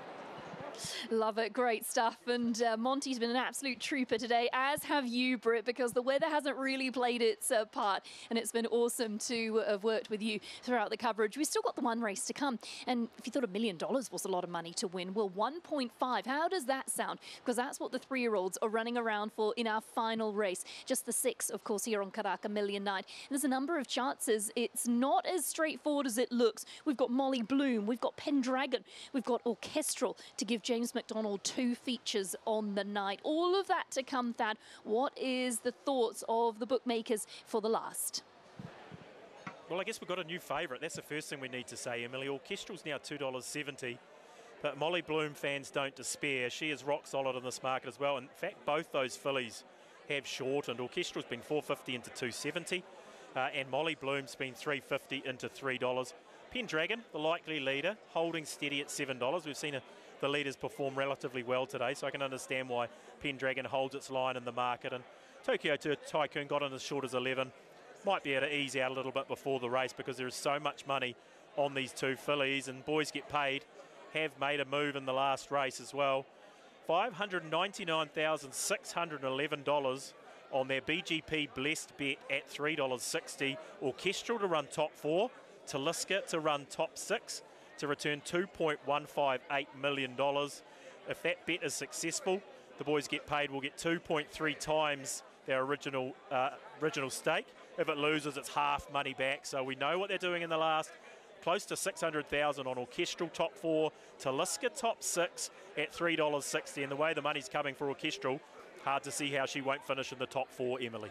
Speaker 2: Love it. Great stuff. And uh, Monty's been an absolute trooper today, as have you, Britt, because the weather hasn't really played its uh, part. And it's been awesome to uh, have worked with you throughout the coverage. We've still got the one race to come. And if you thought a million dollars was a lot of money to win, well, one point five. How does that sound? Because that's what the three-year-olds are running around for in our final race. Just the six, of course, here on Karaka Million Night. And there's a number of chances. It's not as straightforward as it looks. We've got Molly Bloom. We've got Pendragon. We've got Orchestral to give James McDonald two features on the night. All of that to come, Thad. What is the thoughts of the bookmakers for the last?
Speaker 10: Well, I guess we've got a new favourite. That's the first thing we need to say, Emily. Orchestral's now two dollars seventy, but Molly Bloom fans don't despair. She is rock solid in this market as well. In fact, both those fillies have shortened. Orchestral's been four fifty into two seventy, uh, and Molly Bloom's been three fifty into three dollars. Pendragon, the likely leader, holding steady at seven dollars. We've seen a the leaders perform relatively well today, so I can understand why Pendragon holds its line in the market. And Tokyo Tycoon got in as short as eleven. Might be able to ease out a little bit before the race because there is so much money on these two fillies, and boys get paid. Have made a move in the last race as well. five hundred ninety-nine thousand six hundred eleven dollars on their B G P Blessed bet at three dollars sixty. Orchestral to run top four. Taliska to run top six, to return two point one five eight million dollars. If that bet is successful, the boys get paid will get two point three times their original uh, original stake. If it loses, it's half money back. So we know what they're doing in the last. Close to six hundred thousand on Orchestral top four, Taliska top six at three dollars sixty. And the way the money's coming for Orchestral, hard to see how she won't finish in the top four, Emily.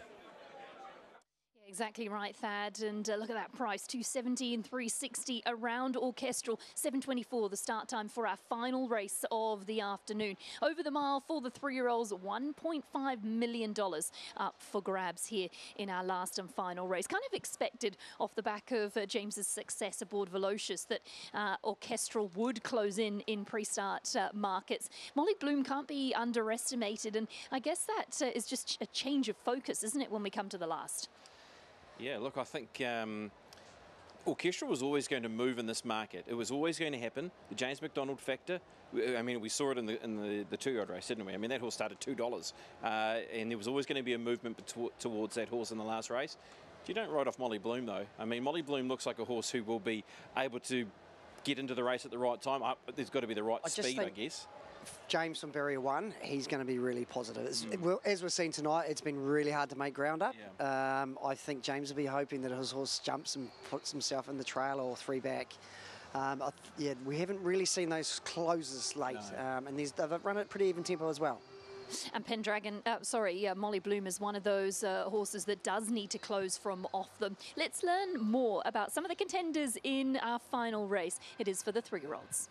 Speaker 2: Exactly right, Thad. And uh, look at that price, two seventy and three sixty around Orchestral. seven twenty-four, the start time for our final race of the afternoon. Over the mile for the three-year-olds, one point five million dollars up for grabs here in our last and final race. Kind of expected off the back of uh, James's success aboard Velocious that uh, Orchestral would close in in pre-start uh, markets. Molly Bloom can't be underestimated, and I guess that uh, is just a change of focus, isn't it, when we come to the last?
Speaker 5: Yeah, look, I think um, Orchestral was always going to move in this market. It was always going to happen. The James McDonald factor, I mean, we saw it in the in the, the two-year-old race, didn't we? I mean, that horse started two dollars, uh, and there was always going to be a movement towards that horse in the last race. You don't write off Molly Bloom, though. I mean, Molly Bloom looks like a horse who will be able to get into the race at the right time. Uh, there's got to be the right I speed, I guess.
Speaker 6: James from Barrier One, he's going to be really positive. Mm. As we've seen tonight, it's been really hard to make ground up. Yeah. Um, I think James will be hoping that his horse jumps and puts himself in the trail or three back. Um, I th yeah, we haven't really seen those closes late, no. um, and they've run it pretty even tempo as well.
Speaker 2: And Pendragon, uh, sorry, uh, Molly Bloom is one of those uh, horses that does need to close from off them. Let's learn more about some of the contenders in our final race. It is for the three-year-olds.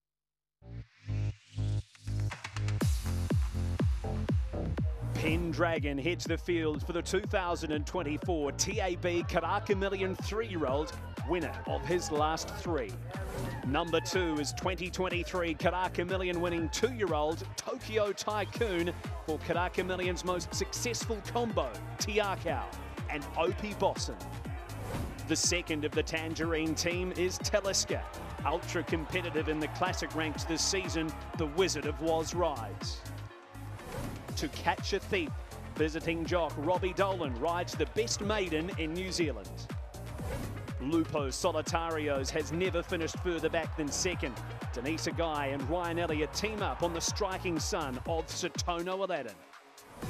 Speaker 22: Pendragon heads the field for the two thousand twenty-four T A B Karaka Million three-year-old, winner of his last three. Number two is twenty twenty-three Karaka Million winning two-year-old Tokyo Tycoon for Karaka Million's most successful combo, Tiakau and Opie Bosson. The second of the Tangerine team is Taliska. Ultra competitive in the classic ranks this season, the Wizard of Woz rides. To Catch a Thief, visiting jock Robbie Dolan rides the best maiden in New Zealand. Lupo Solitarios has never finished further back than second. Denise Guy and Ryan Elliott team up on the striking son of Satono Aladdin.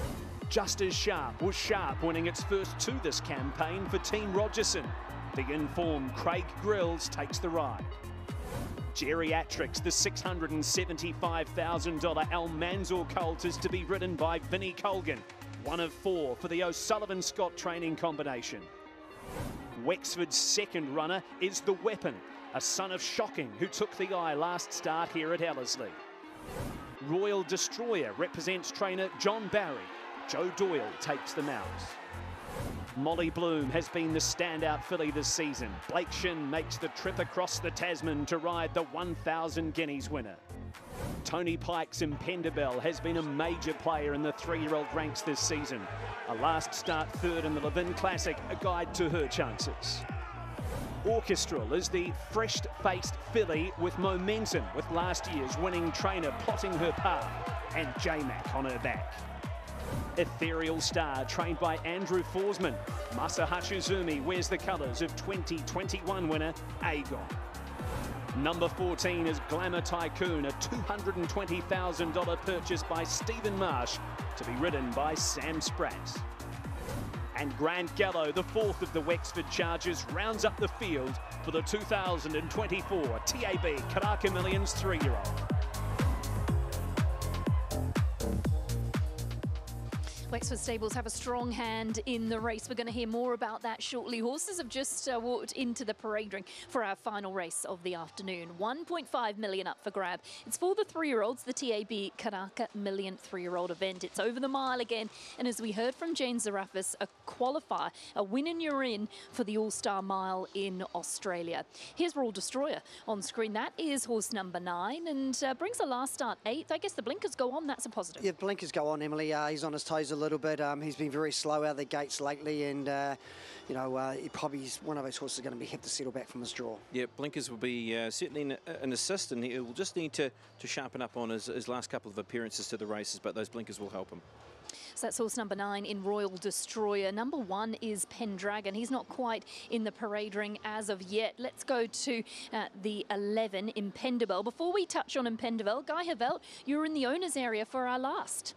Speaker 22: Just as Sharp was Sharp winning its first two this campaign for Team Rogerson. The informed Craig Grills takes the ride. Geriatrics, the six hundred seventy-five thousand dollar Almanzor colt, is to be ridden by Vinnie Colgan, one of four for the O'Sullivan-Scott training combination. Wexford's second runner is The Weapon, a son of Shocking who took the eye last start here at Ellerslie. Royal Destroyer represents trainer John Barry. Joe Doyle takes the mouse. Molly Bloom has been the standout filly this season. Blake Shin makes the trip across the Tasman to ride the one thousand guineas winner. Tony Pike's Impendabel has been a major player in the three-year-old ranks this season. A last start third in the Levin Classic, a guide to her chances. Orchestral is the fresh-faced filly with momentum, with last year's winning trainer plotting her path and J-Mac on her back. Ethereal Star, trained by Andrew Forsman. Masa Hachizumi wears the colours of twenty twenty-one winner Aegon. Number fourteen is Glamour Tycoon, a two hundred twenty thousand dollar purchase by Stephen Marsh, to be ridden by Sam Spratt. And Grant Gallo, the fourth of the Wexford Chargers, rounds up the field for the two thousand twenty-four T A B Karaka Millions three-year-old.
Speaker 2: Wexford Stables have a strong hand in the race. We're going to hear more about that shortly. Horses have just uh, walked into the parade ring for our final race of the afternoon. one point five million up for grab. It's for the three-year-olds, the T A B Karaka Million three-year-old event. It's over the mile again. And as we heard from Jane Zarafis, a qualifier, a win and you're in for the All-Star Mile in Australia. Here's Royal Destroyer on screen. That is horse number nine and uh, brings the last start eighth. I guess the blinkers go on. That's a positive.
Speaker 6: Yeah, blinkers go on, Emily. Uh, he's on his toes a little bit. Um, he's been very slow out of the gates lately, and uh, you know, uh, he probably is one of those horses going to be have to settle back from his draw.
Speaker 5: Yeah, blinkers will be uh, certainly an, an assist, and he will just need to to sharpen up on his, his last couple of appearances to the races, but those blinkers will help him.
Speaker 2: So that's horse number nine in Royal Destroyer. Number one is Pendragon. He's not quite in the parade ring as of yet. Let's go to uh, the eleven, Impendabel. Before we touch on Impendabel, Guy Havell, you're in the owner's area for our last.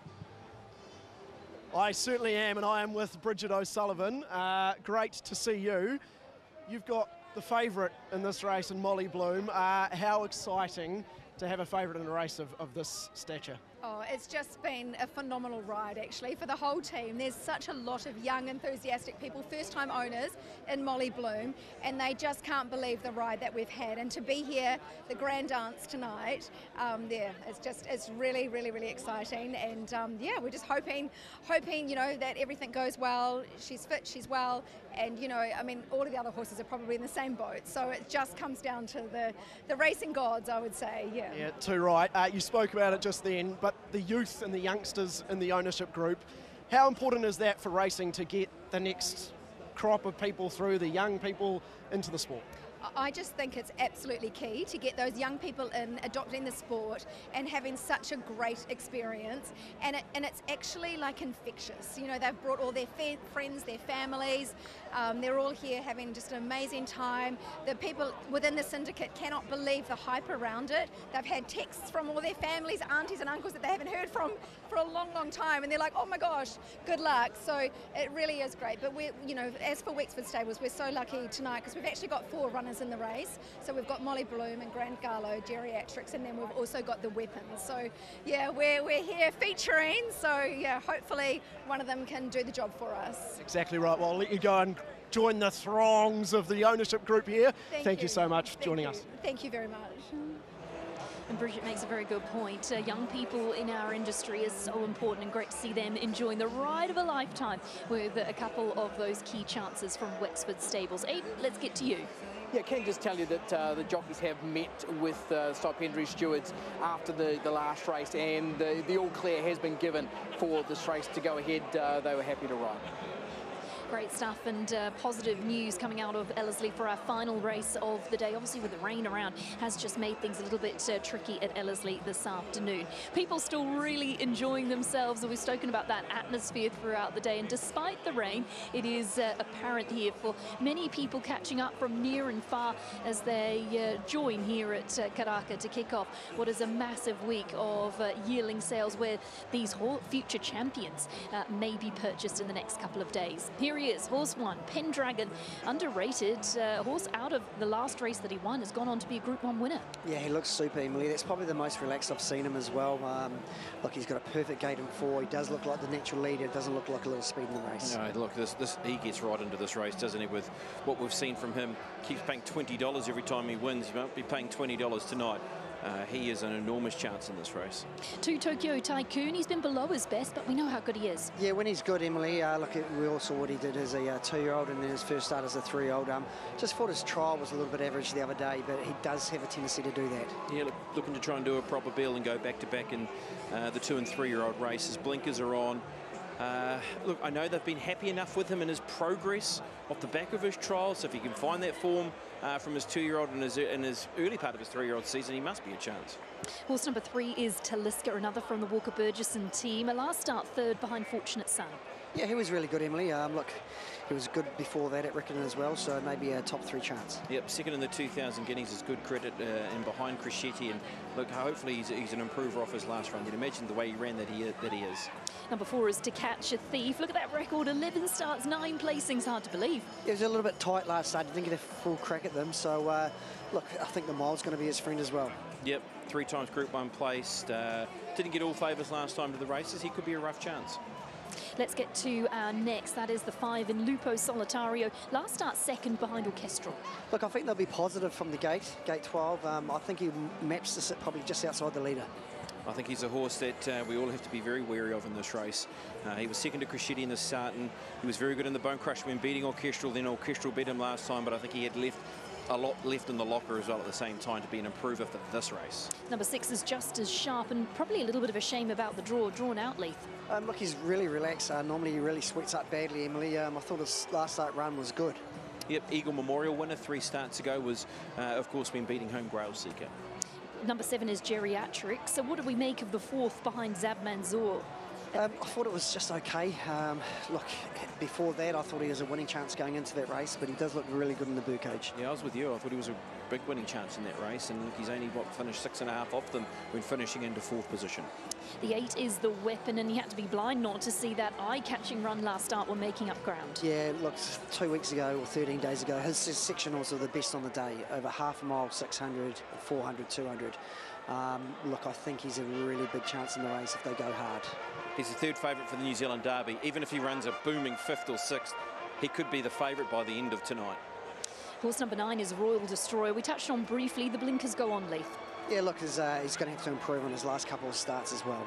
Speaker 1: I certainly am, and I am with Bridget O'Sullivan. Uh, great to see you. You've got the favourite in this race, in Molly Bloom. Uh, how exciting to have a favourite in a race of, of this stature.
Speaker 11: Oh, it's just been a phenomenal ride, actually, for the whole team. There's such a lot of young, enthusiastic people, first-time owners in Molly Bloom, and they just can't believe the ride that we've had. And to be here, the grand dance tonight, um, yeah, it's just, it's really, really, really exciting. And um, yeah, we're just hoping, hoping, you know, that everything goes well. She's fit, she's well, and you know, I mean, all of the other horses are probably in the same boat. So it just comes down to the, the racing gods, I would say. Yeah.
Speaker 1: Yeah, too right. Uh, you spoke about it just then, but the youth and the youngsters in the ownership group, how important is that for racing to get the next crop of people through, the young people into the sport?
Speaker 11: I just think it's absolutely key to get those young people in, adopting the sport and having such a great experience. And, it, and it's actually like infectious. You know, they've brought all their fa friends, their families. Um, they're all here having just an amazing time. The people within the syndicate cannot believe the hype around it. They've had texts from all their families, aunties and uncles that they haven't heard from for a long, long time. And they're like, oh my gosh, good luck. So it really is great. But we're, you know, as for Wexford Stables, we're so lucky tonight because we've actually got four runners in the race. So we've got Molly Bloom and Grant Garlow, Geriatrics, and then we've also got the Weapons. So yeah, we're, we're here featuring. So yeah, hopefully one of them can do the job for us.
Speaker 1: Exactly right. Well, I'll let you go and join the throngs of the ownership group here.
Speaker 11: Thank,
Speaker 1: Thank
Speaker 11: you.
Speaker 1: you so much for
Speaker 11: Thank
Speaker 1: joining
Speaker 11: you.
Speaker 1: us.
Speaker 11: Thank you very much.
Speaker 2: And Bridget makes a very good point. Uh, young people in our industry is so important, and great to see them enjoying the ride of a lifetime with a couple of those key chances from Wexford Stables. Aidan, let's get to you.
Speaker 7: Yeah, can I just tell you that uh, the jockeys have met with uh, stipendary stewards after the, the last race, and the, the all clear has been given for this race to go ahead. Uh, they were happy to ride.
Speaker 2: great stuff, and uh, positive news coming out of Ellerslie for our final race of the day. Obviously with the rain around has just made things a little bit uh, tricky at Ellerslie this afternoon. People still really enjoying themselves, and we've spoken about that atmosphere throughout the day, and despite the rain it is uh, apparent here for many people catching up from near and far as they uh, join here at uh, Karaka to kick off what is a massive week of uh, yearling sales where these future champions uh, may be purchased in the next couple of days. Here he is, horse one, Pendragon, underrated uh, horse out of the last race that he won, has gone on to be a Group One winner.
Speaker 6: Yeah, he looks super, Emily. That's probably the most relaxed I've seen him as well. Um, look, he's got a perfect gait in four. He does look like the natural leader. Doesn't look like a little speed in the race.
Speaker 5: No, look, this, this he gets right into this race, doesn't he? With what we've seen from him, keeps paying twenty dollars every time he wins. He won't be paying twenty dollars tonight. Uh, he is an enormous chance in this race.
Speaker 2: To Tokyo Tycoon, he's been below his best, but we know how good he is.
Speaker 6: Yeah, when he's good, Emily, uh, look, we all saw what he did as a uh, two-year-old and then his first start as a three-year-old. Um, just thought his trial was a little bit average the other day, but he does have a tendency to do that.
Speaker 5: Yeah, look, looking to try and do a proper bill and go back-to-back in uh, the two and three-year-old races. Blinkers are on. Uh, look, I know they've been happy enough with him in his progress off the back of his trial, so if he can find that form uh, from his two-year-old and his, in his early part of his three-year-old season, he must be a chance.
Speaker 2: Horse number three is Taliska, another from the Walker Burgesson team. A last start third behind Fortunate Son.
Speaker 6: Yeah, he was really good, Emily. Um, look, he was good before that at Riccarton as well, so maybe a top three chance.
Speaker 5: Yep, second in the two thousand guineas is good credit, uh, and behind Crescetti. And look, hopefully he's, he's an improver off his last run. You'd imagine the way he ran that he, that he is.
Speaker 2: Number four is To Catch a Thief. Look at that record, eleven starts, nine placings, hard to believe.
Speaker 6: It was a little bit tight last start. Didn't get a full crack at them, so uh, look, I think the mile's going to be his friend as well.
Speaker 5: Yep, three times Group One placed. Uh, didn't get all favours last time to the races. He could be a rough chance.
Speaker 2: Let's get to our next. That is the five in Lupo Solitario. Last start second behind Orchestral.
Speaker 6: Look, I think they'll be positive from the gate, gate twelve. Um, I think he maps to sit probably just outside the leader.
Speaker 5: I think he's a horse that uh, we all have to be very wary of in this race. Uh, he was second to Crescetti in the start, and he was very good in the Bone Crush when beating Orchestral. Then Orchestral beat him last time, but I think he had left a lot left in the locker as well at the same time to be an improver for this race.
Speaker 2: Number six is Just As Sharp, and probably a little bit of a shame about the draw, drawn out, Leith.
Speaker 6: Um, look, he's really relaxed. Uh, normally he really sweats up badly, Emily. Um, I thought his last start run was good.
Speaker 5: Yep, Eagle Memorial winner three starts ago was, uh, of course, been beating home Grail Seeker.
Speaker 2: Number seven is Geriatric. So what do we make of the fourth behind Zab Manzoor?
Speaker 6: Um, I thought it was just okay. Um, look, before that, I thought he was a winning chance going into that race, but he does look really good in the birdcage.
Speaker 5: Yeah, I was with you. I thought he was a big winning chance in that race, and he's only, what, finished six and a half off them when finishing into fourth position.
Speaker 2: The eight is The Weapon, and he had to be blind not to see that eye-catching run last start when making up ground.
Speaker 6: Yeah, look, two weeks ago or thirteen days ago, his, his sectionals are the best on the day. Over half a mile, six hundred, four hundred, two hundred. Um, look, I think he's a really big chance in the race if they go hard.
Speaker 5: He's the third favourite for the New Zealand Derby. Even if he runs a booming fifth or sixth, he could be the favourite by the end of tonight.
Speaker 2: Horse number nine is Royal Destroyer. We touched on briefly, the blinkers go on, Leith.
Speaker 6: Yeah, look, he's, uh, he's going to have to improve on his last couple of starts as well.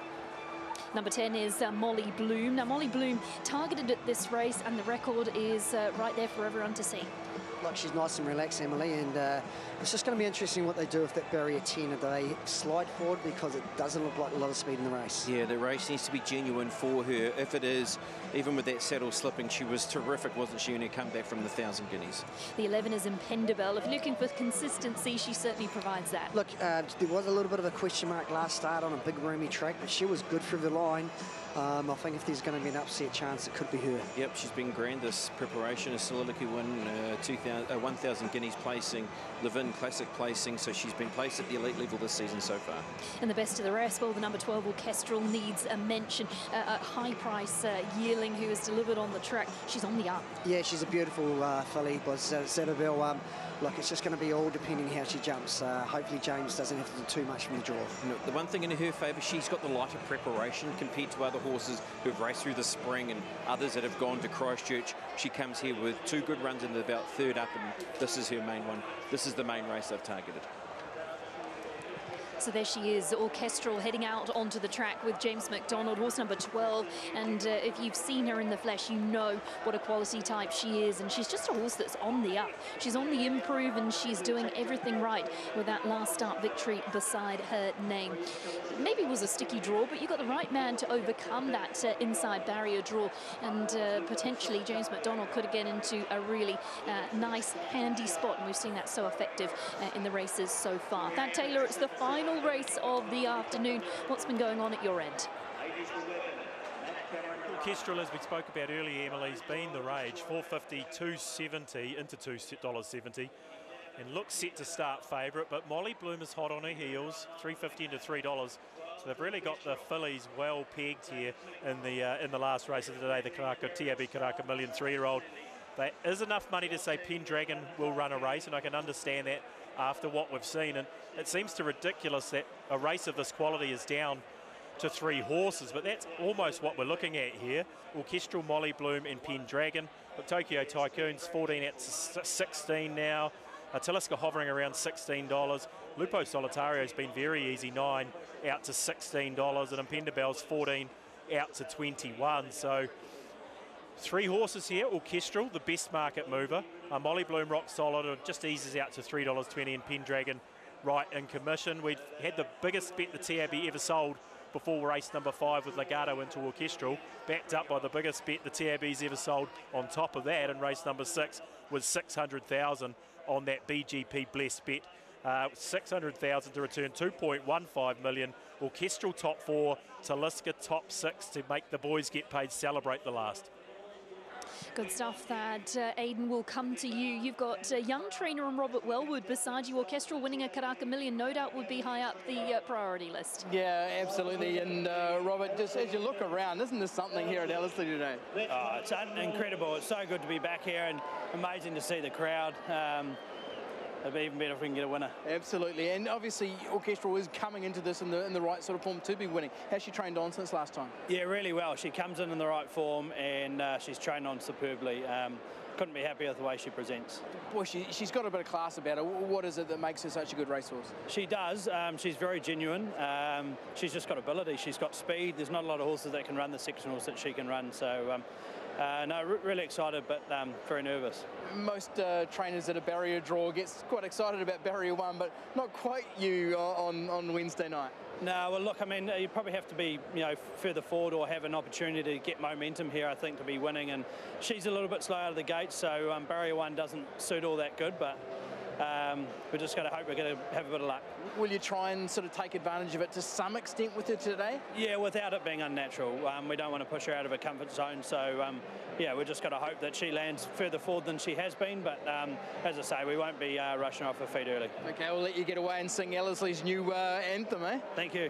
Speaker 2: Number ten is uh, Molly Bloom. Now, Molly Bloom targeted at this race, and the record is uh, right there for everyone to see.
Speaker 6: Look, she's nice and relaxed, Emily, and uh, it's just going to be interesting what they do with that barrier ten. Do they slide forward because it doesn't look like a lot of speed in the race?
Speaker 5: Yeah, the race needs to be genuine for her. If it is, even with that saddle slipping, she was terrific, wasn't she, when she come back from the thousand guineas?
Speaker 2: The eleven is Impendable. If you're looking for consistency, she certainly provides that.
Speaker 6: Look, uh, there was a little bit of a question mark last start on a big roomy track, but she was good through the line. Um, I think if there's going to be an upset chance, it could be her.
Speaker 5: Yep, she's been grand this preparation. A soliloquy win, uh, two thousand, uh, one thousand guineas placing, Levin Classic placing, so she's been placed at the elite level this season so far.
Speaker 2: And the best of the rest, well, the number twelve Orchestral needs a mention. Uh, a high price uh, yearling who has delivered on the track. She's on the up.
Speaker 6: Yeah, she's a beautiful uh, filly, but Zetterville. Um, look, it's just going to be all depending how she jumps. Uh, hopefully James doesn't have to do too much from the draw.
Speaker 5: No, the one thing in her favour, she's got the lighter preparation compared to other horses who've raced through the spring and others that have gone to Christchurch. She comes here with two good runs in about third up, and this is her main one. This is the main race they've targeted.
Speaker 2: So there she is, Orchestral, heading out onto the track with James McDonald, horse number twelve. And uh, if you've seen her in the flesh, you know what a quality type she is. And she's just a horse that's on the up. She's on the improve, and she's doing everything right with that last start victory beside her name. Maybe it was a sticky draw, but you got the right man to overcome that uh, inside barrier draw. And uh, potentially James McDonald could get into a really uh, nice, handy spot. And we've seen that so effective uh, in the races so far. Thad Taylor, it's the final race of the afternoon. What's been going on at your end?
Speaker 10: Orchestral, as we spoke about earlier, Emily, has been the rage. four fifty, two seventy into two dollars seventy. And looks set to start favourite, but Molly Bloom is hot on her heels, three fifty into three dollars. So they've really got the fillies well pegged here in the uh, in the last race of the day, the Karaka, T A B Karaka Million three-year-old. There is enough money to say Pendragon will run a race, and I can understand that after what we've seen. And it seems to ridiculous that a race of this quality is down to three horses, but that's almost what we're looking at here. Orchestral, Molly Bloom and Pendragon. But Tokyo Tycoon's fourteen out to sixteen now. Taliska hovering around sixteen dollars. Lupo Solitario's been very easy, nine out to sixteen dollars, and Impenda Bell's fourteen out to twenty-one. So three horses here. Orchestral, the best market mover. Uh, Molly Bloom, rock solid, and just eases out to three dollars twenty, and Pendragon right in commission. We've had the biggest bet the T A B ever sold before race number five with Legato into Orchestral, backed up by the biggest bet the T A B's ever sold on top of that, and race number six was six hundred thousand on that B G P Blessed bet. Uh, six hundred thousand to return two point one five million. Orchestral top four, Taliska top six to make the boys get paid, celebrate the last.
Speaker 2: Good stuff, that uh, Aidan will come to you. You've got a young trainer and Robert Wellwood beside you. Orchestral winning a Karaka Million, no doubt would be high up the uh, priority list.
Speaker 7: Yeah, absolutely. And uh, Robert, just as you look around, isn't there something here at Ellerslie today?
Speaker 13: Oh, it's incredible. It's so good to be back here, and amazing to see the crowd. Um, It'd be even better if we can get a winner.
Speaker 7: Absolutely, and obviously Orchestral is coming into this in the in the right sort of form to be winning. Has she trained on since last time?
Speaker 13: Yeah, really well. She comes in in the right form, and uh, she's trained on superbly. Um, couldn't be happier with the way she presents.
Speaker 7: Boy, she, she's got a bit of class about her. What is it that makes her such a good racehorse?
Speaker 13: She does. Um, she's very genuine. Um, she's just got ability. She's got speed. There's not a lot of horses that can run the sectionals that she can run. So. Um, Uh, no, re really excited, but um, very nervous.
Speaker 7: Most uh, trainers at a barrier draw gets quite excited about barrier one, but not quite you on, on Wednesday night.
Speaker 13: No, well, look, I mean, you probably have to be, you know, further forward or have an opportunity to get momentum here, I think, to be winning. And she's a little bit slow out of the gate, so um, barrier one doesn't suit all that good, but um, we're just going to hope we're going to have a bit of luck.
Speaker 7: Will you try and sort of take advantage of it to some extent with her today?
Speaker 13: Yeah, without it being unnatural. Um, we don't want to push her out of her comfort zone, so um, yeah, we're just going to hope that she lands further forward than she has been, but um, as I say, we won't be uh, rushing off her feet early.
Speaker 7: Okay, we'll let you get away and sing Ellerslie's new uh, anthem, eh?
Speaker 13: Thank you.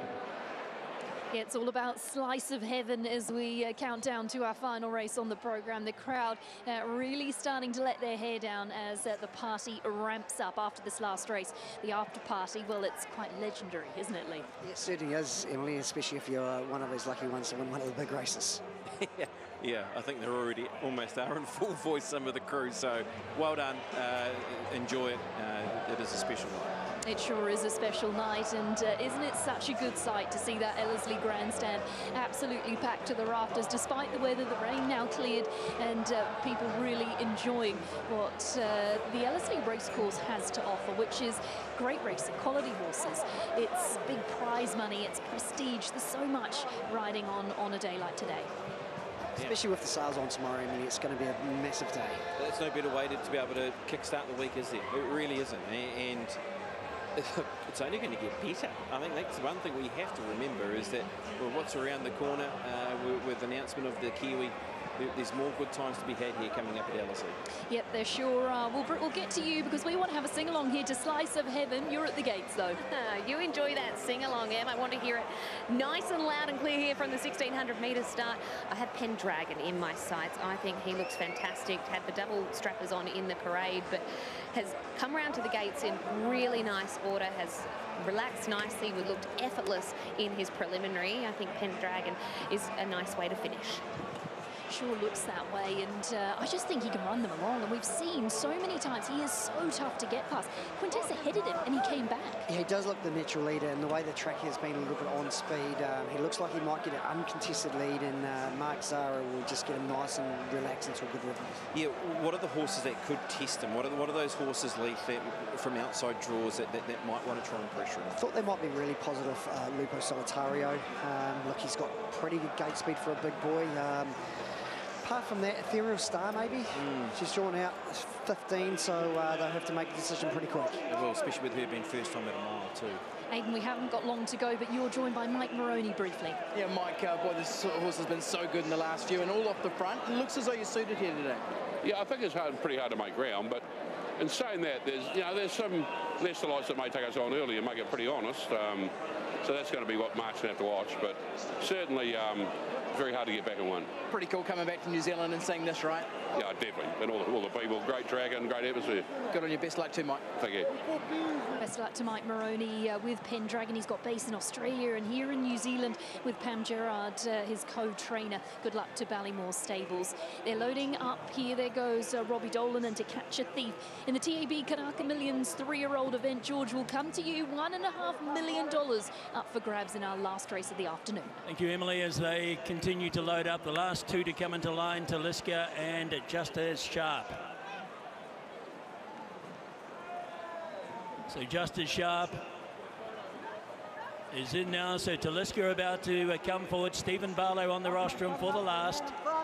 Speaker 2: Yeah, it's all about Slice of Heaven as we uh, count down to our final race on the programme. The crowd uh, really starting to let their hair down as uh, the party ramps up after this last race. The after party, well, it's quite legendary, isn't it, Lee?
Speaker 6: Yeah, it certainly is, Emily, especially if you're one of those lucky ones to win one of the big races.
Speaker 5: yeah, yeah, I think they're already almost are in full voice, some of the crew, so well done. Uh, enjoy it. Uh, it is a special night.
Speaker 2: It sure is a special night, and uh, isn't it such a good sight to see that Ellerslie grandstand absolutely packed to the rafters, despite the weather, the rain now cleared, and uh, people really enjoying what uh, the Ellerslie racecourse has to offer, which is great racing, quality horses. It's big prize money, it's prestige. There's so much riding on on a day like today.
Speaker 6: Especially with the sales on tomorrow, I mean, it's going to be a massive day.
Speaker 5: There's no better way to, to be able to kickstart the week, is there? It really isn't, and it's only going to get better. I think that's one thing we have to remember is that well, what's around the corner uh, with, with the announcement of the Kiwi, there's more good times to be had here coming up at Ellerslie.
Speaker 2: Yep, there sure are. We'll, we'll get to you because we want to have a sing-along here to Slice of Heaven. You're at the gates, though.
Speaker 16: You enjoy that sing-along, Em. I want to hear it nice and loud and clear here from the sixteen hundred metre start. I have Pendragon in my sights. I think he looks fantastic. Had the double strappers on in the parade, but has come round to the gates in really nice order, has relaxed nicely, we looked effortless in his preliminary. I think Pendragon is a nice way to finish.
Speaker 2: Sure looks that way, and uh, I just think he can run them along, and we've seen so many times he is so tough to get past. Quintessa headed him, and he came back.
Speaker 6: Yeah, he does look the natural leader, and the way the track has been a little bit on speed, um, he looks like he might get an uncontested lead, and uh, Mark Zara will just get him nice and relaxed into a good rhythm.
Speaker 5: Yeah, what are the horses that could test him? What are, the, what are those horses, Leaf, that, from outside draws that, that, that might want to try and pressure him?
Speaker 6: I thought they might be really positive. Uh, Lupo Solitario, um, look, he's got pretty good gate speed for a big boy. Um, Apart from that, Ethereal Star maybe. Mm. She's drawn out fifteen, so uh, they'll have to make a decision pretty quick.
Speaker 5: Well, especially with her being first time at a mile too.
Speaker 2: Aidan, we haven't got long to go, but you're joined by Mike Moroney briefly.
Speaker 7: Yeah, Mike, uh, boy, this horse has been so good in the last few, and all off the front. It looks as though you're suited here today.
Speaker 19: Yeah, I think it's hard, pretty hard to make ground, but in saying that, there's you know there's some lesser lights that may take us on early and make it pretty honest. Um, so that's going to be what Mark's going to have to watch, but certainly um, very hard to get back and win.
Speaker 7: Pretty cool coming back to New Zealand and seeing this, right?
Speaker 19: Yeah, definitely. And all the, all the people, great track and great atmosphere.
Speaker 7: Good on you. Best luck too, Mike.
Speaker 19: Thank you.
Speaker 2: Best luck to Mike Moroney uh, with Pendragon. He's got base in Australia and here in New Zealand with Pam Gerard, uh, his co-trainer. Good luck to Ballymore Stables. They're loading up. Here there goes uh, Robbie Dolan and To Catch a Thief. In the T A B Karaka Millions three-year-old event, George, will come to you. One and a half million dollars up for grabs in our last race of the afternoon.
Speaker 12: Thank you, Emily, as they continue to load up. The last two to come into line, Taliska and Just As Sharp. So Just As Sharp is in now. So Taliska about to uh, come forward. Stephen Barlow on the rostrum for the last.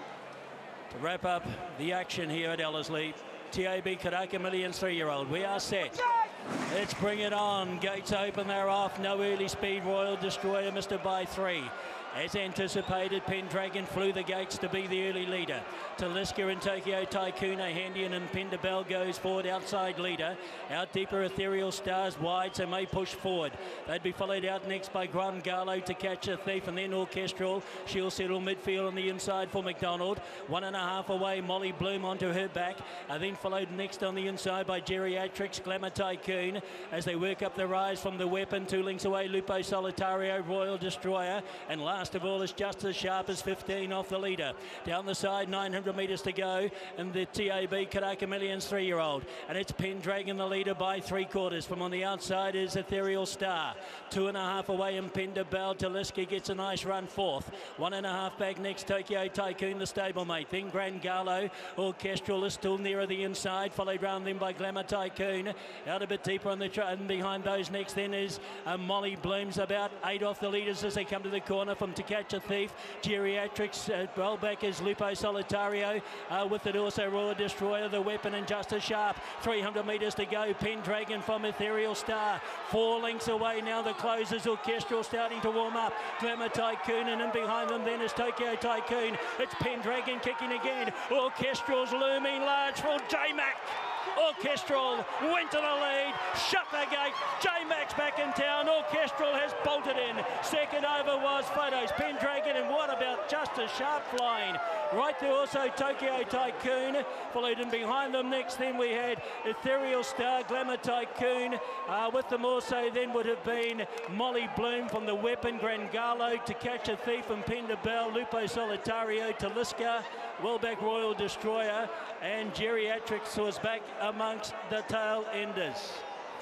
Speaker 12: To wrap up the action here at Ellerslie. T A B Karaka Millions three-year-old. We are set. Let's bring it on. Gates open, they're off. No early speed. Royal Destroyer, Mister By three. As anticipated, Pendragon flew the gates to be the early leader. Taliska and Tokyo Tycoon, Handian and Pendabell goes forward, outside leader. Out deeper, Ethereal Stars wide, so may push forward. They'd be followed out next by Gran Gallo, To Catch a Thief, and then Orchestral. She'll settle midfield on the inside for McDonald. One and a half away, Molly Bloom onto her back. Uh, then followed next on the inside by Geriatrics, Glamour Tycoon. As they work up the rise from the weapon, two links away, Lupo Solitario, Royal Destroyer, and last Last of all is Just As Sharp as fifteen off the leader. Down the side, nine hundred metres to go, and the T A B Karaka Millions three-year-old. And it's Pendragon the leader by three quarters. From on the outside is Ethereal Star. Two and a half away, Impenda Bell. Taliska gets a nice run fourth. One and a half back next, Tokyo Tycoon, the stablemate. Then Gran Gallo. Orchestral is still nearer the inside, followed round then by Glamour Tycoon. Out a bit deeper on the track, and behind those next then is uh, Molly Bloom's about eight off the leaders as they come to the corner from To Catch a Thief. Geriatrics, uh, well back is Lupo Solitario, uh, with it also Royal Destroyer, the weapon, and Just As Sharp. three hundred metres to go. Pendragon from Ethereal Star. Four lengths away now, the closers. Orchestral starting to warm up. Glamour Tycoon, and in behind them then is Tokyo Tycoon. It's Pendragon kicking again. Orchestral's looming large for J-Mac. Orchestral went to the lead, shut the gate. J-Mac's back in town. Orchestral has bolted in. Second over was Photos, Pendragon, and what about Just As Sharp flying? Right there also Tokyo Tycoon, followed in behind them next. Then we had Ethereal Star, Glamour Tycoon. Uh, with them also then would have been Molly Bloom from the weapon, Gran Gallo, To Catch a Thief, and Pendabell, Lupo Solitario, Taliska, well back Royal Destroyer, and Geriatrics was back amongst the tail enders.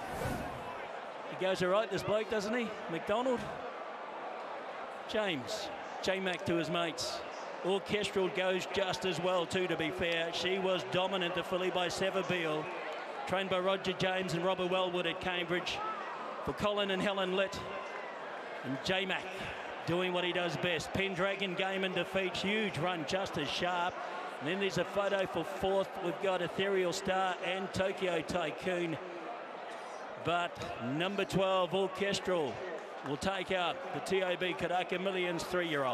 Speaker 12: He goes all right, this bloke, doesn't he? McDonald. James. J-Mac to his mates. Orchestral goes just as well too, to be fair. She was dominant, the filly by Savabeel, trained by Roger James and Robert Wellwood at Cambridge, for Colin and Helen Litt. And J-Mac doing what he does best. Pendragon game and defeat, huge run, Just As Sharp. And then there's a photo for fourth. We've got Ethereal Star and Tokyo Tycoon. But number twelve, Orchestral, will take out the T A B Karaka Millions three-year-old.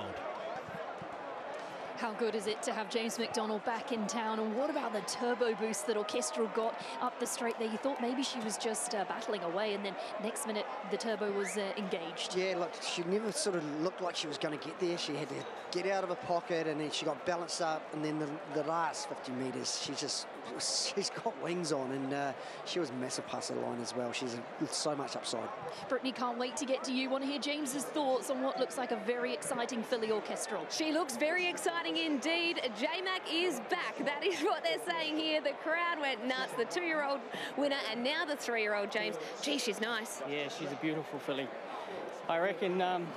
Speaker 2: How good is it to have James McDonald back in town? And what about the turbo boost that Orchestral got up the straight there? You thought maybe she was just uh, battling away, and then next minute the turbo was uh, engaged.
Speaker 6: Yeah, look, she never sort of looked like she was going to get there. She had to get out of a pocket, and then she got balanced up, and then the, the last fifty metres, she just, she's got wings on, and uh, she was massive past the line as well. She's a, so much upside.
Speaker 2: Brittany, can't wait to get to you. Want to hear James's thoughts on what looks like a very exciting filly Orchestral?
Speaker 20: She looks very exciting.
Speaker 16: exciting indeed. J-Mac is back. That is what they're saying here. The crowd went nuts. The two-year-old winner and now the three-year-old James. Gee, she's nice.
Speaker 14: Yeah, she's a beautiful filly. I reckon um,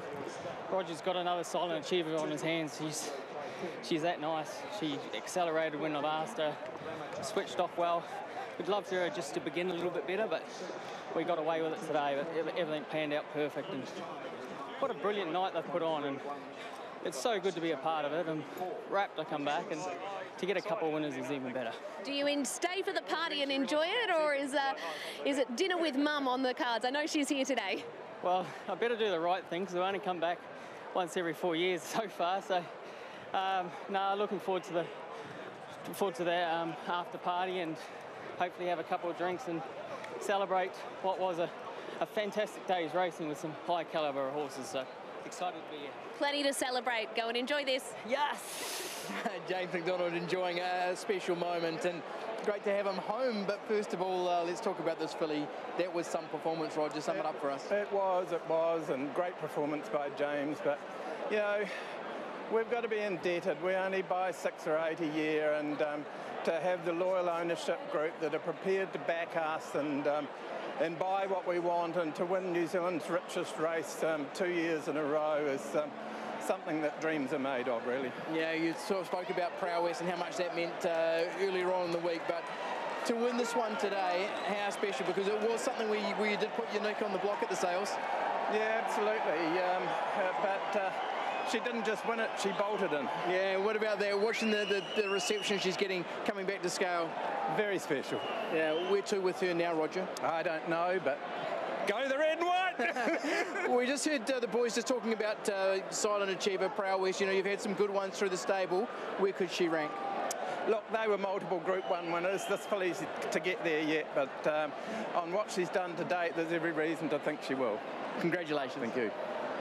Speaker 14: Roger's got another silent achiever on his hands. She's, she's that nice. She accelerated when I've asked her, switched off well. We'd love her just to begin a little bit better, but we got away with it today. But everything panned out perfect, and what a brilliant night they've put on. And it's so good to be a part of it, and rapt to come back, and to get a couple of winners is even better.
Speaker 16: Do you in stay for the party and enjoy it, or is, uh, is it dinner with mum on the cards? I know she's here today.
Speaker 14: Well, I better do the right thing, because I've only come back once every four years so far. So, um, no, looking forward to the forward to the um, after party, and hopefully have a couple of drinks and celebrate what was a, a fantastic day's racing with some high calibre horses. So excited to be here.
Speaker 16: Plenty to celebrate. Go and enjoy this.
Speaker 7: Yes! James McDonald enjoying a special moment, and great to have him home. But first of all, uh, let's talk about this filly. That was some performance, Roger. Sum it up for us.
Speaker 17: It was, it was, and great performance by James. But, you know, we've got to be indebted. We only buy six or eight a year, and um, to have the loyal ownership group that are prepared to back us and um, and buy what we want, and to win New Zealand's richest race um, two years in a row is um, something that dreams are made of, really.
Speaker 7: Yeah, you sort of spoke about prowess and how much that meant uh, earlier on in the week, but to win this one today, how special, because it was something where you, where you did put your nick on the block at the sales.
Speaker 17: Yeah, absolutely, um, uh, but uh, she didn't just win it, she bolted in.
Speaker 7: Yeah, what about that? Watching the, the, the reception she's getting coming back to scale.
Speaker 17: Very special.
Speaker 7: Yeah, where to with her now, Roger?
Speaker 17: I don't know, but go the red and white!
Speaker 7: Well, we just heard uh, the boys just talking about uh, Silent Achiever, prowess. You know, you've had some good ones through the stable. Where could she rank?
Speaker 17: Look, they were multiple Group One winners. This filly's to get there yet, but um, on what she's done to date, there's every reason to think she will.
Speaker 7: Congratulations.
Speaker 17: Thank you.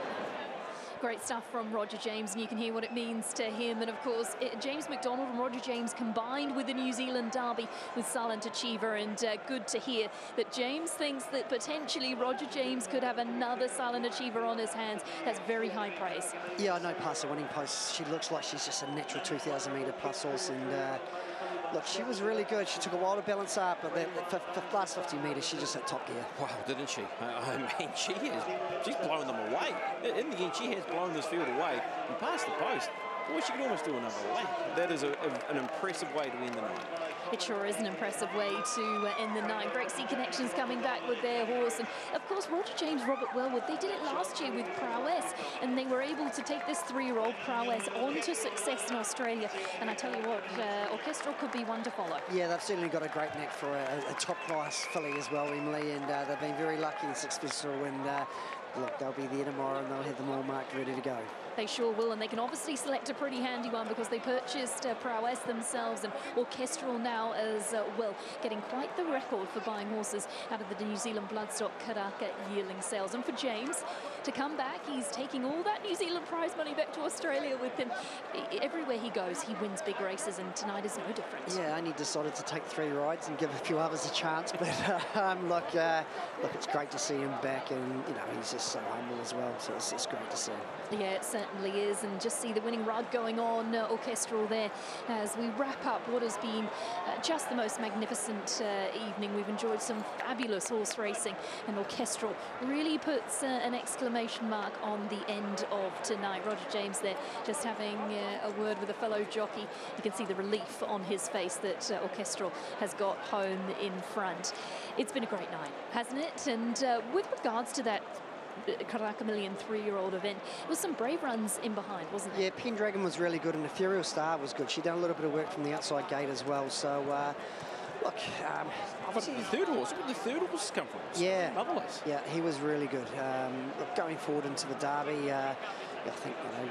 Speaker 2: Great stuff from Roger James, and you can hear what it means to him. And of course, it, James McDonald and Roger James combined with the New Zealand Derby with Silent Achiever, and uh, good to hear that James thinks that potentially Roger James could have another Silent Achiever on his hands. That's very high praise.
Speaker 6: Yeah, I know past the winning post, she looks like she's just a natural two thousand metre plus horse, and uh, look, she was really good. She took a while to balance up, but that, that, that last fifty metres, she just hit top gear.
Speaker 5: Wow, didn't she? I mean, she is, she's blown them away. In the end, she has blown this field away and past the post. Boy, she could almost do another lap. That is a, a, an impressive way to end the night.
Speaker 2: It sure is an impressive way to uh, end the night. Great Sea Connections coming back with their horse. And of course, Roger James, Robert Wellwood, they did it last year with Prowess, and they were able to take this three-year-old Prowess on to success in Australia. And I tell you what, uh, Orchestral could be one to follow.
Speaker 6: Yeah, they've certainly got a great knack for a, a top-class filly as well, Emily, and uh, they've been very lucky and successful. And uh, look, they'll be there tomorrow, and they'll have them all marked ready to go.
Speaker 2: They sure will, and they can obviously select a pretty handy one because they purchased uh, Prowess themselves, and Orchestral now as uh, well, getting quite the record for buying horses out of the New Zealand bloodstock Karaka yearling sales. And for James to come back, he's taking all that New Zealand prize money back to Australia with him. I everywhere he goes, he wins big races, and tonight is no different.
Speaker 6: Yeah, I only decided to take three rides and give a few others a chance, but um, look, uh, look, it's great to see him back, and you know, he's just so humble as well, so it's, it's great to see.
Speaker 2: Yeah, it certainly is, and just see the winning rug going on, uh, Orchestral there, as we wrap up what has been uh, just the most magnificent uh, evening. We've enjoyed some fabulous horse racing, and Orchestral really puts uh, an exclamation mark on the end of tonight. Roger James there just having uh, a word with a fellow jockey. You can see the relief on his face that uh, Orchestral has got home in front. It's been a great night, hasn't it? And uh, with regards to that Karaka Million three-year-old event, there was some brave runs in behind, wasn't there?
Speaker 6: Yeah, Pendragon was really good, and Ethereal Star was good. She'd done a little bit of work from the outside gate as well, so uh, look, um,
Speaker 5: obviously the third horse, where did the third horse come from? It's
Speaker 6: yeah,
Speaker 5: marvellous.
Speaker 6: Yeah, he was really good. Um, look, going forward into the Derby, uh, I think, you know,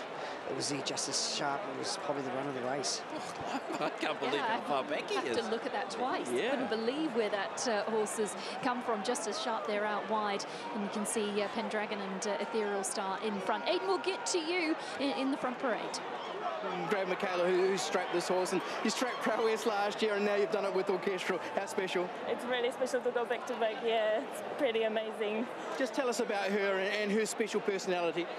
Speaker 6: it was there just as sharp. It was probably the run of the race.
Speaker 5: I can't believe
Speaker 2: yeah,
Speaker 5: how far back he
Speaker 2: have
Speaker 5: is.
Speaker 2: Have to look at that twice.
Speaker 5: Yeah.
Speaker 2: Couldn't believe where that uh, horse has come from, just as sharp there out wide. And you can see uh, Pendragon and uh, Ethereal Star in front. Aiden, we'll get to you in, in the front parade.
Speaker 7: Graham Michaela, who, who strapped this horse, and you strapped Prowess last year, and now you've done it with Orchestral. How special?
Speaker 20: It's really special to go back to back. Yeah, it's pretty amazing.
Speaker 7: Just tell us about her and, and her special personality.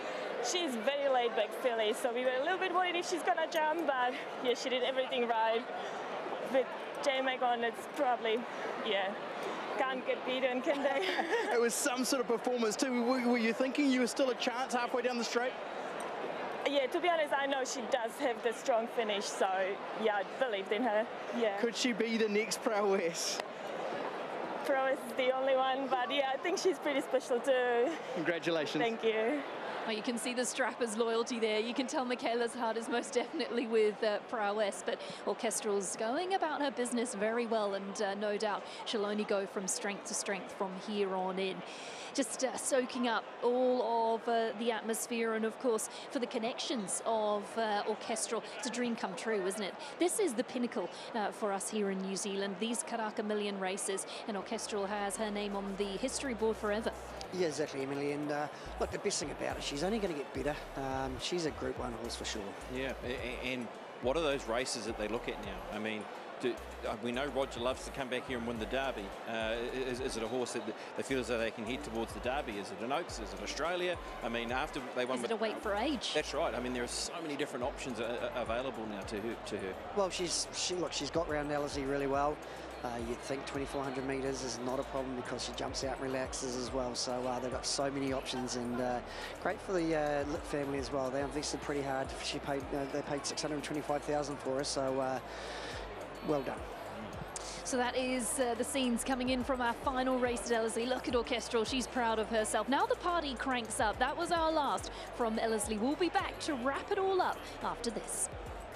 Speaker 20: she's very laid back filly, so we were a little bit worried if she's gonna jump, but yeah, she did everything right. With J-Mac on, it's probably, yeah, can't get beaten, can they?
Speaker 7: It was some sort of performance too. Were, were you thinking you were still a chance halfway down the straight?
Speaker 20: Yeah, to be honest, I know she does have the strong finish, so yeah, I believed in her, yeah.
Speaker 7: Could she be the next Prowess?
Speaker 20: Prowess is the only one, but yeah, I think she's pretty special too.
Speaker 7: Congratulations.
Speaker 20: Thank you.
Speaker 2: Oh, you can see the strapper's loyalty there. You can tell Michaela's heart is most definitely with uh, Prowess, but Orchestral's going about her business very well, and uh, no doubt she'll only go from strength to strength from here on in. Just uh, soaking up all of uh, the atmosphere, and of course for the connections of uh, Orchestral. It's a dream come true, isn't it? This is the pinnacle uh, for us here in New Zealand, these Karaka Million races, and Orchestral has her name on the history board forever.
Speaker 6: Yeah, exactly, Emily. And uh, look, the best thing about it, she's only going to get better. Um, she's a Group One horse for sure.
Speaker 5: Yeah, and what are those races that they look at now? I mean, do, uh, we know Roger loves to come back here and win the Derby. Uh, is, is it a horse that they feel as though they can head towards the Derby? Is it an Oaks? Is it Australia? I mean, after they won...
Speaker 2: Is it a wait for age?
Speaker 5: That's right. I mean, there are so many different options uh, available now to her. To her.
Speaker 6: Well, she's she look, she's got round Ellerslie really well. Uh, you'd think twenty-four hundred metres is not a problem because she jumps out and relaxes as well. So uh, they've got so many options, and uh, great for the uh, Litt family as well. They invested pretty hard. She paid uh, they paid six hundred twenty-five thousand dollars for her, so uh, well done.
Speaker 2: So that is uh, the scenes coming in from our final race at Ellerslie. Look at Orchestral, she's proud of herself. Now the party cranks up. That was our last from Ellerslie. We'll be back to wrap it all up after this.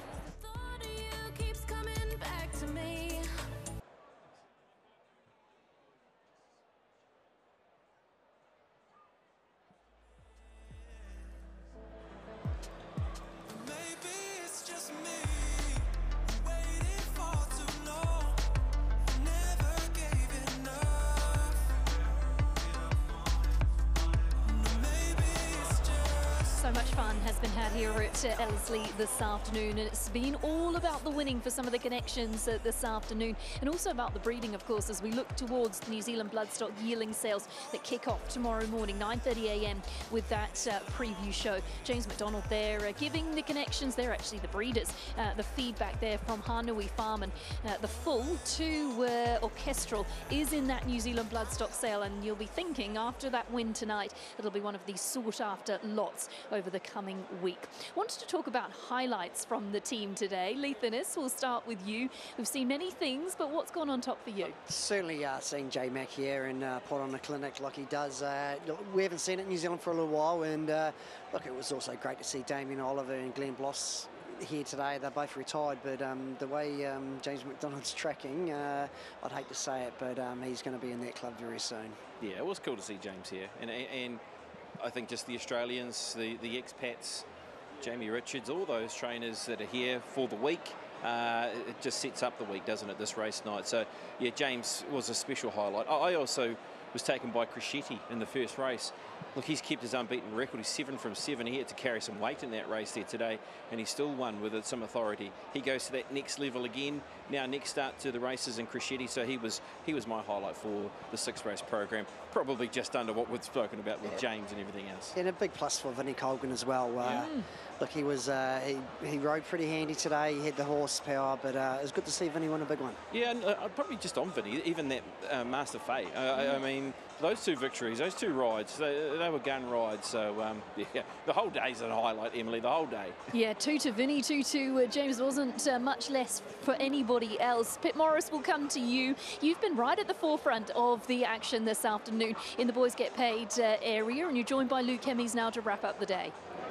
Speaker 2: So much fun has been had here at uh, Ellerslie this afternoon, and it's been all about the winning for some of the connections uh, this afternoon, and also about the breeding, of course, as we look towards the New Zealand bloodstock yearling sales that kick off tomorrow morning, nine thirty a m with that uh, preview show. James McDonald there uh, giving the connections, they're actually the breeders, uh, the feedback there from Hanui Farm, and uh, the full to uh, Orchestral is in that New Zealand bloodstock sale, and you'll be thinking after that win tonight, it'll be one of these sought after lots over the coming week. Wanted to talk about highlights from the team today. Leith Innes, we'll start with you. We've seen many things, but what's gone on top for you?
Speaker 6: Certainly uh, seeing J-Mac here and uh, put on a clinic like he does. Uh, look, we haven't seen it in New Zealand for a little while, and uh, look, it was also great to see Damien Oliver and Glenn Bloss here today. They're both retired, but um, the way um, James McDonald's tracking, uh, I'd hate to say it, but um, he's going to be in that club very soon.
Speaker 5: Yeah, it was cool to see James here, and and I think just the Australians, the, the expats, Jamie Richards, all those trainers that are here for the week, uh, it just sets up the week, doesn't it, this race night. So, yeah, James was a special highlight. I also was taken by Crescetti in the first race. Look, he's kept his unbeaten record. He's seven from seven. He had to carry some weight in that race there today, and he still won with some authority. He goes to that next level again. Now next start to the races in Crescetti, so he was he was my highlight for the six race program. Probably just under what we've spoken about with yeah. James and everything else.
Speaker 6: And a big plus for Vinnie Colgan as well. Uh, yeah. Look, he was uh, he, he rode pretty handy today. He had the horsepower, but uh, it was good to see Vinnie win a big one.
Speaker 5: Yeah, and, uh, probably just on Vinnie, even that uh, Master Fate. Uh, mm. I, I mean, those two victories, those two rides, they, they were gun rides. So, um, yeah, the whole day's a highlight, Emily, the whole day.
Speaker 2: Yeah, two to Vinnie, two to uh, James. Wasn't uh, much less for anybody else. Pip Morris will come to you. You've been right at the forefront of the action this afternoon in the Boys Get Paid uh, area, and you're joined by Luke Hemmies now to wrap up the day.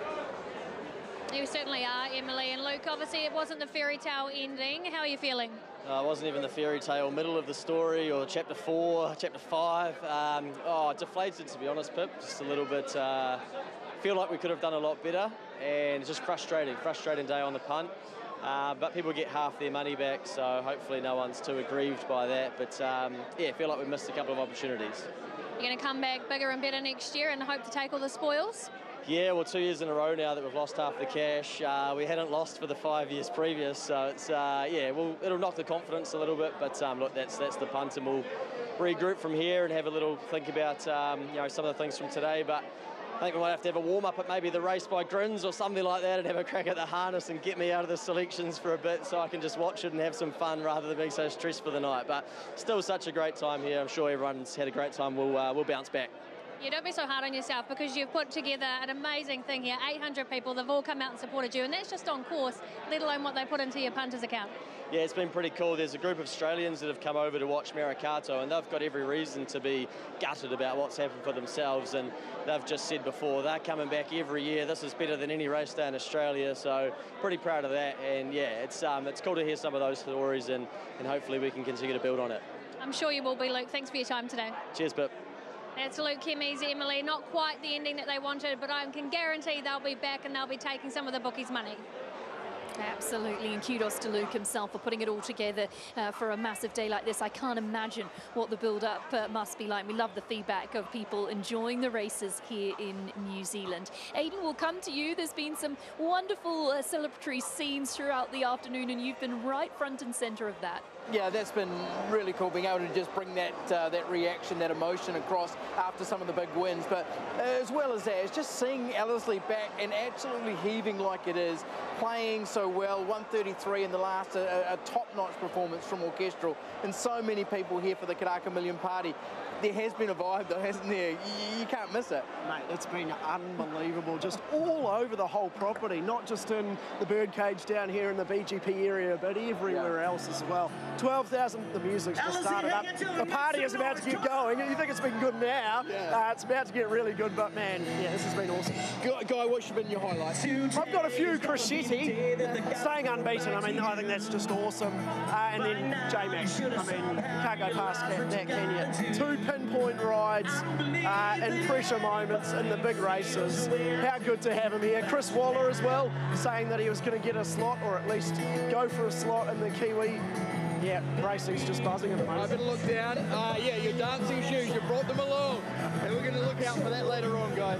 Speaker 3: You certainly are, Emily. And Luke, obviously it wasn't the fairy tale ending. How are you feeling?
Speaker 15: Uh, it wasn't even the fairy tale middle of the story or chapter four, chapter five. Um, oh, deflated, to be honest, Pip. Just a little bit. Uh, feel like we could have done a lot better, and it's just frustrating. Frustrating day on the punt. Uh, but people get half their money back, so hopefully no one's too aggrieved by that. But um, yeah, feel like we missed a couple of opportunities.
Speaker 3: You're going to come back bigger and better next year and hope to take all the spoils?
Speaker 15: Yeah, well, two years in a row now that we've lost half the cash. Uh, we hadn't lost for the five years previous, so it's uh, yeah, well, it'll knock the confidence a little bit. But um, look, that's that's the punt, and we'll regroup from here and have a little think about um, you know some of the things from today. But I think we might have to have a warm-up at maybe the race by Grins or something like that and have a crack at the harness and get me out of the selections for a bit so I can just watch it and have some fun rather than being so stressed for the night. But still such a great time here. I'm sure everyone's had a great time. We'll, uh, we'll bounce back.
Speaker 3: Yeah, don't be so hard on yourself because you've put together an amazing thing here. eight hundred people, they've all come out and supported you, and that's just on course, let alone what they put into your punters account.
Speaker 15: Yeah, it's been pretty cool. There's a group of Australians that have come over to watch Marikato, and they've got every reason to be gutted about what's happened for themselves. And they've just said before, they're coming back every year. This is better than any race day in Australia, so pretty proud of that. And yeah, it's um, it's cool to hear some of those stories, and, and hopefully we can continue to build on it.
Speaker 3: I'm sure you will be, Luke. Thanks for your time today.
Speaker 15: Cheers, Pip.
Speaker 3: That's Luke, Kimmy's, Emily. Not quite the ending that they wanted, but I can guarantee they'll be back and they'll be taking some of the bookies' money.
Speaker 2: Absolutely, and kudos to Luke himself for putting it all together uh, for a massive day like this. I can't imagine what the build-up uh, must be like. We love the feedback of people enjoying the races here in New Zealand. Aidan, we'll come to you. There's been some wonderful uh, celebratory scenes throughout the afternoon, and you've been right front and centre of that.
Speaker 7: Yeah, that's been really cool, being able to just bring that uh, that reaction, that emotion across after some of the big wins. But as well as that, it's just seeing Ellerslie back and absolutely heaving like it is, playing so well. one thirty-three in the last, a, a top-notch performance from Orchestral, and so many people here for the Karaka Million party. There has been a vibe though, hasn't there? You, you can't miss it.
Speaker 1: Mate, it's been unbelievable, just all over the whole property, not just in the birdcage down here in the B G P area, but everywhere yeah. else as well. twelve thousand, the music's just started up. The party is about to get going. You think it's been good now, yeah. uh, it's about to get really good, but man, yeah, this has been awesome.
Speaker 7: Guy, Guy what's been your highlights?
Speaker 1: I've got a few. Crescetti, staying unbeaten, I mean, I think that's just awesome. Uh, and then J-Mac, I mean, can't go past that, that can you? Two pinpoint rides uh, and pressure moments in the big races. How good to have him here. Chris Waller as well, saying that he was going to get a slot, or at least go for a slot in the Kiwi. Yeah, racing's just buzzing at the moment.
Speaker 7: I better look down. Uh, yeah, your dancing shoes, you brought them along. And we're going to look out for that later on, guys.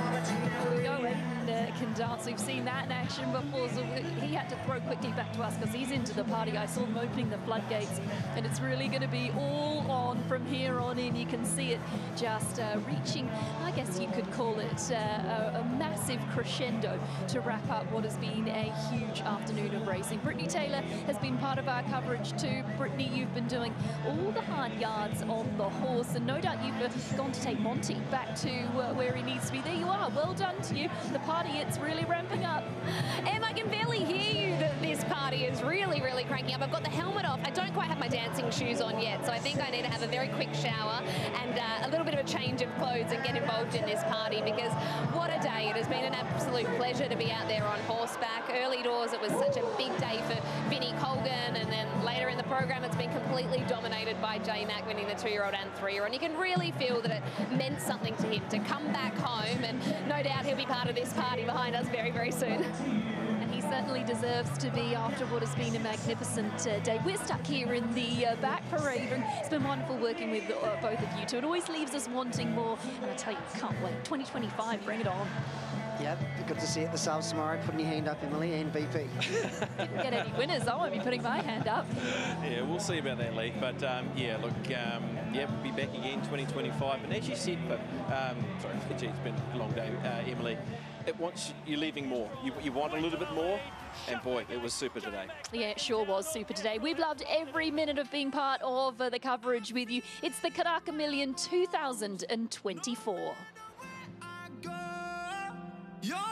Speaker 2: Go and uh, can dance. We've seen that in action before, so he had to throw quickly back to us because he's into the party. I saw them opening the floodgates, and it's really going to be all on from here on in. You can see it just uh, reaching, I guess you could call it uh, a, a massive crescendo to wrap up what has been a huge afternoon of racing. Brittany Taylor has been part of our coverage too. Brittany, you've been doing all the hard yards on the horse, and no doubt you've uh, gone to take Monty back to uh, where he needs to be. There you are. Well done to you. The party, it's really ramping up.
Speaker 16: Em, I can barely hear you that this party is really, really cranking up. I've got the helmet off. I don't quite have my dancing shoes on yet, so I think I need to have a very quick shower and uh, a little bit of a change of clothes and get involved in this party, because what a day. It has been an absolute pleasure to be out there on horseback. Early doors, it was such a big day for Vinnie Colgan, and then later in the program, it's been completely dominated by J-Mac winning the two-year-old and three-year-old. You can really feel that it meant something to him to come back home, and no doubt he'll be part of this party behind us very, very soon.
Speaker 2: And he certainly deserves to be after what has been a magnificent uh, day. We're stuck here in the uh, back parade, and it's been wonderful working with uh, both of you two. It always leaves us wanting more, and I tell you, can't wait. twenty twenty-five, bring it on.
Speaker 6: Yeah, good to see you at the sales tomorrow. Putting your hand up, Emily, and B P.
Speaker 2: Didn't get any winners. I won't be putting my hand up.
Speaker 5: Yeah, we'll see about that, Lee. But um, yeah, look, um, yeah, we'll be back again twenty twenty-five. And as you said, but um, sorry, gee, it's been a long day, uh, Emily. It wants you leaving more. You, you want a little bit more, and boy, it was super today.
Speaker 2: Yeah, it sure was super today. We've loved every minute of being part of uh, the coverage with you. It's the Karaka Million two thousand twenty-four.
Speaker 8: You're